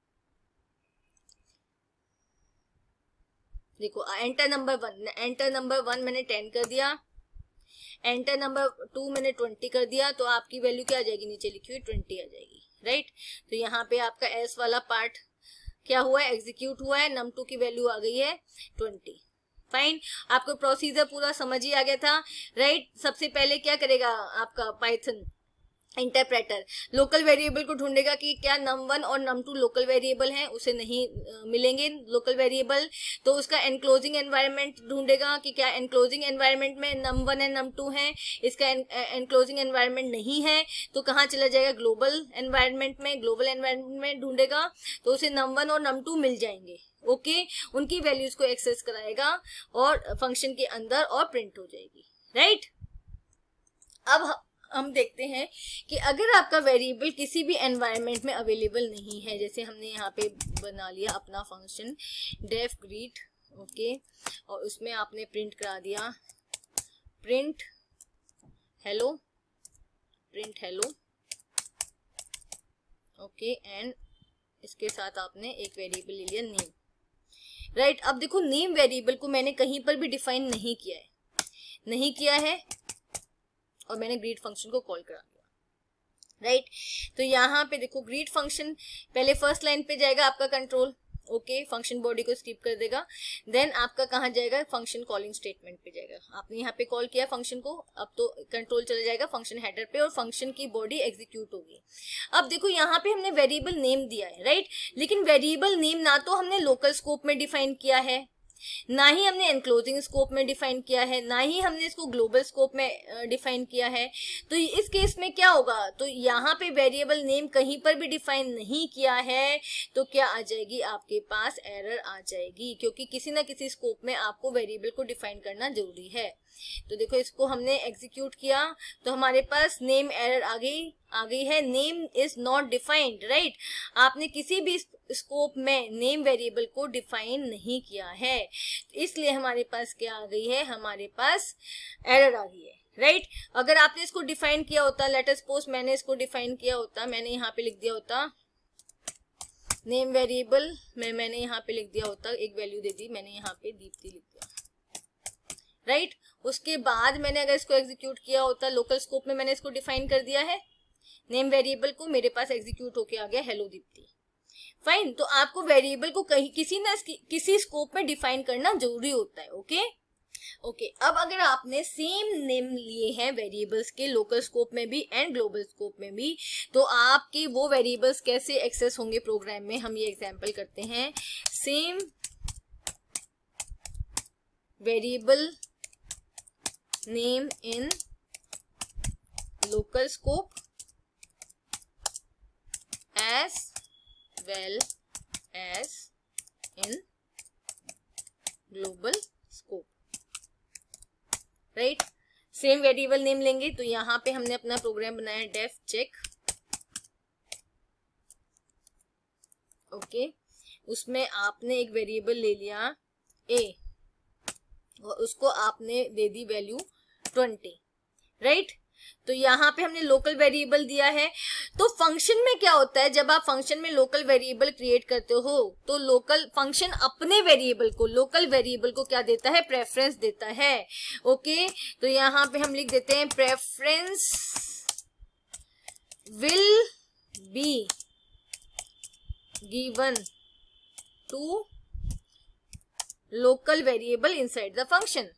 देखो एंटर नंबर 1 मैंने 10 कर दिया, एंटर नंबर 2 मैंने 20 कर दिया, तो आपकी वैल्यू क्या आ जाएगी, नीचे लिखी हुई 20 आ जाएगी, राइट। तो यहाँ पे आपका एस वाला पार्ट क्या हुआ है, एग्जीक्यूट हुआ है, num2 की वैल्यू आ गई है 20। फाइन, आपको प्रोसीजर पूरा समझ ही आ गया था, राइट। सबसे पहले क्या करेगा आपका पाइथन इंटरप्रेटर, लोकल वेरिएबल को ढूंढेगा कि क्या num1 और num2 लोकल वेरिएबल हैं, उसे नहीं मिलेंगे लोकल वेरिएबल, तो उसका एनक्लोजिंग एनवायरनमेंट ढूंढेगा कि क्या एनक्लोजिंग एनवायरनमेंट में num1 एंड num2 हैं, इसका एनक्लोजिंग एनवायरनमेंट नहीं है तो कहाँ चला जाएगा, ग्लोबल एनवायरनमेंट में, ग्लोबल एनवायरनमेंट में ढूंढेगा तो उसे num1 और num2 मिल जाएंगे, ओके। उनकी वैल्यूज को एक्सेस कराएगा और फंक्शन के अंदर और प्रिंट हो जाएगी, राइट। अब हम देखते हैं कि अगर आपका वेरिएबल किसी भी एनवायरनमेंट में अवेलेबल नहीं है, जैसे हमने यहाँ पे बना लिया अपना फंक्शन डेफ ग्रीट, ओके, और उसमें आपने प्रिंट करा दिया प्रिंट हेलो, ओके, एंड इसके साथ आपने एक वेरिएबल ले लिया नेम, राइट। अब देखो नेम वेरिएबल को मैंने कहीं पर भी डिफाइन नहीं किया है और मैंने ग्रीट फंक्शन को कॉल करा दिया, राइट। तो यहाँ पे देखो ग्रीट फंक्शन पहले फर्स्ट लाइन पे जाएगा आपका कंट्रोल, ओके, फंक्शन बॉडी को स्किप कर देगा, देन आपका कहाँ जाएगा, फंक्शन कॉलिंग स्टेटमेंट पे जाएगा। आपने यहाँ पे कॉल किया फंक्शन को, अब तो कंट्रोल चला जाएगा फंक्शन हेडर पे और फंक्शन की बॉडी एग्जीक्यूट होगी। अब देखो यहाँ पे हमने वेरिएबल नेम दिया है, राइट, लेकिन वेरिएबल नेम ना तो हमने लोकल स्कोप में डिफाइन किया है, ना ही हमने एनक्लोजिंग स्कोप में डिफाइन किया है, ना ही हमने इसको ग्लोबल स्कोप में डिफाइन किया है। तो इस केस में क्या होगा, तो यहाँ पे वेरिएबल नेम कहीं पर भी डिफाइन नहीं किया है तो क्या आ जाएगी, आपके पास एरर आ जाएगी, क्योंकि किसी ना किसी स्कोप में आपको वेरिएबल को डिफाइन करना जरूरी है। तो देखो इसको हमने एग्जीक्यूट किया तो हमारे पास नेम एरर आ गई है, name is not defined, right. आपने किसी भी स्कोप में नेम वेरिएबल को डिफाइन नहीं किया है, इसलिए हमारे पास क्या आ गई है, हमारे पास एरर आ गई है, राइट। अगर आपने इसको डिफाइन किया होता, लेट अस सपोज मैंने इसको डिफाइन किया होता, मैंने यहाँ पे लिख दिया होता नेम वेरिएबल में, मैंने यहाँ पे लिख दिया होता, एक वैल्यू दे दी मैंने यहाँ पे दीप्ति लिख दिया, राइट। उसके बाद मैंने अगर इसको एग्जीक्यूट किया होता, लोकल स्कोप में मैंने इसको डिफाइन कर दिया है नेम वेरिएबल को, मेरे पास एग्जीक्यूट होके आ गया हेलो दीप्ति। फाइन, तो आपको वेरिएबल को कहीं किसी स्कोप में डिफाइन करना जरूरी होता है, ओके। अब अगर आपने सेम नेम लिए हैं वेरिएबल्स के लोकल स्कोप में भी एंड ग्लोबल स्कोप में भी, तो आपके वो वेरिएबल्स कैसे एक्सेस होंगे प्रोग्राम में, हम ये एग्जांपल करते हैं। Same variable name in local scope as well as in global scope, right. Same variable name लेंगे, तो यहाँ पे हमने अपना प्रोग्राम बनाया डेफ चेक, ओके, उसमें आपने एक वेरिएबल ले लिया a और उसको आपने दे दी वैल्यू 20, राइट। तो यहाँ पे हमने लोकल वेरिएबल दिया है। तो फंक्शन में क्या होता है, जब आप फंक्शन में लोकल वेरिएबल क्रिएट करते हो तो लोकल फंक्शन अपने वेरिएबल को, लोकल वेरिएबल को क्या देता है, प्रेफरेंस देता है, ओके। तो यहाँ पे हम लिख देते हैं preference will be given to local variable inside the function,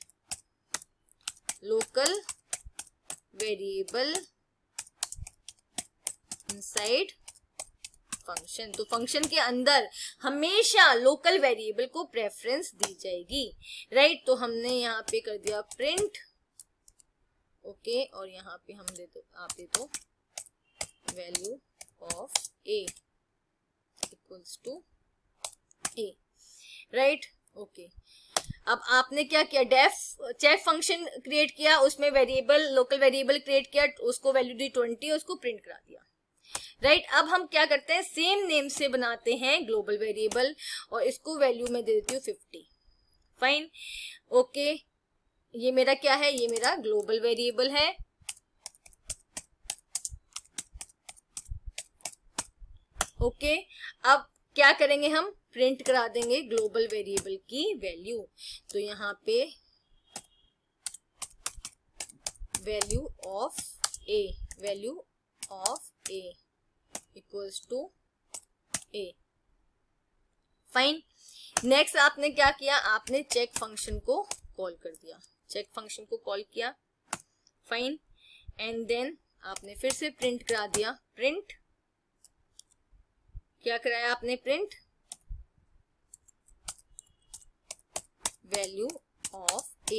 local variable inside function. तो फंक्शन के अंदर हमेशा लोकल वेरिएबल को प्रेफरेंस दी जाएगी, राइट। तो हमने यहाँ पे कर दिया प्रिंट, ओके, और यहाँ पे हम आप दे दो value of a equals to a, right, okay. अब आपने क्या किया, डेफ चेक फंक्शन क्रिएट किया, उसमें वेरिएबल लोकल वेरिएबल क्रिएट किया, उसको वैल्यू दी 20, उसको प्रिंट करा दिया, राइट। अब हम क्या करते हैं, सेम नेम से बनाते हैं ग्लोबल वेरिएबल और इसको वैल्यू में दे देती हूँ 50, फाइन, ओके। ये मेरा क्या है, ये मेरा ग्लोबल वेरिएबल है, ओके। अब क्या करेंगे, हम प्रिंट करा देंगे ग्लोबल वेरिएबल की वैल्यू। तो यहाँ पे value of a equals to a, fine. Next आपने क्या किया, आपने चेक फंक्शन को कॉल कर दिया, चेक फंक्शन को कॉल किया, फाइन, एंड देन आपने फिर से प्रिंट करा दिया, प्रिंट क्या कराया आपने, print value of a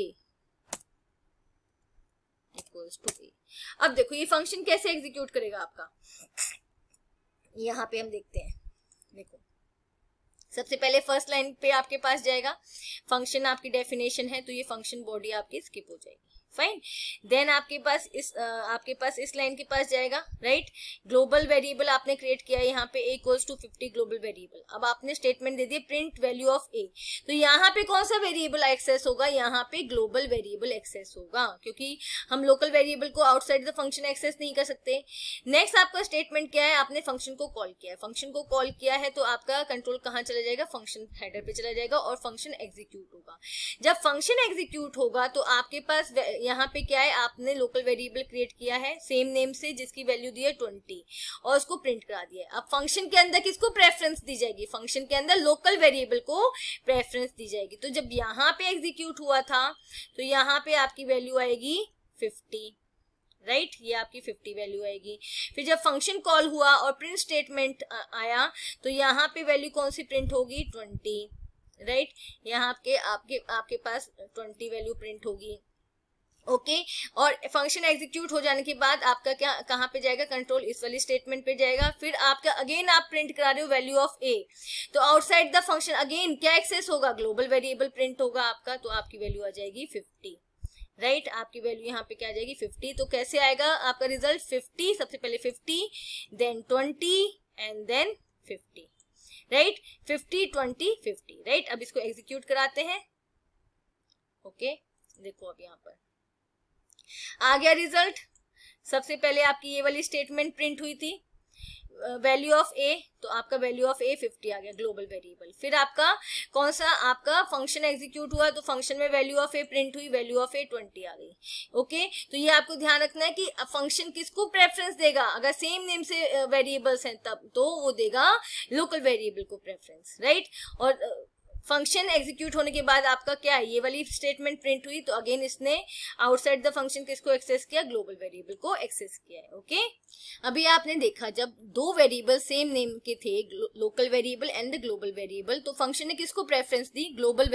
equals to a। अब देखो ये फंक्शन कैसे एग्जीक्यूट करेगा आपका, यहाँ पे हम देखते हैं। देखो सबसे पहले फर्स्ट लाइन पे आपके पास जाएगा, फंक्शन आपकी डेफिनेशन है, तो ये फंक्शन बॉडी आपकी स्किप हो जाएगी, फाइन। देन आपके पास इस लाइन के पास जाएगा, राइट। ग्लोबल वेरिएबल आपने क्रिएट किया है यहाँ पे a equals to 50 global variable. अब आपने स्टेटमेंट दे दिया प्रिंट वैल्यू ऑफ a, तो यहाँ पे कौन सा वेरिएबल एक्सेस होगा, यहाँ पे ग्लोबल वेरिएबल एक्सेस होगा, क्योंकि हम लोकल वेरिएबल को आउटसाइड द फंक्शन एक्सेस नहीं कर सकते। नेक्स्ट आपका स्टेटमेंट क्या है, आपने फंक्शन को कॉल किया है, फंक्शन को कॉल किया है तो आपका कंट्रोल कहाँ चला जाएगा, फंक्शन हेडर पे चला जाएगा और फंक्शन एग्जीक्यूट होगा। जब फंक्शन एग्जीक्यूट होगा तो आपके पास यहाँ पे क्या है, आपने लोकल वेरिएबल क्रिएट किया है सेम नेम से जिसकी वैल्यू दी है 20 और उसको प्रिंट करा दिया है। अब फंक्शन के अंदर किसको प्रेफरेंस दी जाएगी, फंक्शन के अंदर लोकल वेरिएबल को प्रेफरेंस दी जाएगी। तो जब यहाँ पे एग्जीक्यूट हुआ था तो यहाँ पे आपकी वैल्यू आएगी 50, राइट, ये आपकी 50 वैल्यू आएगी। फिर जब फंक्शन कॉल हुआ और प्रिंट स्टेटमेंट आया तो यहाँ पे वैल्यू कौन सी प्रिंट होगी, 20, राइट। यहाँ आपके पास 20 वैल्यू प्रिंट होगी, ओके। और फंक्शन एग्जीक्यूट हो जाने के बाद आपका क्या कहाँ पे जाएगा, कंट्रोल इस वाली स्टेटमेंट पे जाएगा। फिर आपका अगेन आप प्रिंट करा रहे हो वैल्यू ऑफ a, तो आउटसाइड द फंक्शन अगेन क्या एक्सेस होगा, ग्लोबल वेरिएबल प्रिंट होगा आपका, तो आपकी वैल्यू आ जाएगी 50, राइट। आपकी वैल्यू यहाँ पे क्या आ जाएगी 50। तो कैसे आएगा आपका रिजल्ट, 50, सबसे पहले 50, then 20 and then 50, right, 50 20 50, right. अब इसको एग्जीक्यूट कराते हैं, ओके। देखो अब यहाँ पर आ गया रिजल्ट। सबसे पहले आपकी ये वाली स्टेटमेंट प्रिंट हुई थी वैल्यू ऑफ a, तो आपका वैल्यू ऑफ a 50 आ गया ग्लोबल वेरिएबल। फिर आपका कौन सा आपका फंक्शन एग्जीक्यूट हुआ तो फंक्शन में वैल्यू ऑफ a प्रिंट हुई, वैल्यू ऑफ a 20 आ गई, ओके। तो ये आपको ध्यान रखना है कि फंक्शन किसको प्रेफरेंस देगा, अगर सेम नेम से वेरिएबल्स हैं तब तो वो देगा लोकल वेरिएबल को प्रेफरेंस, राइट। और फंक्शन एग्जीक्यूट होने के बाद आपका क्या है, ये वाली स्टेटमेंट प्रिंट हुई, तो अगेन इसने आउटसाइड द फंक्शन किसको एक्सेस किया, ग्लोबल वेरिएबल को एक्सेस किया है, ओके। अभी आपने देखा जब दो वेरिएबल सेम नेम के थे, local variable and the global variable, तो फंक्शन ने किसको प्रेफरेंस दी,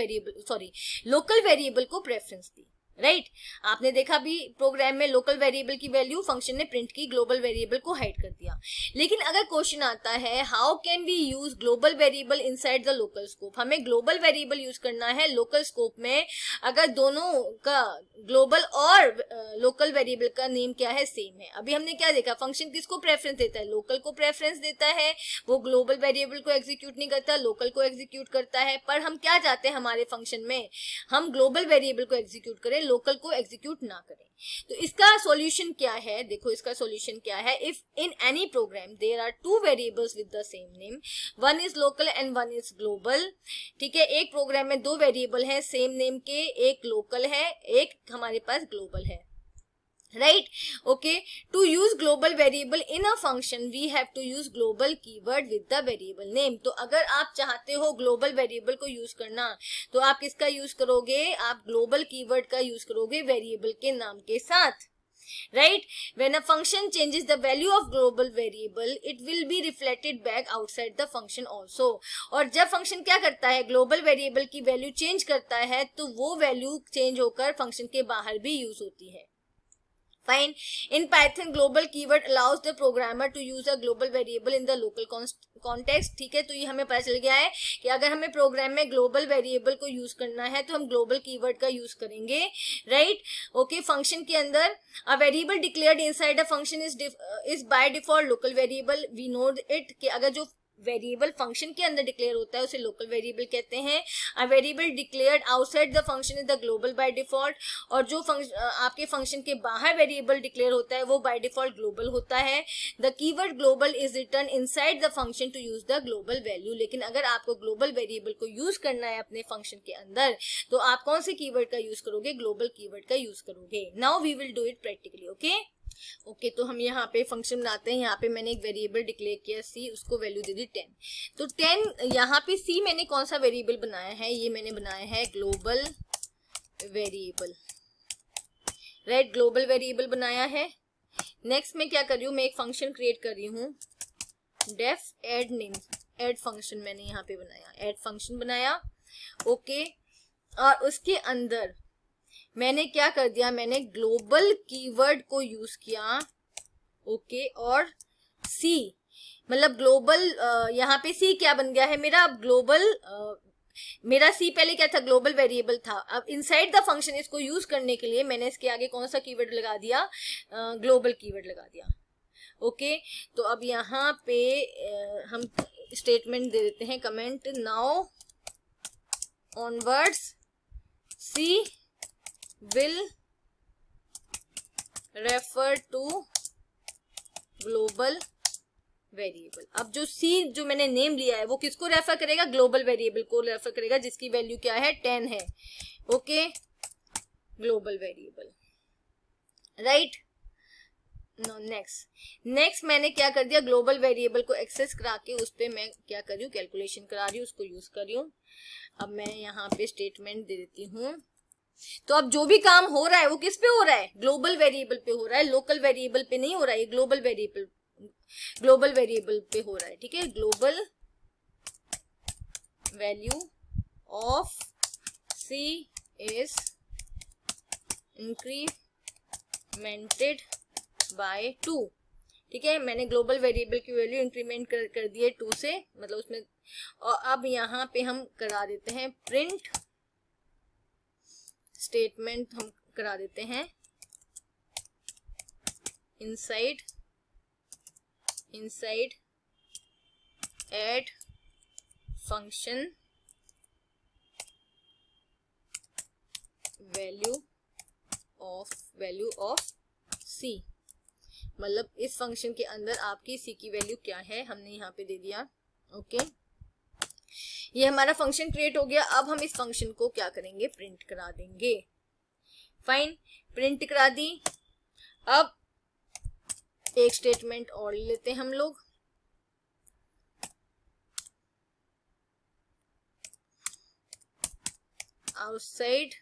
लोकल वेरिएबल को प्रेफरेंस दी, राइट। आपने देखा भी प्रोग्राम में लोकल वेरिएबल की वैल्यू फंक्शन ने प्रिंट की, ग्लोबल वेरिएबल को हाइड कर दिया। लेकिन अगर क्वेश्चन आता है how can we use global variable inside the local scope, हमें ग्लोबल वेरिएबल यूज करना है लोकल स्कोप में अगर दोनों का ग्लोबल और लोकल वेरिएबल का नेम क्या है, सेम है। अभी हमने क्या देखा, फंक्शन किसको प्रेफरेंस देता है, लोकल को प्रेफरेंस देता है, वो ग्लोबल वेरिएबल को एग्जीक्यूट नहीं करता, लोकल को एग्जीक्यूट करता है। पर हम क्या चाहते हैं हमारे फंक्शन में, हम ग्लोबल वेरिएबल को एग्जीक्यूट करें, लोकल को एग्जीक्यूट ना करें। तो इसका सॉल्यूशन क्या है, देखो इसका सॉल्यूशन क्या है, if in any program there are two variables with the same name, one is local and one is global, ठीक है। एक प्रोग्राम में दो वेरिएबल है सेम नेम के, एक लोकल है एक हमारे पास ग्लोबल है, right, okay. To use global variable in a function we have to use global keyword with the variable name. तो अगर आप चाहते हो global variable को यूज करना तो आप किसका यूज करोगे, आप global keyword का यूज करोगे variable के नाम के साथ, right? When a function changes the value of global variable, it will be reflected back outside the function also. और जब फंक्शन क्या करता है, ग्लोबल वेरिएबल की वैल्यू चेंज करता है, तो वो वैल्यू चेंज होकर फंक्शन के बाहर भी यूज होती है. Fine. In Python, global keyword allows the programmer to use a global variable in the local context. ठीक है, तो ये हमें पता चल गया है कि अगर हमें प्रोग्राम में ग्लोबल वेरिएबल को यूज करना है तो हम ग्लोबल कीवर्ड का यूज करेंगे, राइट? ओके, फंक्शन के अंदर a variable declared inside a function is by default local variable. We know it कि अगर जो वेरिएबल फंक्शन के अंदर डिक्लेयर होता है उसे लोकल वेरिएबल कहते हैं. A variable declared outside the function is the global by default. और जो आपके फंक्शन के बाहर वेरिएबल डिक्लेयर होता है वो बाय डिफॉल्ट ग्लोबल होता है. The keyword global is return inside the function to use the global value. लेकिन अगर आपको ग्लोबल वेरिएबल को यूज करना है अपने फंक्शन के अंदर, तो आप कौन से कीवर्ड का यूज करोगे? ग्लोबल कीवर्ड का यूज करोगे. Now we will do it practically. Okay, तो हम यहाँ पे फंक्शन बनाते हैं. यहाँ पे मैंने एक वेरिएबल डिक्लेयर किया सी, उसको वैल्यू दे दी 10. तो 10 यहाँ पे सी मैंने कौन सा वेरिएबल बनाया है? ये मैंने बनाया है global variable, right? Global variable बनाया है. नेक्स्ट मैं क्या कर रही हूँ, मैं एक फंक्शन क्रिएट कर रही हूँ, def add name, add function मैंने यहाँ पे बनाया, एड फंक्शन बनाया. ओके, और उसके अंदर मैंने क्या कर दिया, मैंने ग्लोबल कीवर्ड को यूज किया. ओके, और सी मतलब ग्लोबल, यहाँ पे सी क्या बन गया है मेरा? ग्लोबल, मेरा सी पहले क्या था? ग्लोबल वेरिएबल था. अब इनसाइड द फंक्शन इसको यूज करने के लिए मैंने इसके आगे कौन सा कीवर्ड लगा दिया? ग्लोबल कीवर्ड लगा दिया. ओके, तो अब यहाँ पे हम स्टेटमेंट दे देते हैं, comment now onwards C will refer to global variable. अब जो C जो मैंने नेम लिया है वो किसको रेफर करेगा? ग्लोबल वेरिएबल को रेफर करेगा, जिसकी वैल्यू क्या है? 10 है. Okay, global variable, right? No, next मैंने क्या कर दिया, ग्लोबल वेरिएबल को एक्सेस करा के उस पर मैं क्या कर रही हूँ? कैलकुलेशन करा रही हूँ, उसको यूज कर रही हूँ. अब मैं यहाँ पे स्टेटमेंट दे देती हूँ. तो अब जो भी काम हो रहा है वो किस पे हो रहा है? ग्लोबल वेरिएबल पे हो रहा है, लोकल वेरिएबल पे नहीं हो रहा है. ग्लोबल वेरिएबल पे हो रहा है. ठीक है, global value of C is incremented by 2. ठीक है, मैंने ग्लोबल वेरिएबल की वैल्यू इंक्रीमेंट कर दी है 2 से, मतलब उसमें. और अब यहाँ पे हम करा देते हैं प्रिंट स्टेटमेंट, हम करा देते हैं inside add function value of C. मतलब इस फंक्शन के अंदर आपकी सी की वैल्यू क्या है, हमने यहाँ पे दे दिया. ओके, ये हमारा फंक्शन क्रिएट हो गया. अब हम इस फंक्शन को क्या करेंगे? प्रिंट करा देंगे. फाइन, प्रिंट करा दी. अब एक स्टेटमेंट और लेते हैं हम लोग, outside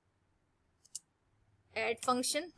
add function,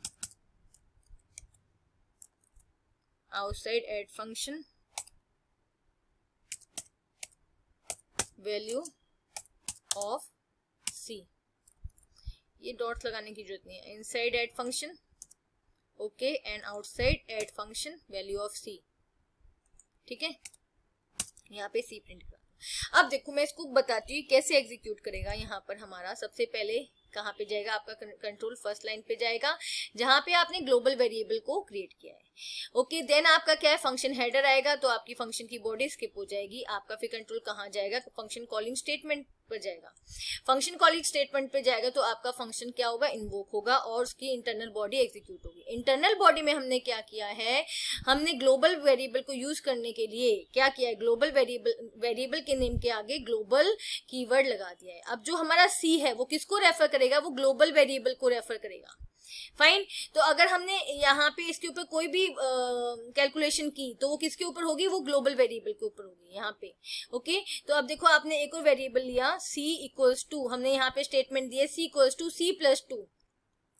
value of C. ये डॉट्स लगाने की जरूरत नहीं है. Inside add function, okay, and outside add function value of C. ठीक है, यहाँ पे सी प्रिंट करा. अब देखो मैं इसको बताती हूँ कैसे एग्जीक्यूट करेगा. यहाँ पर हमारा सबसे पहले कहाँ पे जाएगा? आपका कंट्रोल फर्स्ट लाइन पे जाएगा, जहां पे आपने ग्लोबल वेरिएबल को क्रिएट किया है. ओके, देन आपका क्या है? फंक्शन हेडर आएगा, तो आपकी फंक्शन की बॉडी स्किप हो जाएगी. आपका फिर कंट्रोल कहाँ जाएगा? फंक्शन कॉलिंग स्टेटमेंट पर जाएगा. फंक्शन कॉलिंग स्टेटमेंट पे जाएगा तो आपका फंक्शन क्या होगा? इन्वोक होगा और उसकी इंटरनल बॉडी एग्जीक्यूट होगी. इंटरनल बॉडी में हमने क्या किया है? हमने ग्लोबल वेरिएबल को यूज करने के लिए क्या किया है? ग्लोबल वेरिएबल के नेम के आगे ग्लोबल कीवर्ड लगा दिया है. अब जो हमारा सी है वो किसको रेफर करेगा? वो ग्लोबल वेरिएबल को रेफर करेगा. फाइन, तो अगर हमने यहाँ पे इसके ऊपर कोई भी कैलकुलेशन की तो वो किसके ऊपर होगी? वो ग्लोबल वेरिएबल के ऊपर होगी यहाँ पे. ओके, तो अब देखो आपने एक और वेरिएबल लिया c इक्वल्स टू, हमने यहाँ पे स्टेटमेंट दिया c equals to c plus 2.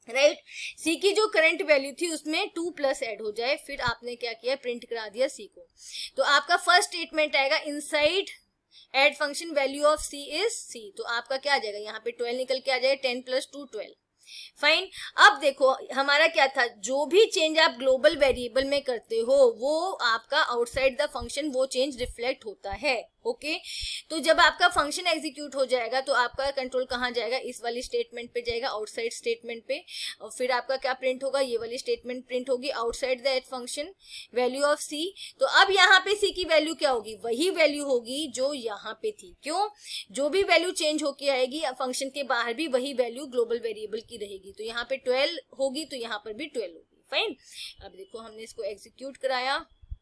Right. C की जो करंट वैल्यू थी उसमें 2 प्लस ऐड हो जाए, फिर आपने क्या किया, प्रिंट करा दिया सी को। तो आपका फर्स्ट स्टेटमेंट आएगा inside add function value of C is C. तो आपका क्या आ जाएगा, यहाँ पे 12 निकल के आ जाएगा, 10 प्लस 2 12। फाइन। अब देखो हमारा क्या था, जो भी चेंज आप ग्लोबल वेरिएबल में करते हो वो आपका आउटसाइड द फंक्शन वो चेंज रिफ्लेक्ट होता है। ओके तो जब आपका फंक्शन एग्जीक्यूट हो जाएगा तो आपका कंट्रोल कहाँ जाएगा, इस वाली स्टेटमेंट पे जाएगा, आउटसाइड स्टेटमेंट पे। और फिर आपका क्या प्रिंट होगा, ये वाली स्टेटमेंट प्रिंट होगी, outside the function value of C. तो अब यहाँ पे सी की वैल्यू क्या होगी, वही वैल्यू होगी जो यहाँ पे थी। क्यों, जो भी वैल्यू चेंज होके आएगी फंक्शन के बाहर भी वही वैल्यू ग्लोबल वेरिएबल की रहेगी। तो यहाँ पे 12 होगी तो यहाँ पर भी 12 होगी। फाइन। अब देखो हमने इसको एग्जीक्यूट कराया,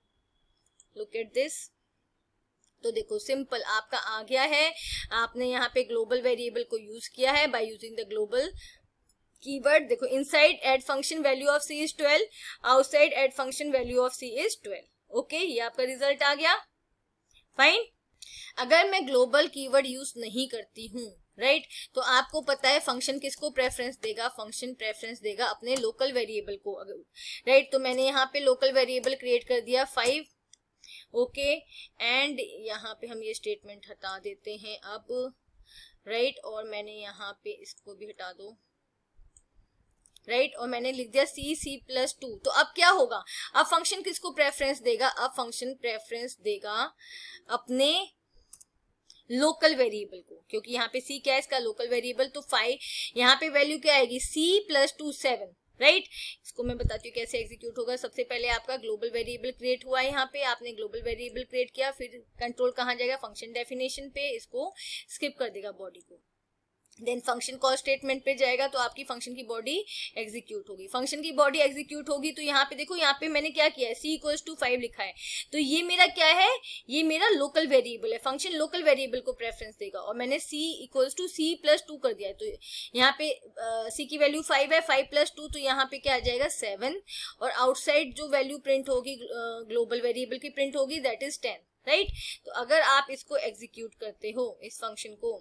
लुक एट दिस। तो देखो सिंपल आपका आ गया है, आपने यहाँ पे ग्लोबल वेरिएबल को यूज किया है by using the global keyword. देखो inside add function value of C is 12, outside add function value of C is 12। Okay ये आपका रिजल्ट आ गया। फाइन। अगर मैं ग्लोबल कीवर्ड यूज नहीं करती हूँ, राइट तो आपको पता है फंक्शन किसको प्रेफरेंस देगा, फंक्शन प्रेफरेंस देगा अपने लोकल वेरिएबल को। राइट तो मैंने यहाँ पे लोकल वेरिएबल क्रिएट कर दिया 5। ओके एंड यहाँ पे हम ये स्टेटमेंट हटा देते हैं अब, राइट और मैंने यहाँ पे इसको भी हटा दो, राइट और मैंने लिख दिया c प्लस 2। तो अब क्या होगा, अब फंक्शन किसको प्रेफरेंस देगा, अब फंक्शन प्रेफरेंस देगा अपने लोकल वेरिएबल को, क्योंकि यहाँ पे c क्या है, इसका लोकल वेरिएबल। तो 5 यहाँ पे वैल्यू क्या आएगी, c प्लस 2 7। राइट इसको मैं बताती हूँ कैसे एग्जीक्यूट होगा। सबसे पहले आपका ग्लोबल वेरिएबल क्रिएट हुआ है, यहाँ पे आपने ग्लोबल वेरिएबल क्रिएट किया, फिर कंट्रोल कहाँ जाएगा, फंक्शन डेफिनेशन पे, इसको स्किप कर देगा बॉडी को, देन फंक्शन कॉल स्टेटमेंट पे जाएगा तो आपकी फंक्शन की बॉडी एग्जीक्यूट होगी। फंक्शन की बॉडी एग्जीक्यूट होगी तो यहाँ पे देखो, यहाँ पे मैंने क्या किया है, c इक्वल्स टू 5 लिखा है। तो ये मेरा क्या है, ये मेरा लोकल वेरिएबल है, फंक्शन लोकल वेरिएबल को प्रेफरेंस देगा। और मैंने c equals to c plus 2 कर दिया है। तो यहाँ पे c की वैल्यू 5 है, 5 प्लस 2 तो यहाँ पे क्या आ जाएगा 7। और आउटसाइड जो वैल्यू प्रिंट होगी ग्लोबल वेरिएबल की प्रिंट होगी दैट इज 10। राइट तो अगर आप इसको एग्जीक्यूट करते हो इस फंक्शन को,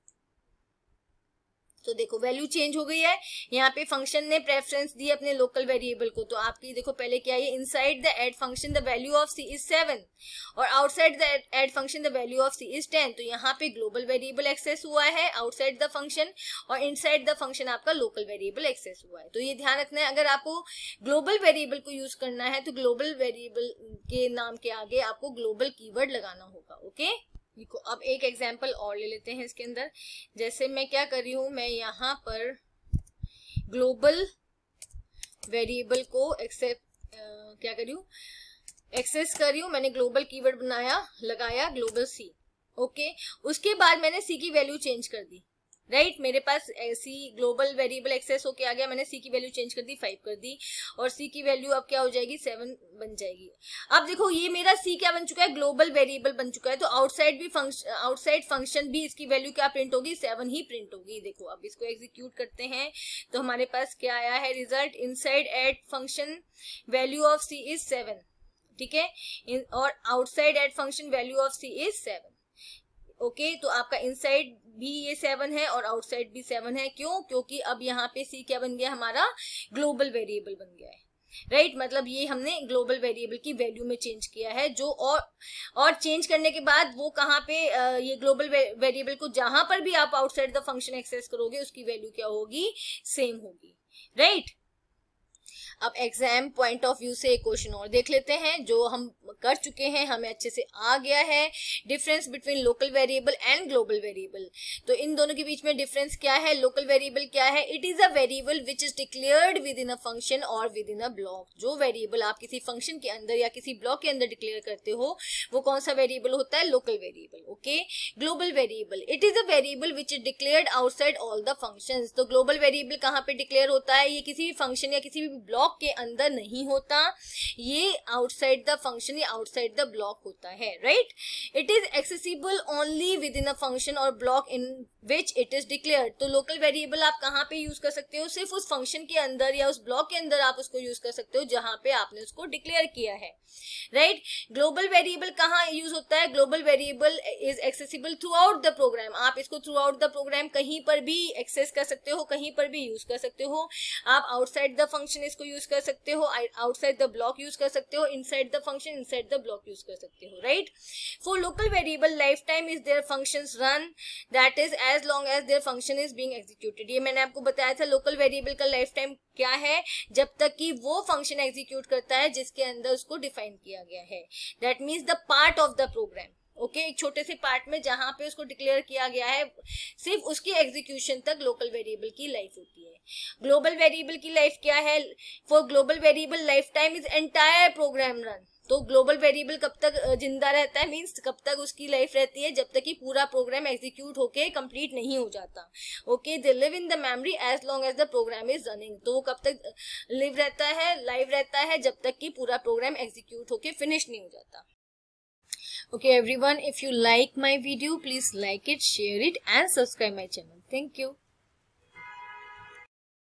तो देखो वैल्यू चेंज हो गई है, यहाँ पे फंक्शन ने प्रेफरेंस दी अपने लोकल वेरिएबल को। तो आपकी देखो पहले क्या है, inside the add function the value of C is 7 और outside the add function the value of C is 10। तो यहाँ पे ग्लोबल वेरिएबल एक्सेस हुआ है आउटसाइड द फंक्शन, और इनसाइड द फंक्शन आपका लोकल वेरिएबल एक्सेस हुआ है। तो ये ध्यान रखना है, अगर आपको ग्लोबल वेरिएबल को यूज करना है तो ग्लोबल वेरिएबल के नाम के आगे आपको ग्लोबल कीवर्ड लगाना होगा। ओके देखो अब एक एग्जांपल और ले लेते हैं इसके अंदर। जैसे मैं क्या कर रही हूँ, मैं यहाँ पर ग्लोबल वेरिएबल को क्या कर रही हूँ, एक्सेस कर रही हूँ। मैंने ग्लोबल कीवर्ड बनाया, लगाया ग्लोबल सी। ओके उसके बाद मैंने सी की वैल्यू चेंज कर दी। राइट मेरे पास सी ग्लोबल वेरिएबल एक्सेस होके आ गया, मैंने सी की वैल्यू चेंज कर दी 5 कर दी, और सी की वैल्यू अब क्या हो जाएगी 7 बन जाएगी। अब देखो ये मेरा सी क्या बन चुका है, ग्लोबल वेरिएबल बन चुका है। तो आउटसाइड फंक्शन भी इसकी वैल्यू क्या प्रिंट होगी, 7 ही प्रिंट होगी। देखो अब इसको एग्जीक्यूट करते हैं तो हमारे पास क्या आया है result, inside add function value of C is 7। ठीक है और outside add function value of C is 7। Okay तो आपका इनसाइड भी ये 7 है और आउटसाइड भी 7 है। क्यों, क्योंकि अब यहाँ पे सी क्या बन गया, हमारा ग्लोबल वेरिएबल बन गया है। राइट मतलब ये हमने ग्लोबल वेरिएबल की वैल्यू में चेंज किया है, जो और चेंज करने के बाद वो कहाँ पे ये ग्लोबल वेरिएबल को जहां पर भी आप आउटसाइड द फंक्शन एक्सेस करोगे उसकी वैल्यू क्या होगी, सेम होगी। राइट अब एग्जाम पॉइंट ऑफ व्यू से एक क्वेश्चन और देख लेते हैं जो हम कर चुके हैं, हमें अच्छे से आ गया है। Difference between local variable and global variable. तो इन दोनों के बीच में डिफरेंस क्या है, लोकल वेरिएबल क्या है, it is a variable which is declared within a function और विद इन अ ब्लॉक। जो वेरिएबल आप किसी फंक्शन के अंदर या किसी ब्लॉक के अंदर डिक्लेयर करते हो वो कौन सा वेरिएबल होता है, local variable. Okay global variable, it is a variable which is declared outside all the functions. तो ग्लोबल वेरिएबल कहाँ पे डिक्लेयर होता है, ये किसी भी फंक्शन या किसी भी ब्लॉक ब्लॉक के अंदर नहीं होता, ये आउटसाइड द फंक्शन या आउटसाइड द ब्लॉक होता है, right. It is accessible only within a function और block in which it is declared. तो लोकल वेरिएबल आप कहाँ पे यूज कर सकते हो, सिर्फ उस फंक्शन के अंदर या उस ब्लॉक के अंदर आप उसको यूज कर सकते हो जहां पे आपने उसको डिक्लेयर किया है, राइट। ग्लोबल वेरिएबल कहाँ यूज होता है, global variable is accessible throughout the program. आप इसको थ्रू आउट द प्रोग्राम कहीं पर भी एक्सेस कर सकते हो, कहीं पर भी यूज कर सकते हो। आप आउटसाइड द फंक्शन इसको यूज कर सकते हो, आउटसाइड द ब्लॉक यूज कर सकते हो, inside the function inside the block use कर सकते हो, right. For local variable life time is their functions run, that is as long as their function is being executed. ये मैंने आपको बताया था लोकल वेरिएबल का लाइफ टाइम क्या है, जब तक कि वो फंक्शन एग्जीक्यूट करता है जिसके अंदर उसको डिफाइन किया गया है। That means the part of the program, okay, एक छोटे से पार्ट में जहां पे उसको डिक्लेयर किया गया है, सिर्फ उसकी एग्जीक्यूशन तक लोकल वेरिएबल की लाइफ होती है। ग्लोबल वेरिएबल की लाइफ क्या है, for global variable life time is entire program run. तो ग्लोबल वेरिएबल कब तक जिंदा रहता है, मीन्स कब तक उसकी लाइफ रहती है, जब तक कि पूरा प्रोग्राम एग्जीक्यूट होके कंप्लीट नहीं हो जाता, okay. They live in the memory as long as the program is running. तो वो कब तक लिव रहता है, लाइव रहता है, जब तक कि पूरा प्रोग्राम एग्जीक्यूट होके फिनिश नहीं हो जाता। Okay everyone, if you like my video, please like it, share it and subscribe my channel. Thank you.